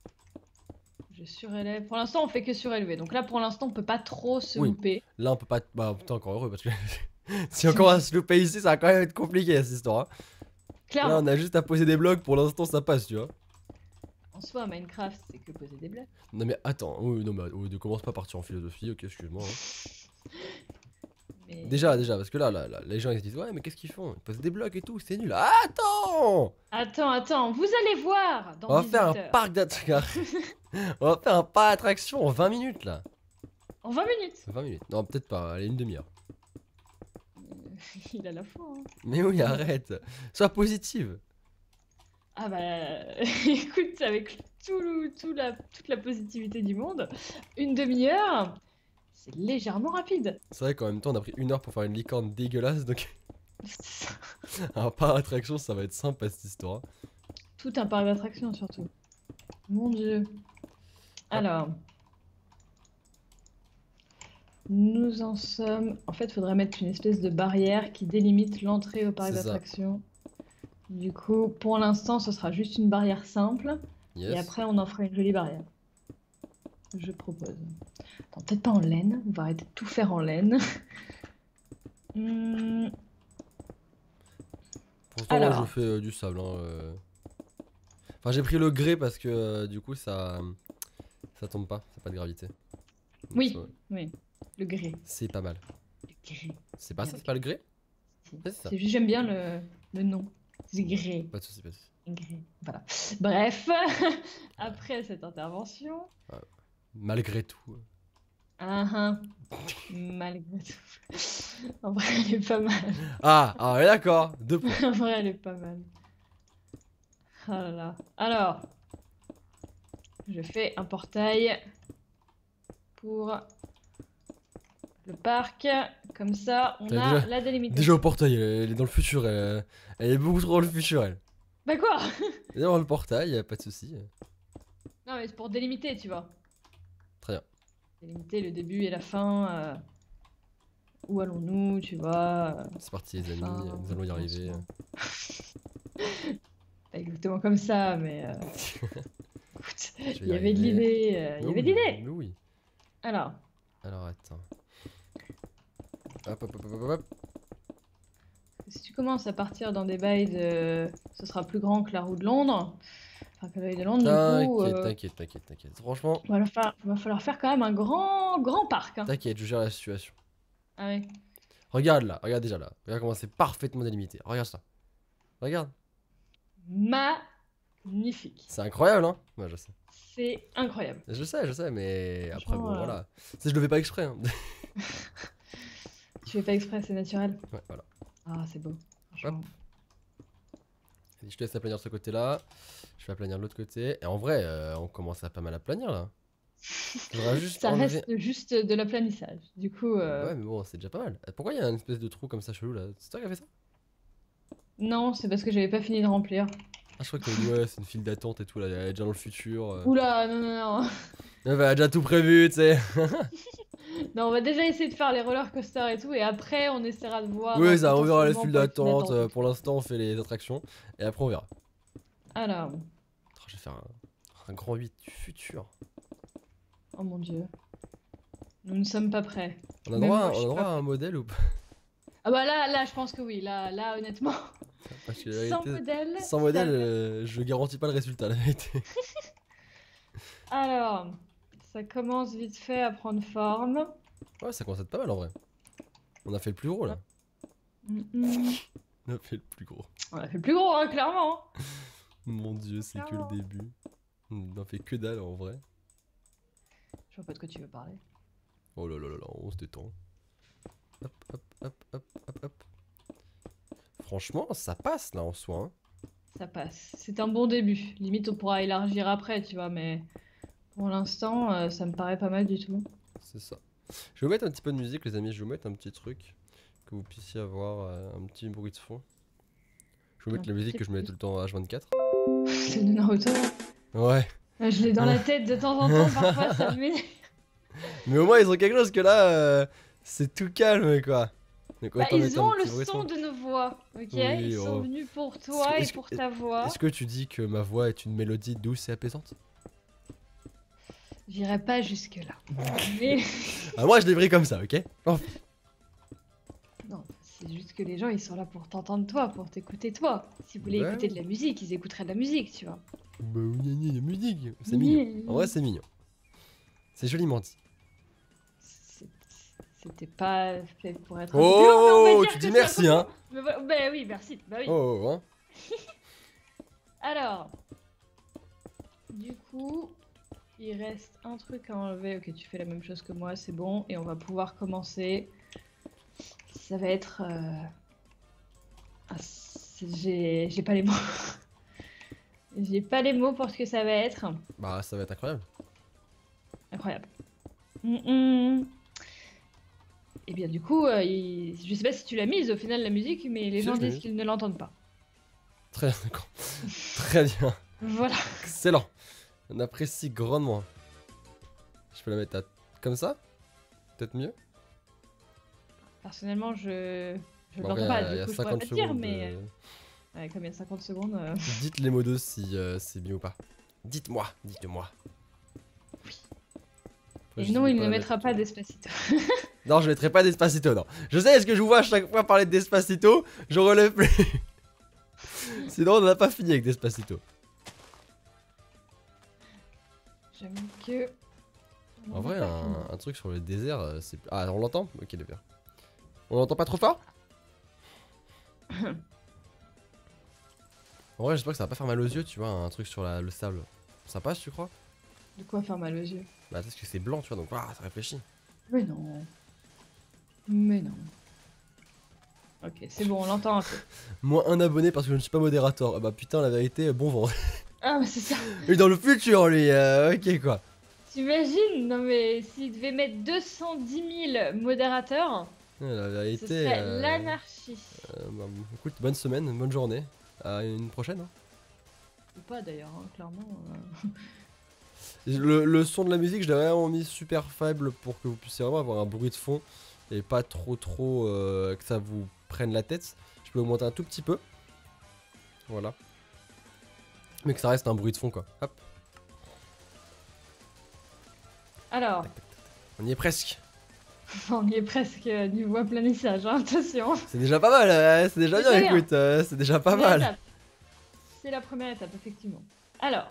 je surélève. Pour l'instant, on fait que surélever. Donc là, pour l'instant, on peut pas trop se Oui. louper. Là, on peut pas. Bah, putain, encore heureux, parce que si on commence à se louper ici, ça va quand même être compliqué cette histoire. Hein. Là, Clairement. on a juste à poser des blocs, pour l'instant, ça passe, tu vois. En soi, Minecraft, c'est que poser des blocs. Non, mais attends, oui, non, mais oui, ne commence pas à partir en philosophie, ok, excuse-moi. Hein. Mais... Déjà, déjà, parce que là, là, là, les gens ils se disent, ouais, mais qu'est-ce qu'ils font? Ils posent des blocs et tout, c'est nul. Ah, attends! Attends, attends, vous allez voir dans On va faire un dix-huit heures. parc d'attractions. On va faire un parc d'attractions en vingt minutes là. En vingt minutes. vingt minutes. Non, peut-être pas, allez, une demi-heure. Il a la foi. Hein. Mais oui, arrête. Sois positive. Ah bah, écoute, avec tout, le- tout la, toute la positivité du monde, une demi-heure, c'est légèrement rapide. C'est vrai qu'en même temps, on a pris une heure pour faire une licorne dégueulasse, donc un parc d'attractions, ça va être sympa cette histoire. Tout un parc d'attractions surtout. Mon dieu. Alors. Nous en sommes... En fait, il faudrait mettre une espèce de barrière qui délimite l'entrée au parc C'est ça. d'attractions. Du coup, pour l'instant, ce sera juste une barrière simple. Yes. Et après, on en fera une jolie barrière. Je propose. Attends, peut-être pas en laine. On va arrêter de tout faire en laine. Hmm, Pourtant, moi, alors. je fais euh, du sable. Hein, euh. Enfin, j'ai pris le grès parce que euh, du coup, ça, ça tombe pas, c'est pas de gravité. Donc, Oui. ça- Oui, le gris. C'est pas mal. Le gris. C'est pas ça, Ok. c'est pas le grès? Si. Ouais, c'est ça. C'est juste, j'aime bien le, le nom. C'est gris. Pas de soucis, pas de soucis. Gris. Voilà. Bref, après cette intervention, Malgré tout. ah, ah, malgré tout, en vrai, elle est pas mal. Ah, ah ouais, d'accord, deux points. En vrai, elle est pas mal. Ah là là. Alors, je fais un portail pour le parc. Comme ça, on T'as a déjà- la délimitation. Déjà au portail, elle, elle est dans le futur, elle, elle est beaucoup trop dans le futur, elle. Bah quoi? Elle est dans le portail, y a pas de soucis. Non, mais c'est pour délimiter, tu vois. Très bien. Délimiter le début et la fin. euh, Où allons-nous, tu vois. euh, C'est parti les amis, fin, nous allons y arriver. commencement. Pas exactement comme ça, mais. euh, écoute, Je vais il y y avait de arriver. l'idée. euh, Il y Mais avait de oui, l'idée. mais oui. Alors, Alors attends. Hop hop hop hop hop. si tu commences à partir dans des bails de. Ce sera plus grand que la roue de Londres. Enfin, que la baille de Londres, du coup. T'inquiète, euh, t'inquiète, t'inquiète, t'inquiète. Franchement, il va falloir, va falloir faire quand même un grand, grand parc. Hein. t'inquiète, je gère la situation. Ah ouais. Regarde là, regarde déjà là. Regarde comment c'est parfaitement délimité. Regarde ça. Regarde. Magnifique. C'est incroyable, hein? Ouais, je sais. C'est incroyable. Je sais, je sais, mais après, Franchement, bon, euh, voilà. C'est je le fais pas exprès. Hein. Tu fais pas exprès, c'est naturel. Ouais, voilà. Ah, c'est beau. franchement. Vas-y, je te laisse aplanir de ce côté-là. Je vais aplanir de l'autre côté. Et en vrai, euh, on commence à pas mal aplanir là. Faudra juste Ça enlever- reste juste de l'aplanissage. Du coup, euh, Ouais, mais bon, c'est déjà pas mal. Pourquoi il y a une espèce de trou comme ça chelou là? C'est toi qui as fait ça? non, c'est parce que j'avais pas fini de remplir. Ah, je crois que t'avais dit ouais, c'est une file d'attente et tout là. Elle est déjà dans le futur. euh. Oula, non, non, non. Elle a déjà tout prévu, tu sais. Non, on va déjà essayer de faire les roller coasters et tout, et après on essaiera de voir. Oui, euh, ça, on verra les potentiellement files pour d'attente. d'attente. euh, Pour l'instant, on fait les attractions. Et après, on verra. Alors, Oh, je vais faire un, un grand huit du futur. oh mon dieu. Nous ne sommes pas prêts. On a Même droit, moi, à- je on a suis droit pas à un modèle ou pas? Ah bah là, là, je pense que oui. Là, là, honnêtement, Parce que la sans vérité, modèle. sans ça modèle, va. euh, je garantis pas le résultat, la vérité. Alors, ça commence vite fait à prendre forme. Ouais, ça commence à être pas mal en vrai. On a fait le plus gros là. Hum, hum. On a fait le plus gros. On a fait le plus gros, hein, clairement. Mon dieu, c'est que le Clairement. début. On a fait que dalle en vrai. Je vois pas de quoi tu veux parler. Oh là là là là, on se détend. Hop, hop, hop, hop, hop, hop. Franchement, ça passe là en soi. Hein. Ça passe. C'est un bon début. Limite, on pourra élargir après, tu vois, mais pour l'instant, euh, ça me paraît pas mal du tout. C'est ça. Je vais vous mettre un petit peu de musique, les amis. Je vais vous mettre un petit truc que vous puissiez avoir euh, un petit bruit de fond. Je vais vous mettre Un la musique petit que je mets bruit. tout le temps à H vingt-quatre. C'est de Naruto. Ouais. Euh, Je l'ai dans la tête de temps en temps, parfois ça m'énerve. Mais au moins, ils ont quelque chose que là, euh, c'est tout calme quoi. Donc, Bah, autant mettre ils un ont petit le bruit de son fond. de nos voix, ok? Oui, Ils sont oh. venus pour toi Est-ce et que- pour ta voix. Est-ce que tu dis que ma voix est une mélodie douce et apaisante? J'irai pas jusque-là. Mais Ah, moi, je l'ai pris comme ça, ok? Oh. non, c'est juste que les gens ils sont là pour t'entendre toi, pour t'écouter toi. S'ils voulaient Bah écouter oui. de la musique, ils écouteraient de la musique, tu vois. Bah, gna gna, musique. C'est mignon. En vrai, c'est mignon. C'est joliment dit. C'est- C'était pas fait pour être. un peu plus long, mais on va Oh, dire tu que dis c'est merci, un hein? peu- Mais voilà- Bah oui, merci. Bah oui. Oh, oh, hein? Alors, du coup, il reste un truc à enlever. Ok, tu fais la même chose que moi, c'est bon. Et on va pouvoir commencer. Ça va être... euh, ah, c'est- j'ai j'ai pas les mots. J'ai pas les mots pour ce que ça va être. Bah, ça va être incroyable. Incroyable. Mm, mm. Et bien du coup, euh, il- je sais pas si tu l'as mise au final la musique, mais les Si, gens je l'ai disent mise. qu'ils ne l'entendent pas. Très bien, d'accord. Très bien. Voilà. Excellent. On apprécie grandement. Je peux la mettre à... comme ça? Peut-être mieux? Personnellement, je je ne Bon, l'entends après, pas. il y Du a coup, je pourrais cinquante pas te dire, secondes. mais de- euh, ouais, comme il y a cinquante secondes. euh, Dites les mots d'eux si euh, c'est bien ou pas. Dites-moi, dites-moi. Et Je non, dis il pas ne la mettra mettre, pas euh. Despacito. Non, je mettrai pas Despacito, non. Je sais, est-ce que je vous vois à chaque fois parler de Despacito, je relève plus. Sinon, on n'a pas fini avec Despacito. J'avoue que. on En vrai, n'a pas fini. un, un truc sur le désert, euh, c'est... Ah, on l'entend? Ok, d'accord. On l'entend pas trop fort? En vrai, j'espère que ça va pas faire mal aux yeux, tu vois, un truc sur la- le sable. Ça passe, tu crois? De quoi faire mal aux yeux? Bah, parce que c'est blanc, tu vois, donc ah, ça réfléchit. Mais non. Mais non. Ok, c'est bon, on l'entend un peu. Moins un abonné parce que je ne suis pas modérateur. Ah bah putain, la vérité, bon vent. Ah, mais c'est ça. Lui, dans le futur, lui, euh, ok quoi. T'imagines? Non, mais s'il devait mettre deux cent dix mille modérateurs, Ouais, la ce vérité. serait euh, l'anarchie. euh, bah, écoute, bonne semaine, bonne journée. À une prochaine. hein. Ou pas d'ailleurs, hein, clairement. euh. Le, le son de la musique, je l'ai vraiment mis super faible pour que vous puissiez vraiment avoir un bruit de fond et pas trop trop euh, que ça vous prenne la tête. Je peux augmenter un tout petit peu. Voilà. Mais que ça reste un bruit de fond quoi. Hop, Alors, on y est presque. on y est presque euh, niveau aplanissage, hein, attention. C'est déjà pas mal, euh, c'est déjà C'est bien, bien. écoute, euh, c'est déjà pas Première mal. étape. C'est la première étape, effectivement. Alors,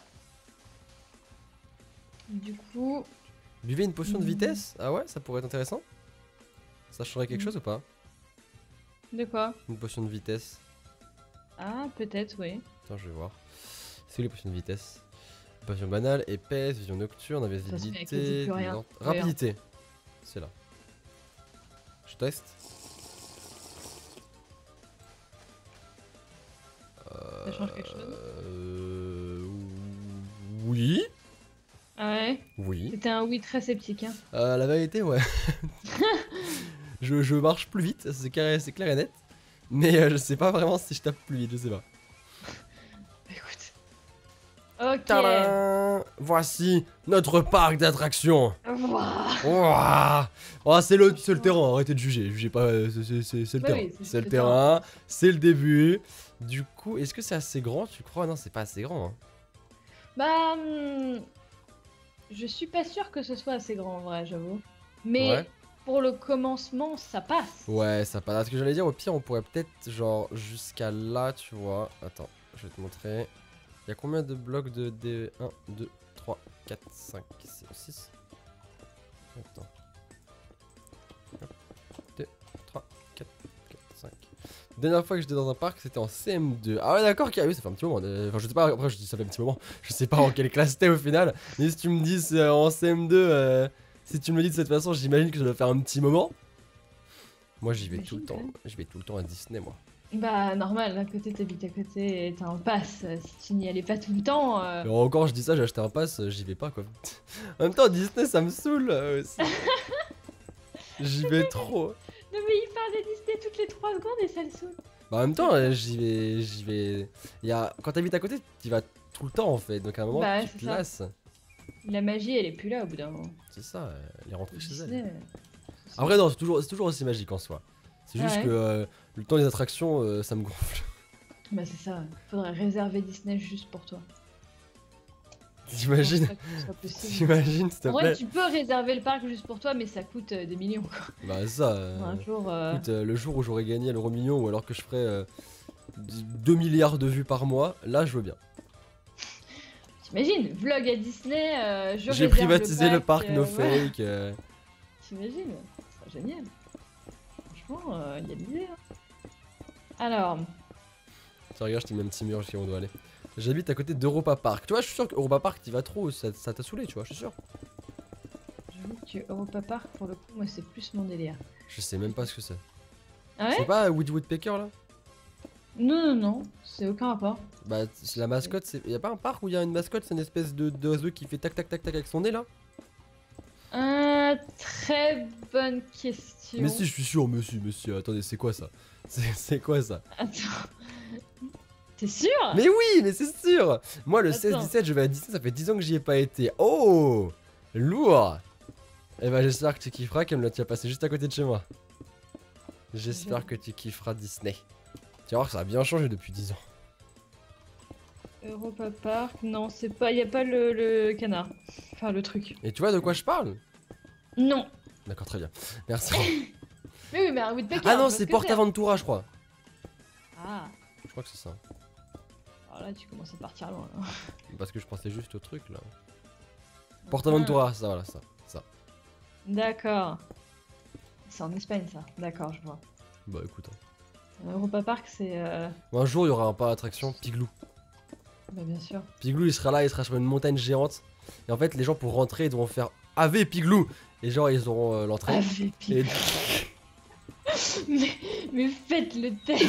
du coup, Buvez une potion de Mhm. vitesse? Ah ouais, ça pourrait être intéressant. Ça changerait quelque Mhm. chose ou pas? de quoi? Une potion de vitesse. Ah, peut-être, oui. Attends, je vais voir. C'est où les potions de vitesse? Potion banale, épaisse, vision nocturne, façon, elle invisibilité, quasi plus rien. lente- Ouais, rapidité. C'est là. Je teste. Ça change quelque chose? Euh... Oui. Ah ouais? Oui. C'était un oui très sceptique, hein. Euh, la vérité, ouais. je, je marche plus vite, c'est clair, c'est clair et net. Mais euh, je sais pas vraiment si je tape plus vite, je sais pas. Écoute. Ok. Tadam! Voici notre parc d'attractions. Ouah. Ouah. Oh, c'est le, c'est le terrain, arrêtez de juger. Jugez pas, euh, c'est- c'est c'est- c'est le Bah terrain. oui, c'est c'est le le terrain, c'est le début. Du coup, est-ce que c'est assez grand, tu crois? Non, c'est pas assez grand. Hein. Bah. hum, Je suis pas sûre que ce soit assez grand en vrai, j'avoue. Mais Ouais. pour le commencement, ça passe. Ouais, ça passe. Ce que j'allais dire, au pire, on pourrait peut-être, genre, jusqu'à là, tu vois. Attends, je vais te montrer. Il y a combien de blocs de D un, deux, trois, quatre, cinq, six? Attends. deux, trois, quatre, cinq. La dernière fois que j'étais dans un parc, c'était en C M deux. Ah ouais, d'accord, okay, oui, ça fait un petit moment. euh, Enfin, je sais pas, après, je dis ça fait un petit moment. Je sais pas en quelle classe t'es au final. Mais si tu me dis c'est en C M deux, euh, si tu me le dis de cette façon, j'imagine que ça doit faire un petit moment. Moi, j'y vais tout le J'imagine, temps. quand même. Je vais tout le temps à Disney, moi. Bah normal, à côté t'habites à côté et t'as un pass. Si tu n'y allais pas tout le temps. euh, Et encore, je dis ça, j'ai acheté un pass, euh, j'y vais pas quoi. En même temps, Disney, ça me saoule euh, aussi. J'y vais trop. Non mais il parle de Disney toutes les trois secondes et ça le saoule. Bah, en même temps, euh, j'y vais. J'y vais. Y a... Quand t'habites à côté, tu vas tout le temps en fait. Donc à un moment, Bah, tu c'est te ça. lasses. La magie elle est plus là au bout d'un moment. C'est ça, euh, elle est rentrée chez elle. Disney. euh, Après, non, c'est toujours, c'est toujours aussi magique en soi. C'est juste Ouais. que euh, le temps des attractions, euh, ça me gonfle. Bah c'est ça, faudrait réserver Disney juste pour toi. T'imagines? Je pense pas que ce soit possible. T'imagines, s'il te En vrai, plaît? tu peux réserver le parc juste pour toi, mais ça coûte euh, des millions quoi. Bah, ça. euh, Un jour. euh, Écoute, euh, le jour où j'aurai gagné l'euro million ou alors que je ferai euh, deux milliards de vues par mois, là je veux bien. T'imagines, vlog à Disney, euh, je J'ai réserve privatisé le parc, euh, no ouais. fake. euh. T'imagines, ce serait génial. Franchement, il y a l'idée. Hein. Alors, Tiens, regarde, je t'ai mis un petit mur jusqu'à où on doit aller. J'habite à côté d'Europa Park. Tu vois, je suis sûr qu'Europa Park, t'y vas trop, ça ça t'a saoulé, tu vois, je suis sûr. j'avoue que Europa Park, pour le coup, moi, c'est plus mon délire. Je sais même pas ce que c'est. Ah ouais? C'est pas Woody Woodpecker là? Non, non, non, c'est aucun rapport. Bah, c'est la mascotte, c'est. Y'a pas un parc où il y a une mascotte, c'est une espèce de d'oiseau qui fait tac tac tac tac avec son nez là? Euh, très bonne question. Mais si, je suis sûr, monsieur, monsieur, attendez, c'est quoi ça? C'est c'est quoi ça? Attends. T'es sûr? Mais oui, mais c'est sûr! Moi, le Attends. seize dix-sept, je vais à Disney, ça fait dix ans que j'y ai pas été. Oh! Lourd! Eh bah, j'espère que tu kifferas, comme là, tu vas passer juste à côté de chez moi. J'espère que tu kifferas Disney. Tu vas voir que ça a bien changé depuis dix ans. Europa Park, non, c'est pas. Y a pas le, le canard. Enfin, le truc. Et tu vois de quoi je parle? Non. D'accord, très bien. Merci. Mais oui, mais un Woodpecker. Ah je non, vois ce c'est que Portaventura, je crois. Ah, Je crois que c'est ça. alors là, tu commences à partir loin. Là. Parce que je pensais juste au truc là. Portaventura, ça, voilà, ça. ça. D'accord. C'est en Espagne, ça. D'accord, je vois. Bah écoute. Hein. Europa Park, c'est. Euh... Un jour, il y aura un parc d'attraction, Piglou. Bah, bien sûr. Piglou, il sera là, il sera sur une montagne géante. Et en fait, les gens pour rentrer, ils devront faire A V Piglou. Et genre, ils auront euh, l'entrée. Ah, j'ai pire. Et... mais, mais faites le test.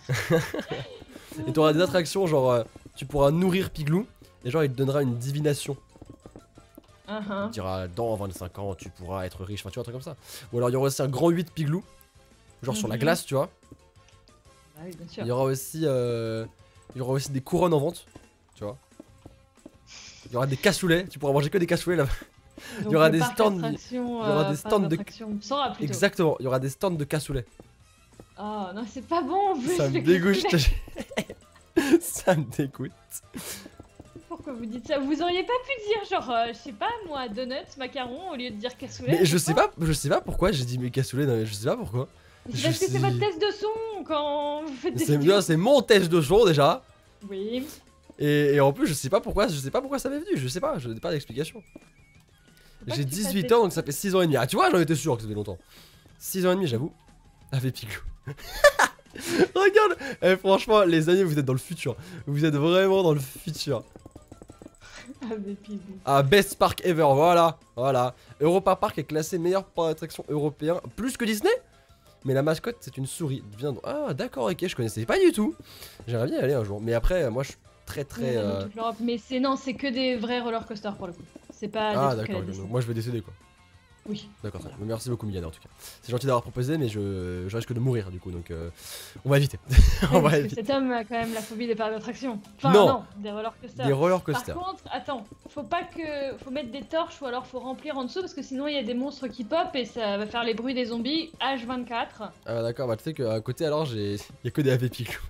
Et t'auras des attractions, genre, euh, tu pourras nourrir Piglou. Et genre, il te donnera une divination. Uh Il -huh. te dira, dans vingt-cinq ans, tu pourras être riche. Enfin, tu vois, un truc comme ça. Ou alors, il y aura aussi un grand huit Piglou. Genre sur la Mhm. glace, tu vois. Bah oui, bien sûr. Il y aura aussi, euh, il y aura aussi des couronnes en vente, tu vois. Il y aura des cassoulets, tu pourras manger que des cassoulets là. Donc, y aura le des parc stands- attraction, il y aura euh, des parc stands de- d'attraction Sora, plutôt. Exactement, il y aura des stands de cassoulets. Oh non, c'est pas bon en plus. Ça me le dégoûte, je cassoulet. te- ça me dégoûte. Pourquoi vous dites ça? Vous auriez pas pu dire genre, euh, je sais pas moi, donuts, macarons au lieu de dire cassoulet? Mais je sais pas, je sais pas pourquoi j'ai dit mes cassoulets, non, mais je sais pas pourquoi. C'est je parce que sais- c'est votre test de son quand vous faites des C'est vidéos. bien, c'est mon test de son déjà. Oui. Et, et en plus, je sais pas pourquoi, je sais pas pourquoi ça m'est venu, je sais pas, je n'ai pas d'explication. Faut pas J'ai que tu fasses dix-huit des ans, donc ça fait six ans et demi. Ah, tu vois, j'en étais sûr que ça fait longtemps. six ans et demi, j'avoue. Avec Piglou. Regarde, eh, franchement, les amis, vous êtes dans le futur. Vous êtes vraiment dans le futur. Avec Piglou. Ah, best park ever, voilà, voilà. Europa Park est classé meilleur parc d'attraction européen, plus que Disney. mais la mascotte c'est une souris. Viens donc. Ah d'accord, ok, je connaissais pas du tout. J'aimerais bien y aller un jour. Mais après, moi je suis très très. Ouais, dans euh, toute l'Europe. Mais c'est non, c'est que des vrais roller coasters pour le coup. C'est pas Ah des trucs à d'accord, la ok, Disney. donc moi je vais décéder quoi. Oui. D'accord, très bien. Merci beaucoup Mylène en tout cas. C'est gentil d'avoir proposé, mais je, je risque de mourir du coup, donc euh, on va éviter. on Ouais, va parce que éviter. cet homme a quand même la phobie des parcs d'attractions. Enfin Non. non, des roller coasters. Des roller Par coasters. contre, attends, faut pas que, faut mettre des torches ou alors faut remplir en dessous parce que sinon il y a des monstres qui pop et ça va faire les bruits des zombies H vingt-quatre. Ah d'accord, bah tu sais qu'à côté alors j'ai. Y'a que des A V Piglou.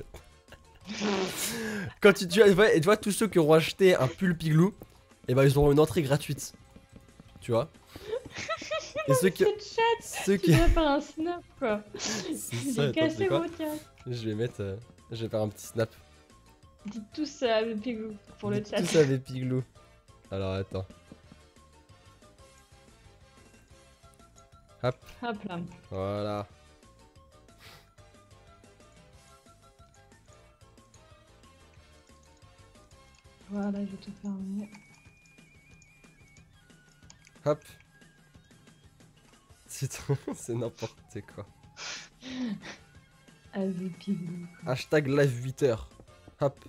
Quand tu, tu, vois, et tu vois tous ceux qui auront acheté un pull Piglou, et bah ils auront une entrée gratuite. Tu vois. Et ceux qui. Cette chatte, Ceux tu qui. devrais faire un snap quoi. C'est J'ai ça, attends, tu sais cassé quoi mon casque. Je vais mettre. euh, Je vais faire un petit snap. Dites tous à le Piglou pour le Dites chat. tous A V Piglou. Alors attends. Hop là. Voilà. Voilà, je vais tout fermer. Hop. C'est trop- c'est n'importe quoi. Avec Piglou. Hashtag live huit heures. Hop.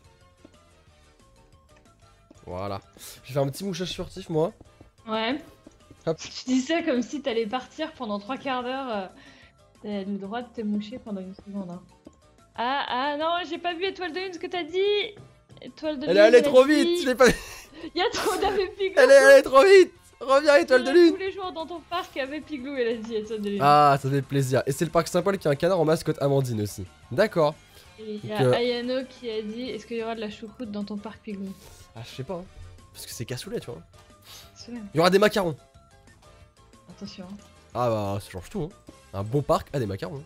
Voilà. Je vais faire un petit mouchage furtif moi. Ouais. Hop. Tu dis ça comme si t'allais partir pendant trois quarts d'heure. Euh, T'as le droit de te moucher pendant une seconde. Hein. Ah, ah non, j'ai pas vu Étoile de Lune ce que t'as dit. Étoile de Elle Lune. est allée elle a trop dit- vite, je l'ai pas. Il y a trop d'Ave Piglou. Elle est allée trop vite. Reviens Étoile de Lune. Tous les jours dans ton parc avec Piglou, elle a dit Étoile de Lune. Ah, ça fait plaisir. Et c'est le parc Saint-Paul qui a un canard en mascotte Amandine aussi. D'accord. Et il y Donc, a euh, Ayano qui a dit est-ce qu'il y aura de la choucroute dans ton parc Piglou? Ah, je sais pas. Hein. Parce que c'est cassoulet, tu vois. C'est vrai. Il y aura des macarons. Attention. hein. Ah bah, ça change tout. Hein. Un bon parc a des macarons.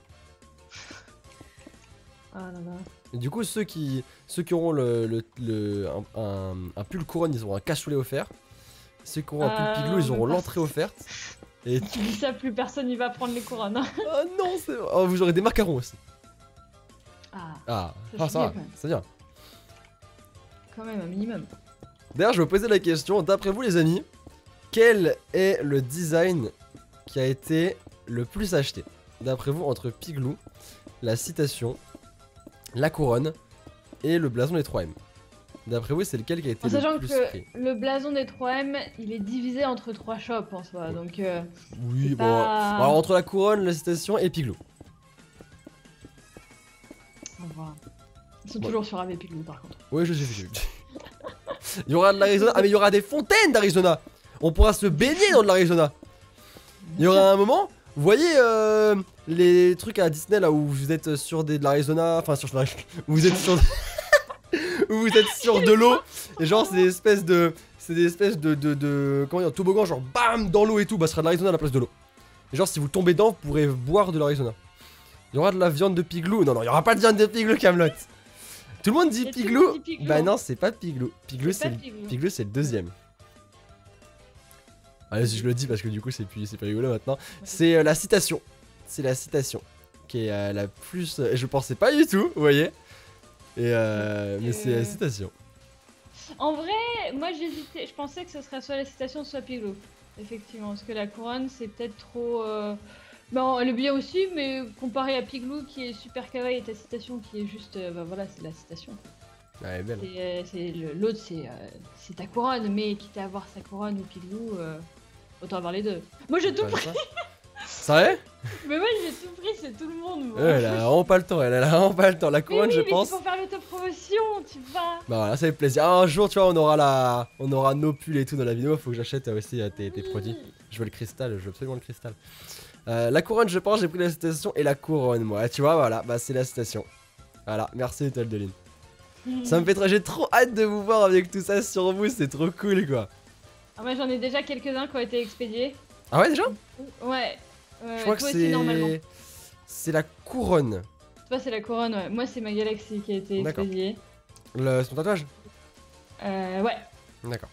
Ah là là. Et du coup, ceux qui, ceux qui auront le, le, le- un, un, un pull couronne, ils auront un cassoulet offert. Ceux qui auront un Ah, pull Piglou, ils on auront veut pas. l'entrée offerte. Et Tu dis ça, plus personne n'y va prendre les couronnes. hein. oh non, c'est oh, vous aurez des macarons aussi. Ah, Ah, Ça, ah c'est ça bien, va, quand même. c'est bien. quand même, un minimum. D'ailleurs, je vais vous poser la question, d'après vous les amis, quel est le design qui a été le plus acheté? D'après vous, entre Piglou, la citation, la couronne et le blason des trois M. D'après vous, c'est lequel qui a été En sachant le plus que pris? le blason des trois M, il est divisé entre trois shops en soi, Ouais. donc euh, Oui, c'est bon. pas- Bon, alors, entre la couronne, la citation et Piglou. on va- Ils sont Ouais. toujours sur Ave Piglou par contre. Oui, je sais, je sais. Il y aura de l'Arizona. Ah, mais il y aura des fontaines d'Arizona. On pourra se baigner dans de l'Arizona. Il y aura un moment, vous voyez euh, les trucs à Disney là où vous êtes sur des, de l'Arizona, enfin sur où vous êtes sur où vous êtes sur de l'eau et genre c'est des espèces de c'est des espèces de de, de comment dire toboggan genre bam dans l'eau et tout, bah ce sera de l'Arizona à la place de l'eau. Et genre si vous tombez dedans, vous pourrez boire de l'Arizona. Il y aura de la viande de Piglou. Non non, il y aura pas de viande de Piglou, Camelot. Tout le monde dit Y a tout le Piglou. monde dit Piglou. Bah non, c'est pas Piglou. Piglou C'est c'est pas le Piglou. Piglou c'est le deuxième. Allez, si je le dis parce que du coup c'est plus c'est pas rigolo maintenant. C'est euh, la citation. C'est la citation qui est euh, la plus. euh, je pensais pas du tout, vous voyez. Et euh, mais c'est la Euh. citation. En vrai, moi j'hésitais, je pensais que ce serait soit la citation soit Piglou. Effectivement, parce que la couronne c'est peut-être trop. Euh... Bon, elle est bien aussi, mais comparé à Piglou qui est super kawaii et ta citation qui est juste. euh, bah voilà, c'est la citation. Ah, elle est belle. C'est, euh, c'est le- L'autre c'est euh, c'est ta couronne, mais quitte à avoir sa couronne ou Piglou, euh, autant avoir les deux. Moi j'ai tout Pas pris, ça. Sérieux? mais moi j'ai tout pris, c'est tout le monde. moi. Ouais, elle a vraiment pas le temps. Elle a vraiment pas le temps. La Mais couronne, oui, je mais pense. c'est pour faire l'autopromotion, tu vas. Bah voilà, ça fait plaisir. Un jour, tu vois, on aura la, on aura nos pulls et tout dans la vidéo. Faut que j'achète euh, aussi euh, tes, tes produits. Je veux le cristal, je veux absolument le cristal. Euh, la couronne, je pense, j'ai pris la citation et la couronne, moi. Tu vois, voilà, bah c'est la citation. Voilà, merci Étoile de Lune. Ça me fait trop, j'ai trop hâte de vous voir avec tout ça sur vous, c'est trop cool quoi. Ah, moi j'en ai déjà quelques-uns qui ont été expédiés. Ah ouais déjà? Ouais. Je Ouais, crois que toi aussi normalement. c'est, c'est la couronne. Toi c'est la couronne, ouais. Moi c'est ma galaxie qui a été D'accord. expédiée. Le, son tatouage? Euh, ouais. D'accord.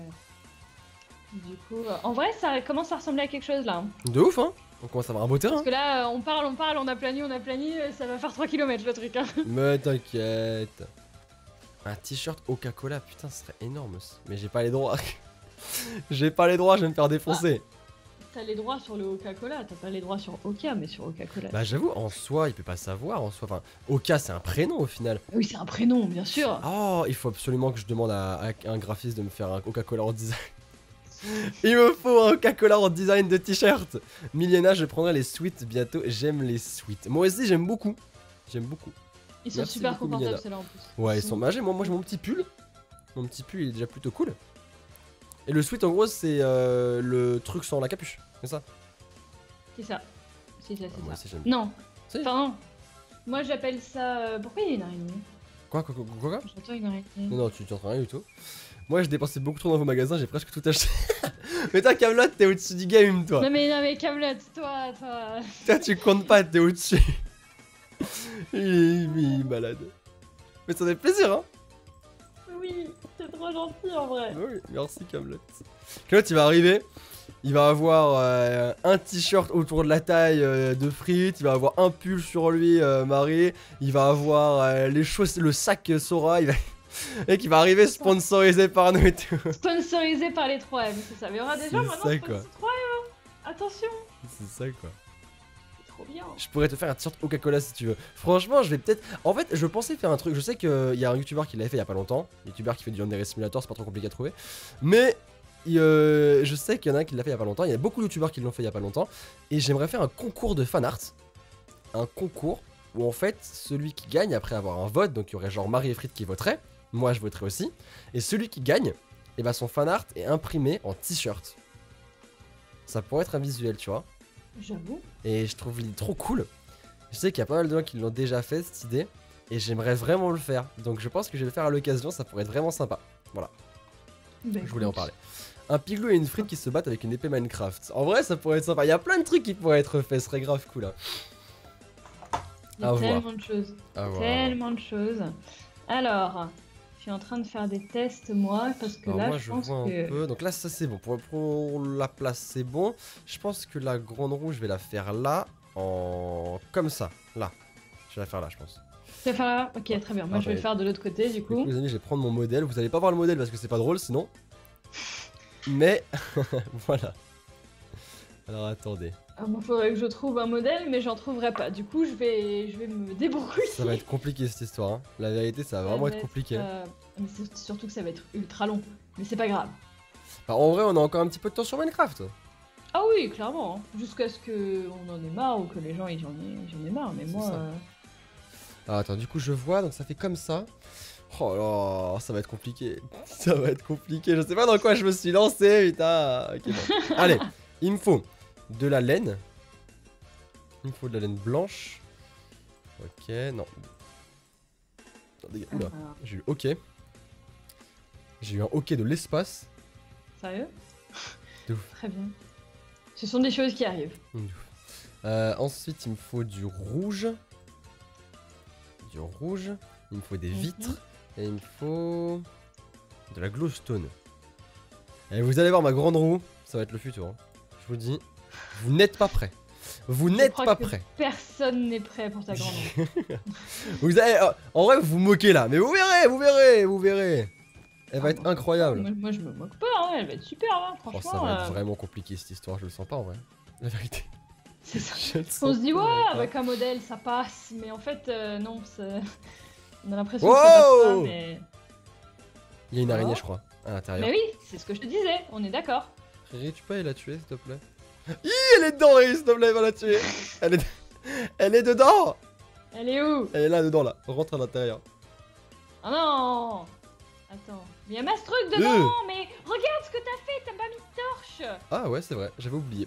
Du coup, euh, en vrai ça commence à ressembler à quelque chose là. hein. De ouf hein. On commence à avoir un beau terrain. Parce que là euh, on parle, on parle, on a plani, on a plani, euh, ça va faire trois kilomètres le truc. Hein. Mais t'inquiète. Un t-shirt Coca-Cola, putain, ce serait énorme aussi. Mais j'ai pas les droits. J'ai pas les droits, je vais me faire défoncer. t'as les droits sur le Coca-Cola, t'as pas les droits sur Oka, mais sur Coca-Cola. Bah j'avoue, en soi, il peut pas savoir, en soi, enfin, Oka c'est un prénom au final. Oui, c'est un prénom, bien sûr. Oh, il faut absolument que je demande à, à un graphiste de me faire un Coca-Cola en design. Il me faut un Coca-Cola en design de t-shirt. Miliena, je prendrai les sweats bientôt, j'aime les sweats. Moi aussi j'aime beaucoup, j'aime beaucoup. Ils sont Merci super beaucoup, confortables, Miliana. ceux-là en plus. Ouais, ils sont magiques, moi, moi j'ai mon petit pull. Mon petit pull il est déjà plutôt cool. Et le sweat en gros c'est euh, le truc sans la capuche, c'est ça? C'est ça. C'est ça, Ah, c'est moi ça. aussi j'aime. Non. Si. Enfin, non. Moi, j'appelle ça. euh, Pourquoi il y a une araignée? Quoi, quoi, quoi, quoi, quoi? J'entends une araignée. Non, non, tu t'entends rien du tout. Moi j'ai dépensé beaucoup trop dans vos magasins, j'ai presque tout acheté. Mais toi, Camelot, t'es au-dessus du game, toi. Non, mais, non, mais Camelot, toi, toi. Toi, tu comptes pas, t'es au-dessus. il, est, il est malade. Mais ça fait plaisir, hein. Oui, c'est trop gentil en vrai. Oui, merci, Camelot. Camelot, il va arriver. Il va avoir euh, un t-shirt autour de la taille euh, de frites, il va avoir un pull sur lui, euh, Marie, il va avoir euh, les choses, le sac euh, Sora, il va... Et qui va arriver sponsorisé par nous et tout. Sponsorisé par les trois M, c'est ça. Mais il y aura des gens C'est maintenant ça, qui quoi. sponsorisent trois M. Hein. Attention, C'est ça quoi. c'est trop bien. Je pourrais te faire un t-shirt Coca-Cola si tu veux. Franchement, je vais peut-être. En fait, je pensais faire un truc. Je sais qu'il y a un youtubeur qui l'avait fait il y a pas longtemps. Un youtubeur qui fait du Yandere Simulator, c'est pas trop compliqué à trouver. Mais euh, je sais qu'il y en a un qui l'a fait il y a pas longtemps. Il y a beaucoup de youtubeurs qui l'ont fait il y a pas longtemps. Et j'aimerais faire un concours de fan art. Un concours où en fait, celui qui gagne après avoir un vote, donc il y aurait genre Marie et Frites qui voteraient. Moi je voterai aussi. Et celui qui gagne, et bah son fan art est imprimé en t-shirt. Ça pourrait être un visuel, tu vois. J'avoue. Et je trouve il est trop cool. Je sais qu'il y a pas mal de gens qui l'ont déjà fait cette idée. Et j'aimerais vraiment le faire. Donc je pense que je vais le faire à l'occasion, ça pourrait être vraiment sympa. Voilà, Bah, je voulais en écoute, parler. Un piglou et une frite qui se battent avec une épée Minecraft. En vrai ça pourrait être sympa. Il y a plein de trucs qui pourraient être faits, ce serait grave cool. Hein. Il y a À tellement voir. de choses. À voir. Tellement de choses. Alors, je suis en train de faire des tests moi parce que Alors là moi je, je pense vois un que. peu. Donc là ça c'est bon. Pour, pour la place c'est bon. Je pense que la grande roue je vais la faire là. En. Comme ça. Là. Je vais la faire là je pense. Tu vas faire là? Ok, très bien. Moi Ah, je vais bah, le faire de l'autre côté du Du coup. coup, les amis, je vais prendre mon modèle. Vous allez pas voir le modèle parce que c'est pas drôle sinon. Mais voilà. Alors attendez. Ah, bon, faudrait que je trouve un modèle, mais j'en trouverai pas. Du coup, je vais, je vais me débrouiller. Ça va être compliqué cette histoire. Hein. La vérité, ça va Ça vraiment va être compliqué. euh, Mais c'est surtout que ça va être ultra long. Mais c'est pas grave. Bah, en vrai, on a encore un petit peu de temps sur Minecraft. Ah oui, clairement. Hein. Jusqu'à ce qu'on en ait marre ou que les gens ils en aient, ils en aient marre. Mais C'est moi. ça. euh, Ah, attends, du coup, je vois, donc ça fait comme ça. Oh là, ça va être compliqué. Ça va être compliqué. Je sais pas dans quoi je me suis lancé, putain. Ok, bon. Allez, il me faut de la laine. Il me faut de la laine blanche. Ok, non. Non, dégage. Oula, alors, j'ai eu ok. J'ai eu un ok de l'espace. Sérieux? De ouf. Très bien. Ce sont des choses qui arrivent. Euh, ensuite, il me faut du rouge. Du rouge. Il me faut des Mhm. vitres. Et il me faut de la glowstone. Et vous allez voir ma grande roue. Ça va être le futur. Hein. Je vous dis, vous n'êtes pas prêts. Vous Je n'êtes crois pas que prêts. Personne n'est prêt pour ta grande roue. Vous allez, euh, en vrai, vous vous moquez là. Mais vous verrez, vous verrez, vous verrez. Elle va Ah, être moi, incroyable. Moi, moi, je me moque pas, hein. Elle va être super, hein. Oh, Franchement. ça va être euh, vraiment compliqué cette histoire. Je le sens pas en vrai. La vérité. C'est ça. Je le On sens se dit, ouais, vraiment pas. avec un modèle, ça passe. Mais en fait, euh, non. c'est- On a l'impression que Wow ça passe pas, mais. Il y a une Oh. araignée, je crois, à l'intérieur. Mais oui, c'est ce que je te disais. On est d'accord. Riri, tu peux aller la tuer, s'il te plaît? Hi, elle est dedans, Riri, s'il te plaît, va la tuer. Elle est... elle est dedans. Elle est où? Elle est là, dedans, là. Rentre à l'intérieur. Ah non. Attends. Mais y a Mastruc dedans. Euh. Mais regarde ce que t'as fait. T'as pas mis de torche. Ah ouais, c'est vrai, j'avais oublié.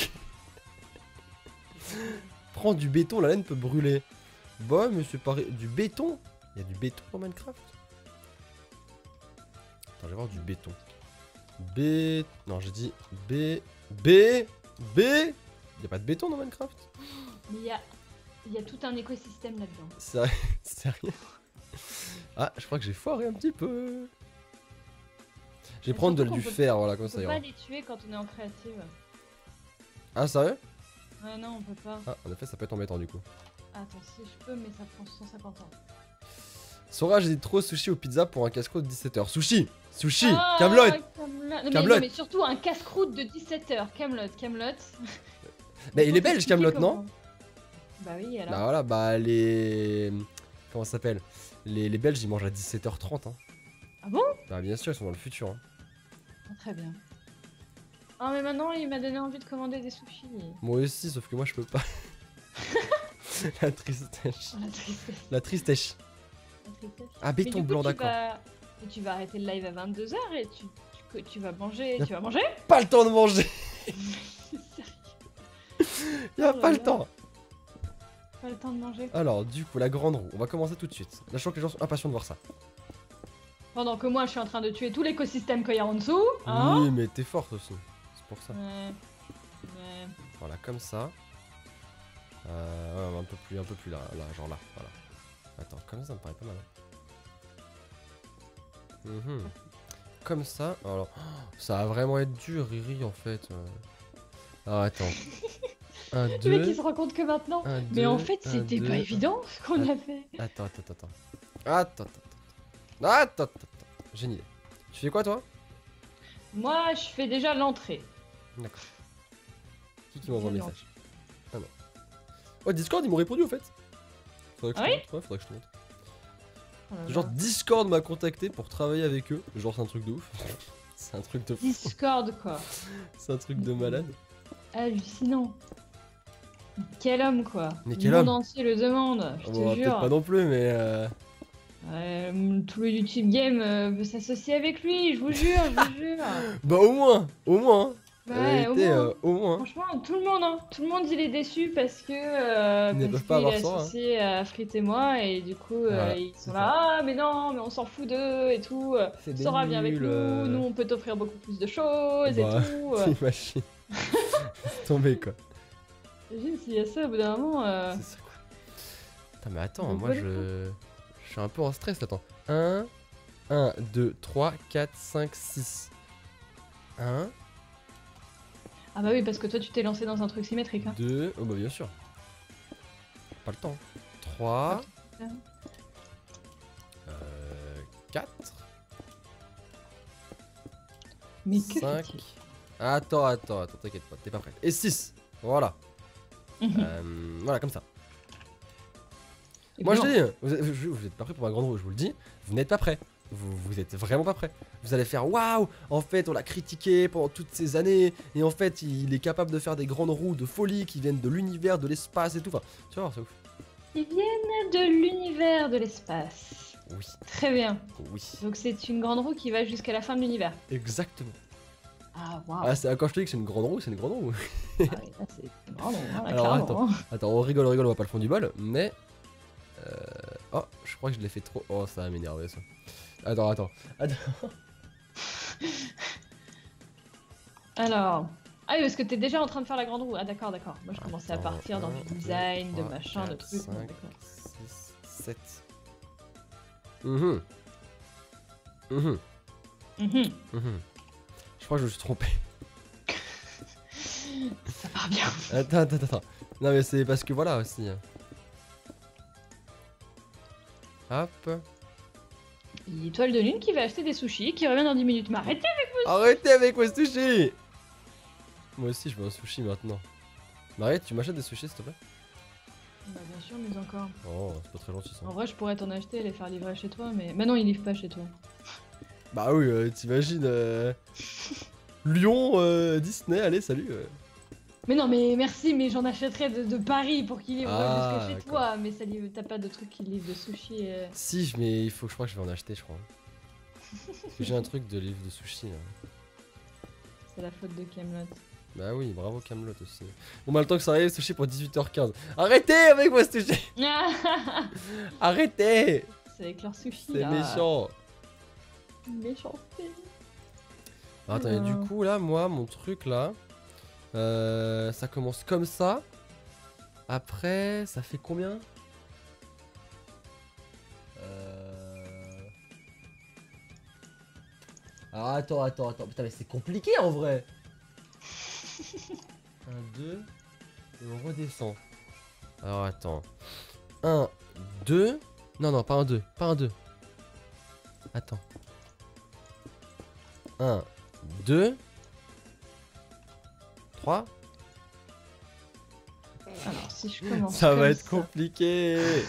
Prends du béton, la laine peut brûler. Bah, mais c'est pareil. Du béton? Il y a du béton dans Minecraft? Attends, je vais voir du béton. B... Non, j'ai dit B... B... B... Il y a pas de béton dans Minecraft? Mais y a, y a tout un écosystème là-dedans. Sérieux? Sérieux? Ah, je crois que j'ai foiré un petit peu. Je vais Mais prendre de, surtout du qu'on peut- fer, voilà, comme On ça peut ira. pas les tuer quand on est en créative. Ah, sérieux? Ouais, non, on peut pas. Ah, en effet, ça peut être embêtant du coup. Attends, si je peux, mais ça prend cent cinquante ans. Sora, j'hésite trop sushi ou pizza pour un casse-croûte de dix-sept heures. Sushi! Sushi! Ah, Camelot! Camelot. là. Non, mais, Kaamelott. non, mais surtout un casse-croûte de dix-sept heures. Camelot, Camelot. Mais il est belge, Kaamelott, non? Bah oui, alors. Bah voilà, bah les... Comment ça s'appelle? les, les Belges, ils mangent à dix-sept heures trente. Hein. Ah bon? Bah bien sûr, ils sont dans le futur. Hein. Ah, très bien. Ah mais maintenant, il m'a donné envie de commander des sushis. Moi aussi, sauf que moi, je peux pas. La tristèche. Oh, la tristesse. La tristèche. La tristesse. Ah, Mais béton du coup, blanc, tu d'accord. vas- mais tu vas arrêter le live à vingt-deux heures et tu, tu, tu vas manger. Yep. Tu vas manger? Pas le temps de manger. Sérieux, Y'a Oh là pas le là. temps. pas le temps de manger. Alors, du coup, la grande roue. On va commencer tout de suite. Là, je sens que les gens sont impatients de voir ça. Pendant que moi, je suis en train de tuer tout l'écosystème qu'il y a en dessous. Hein? Oui, mais t'es forte aussi. C'est pour ça. Ouais. Ouais. Voilà, comme ça. Euh, ouais, un peu plus, un peu plus là, là, genre là, voilà. Attends, comme ça, ça me paraît pas mal. Hein. Mhm. Comme ça. Alors, oh, ça va vraiment être dur, Riri, en fait. euh. Alors, attends. Un, Le mec, deux. il se rend compte que maintenant. Un, Mais deux, en fait, un, c'était deux. pas évident ce qu'on a fait. Attends, attends, attends. Attends, attends, attends. Attends, attends, attends. J'ai une idée. Tu fais quoi, toi? Moi, je fais déjà l'entrée. D'accord. Qui qui m'envoie un Bien. message? Ah non. Oh, Discord, ils m'ont répondu, au fait. Faudrait que je Ah te oui montre. Ouais, faudrait que je te montre. Oh là là. Genre Discord m'a contacté pour travailler avec eux. Genre c'est un truc de ouf. C'est un truc de fou. Discord, quoi. C'est un truc de malade. Hallucinant. Quel homme, quoi. Mais Le quel monde homme. entier le demande, je te Bon, peut-être jure. pas non plus, mais euh... Euh, tout le YouTube Game euh, veut s'associer avec lui, je vous jure, je vous jure. bah au moins, au moins. hein. La Ouais, au vérité, moins. euh, au moins. Franchement, tout le monde, hein. Tout le monde, il est déçu parce que euh, Ils ne parce peuvent pas qu'il avoir est ça, hein. associé à Frit et moi et du coup euh, Voilà, ils c'est sont ça. là, ah mais non, mais on s'en fout d'eux et tout. euh, C'est Tu des sauras bien avec nuls, nous, euh. nous on peut t'offrir beaucoup plus de choses Bah, et tout. euh. t'imagines. Tomber quoi. Imagine s'il y a ça au bout d'un moment. euh, C'est ça quoi. Attends, mais attends, Donc moi voilà. je. Je suis un peu en stress là. Attends. un, un, deux, trois, quatre, cinq, six. un, Ah bah oui, parce que toi tu t'es lancé dans un truc symétrique. Hein. deux. Oh bah bien sûr. Pas le temps. trois. Ok. Euh, quatre. Mais que cinq. fait-il Attends, attends, attends, t'inquiète pas, t'es pas prête. Et six. Voilà. Mhm. Euh, voilà, comme ça. Et Moi je bon. te dis, vous êtes, je- vous êtes pas prêts pour ma grande roue, je vous le dis. Vous n'êtes pas prêts. Vous, vous êtes vraiment pas prêts. Vous allez faire waouh, en fait on l'a critiqué pendant toutes ces années. Et en fait il est capable de faire des grandes roues de folie qui viennent de l'univers, de l'espace et tout. Enfin, tu vas voir, c'est ouf. Ils viennent de l'univers de l'espace. Oui, Très bien. oui. Donc c'est une grande roue qui va jusqu'à la fin de l'univers. Exactement. Ah waouh. Ah, c'est- quand je te dis que c'est une grande roue, c'est une grande roue. Ah oui, là, c'est une grande roue, hein, là, Alors, clairement, attends. hein. Attends, on rigole, on rigole, on va pas le fond du bol, mais... Euh... Oh, je crois que je l'ai fait trop... Oh, ça va m'énerver, ça. Attends, attends. Attends. Alors. Ah oui, parce que t'es déjà en train de faire la grande roue. Ah d'accord, d'accord. Moi je commençais à Attends, partir dans un, du deux, design, de trois, machin, de quatre, trucs. cinq, D'accord. six, sept. Mhm. Mhm. Mhm. Mhm. Je crois que je me suis trompé. Ça part bien. Attends, attends, attends. Non, mais c'est parce que voilà aussi. Hop. Il y a Étoile de Lune qui va acheter des sushis, qui revient dans dix minutes. Mais arrêtez. Arrêtez avec vos sushis. Moi aussi, je veux un sushi maintenant. Mariette, tu m'achètes des sushis s'il te plaît? Bah bien sûr, mais encore. Oh, c'est pas très gentil ça. En vrai, je pourrais t'en acheter et les faire livrer chez toi, mais... Bah non, ils livrent pas chez toi. Bah oui, euh, t'imagines. Euh... Lyon, euh, Disney, allez, salut. euh. Mais non, mais merci, mais j'en achèterais de, de Paris pour qu'ils livrent Ah, jusque chez d'accord. toi. Mais ça livre... t'as pas de truc qui livre de sushis. euh. Si, mais il faut que je crois que je vais en acheter, je crois. Parce que j'ai un truc de livre de sushi. Là. C'est la faute de Camelot. Bah oui, bravo Camelot aussi. Bon, bah le temps que ça arrive, sushi pour dix-huit heures quinze. Arrêtez avec vos sushis. Arrêtez. C'est avec leur sushi C'est là. méchant. Méchanceté. Alors, attends, et du Alors. coup, là, moi, mon truc là, euh, ça commence comme ça. Après, ça fait combien? Euh... Ah, attends, attends, attends. Putain, mais c'est compliqué en vrai. un, deux, et on redescend. Alors, attends. un, deux. Non, non, pas un deux. Pas un deux. Attends. un, deux, trois. Alors, si je commence. Ça va comme être ça, compliqué.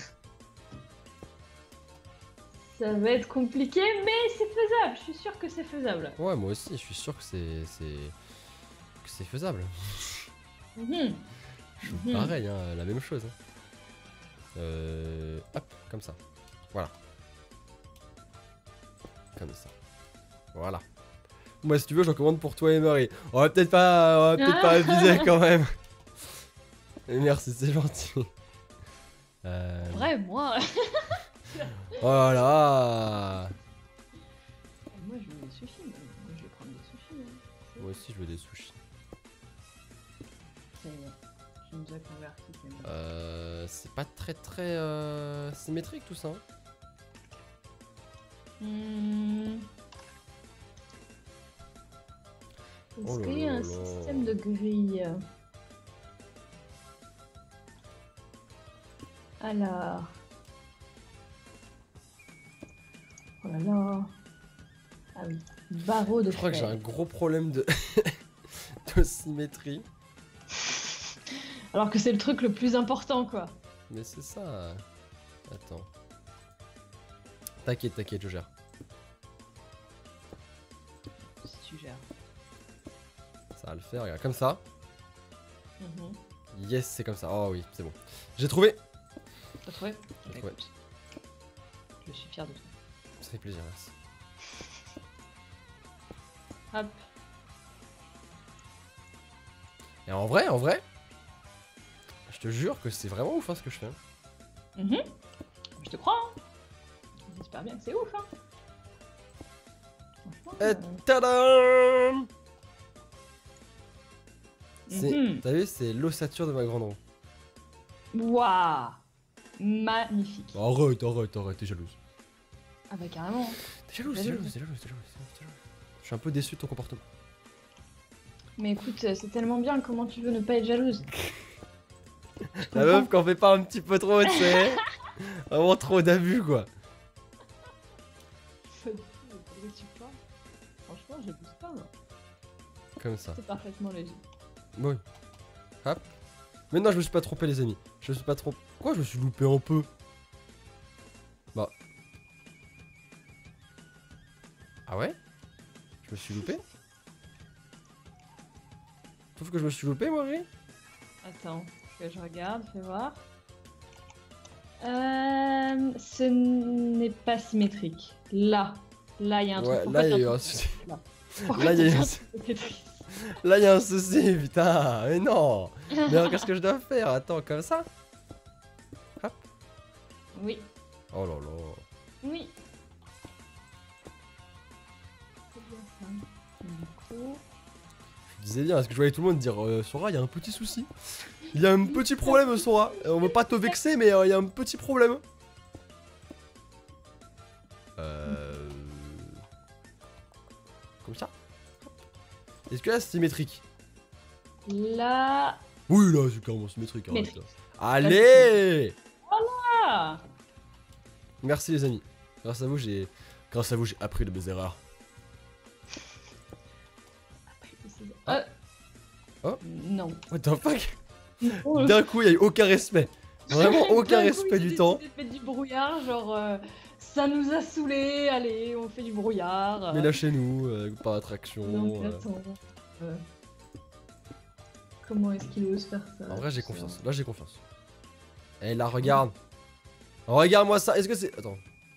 Ça va être compliqué, mais c'est faisable. Je suis sûre que c'est faisable. Ouais, moi aussi, je suis sûr que c'est c'est que c'est faisable. Mhm. Je suis Mhm. pareil, hein, la même chose. hein. Euh, hop, comme ça. Voilà. Comme ça. Voilà. Moi, si tu veux, j'en commande pour toi et Marie. On va peut-être pas, on va peut-être pas abuser quand même. Et merci, c'est gentil. Euh... Vrai, moi. Oh là là. Moi, je veux des sushis. Moi, je vais prendre des sushis. hein. Moi aussi, je veux des sushis. Ça y est, je nous ai convertis. c'est bon. Euh, c'est pas très très euh, symétrique tout ça. hein. Hmm. Est-ce Oh là qu'il y a là un là. système de grille? Alors. Oh là là. Ah oui. Barreau de Je crois que j'ai un fer. gros problème de, de symétrie. Alors que c'est le truc le plus important, quoi. Mais c'est ça. Attends. T'inquiète, t'inquiète, je gère. Si tu gères. Ça va le faire, regarde, comme ça. Mhm. Yes, c'est comme ça. Oh oui, c'est bon. J'ai trouvé. T'as trouvé? J'ai Bah, trouvé. écoute, je suis fier de toi. Ça fait plaisir, merci. Hop. Et en vrai, en vrai, je te jure que c'est vraiment ouf hein, ce que je fais. hein. Mhm. Je te crois. Hein. J'espère bien que c'est ouf. Hein. Franchement, Et euh, tadam! C'est- Mhm. T'as vu, c'est l'ossature de ma grande roue. Waouh. Magnifique. Arrête, arrête, arrête, t'es jalouse. Ah bah carrément. T'es jalouse, t'es jalouse, t'es jalouse, t'es jalouse, t'es jalouse. Je suis un peu déçu de ton comportement. Mais écoute, c'est tellement bien, comment tu veux ne pas être jalouse? La meuf qu'on fait pas un petit peu trop, tu sais. Vraiment trop d'abus quoi. Franchement, j'abuse pas, moi. Comme ça. C'est parfaitement logique. Oui. Hop. Mais non, je me suis pas trompé les amis. Je me suis pas trompé. Quoi, je me suis loupé un peu? Bah. Ah ouais? Je me suis loupé? Sauf que je me suis loupé, moi, Marie? Attends, que je regarde, fais voir. Euh, ce n'est pas symétrique. Là, là, il y a un truc. Ouais, Pourquoi là, il y a eu t'as un un souci. Là. Pourquoi Là, il y a eu t'as un un souci. truc Tetris Là, il y a un souci, putain. Mais non. Mais alors, qu'est-ce que je dois faire? Attends, comme ça? Oui, Oh là là. oui. C'est bien ça. Du coup, Je disais bien, parce que je voyais tout le monde dire euh, Sora, il y a un petit souci. Il y a un petit problème, Sora. Euh, on veut pas te vexer, mais euh, il y a un petit problème. Euh... Comme ça. Est-ce que là c'est symétrique? là. Oui, là c'est carrément symétrique. arrête, Symétrique. là. Allez! Ah, Merci les amis. Grâce à vous, j'ai, grâce à vous, j'ai appris de mes erreurs. Euh... Oh. Non. What the fuck? Oh, D'un coup, il y a eu aucun respect. Vraiment aucun D'un coup, respect ils ont du temps. décidé de mettre du brouillard, genre euh, ça nous a saoulés, allez, on fait du brouillard. Mais lâchez-nous, euh, par attraction. Donc euh. attends. euh, Comment est-ce qu'il ose faire ça? En vrai, j'ai tout confiance. ça Là, j'ai confiance. Eh là, regarde. Regarde-moi ça. Est-ce que c'est. Attends.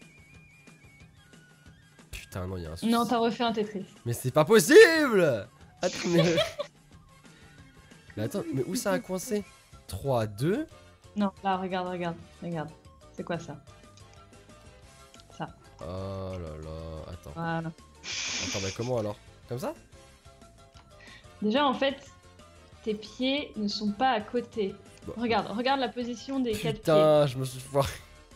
Putain, non, il y a un souci. Non, t'as refait un Tetris. Mais c'est pas possible! Attends, mais. Mais attends, mais où ça a coincé? trois, deux. Non, là, regarde, regarde, regarde. C'est quoi ça? Ça. Oh là là. Attends. Voilà. Attends, bah comment alors? Comme ça? Déjà, en fait, tes pieds ne sont pas à côté. Bah, Regarde, regarde la position des quatre pieds. Putain, je me suis foiré.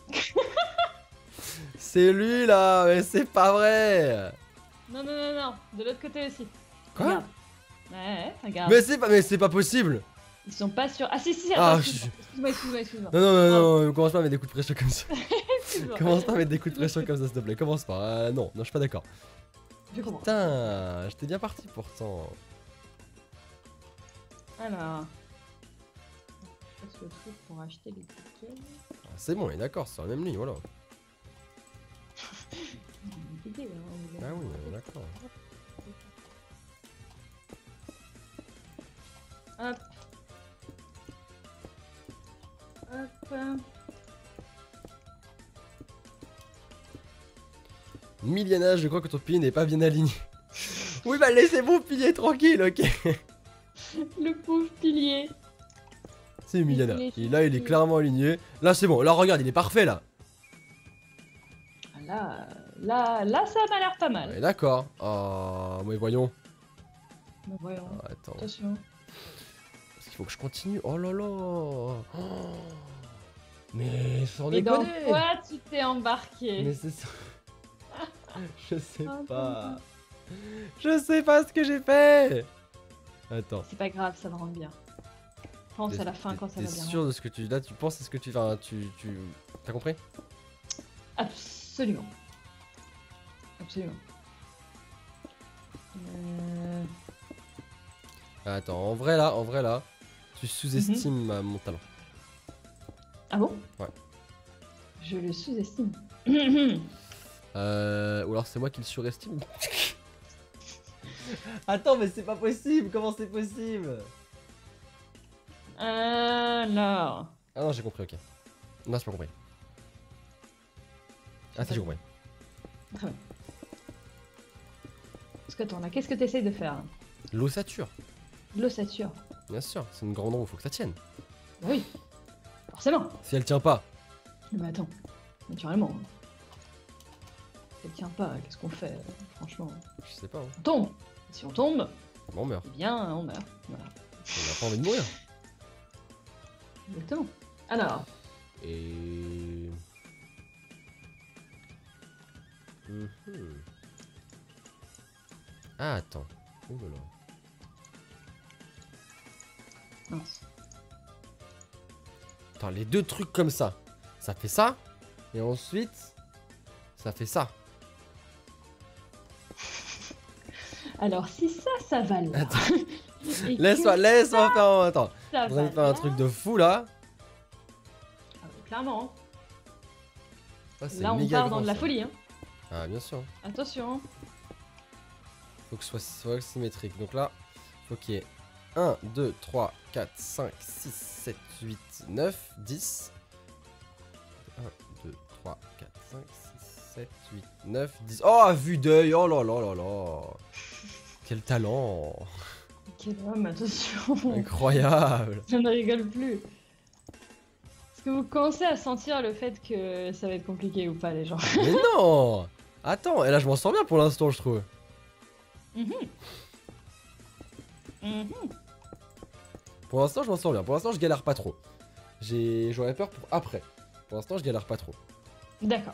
C'est lui là, mais c'est pas vrai. Non, non, non, non, de l'autre côté aussi. Quoi? Regarde. Ouais, ouais, regarde. Mais c'est pas, mais c'est pas possible. Ils sont pas sur. Ah, si, si, Ah, attends, je- excuse-moi, excuse-moi, excuse-moi, excuse-moi. Non, non, non, non, non, commence pas à mettre des coups de pression comme ça. Excuse-moi. Commence pas à mettre des coups de pression comme ça, s'il te plaît. Commence pas. Euh, non, non, je suis pas d'accord. Je comprends. Putain, j'étais bien parti pourtant. Alors. Je passe le truc pour acheter les tickets. Ah, c'est bon, on est d'accord, c'est la même ligne, voilà. Une idée, hein, Ah oui, on est d'accord. Hop. Hop. Miliana, je crois que ton pilier n'est pas bien aligné. Oui, bah laissez mon pilier tranquille, ok. Le pauvre pilier. C'est Miliana. Il est Et là, il est gentil. clairement aligné. Là, c'est bon. Là, regarde, il est parfait là. Là, là, là, ça m'a l'air pas Ouais, mal. d'accord. Oh, mais voyons. Mais voyons. Ah, attends. Attention. Parce qu'il faut que je continue. Oh là là. Oh. Mais sans Et dans déconner. quoi tu t'es embarqué? Mais c'est ça. Je sais Ah, pas. Je sais pas ce que j'ai fait. Attends. C'est pas grave, ça va rendre bien. Pense à la fin quand ça T'es va bien. sûr de ce que tu... Là, tu penses à ce que tu... Enfin, tu... tu... T'as compris? Absolument. Absolument. Euh... Attends, en vrai là, en vrai là, tu sous-estimes ma- mon talent. Ah bon? Ouais. Je le sous-estime. Euh... Ou alors c'est moi qui le surestime. Attends, mais c'est pas possible. Comment c'est possible? Alors. Ah non, j'ai compris, ok. Non, j'ai pas compris. Ah si, j'ai compris. Très bien. Parce que attends, là, qu'est-ce que tu essayes de faire? L'ossature, De l'ossature. bien sûr. C'est une grande roue, faut que ça tienne. Bah oui. Forcément. Si elle tient pas, Mais attends. Naturellement. Ça tient pas, qu'est-ce qu'on fait? Franchement. je sais pas. Hein. On tombe. Si on tombe, Bon, on meurt. eh bien, on meurt. Voilà. On a pas envie de mourir. Exactement. Alors. Et... Mhm. Ah, attends. Oh là là. Mince. Attends, les deux trucs comme ça. Ça fait ça. Et ensuite, ça fait ça. Alors, si ça, ça va là. Attends. et que Laisse-moi, laisse-moi faire... un- Attends. ça Je voudrais va faire un là, truc de fou là. ah, clairement. Ça, c'est Là, on méga part grand, dans de la ça. folie. Hein. Ah, bien sûr. Attention. hein. Faut que ce soit, soit symétrique. Donc là, faut qu'il y ait un, deux, trois, quatre, cinq, six, sept, huit, neuf, dix. un, deux, trois, quatre, cinq, six, sept, huit, neuf, dix. Oh, à vue d'œil. Oh là là là là. Quel talent. Quel homme, attention. Incroyable. Je ne rigole plus. Est-ce que vous commencez à sentir le fait que ça va être compliqué ou pas, les gens? Mais non. Attends, et là je m'en sors bien pour l'instant, je trouve. Mhm. Mhm. Pour l'instant, je m'en sors bien. Pour l'instant, je galère pas trop. J'ai, j'aurais peur pour après. Pour l'instant, je galère pas trop. D'accord.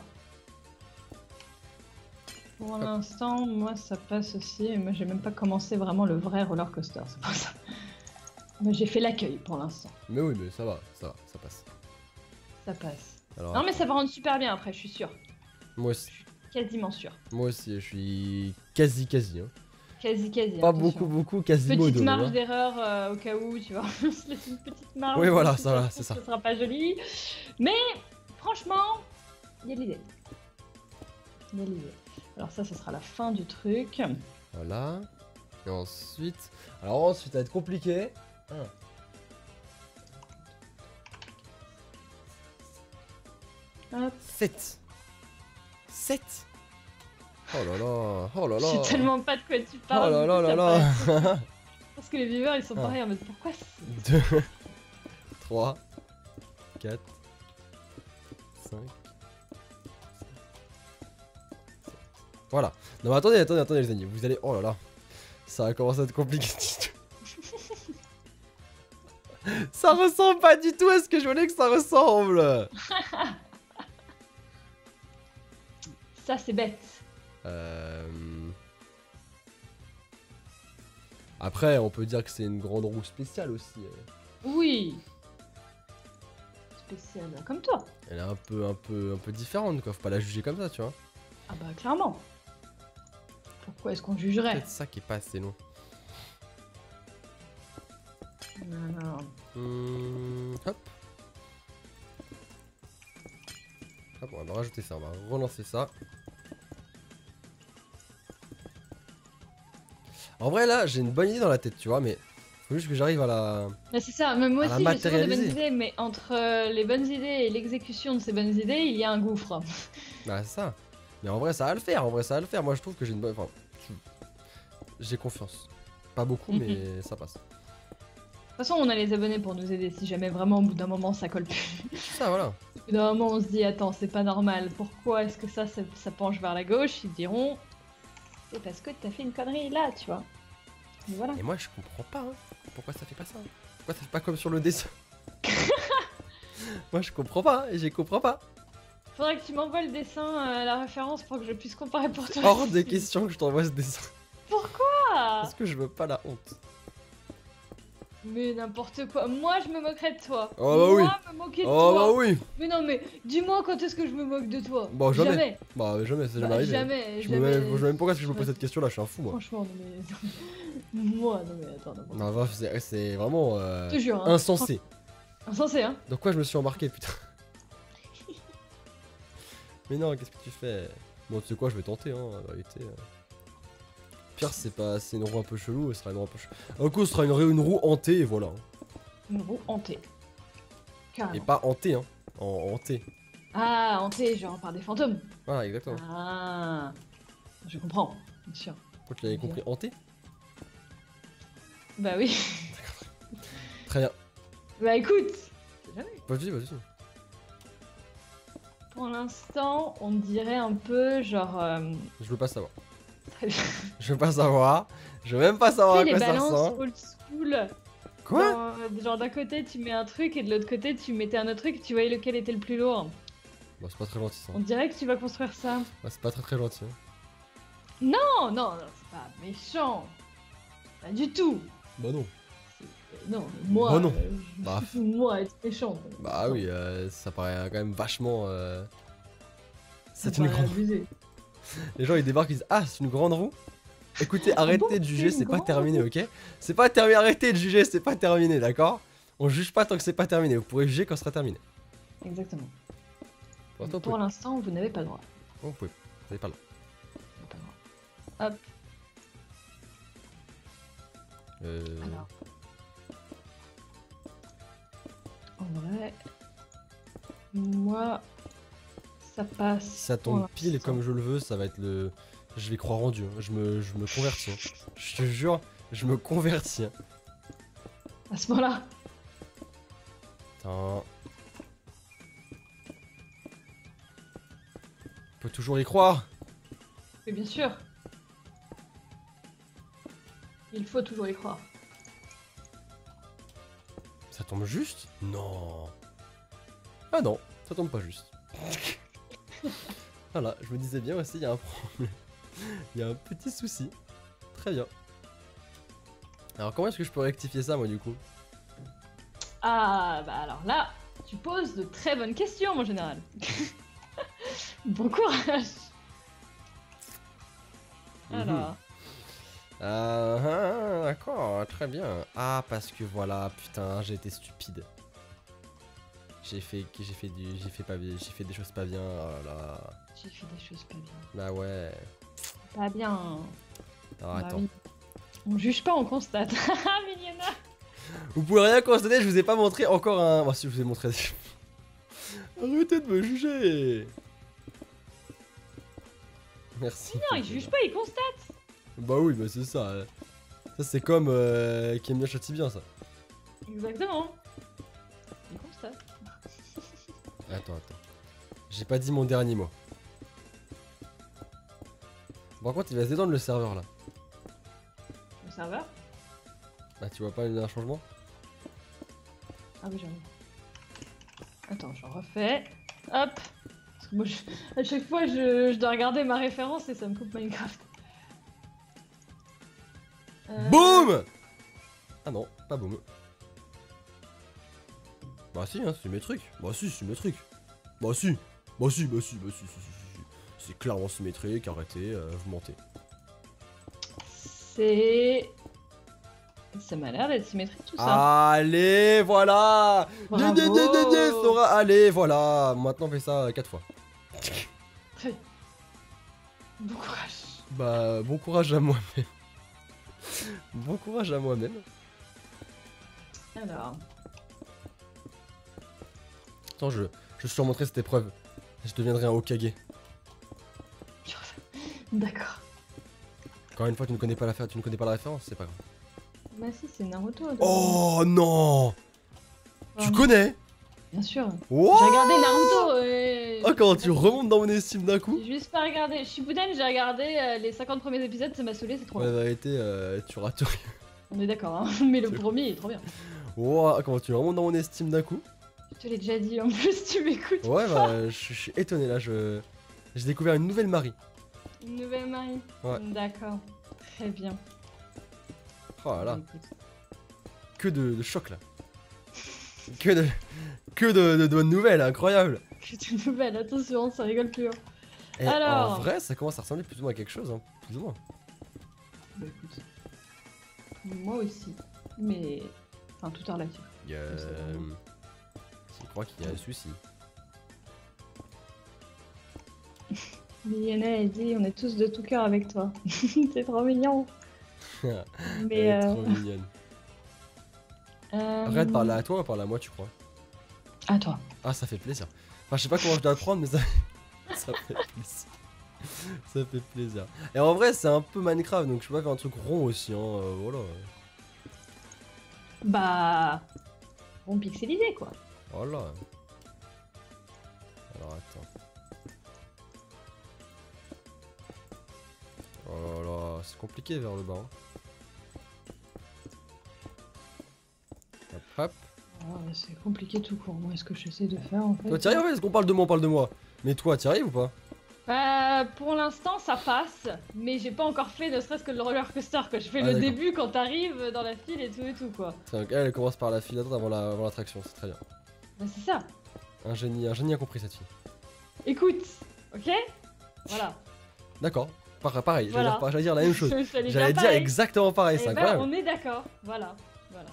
Pour l'instant, moi ça passe aussi. Et moi j'ai même pas commencé vraiment le vrai roller coaster, c'est pour ça. Moi j'ai fait l'accueil pour l'instant. Mais oui, mais ça va, ça va, ça passe. Ça passe. Alors, Non mais ça va rendre super bien après, je suis sûre. moi aussi, Quasiment sûre. moi aussi, je suis quasi, quasi. Hein. Quasi, quasi. Pas attention. beaucoup, beaucoup, quasi Petite modo. marge hein. d'erreur euh, au cas où, tu vois. On se laisse une petite marge. Oui, voilà, si ça va, se c'est trouve, ça. Ce sera pas joli. Mais franchement, il y a de l'idée. Il y a de l'idée. Alors ça, ce sera la fin du truc. Voilà. Et ensuite, alors ensuite, ça va être compliqué. un. Hop. sept. sept. Oh là là, oh là Je sais là. tellement pas de quoi tu Oh parles. là du là coup, là ça là. paraît- Parce que les viewers, ils sont Ah. pareils en mode pourquoi c'est- deux, trois, quatre, cinq. Voilà. Non mais attendez, attendez, attendez les amis. Vous allez... Oh là là. Ça va commencer à être compliqué. Ça ressemble pas du tout à ce que je voulais que ça ressemble. Ça, c'est bête. Euh... Après, on peut dire que c'est une grande roue spéciale aussi. Oui. Spécial, comme toi. Elle est un peu, un peu, un peu différente quoi. Faut pas la juger comme ça, tu vois. Ah bah clairement. Faut Pourquoi est-ce qu'on jugerait? Peut-être ça qui est pas assez long. Non, non. Hum, hop. Hop, on va rajouter ça, on va relancer ça. En vrai là, j'ai une bonne idée dans la tête, tu vois, mais faut juste que j'arrive à la... Mais c'est ça, même moi À la aussi j'ai souvent des bonnes matérialiser. idées, mais entre euh, les bonnes idées et l'exécution de ces bonnes idées, il y a un gouffre. Bah c'est ça. Mais en vrai ça va le faire, en vrai ça va le faire. Moi je trouve que j'ai une bonne... Enfin, j'ai confiance. Pas beaucoup, Mhm. mais ça passe. De toute façon, on a les abonnés pour nous aider si jamais vraiment au bout d'un moment ça colle plus. C'est ça, voilà. Au bout d'un moment on se dit attends, c'est pas normal, pourquoi est-ce que ça, ça, ça penche vers la gauche? Ils diront c'est parce que t'as fait une connerie là, tu vois. Et voilà. Et moi je comprends pas, hein. Pourquoi ça fait pas ça, hein. Pourquoi ça fait pas comme sur le dessin? Moi je comprends pas, et j'y comprends pas. Faudrait que tu m'envoies le dessin, euh, la référence pour que je puisse comparer pour toi. Hors des questions que je t'envoie ce dessin. Pourquoi? Parce que je veux pas la honte. Mais n'importe quoi. Moi, je me moquerais de toi. Oh bah oui. Moi, me moquer de Oh toi. bah oui. Mais non, mais dis-moi quand est-ce que je me moque de toi? Bon, jamais. Jamais. Bah jamais, c'est Bah, jamais arrivé. jamais. Je me jamais. mets, je me même pourquoi est-ce que je me pose cette question là, je suis un fou moi. Franchement, non mais. Moi, non mais attends. Non, Non, bah, c'est c'est vraiment euh, je te jure. Hein. insensé. Insensé, hein. Dans quoi je me suis embarqué, putain. Mais non, qu'est-ce que tu fais? Bon, tu sais quoi, je vais tenter, hein, la vérité. Pire, c'est pas, c'est une roue un peu chelou, ce sera une roue un peu chelou. Un coup, ce sera une, ré- une roue hantée, et voilà. Une roue hantée. Et Carrément. pas hantée, hein, en hantée. Ah, hantée, genre par des fantômes. Voilà, exactement. Ah. Je comprends, bien sûr. Quand tu l'avais compris, hantée? Bah oui. Très bien. Bah écoute. Jamais. Vas-y, vas-y. Pour l'instant, on dirait un peu genre. euh, Je veux pas savoir. Très bien. Je veux pas savoir. Je veux même pas savoir Tu à sais, quoi les ça balances ressemble. old school. Quoi? Dans- Genre d'un côté tu mets un truc et de l'autre côté tu mettais un autre truc et tu voyais lequel était le plus lourd. Bon, c'est pas très gentil ça. On dirait que tu vas construire ça. Bah, c'est pas très très gentil. Hein. Non, non, non, c'est pas méchant. Pas du tout. Bah non. C'est- Non, moi. Bah non. euh, je- Bah. Moi, être méchant. Bah oui, euh, ça paraît quand même vachement. Euh... Ça C'est une paraît grande. abusé. Les gens ils débarquent, ils disent ah c'est une grande roue. Écoutez, arrêtez bon, de c'est juger, une c'est pas grande terminé, ok? C'est pas terminé, arrêtez de juger, c'est pas terminé, d'accord? On juge pas tant que c'est pas terminé, vous pourrez juger quand ce sera terminé. Exactement. Pour l'instant, vous Pour pouvez. l'instant, vous n'avez pas le droit. Vous pouvez. Vous avez pas le droit. Vous n'avez pas le droit. Hop, Euh... alors. En vrai. Moi. Ça passe. Si ça pour tombe pile l'instant. comme je le veux, ça va être le. Je vais croire en Dieu, hein. je me, je me convertis. hein. Je te jure, je me convertis. hein. À ce moment-là. Putain. On peut toujours y croire. Mais bien sûr. Il faut toujours y croire. Ça tombe juste? Non. Ah non, ça tombe pas juste. Voilà, je me disais bien aussi, il y a un problème. Il y a un petit souci. Très bien. Alors comment est-ce que je peux rectifier ça moi du coup? Ah, bah alors là, tu poses de très bonnes questions, mon général. Bon courage. Mhm. Alors, Ah, ah, d'accord, très bien. Ah, parce que voilà, putain, j'ai été stupide. J'ai fait, j'ai fait du, j'ai fait pas bien, j'ai fait des choses pas bien. Oh là là. j'ai fait des choses pas bien. Bah ouais. Pas bien. Alors Bah attends. oui. On juge pas, on constate. Ah, Miliana. Vous pouvez rien constater, je vous ai pas montré encore un. Bon, si je vous ai montré. Arrêtez de me juger. Merci. Non, il juge pas, il constate. Bah oui, bah c'est ça. euh. Ça c'est comme euh, qui aime bien châtie bien ça. Exactement. Il constate. Attends, attends. J'ai pas dit mon dernier mot. Par contre, il va se détendre le serveur là. Le serveur. Bah tu vois pas un changement? Ah oui, j'en ai. Attends, je refais. Hop. Parce que moi, je- à chaque fois, je... je dois regarder ma référence et ça me coupe Minecraft. Euh, Boum! Ah non, pas boum. Bah si, hein, c'est mes trucs. Bah si, c'est mes trucs. Bah si. Bah si, bah si, bah si, si, si, si, si. C'est clairement symétrique, arrêtez, euh, vous mentez. C'est... Ça m'a l'air d'être symétrique tout ça. Allez, voilà. Bravo. Gna, gna, gna, gna, Sora, allez, voilà. Maintenant, on fait ça quatre fois. Très bien. Bon courage. Bah, bon courage à moi-même. Bon courage à moi-même. Alors... Attends, je, je surmonterai cette épreuve. Je deviendrai un Hokage. D'accord. Encore une fois, tu ne connais pas la, tu ne connais pas la référence, c'est pas grave. Bah si, c'est Naruto. donc. Oh non. Tu Ouais. connais? Bien sûr. Wow. J'ai regardé Naruto et... Oh, comment tu remontes dans mon estime d'un coup? J'ai juste pas regardé. Shippuden, j'ai regardé euh, les cinquante premiers épisodes, ça m'a saoulé, c'est trop La long. vérité, euh, tu rates rien. On est d'accord, hein. Mais le premier, il est trop bien. Wow, comment tu remontes dans mon estime d'un coup? Je te l'ai déjà dit, en plus, tu m'écoutes. Ouais, pas. bah, je je suis étonné là, je... J'ai découvert une nouvelle Marie. Une nouvelle Marie. Ouais. D'accord. Très bien. Oh là là, Bah, écoute. que de, de choc là. Que de... Que de, de, de bonnes nouvelles, incroyable. Que de nouvelles, attention, ça rigole plus. hein. Et Alors. en vrai, ça commence à ressembler plus ou moins à quelque chose, hein. Plus ou moins. Bah écoute. Moi aussi. Mais. Enfin, tout est relatif. Il y a... c'est vraiment- Je crois qu'il y a un souci. Mais Yana, elle dit, on est tous de tout cœur avec toi. C'est trop mignon. Elle Mais. est euh, trop mignonne. euh, Arrête, parle à toi ou parle à moi, tu crois? À toi. Ah, ça fait plaisir. Enfin, je sais pas comment je dois le prendre, mais ça... ça fait plaisir. Ça fait plaisir. Et en vrai, c'est un peu Minecraft, donc je peux pas faire un truc rond aussi, hein. euh, voilà. Bah. Bon, pixelisé quoi. Voilà. Alors, attends. Oh là là, c'est compliqué vers le bas. Hein. Hop, hop. Oh, c'est compliqué tout court. Moi, ce que j'essaie de faire en fait. Toi, t'y arrives? Est-ce qu'on parle de moi, on parle de moi? Mais toi, t'y arrives ou pas? Bah, pour l'instant, ça passe, mais j'ai pas encore fait ne serait-ce que le roller coaster que je fais Ah, le d'accord. début quand t'arrives dans la file et tout et tout quoi. Tiens, donc elle, elle commence par la file d'attente avant la- avant l'attraction, c'est très bien. Bah, c'est ça. Un génie, un génie a compris cette fille. Écoute, ok? Voilà. D'accord, Par- pareil, j'allais Voilà. dire, j'allais dire la même chose. J'allais J'allais dire pareil. exactement pareil, Eh c'est ben, incroyable. on est d'accord. Voilà. Voilà.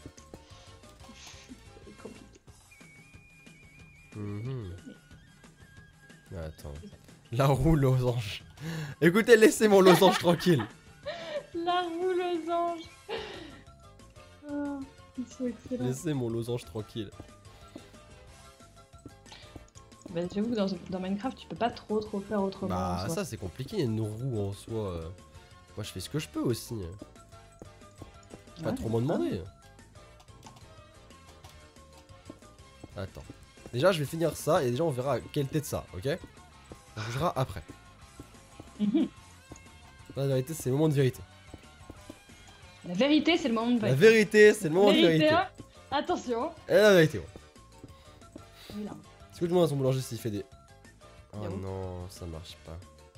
C'est compliqué. Mhm. Attends. La roue losange. Écoutez, laissez mon losange tranquille. La roue losange. Ah, ils sont excellents. Laissez mon losange tranquille. Bah, j'avoue que dans, dans Minecraft, tu peux pas trop trop faire autrement. Bah en soi. ça c'est compliqué, une roue en soi. euh. Moi je fais ce que je peux aussi. Pas Ouais, trop m'en c'est ça. demander. Attends. Déjà je vais finir ça et déjà on verra quelle tête ça, ok? On jugera après. Mhm. La vérité c'est le moment de vérité. La vérité, c'est le moment de La vérité. vérité c'est le moment de vérité. hein. Attention. Et la vérité ouais. Oui, là. Est-ce que je demande à son boulanger s'il fait des... Oh Yahoo. non, ça marche pas.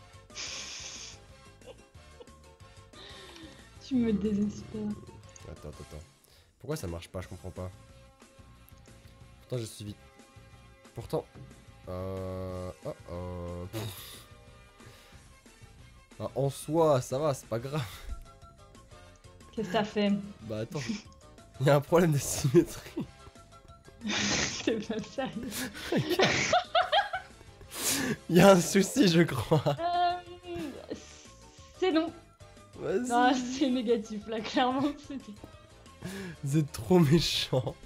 Tu me désespères. Attends, attends, attends. Pourquoi ça marche pas? Je comprends pas. Pourtant j'ai suivi. Pourtant... Euh... Oh oh. Pff. Ah, en soi, ça va, c'est pas grave. Qu'est-ce que ça fait? Bah attends. Il y a un problème de symétrie. T'es pas sérieux. Il y a un souci, je crois. Euh, c'est non. Vas-y. Non, c'est négatif là, clairement. C'était. Vous êtes trop méchant.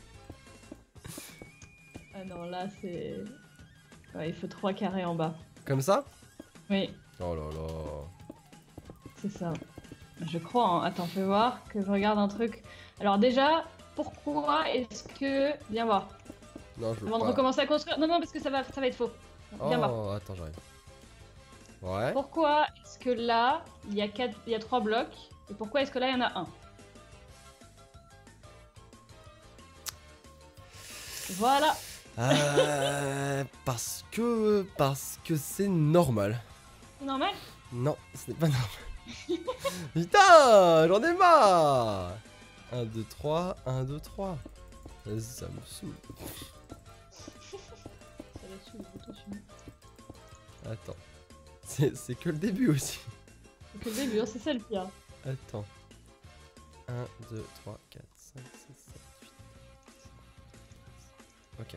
Ah non, là c'est. Ouais, il faut trois carrés en bas. Comme ça? Oui, Oh là là. c'est ça. Je crois. Hein. Attends, fais voir que je regarde un truc. Alors déjà, pourquoi est-ce que. Viens voir. Non, je veux Avant de pas. recommencer à construire. Non, non, parce que ça va, ça va être faux. Viens voir. Oh, attends, j'arrive. Ouais. Pourquoi est-ce que là, il y a quatre, il y a trois blocs et pourquoi est-ce que là, il y en a un? Voilà. Euh, parce que... Parce que c'est normal. C'est normal? Non, ce n'est pas normal. Putain, j'en ai marre. un, deux, trois, un, deux, trois. Vas-y, ça me saoule. Ça là-dessus, le bouton sur- Attends. C'est c'est que le début aussi. C'est que le début, hein, c'est ça le pire. Attends. un, deux, trois, quatre, cinq, six, sept, huit. Ok.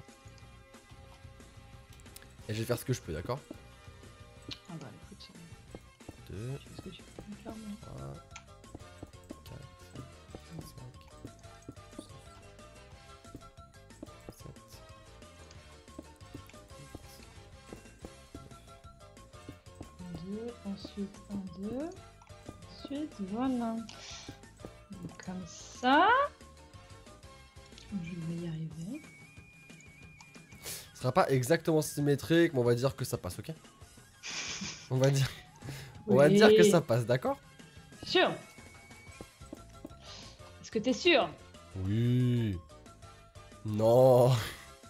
Et je vais faire ce que je peux, d'accord? Ah bah écoute, deux, tu fais ce que tu peux, clairement. trois, quatre, cinq, sept, deux, ensuite un, deux. Ensuite, voilà. Donc, comme ça. Je vais y arriver. ce sera pas exactement symétrique, mais on va dire que ça passe, ok? On va dire, on va Oui. dire que ça passe, d'accord? Sûr. Est-ce que t'es sûr? Oui. Non. Attends,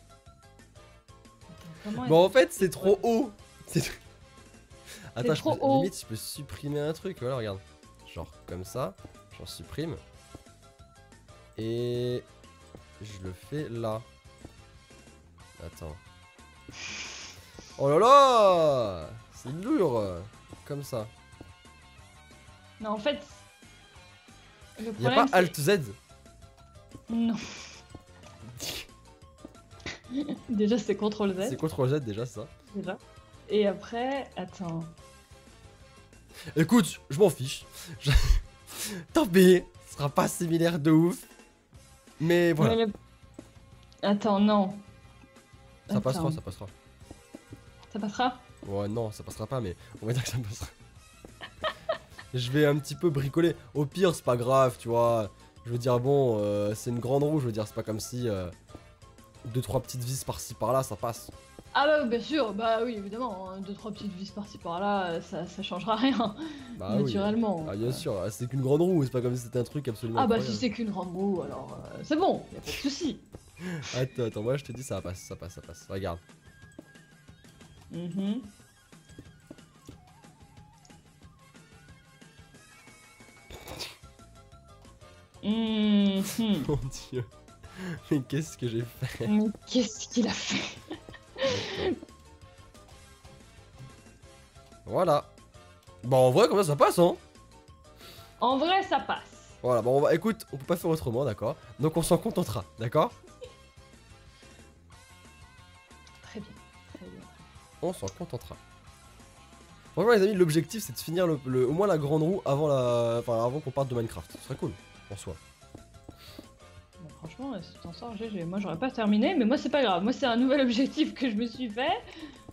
comment Bon, en fait, c'est trop haut. C'est tr- Attends, je trop peux, haut. limite, je peux supprimer un truc. Voilà, regarde. Genre comme ça. J'en supprime. Et je le fais là. Attends. Oh là là! C'est lourd. Comme ça. Non, en fait. Le Y a problème, pas Alt Z? Non. Déjà, c'est contrôle Z. C'est contrôle Z déjà, ça. Déjà. Et après, attends. Écoute, je m'en fiche. Je- Tant pis. Ce sera pas similaire de ouf. Mais voilà. Mais le- Attends, non. Ça Attends. passera, ça passera. Ça passera? Ouais, non, ça passera pas, mais on va dire que ça passera. Je vais un petit peu bricoler. Au pire, c'est pas grave, tu vois. Je veux dire, bon, euh, c'est une grande roue, je veux dire, c'est pas comme si euh, deux trois petites vis par-ci par-là, ça passe. Ah bah bien sûr, bah oui, évidemment. hein, Deux, trois petites vis par-ci par-là, euh, ça, ça changera rien. Bah oui. naturellement. Ah, bien sûr, c'est qu'une grande roue, c'est pas comme si c'était un truc absolument. Ah bah si incroyable. c'est qu'une grande roue, alors euh, c'est bon, y a pas de souci. Attends, attends, moi je te dis, ça passe, ça passe, ça passe. Regarde. Mhm. Mhm. Mon dieu. Mais qu'est-ce que j'ai fait? Mais qu'est-ce qu'il a fait? Voilà. Bon, en vrai, comme ça, ça passe, hein. En vrai, ça passe. Voilà, bon, on va, écoute, on peut pas faire autrement, d'accord? Donc on s'en contentera, d'accord? Très bien, très bien. On s'en contentera. Franchement, les amis, l'objectif c'est de finir le, le- au moins la grande roue avant la, enfin, avant qu'on parte de Minecraft. Ce serait cool, en soi. Bah, franchement, si tu t'en sors, G G. Moi, j'aurais pas terminé, mais moi, c'est pas grave. Moi, c'est un nouvel objectif que je me suis fait.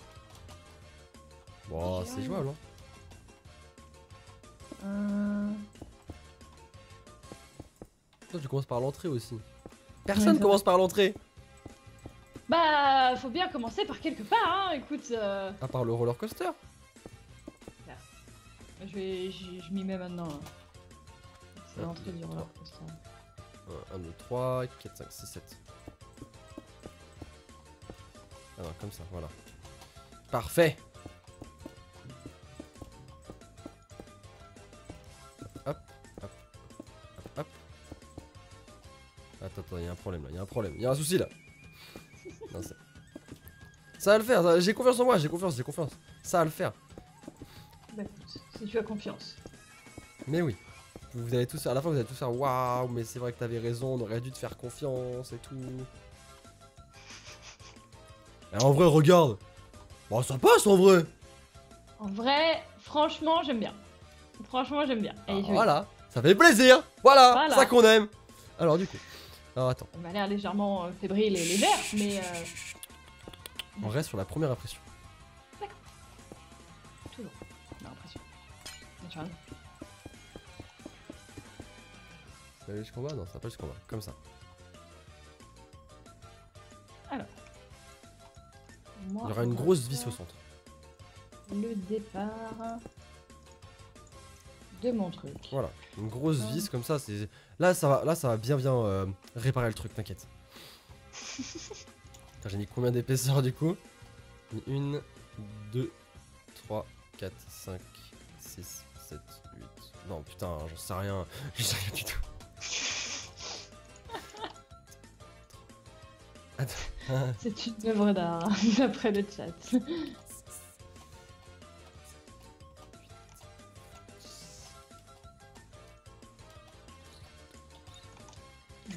Bon, J'y c'est arrive. jouable, hein. Euh... Toi, tu commences par l'entrée aussi. Personne Ouais, commence par l'entrée. Bah, faut bien commencer par quelque part, hein. Écoute, euh... À part le roller coaster. je vais, je, je m'y mets maintenant. Là. C'est Un, l'entrée deux, du trois. roller coaster. un, deux, trois, quatre, cinq, six, sept. Ah non, comme ça, voilà. Parfait. Hop, hop, hop, hop. Attends, attends, il y a un problème là, il y a un problème, il y a un souci là. Non, c'est- ça va le faire, ça- j'ai confiance en moi, j'ai confiance, j'ai confiance. Ça va le faire. Bah écoute, si tu as confiance. Mais oui. Vous allez tous, à la fin, vous allez tous faire waouh, mais c'est vrai que t'avais raison, on aurait dû te faire confiance et tout. Et en vrai, regarde. Bon, ça passe en vrai. En vrai, franchement, j'aime bien. Franchement, j'aime bien. Ah, Et je- voilà, ça fait plaisir. Voilà, Voilà. ça qu'on aime. Alors, du coup. Alors, attends. On m'a l'air légèrement euh, fébrile et légère, mais euh, On reste sur la première impression. toujours. J'ai l'impression. Naturellement. Ça va aller jusqu'en bas? Non, ça va pas jusqu'en bas. Comme ça. Moi, Il y aura une on va grosse vis faire au centre. Le départ de mon truc. Voilà, une grosse Ouais. vis comme ça. C'est là, ça va, là, ça va bien, bien euh, réparer le truc. T'inquiète. Putain, j'ai mis combien d'épaisseur du coup? J'ai mis une, deux, trois, quatre, cinq, six, sept, huit. Non, putain, j'en sais rien. J'en sais rien du tout. Attends. C'est une œuvre d'art, d'après le chat.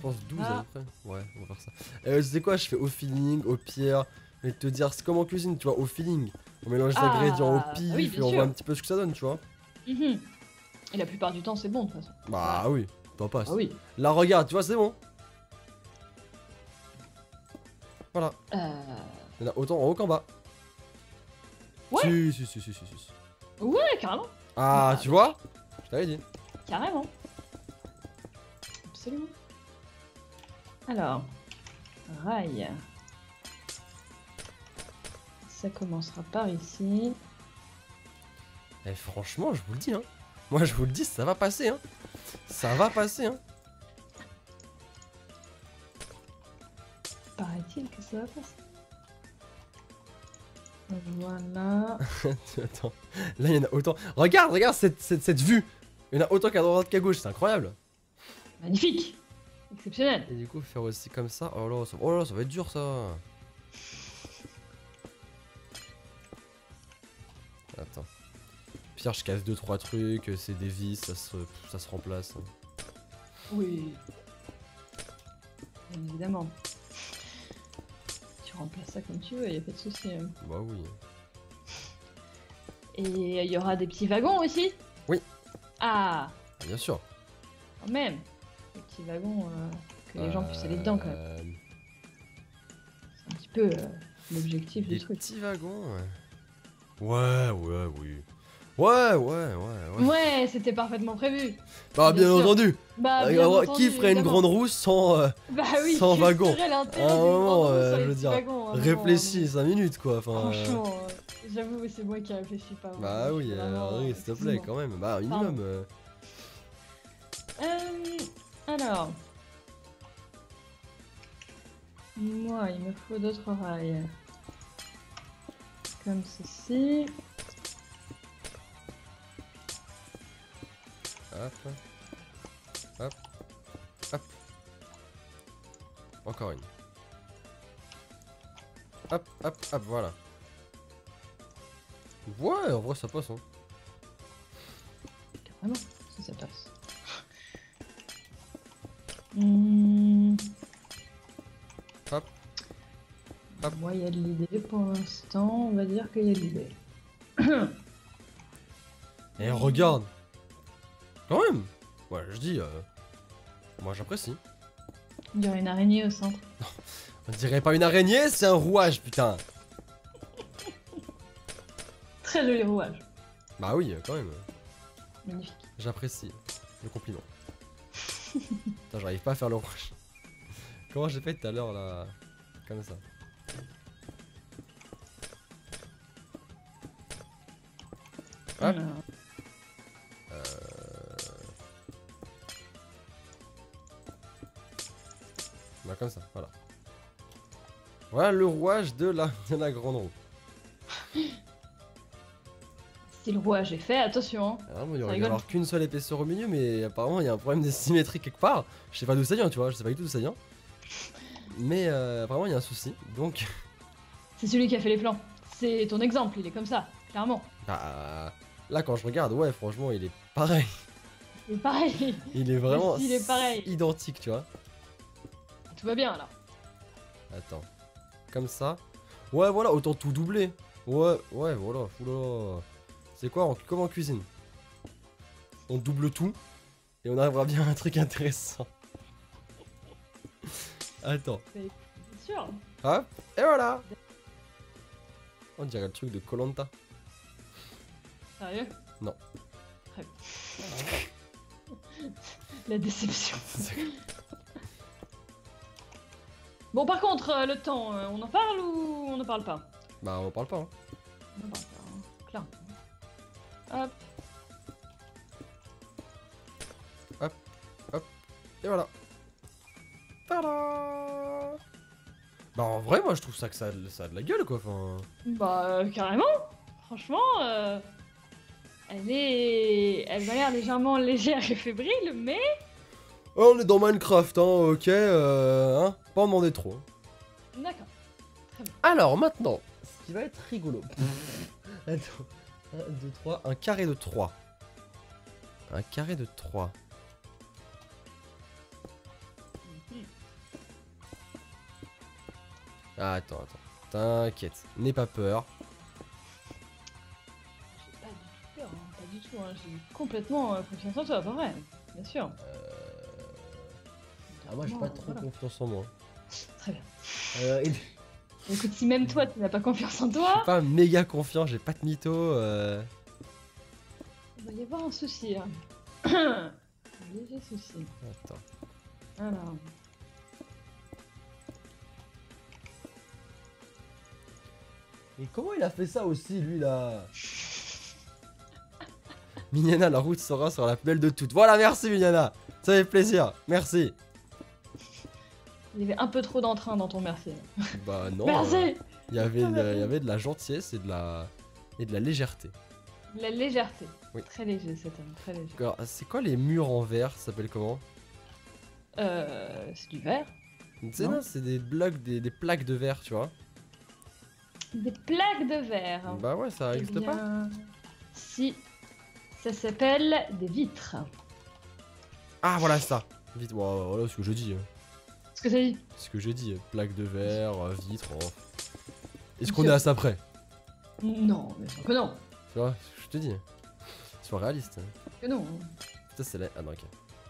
je pense douze Ah. à peu près. Ouais, on va faire ça. Euh, tu sais quoi, je fais au feeling, au pire. Je vais te dire, c'est comme en cuisine, tu vois, au feeling. On mélange les Ah, ingrédients au bah pif oui, et bien on sûr. voit un petit peu ce que ça donne, tu vois. Mhm. Et la plupart du temps, c'est bon de toute façon. Bah oui, t'en passes. Ah oui. Là, regarde, tu vois, c'est bon. Voilà. Euh... Il y en a autant en haut qu'en bas. Ouais. Si, si, si, si, si, si. Ouais, carrément. Ah, Ah. tu vois? Je t'avais dit. Carrément. Absolument. Alors, rail. Ça commencera par ici. Eh, franchement, je vous le dis, hein. Moi, je vous le dis, ça va passer, hein. Ça va passer, hein. Paraît-il que ça va passer. Voilà. Attends, là, il y en a autant. Regarde, regarde cette, cette, cette vue. Il y en a autant qu'à droite qu'à gauche, c'est incroyable. Magnifique. Exceptionnel. Et du coup, faire aussi comme ça. Oh là, ça, oh là, ça va être dur, ça. Attends. Pire, je casse deux trois trucs, c'est des vis, ça se, ça se remplace. Oui. Bien évidemment. Tu remplaces ça comme tu veux, y a pas de souci. hein. Bah oui. Et il y aura des petits wagons aussi. Oui. Ah, Bien sûr. quand même. Des petits wagons euh, que les gens puissent aller dedans quand même. Euh, C'est un petit peu euh, l'objectif Des du truc. petits wagons, ouais. Ouais, ouais, oui. Ouais, ouais, ouais, ouais. Ouais, c'était parfaitement prévu. Bah, bien, bien sûr. entendu. Bah, Euh, bien alors, entendu, qui ferait une évidemment. grande roue sans euh, Bah oui, sans quel wagon. serait l'intérêt À un d'une moment, grande roue euh, sur les je veux petits dire, wagons, hein, réfléchis vraiment, cinq minutes, quoi. Enfin. hein. euh, Franchement, euh, j'avoue, c'est moi qui réfléchis pas. Bah vraiment, oui, je suis euh, vraiment, oui, euh, s'il te plaît, excuse-moi. quand même. Bah, un minimum. euh. Euh, alors. Moi, il me faut d'autres rails. Comme ceci. Hop. Hop. Hop. Encore une. Hop, hop, hop, voilà. Ouais, en vrai, ça passe, hein. Carrément, si ça passe. Hmm. Hop. Hop. Moi, il y a de l'idée pour l'instant. On va dire qu'il y a de l'idée. Et regarde. Quand même. Ouais, je dis. Euh... Moi, j'apprécie. Il y aurait une araignée au centre. On dirait pas une araignée, c'est un rouage, putain. Très joli rouage. Bah oui, quand même. Magnifique. J'apprécie le compliment. Putain, j'arrive pas à faire le rouage. Comment j'ai fait tout à l'heure là? Comme ça. Hop. Alors, Euh... Bah comme ça, voilà. Voilà le rouage de la, de la grande roue. si le rouage est fait, attention. hein. Alors, bon, il y Ça aurait dû rigole. avoir qu'une seule épaisseur au milieu, mais apparemment il y a un problème de symétrie quelque part. Je sais pas d'où ça vient, tu vois, je sais pas du tout d'où ça vient. Mais euh, apparemment il y a un souci, donc... C'est celui qui a fait les plans. C'est ton exemple, il est comme ça, clairement. Bah, là quand je regarde, ouais franchement il est pareil. C'est pareil. Il est vraiment Il est pareil. identique, tu vois. Tout va bien là. Attends. Comme ça. Ouais, voilà, autant tout doubler. Ouais, ouais, voilà. Oula. C'est quoi, en- comme en cuisine. On double tout. Et on arrivera bien à un truc intéressant. Attends. C'est sûr. Hop. Et voilà. On dirait le truc de koh Lanta. Sérieux? Non. Très bien. La déception. Bon, par contre, euh, le temps, euh, on en parle ou on ne parle pas? Bah, on en parle pas. Hein. On en parle pas, hein. Clairement. Hop. Et voilà. Tada. Bah, en vrai, moi je trouve ça que ça, a- ça a de la gueule quoi. Enfin. Bah, euh, carrément. Franchement, euh, elle est... Elle m'a l'air légèrement légère et fébrile, mais... Oh, on est dans Minecraft, hein, ok. Euh, hein, pas en demander trop. hein. D'accord. Alors maintenant, ce qui va être rigolo. Attends. un, deux, trois. Un carré de trois. Un carré de trois. Mhm. Ah, attends, attends. T'inquiète, n'aie pas peur. J'ai pas du tout peur, hein, pas du tout. Hein. J'ai complètement euh, confiance en toi, pas vrai. Bien sûr. Euh... Ah, moi j'ai pas trop Voilà. confiance en moi. Très bien. Euh, il- Écoute, si même toi tu n'as pas confiance en Je toi, suis pas méga confiant, j'ai pas de mytho. Euh... il va y avoir un souci là. Un léger souci. Attends. Alors. Et comment il a fait ça aussi, lui là? Mignana, la route sera sur la plus belle de toutes. Voilà, merci Mignana. Ça fait plaisir, merci. Il y avait un peu trop d'entrain dans ton merci. Bah non. Merci. euh, Il y avait, Ah, de- merci. il y avait de la gentillesse et de la, et de la légèreté. La légèreté. Oui. Très léger cet homme, très léger. Alors, c'est quoi les murs en verre? Ça s'appelle comment? Euh, c'est du verre. Tu sais, Non. non, c'est des blocs, des, des plaques de verre, tu vois. Des plaques de verre. Bah ouais, ça Eh existe pas. bien, si. Ça s'appelle des vitres. Ah voilà ça. Vite, bon, voilà ce que je dis. hein. Ce que ça dit. Ce que j'ai dit, plaques de verre, euh, vitres. oh. Est-ce Bien qu'on est sûr. à ça près? Non, bien sûr que non. Tu vois, je te dis. Sois réaliste. Que non. Ça c'est la... Ah non, ok.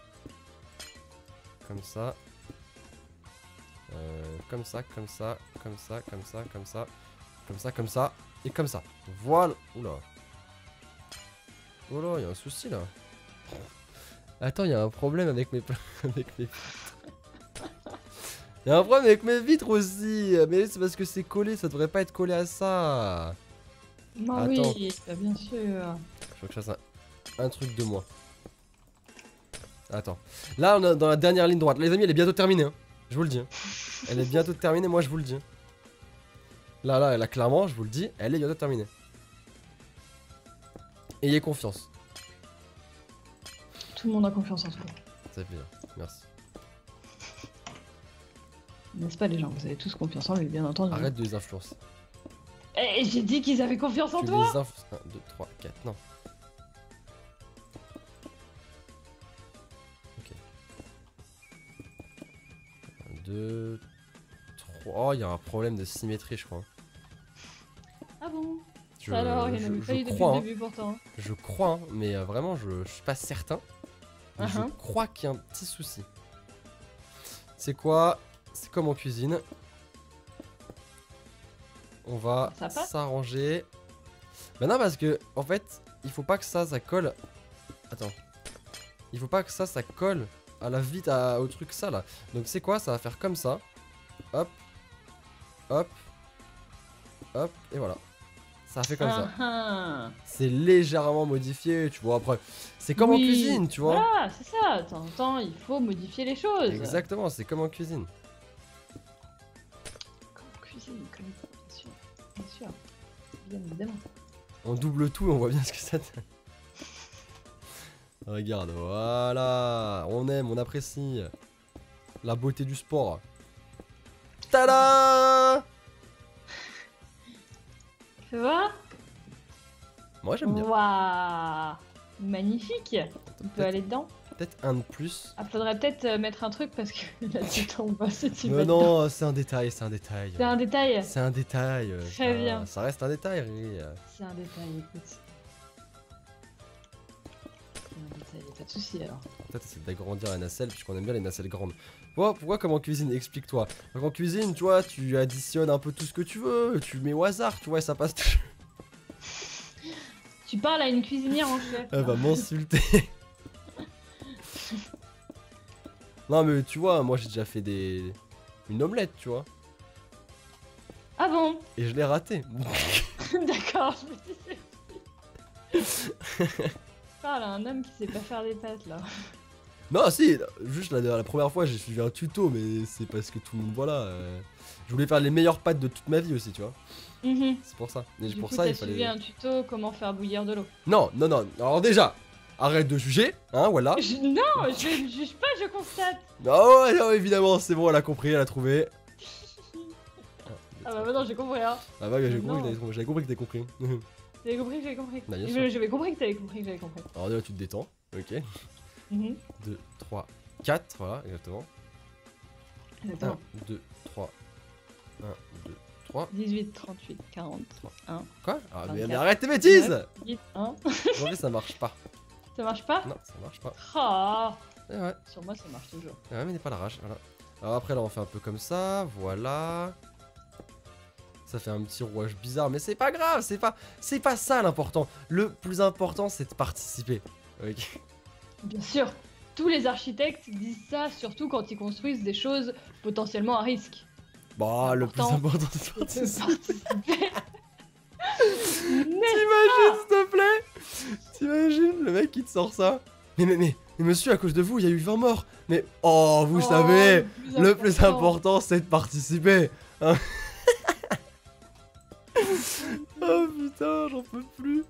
Comme ça. Euh, comme ça, comme ça, comme ça, comme ça, comme ça. Comme ça, comme ça. Et comme ça. Voilà. Oula. Oh là, il y a un souci là. Attends, il y a un problème avec mes... avec mes... Il y a un problème avec mes vitres aussi. Mais c'est parce que c'est collé, ça devrait pas être collé à ça. Bah Attends. oui, bah bien sûr. Je faut que je fasse un, un truc de moins. Attends. Là, on est dans la dernière ligne droite. Les amis, elle est bientôt terminée. Hein. Je vous le dis. hein. Elle est bientôt terminée, moi je vous le dis. Là, là, elle a clairement, je vous le dis, elle est bientôt terminée. Ayez confiance. Tout le monde a confiance en toi. Ça fait plaisir. Merci. N'est-ce pas les gens? Vous avez tous confiance en lui, bien entendu. Arrête de les influencer. Eh, j'ai dit qu'ils avaient confiance en Tu toi. les influences. un, deux, trois, quatre, non. Ok. un, deux, trois. Oh, il y a un problème de symétrie, je crois. Ah bon? Je, Ça alors, il y en je- avait je pas eu depuis crois, le hein. début pourtant. Je crois, hein, mais euh, vraiment, je, je suis pas certain. Mais je Uh-huh. crois qu'il y a un petit souci. C'est quoi? C'est comme en cuisine. On va Ça passe s'arranger. Bah non, parce que, en fait, il faut pas que ça, ça colle. Attends. Il faut pas que ça, ça colle à la vite, à, au truc ça là. Donc c'est quoi? Ça va faire comme ça. Hop. Hop. Hop. Et voilà. Ça a fait comme ça. Ah, ah. C'est légèrement modifié, tu vois. Après, c'est comme en Oui. cuisine, tu vois. Voilà, c'est ça. De temps en temps, il faut modifier les choses. Exactement, c'est comme en cuisine. Comme en cuisine, comme bien sûr. Bien sûr. Bien évidemment. On double tout et on voit bien ce que ça donne. Regarde, voilà. On aime, on apprécie. La beauté du sport. Tada! Fais voir. Moi j'aime bien. Waouh. Magnifique. On peut Peut-être aller dedans. peut-être un de plus. Ah, faudrait peut-être euh, mettre un truc parce que là tu tombes pas si tu vas Mais dedans. non, c'est un détail, c'est un détail. C'est un détail. C'est un détail. euh, Très ça- bien. Ça reste un détail, oui. euh. C'est un détail, écoute. C'est un détail, y a pas de soucis alors. Peut-être c'est d'agrandir la nacelle puisqu'on aime bien les nacelles grandes. Pourquoi, pourquoi comme en cuisine? Explique-toi. Donc en cuisine, tu vois, tu additionnes un peu tout ce que tu veux, tu mets au hasard, tu vois, et ça passe. Tu parles à une cuisinière en chef. Elle va m'insulter. Non mais tu vois, moi j'ai déjà fait des... une omelette, tu vois. Ah bon? Et je l'ai raté. D'accord, je me disais. Parle à un homme qui sait pas faire des pâtes là. Non si, juste la, la première fois j'ai suivi un tuto, mais c'est parce que tout le monde, voilà. euh, Je voulais faire les meilleures pâtes de toute ma vie aussi, tu vois. Mhm. C'est pour ça. Et Du pour coup, ça t'as il fallait... suivi un tuto comment faire bouillir de l'eau. Non, non, non. Alors déjà, arrête de juger, hein, voilà. Je- Non, je ne juge pas, je constate. Non, ouais, non, évidemment, c'est bon, elle a compris, elle a trouvé. Ah bah maintenant j'ai compris hein. Ah bah, j'ai Non. compris, que t'avais compris, j'avais compris que t'avais compris. J'avais compris que j'avais compris. Bah, bien Je- sûr. J'avais compris que t'avais compris que j'avais compris. Alors déjà, tu te détends, ok. Mhm. deux, trois, quatre, voilà, exactement. Exactement. un, deux, trois, un, deux, trois. dix-huit, trente-huit, quarante, un. Quoi? Ah, mais, vingt-quatre, mais arrête tes bêtises! neuf, huit, un. Aujourd'hui, ça marche pas. Ça marche pas? Non, ça marche pas. Ah, Et ouais. sur moi, ça marche toujours. Et ouais, mais n'est pas la rage. Voilà. Alors après, là, on fait un peu comme ça. Voilà. Ça fait un petit rouage bizarre, mais c'est pas grave. C'est pas, c'est pas ça l'important. Le plus important, c'est de participer. Ok. Bien sûr, tous les architectes disent ça, surtout quand ils construisent des choses potentiellement à risque. Bah, le plus Important, important, c'est de De participer. participer. T'imagines, s'il te plaît? T'imagines le mec qui te sort ça? Mais, mais, mais, mais monsieur, à cause de vous, il y a eu vingt morts. Mais, oh, vous Oh, savez, le plus le plus important. important, c'est de participer. Hein. Oh putain, j'en peux plus.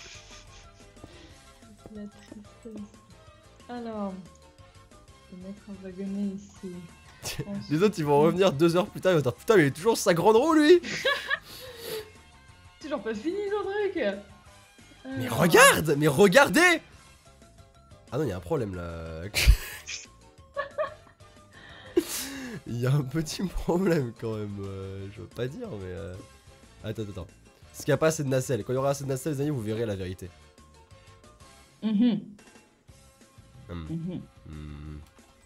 La tristesse. Alors, je vais mettre un wagonnet ici. Les autres, ils vont revenir deux heures plus tard, ils vont dire putain, mais il est toujours sur sa grande roue, lui. Toujours pas fini ton truc. Mais Alors, regarde, mais regardez. Ah non, il y a un problème là. Il y a un petit problème quand même, euh, je veux pas dire, mais... Euh... Attends, attends, attends. Parce qu'il n'y a pas assez de nacelles. Quand il y aura assez de nacelles, les amis, vous verrez la vérité. mhm, Hum, mhm. hum.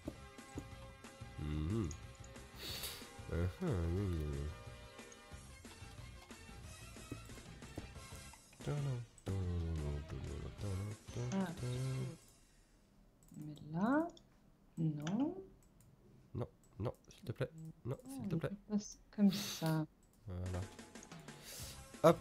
Mhm. Uh-huh, hum. Ah. Mais là, non. Non, s'il te plaît. Non, s'il te on plaît. peut passer comme ça. Voilà. Hop.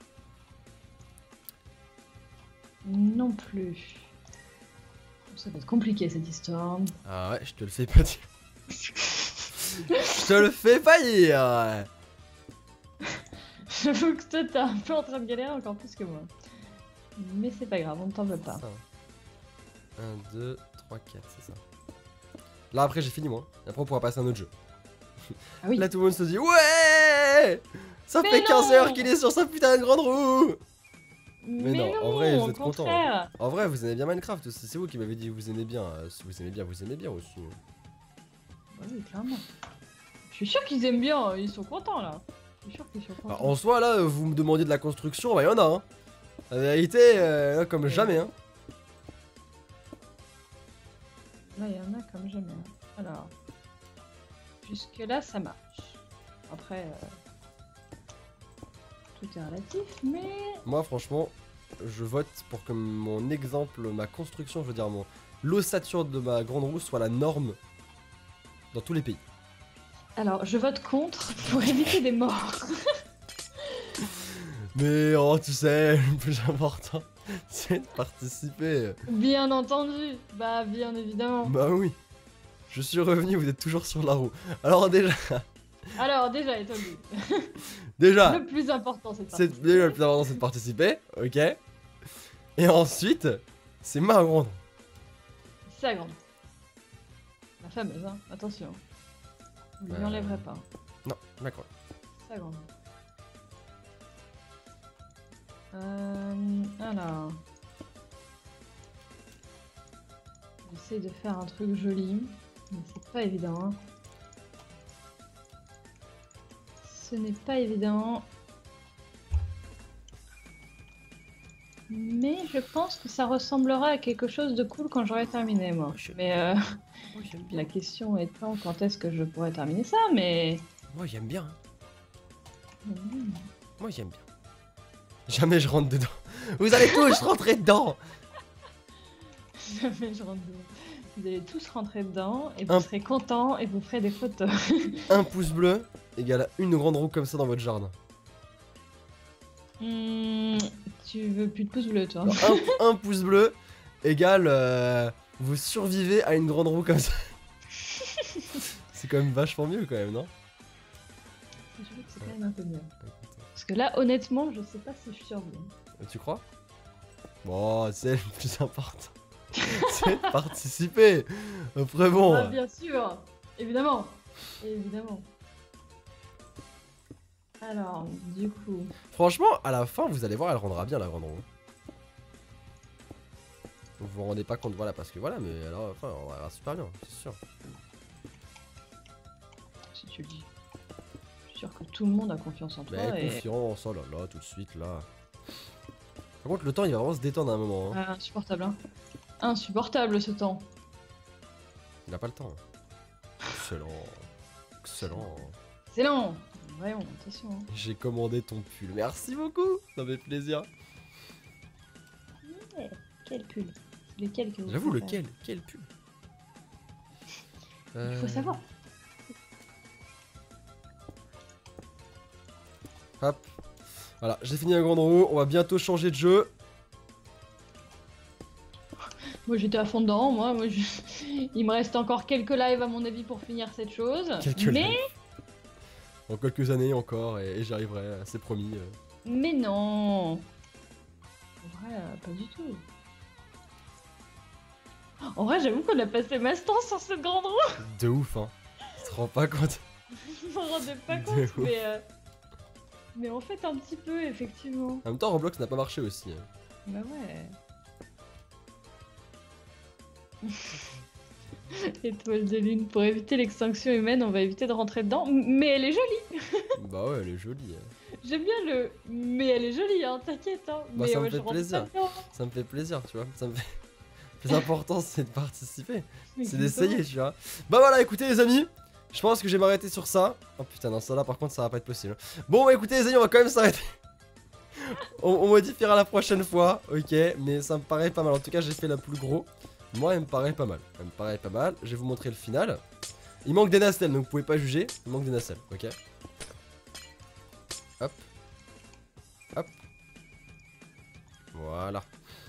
Non plus. Ça va être compliqué cette histoire. Ah ouais, je te le fais pas dire. Je te le fais pas dire. J'avoue que toi t'es un peu en train de galérer encore plus que moi. Mais c'est pas grave, on ne t'en veut pas. un, deux, trois, quatre, c'est ça. Là après j'ai fini moi. Et après on pourra passer à un autre jeu. Ah oui. Là tout le monde se dit ouais. Ça Mais fait quinze non. heures qu'il est sur sa putain de grande roue. Mais, non, non, en vrai, vous au êtes content, contraire. En vrai vous aimez bien Minecraft aussi. C'est vous qui m'avez dit que vous aimez bien. Euh, Si vous aimez bien, vous aimez bien aussi. Bah oui, clairement. Je suis sûr qu'ils aiment bien, ils sont contents là. Je suis sûr qu'ils sont contents. Bah, en soi là vous me demandiez de la construction, bah y'en a hein. La vérité, euh, comme jamais hein. Là, il y en a comme jamais. hein. Alors, jusque là, ça marche. Après, euh, tout est relatif, mais Moi franchement, je vote pour que mon exemple, ma construction, je veux dire mon l'ossature de ma grande roue soit la norme dans tous les pays. alors, je vote contre pour éviter des morts. Mais oh tu sais, le plus important, c'est de participer. Bien entendu. Bah, bien évidemment. Bah oui. Je suis revenu, vous êtes toujours sur la roue. Alors déjà, Alors, déjà, établi. déjà, Le plus important, c'est de c'est participer. déjà le plus important, c'est de participer, ok. Et ensuite, c'est ma grande. C'est la grande. La fameuse, hein. Attention. Vous ne lui Euh, enlèverez pas. Non, d'accord. C'est la grande. Euh, alors. J'essaie de faire un truc joli, mais c'est pas évident. hein. Ce n'est pas évident. Mais je pense que ça ressemblera à quelque chose de cool quand j'aurai terminé, moi. Je- Mais euh, Moi j'aime la question étant quand est-ce que je pourrais terminer ça, mais... Moi j'aime bien. hein. Hmm. Moi j'aime bien. Jamais je rentre dedans. Vous allez tous rentrer dedans. Jamais je rentre dedans. Vous allez tous rentrer dedans et vous Un- serez contents et vous ferez des photos. Un pouce bleu égale une grande roue comme ça dans votre jardin. Hmm, tu veux plus de pouces bleus, toi. Non, un, un pouce bleu égale euh, vous survivez à une grande roue comme ça. C'est quand même vachement mieux quand même, non? Je trouve que c'est quand même un peu mieux. Parce que là, honnêtement, je sais pas si je survis. Tu crois? Bon, c'est le plus important. C'est de participer. Après bon. Ah, bien sûr, évidemment, évidemment. Alors, du coup, Franchement, à la fin, vous allez voir, elle rendra bien la grande roue. Vous vous rendez pas compte, voilà, parce que voilà, mais alors, à la fin, elle rendra super bien, c'est sûr. si tu le dis, je suis sûr que tout le monde a confiance en toi. Mais et... confiance, oh là là, tout de suite là. Par contre, le temps il va vraiment se détendre à un moment. Hein. Ah, insupportable, hein. Insupportable ce temps. Il a pas le temps. Excellent. Excellent. Excellent. Voyons, attention. Hein. J'ai commandé ton pull. Merci beaucoup. Ça fait plaisir. Ouais, quel pull? Lequel que vous J'avoue, préférez? lequel Quel pull Il euh... faut savoir. Hop. Voilà, j'ai fini la grande roue. On va bientôt changer de jeu. Moi j'étais à fond dedans, moi, moi je... il me reste encore quelques lives à mon avis pour finir cette chose. Quelques mais lives. Dans quelques années encore et, et j'y arriverai, c'est promis. euh. mais non. En vrai, euh, pas du tout. En vrai, j'avoue qu'on a passé masse temps sur cette grande roue. De ouf, hein. Tu te rends pas compte? Je m'en rendais pas De compte, ouf. mais euh, mais en fait un petit peu effectivement. En même temps, Roblox n'a pas marché aussi. hein. Bah ouais. Étoile de lune. Pour éviter l'extinction humaine, on va éviter de rentrer dedans. Mais elle est jolie. Bah ouais, elle est jolie. hein. J'aime bien le. Mais elle est jolie, hein. T'inquiète, hein. Bah, mais ça me ouais, fait je rentre plaisir. pas dedans. Ça me fait plaisir, tu vois. Ça me fait... Le plus important, c'est de participer. C'est Exactement. d'essayer, tu vois. Bah voilà, écoutez les amis. Je pense que je vais m'arrêter sur ça. Oh putain, non, ça là par contre, ça va pas être possible. Bon, bah écoutez les amis, on va quand même s'arrêter. on, on modifiera la prochaine fois, ok. Mais ça me paraît pas mal. En tout cas, j'ai fait la plus gros. Moi, elle me paraît pas mal. Elle me paraît pas mal. Je vais vous montrer le final. Il manque des nacelles, donc vous pouvez pas juger. Il manque des nacelles, ok. Hop. Hop. Voilà.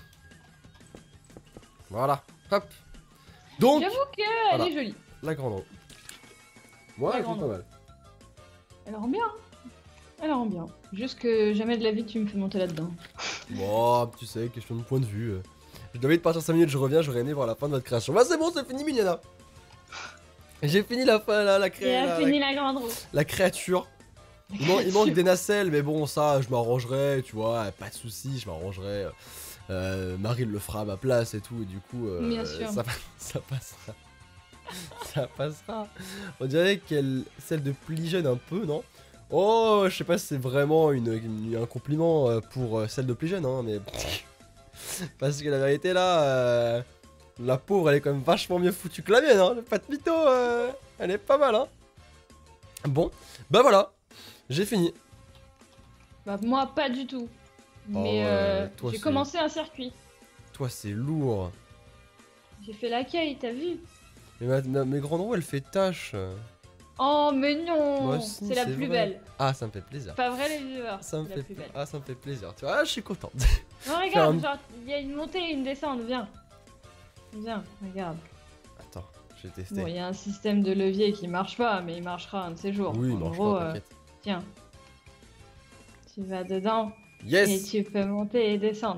Voilà. Hop. Donc, J'avoue qu'elle voilà. est jolie. la grande roue. Moi, La elle fait grande pas roue. mal. Elle rend bien. hein. Elle rend bien. Juste que jamais de la vie tu me fais monter là-dedans. Bon, tu sais, question de point de vue. euh. Je devais te partir cinq minutes, je reviens, j'aurais aimé voir la fin de votre création. Bah c'est bon, c'est fini, Miliana. J'ai fini la fin, la, la, cré... Et elle la, a fini la grande roue. la créature. Il, man- il manque des nacelles, mais bon, ça, je m'arrangerai, tu vois, pas de soucis, je m'arrangerai. Euh, Marie le fera à ma place et tout, et du coup, euh, Bien sûr. Ça, ça passera. Ça passera. On dirait qu'elle, celle de Pligène un peu, non? Oh, je sais pas si c'est vraiment une, une- un compliment euh, pour euh, celle de Pligène, hein, mais parce que la vérité là, euh, la pauvre, elle est quand même vachement mieux foutue que la mienne, hein. Pas de mytho, euh, elle est pas mal, hein. Bon, bah voilà, j'ai fini. Bah moi pas du tout. Mais Oh ouais, euh, toi, j'ai c'est- commencé un circuit. Toi, c'est lourd. J'ai fait l'accueil, t'as vu? Mais ma, ma- mes grandes roues, elles fait tâche. Oh mais non. Moi aussi, c'est la c'est plus vrai. belle. Ah, ça me fait plaisir. Pas vrai les viewers. Ça me c'est fait, la plus belle. ah, ça me fait plaisir. Tu vois, ah, je suis content. Non regarde, un- genre il y a une montée et une descente, viens. Viens, regarde. Attends, j'ai testé. Bon, il y a un système de levier qui marche pas, mais il marchera un de ces jours. oui, en non, gros, je euh, t'inquiète. tiens. Tu vas dedans et Yes. tu peux monter et descendre.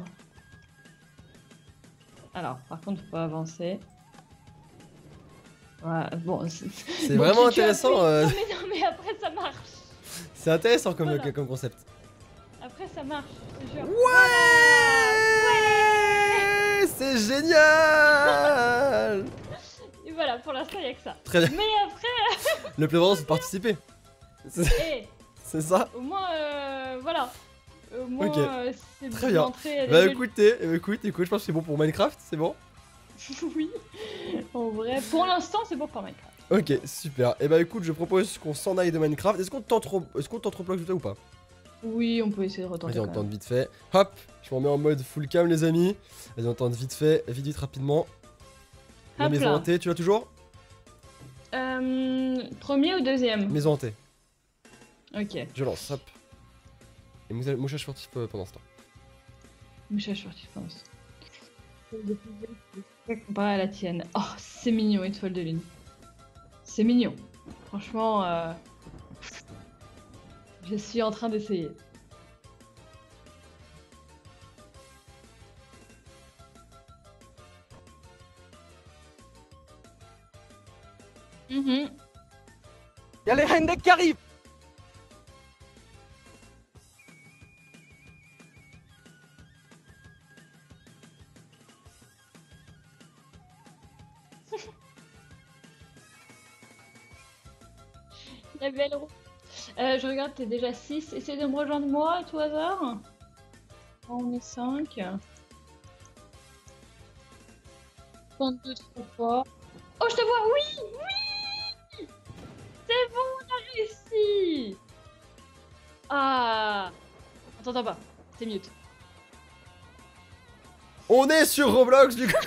Alors, par contre, faut avancer. Voilà, bon, c'est C'est bon, vraiment tu- tu as intéressant. pris- euh, Non, mais non, mais après ça marche. C'est intéressant comme, Voilà. comme concept. Après ça marche, je te jure. Ouais, c'est génial. Et voilà, pour l'instant, il y a que ça. Très bien. Mais après, Le plus important, c'est de participer. C'est eh, c'est ça. au moins, euh, voilà. Au moins, Ok. euh, c'est Très bien. l'entrée, elle est Bah jolie. écoutez, euh, écoute, écoute, je pense que c'est bon pour Minecraft, c'est bon. Oui, en vrai, pour l'instant, c'est bon pour Minecraft. Ok, super. Et bah écoute, je propose qu'on s'en aille de Minecraft. Est-ce qu'on tente, ro- est-ce qu'on tente Roblox ou pas? Oui, on peut essayer de retenter. Vas-y, on quand tente même. vite fait. Hop, je m'en mets en mode full cam, les amis. Vas-y, on tente vite fait, vite, vite, rapidement. La Hop maison là. hantée, tu l'as toujours? Euh, premier ou deuxième? Maison hantée. Ok. Je lance, hop. Et moussa- mouchage furtif euh, pendant ce temps. Mouchage furtif, je pense. Comparé à la tienne. Oh, c'est mignon, étoile de lune. C'est mignon. Franchement, euh, je suis en train d'essayer. Mhm. Y'a les Hendek qui arrivent. La belle roue. Euh, je regarde, t'es déjà six. Essaye de me rejoindre moi à tout hasard. On est cinq. trente-deux, trente-trois. Oh, je te vois, oui, oui. C'est bon, on a réussi. Ah. On t'entend pas, t'es mute. On est sur Roblox du coup.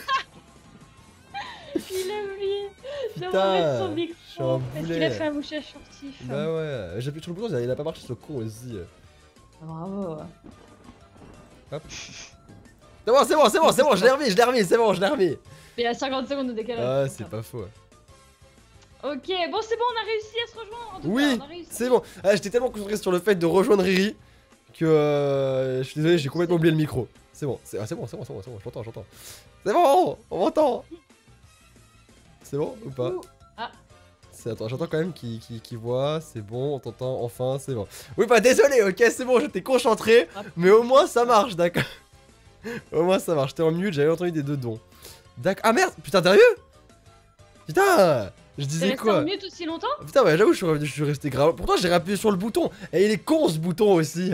Il a oublié de Putain, remettre son je micro. suis un Parce boulet. qu'il a fait un mouchage furtif. Bah ouais, j'appuie sur le bouton, il a pas marché ce con aussi. Ah, bravo. Hop. C'est bon, c'est bon, c'est bon, c'est bon, je l'ai remis, je l'ai remis, c'est bon, je l'ai remis. Il y a cinquante secondes de décalage. Ah, c'est pas faux. Ok, bon, c'est bon, on a réussi à se rejoindre. En tout Oui, cas, on a réussi. c'est bon. Ah, j'étais tellement concentré sur le fait de rejoindre Riri que euh, je suis désolé, j'ai complètement oublié le micro. C'est bon, c'est ah, c'est bon, c'est bon, c'est bon, c'est bon, j'entends, j'entends. C'est bon, on m'entend. C'est bon ou pas? Ah. C'est attends, j'entends quand même qui qui, qui voit, c'est bon, on t'entend, enfin, c'est bon. Oui, bah désolé, ok, c'est bon, j'étais concentré, mais au moins ça marche, d'accord. Au moins ça marche, j'étais en mute, j'avais entendu des deux dons. D'accord. Ah merde, putain, sérieux? Putain, je T'es disais resté quoi? en mute aussi longtemps? Putain, ouais, j'avoue, je suis revenu, je suis resté grave. Pourtant, j'ai appuyé sur le bouton. Et il est con ce bouton aussi.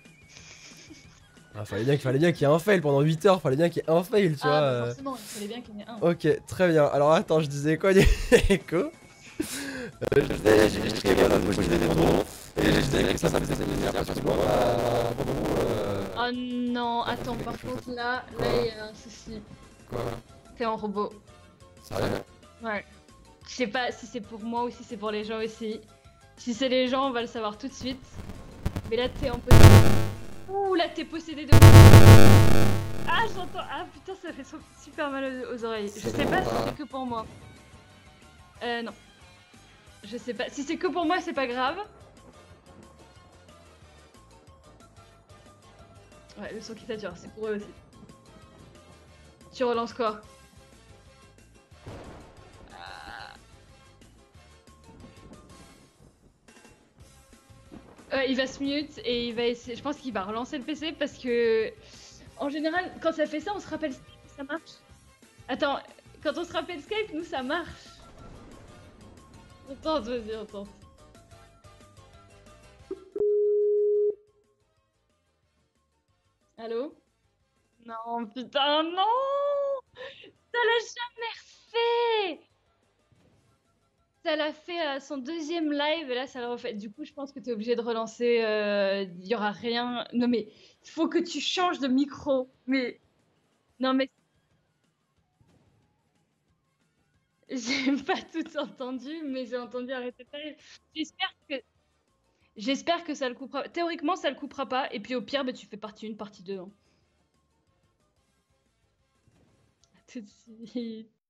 Ah, fallait bien, fallait bien qu'il y ait un fail pendant huit heures. Fallait bien qu'il y ait un fail, tu Ah, vois. bah euh. forcément, il fallait bien qu'il y en ait un. Ok, très bien. Alors, attends, je disais quoi? Écho. Euh, je disais, j'ai écrit voilà, je disais des dons. Et je disais que ça, ça faisait plaisir. Oh non, attends, par contre, là, là, il y a un souci. Quoi? T'es en robot. Sérieux? Ouais. Je sais pas si c'est pour moi ou si c'est pour les gens aussi. Si c'est les gens, on va le savoir tout de suite. Mais là, t'es en possédé. Ouh, là, t'es possédé de. Ah, j'entends. Ah, putain, ça fait super mal aux, aux oreilles. Je sais pas si c'est que pour moi. Euh, non. Je sais pas. Si c'est que pour moi, c'est pas grave. Ouais, le son qui sature, c'est pour eux aussi. Tu relances quoi? Ouais, il va se mute et il va essayer. Je pense qu'il va relancer le P C parce que, en général, quand ça fait ça, on se rappelle Skype, ça marche. Attends, quand on se rappelle Skype, nous ça marche. On tente, vas-y, on tente. Allô? Non, putain, non! Ça l'a jamais refait! Ça l'a fait à son deuxième live et là ça le refait. Du coup, je pense que tu es obligé de relancer. Il y aura rien. Non, mais il faut que tu changes de micro. Mais. Non, mais. J'ai pas tout entendu, mais j'ai entendu arrêter de parler. J'espère que. J'espère que ça le coupera. Théoriquement, ça le coupera pas. Et puis au pire, bah, tu fais partie un, partie deux. Hein. À tout de suite.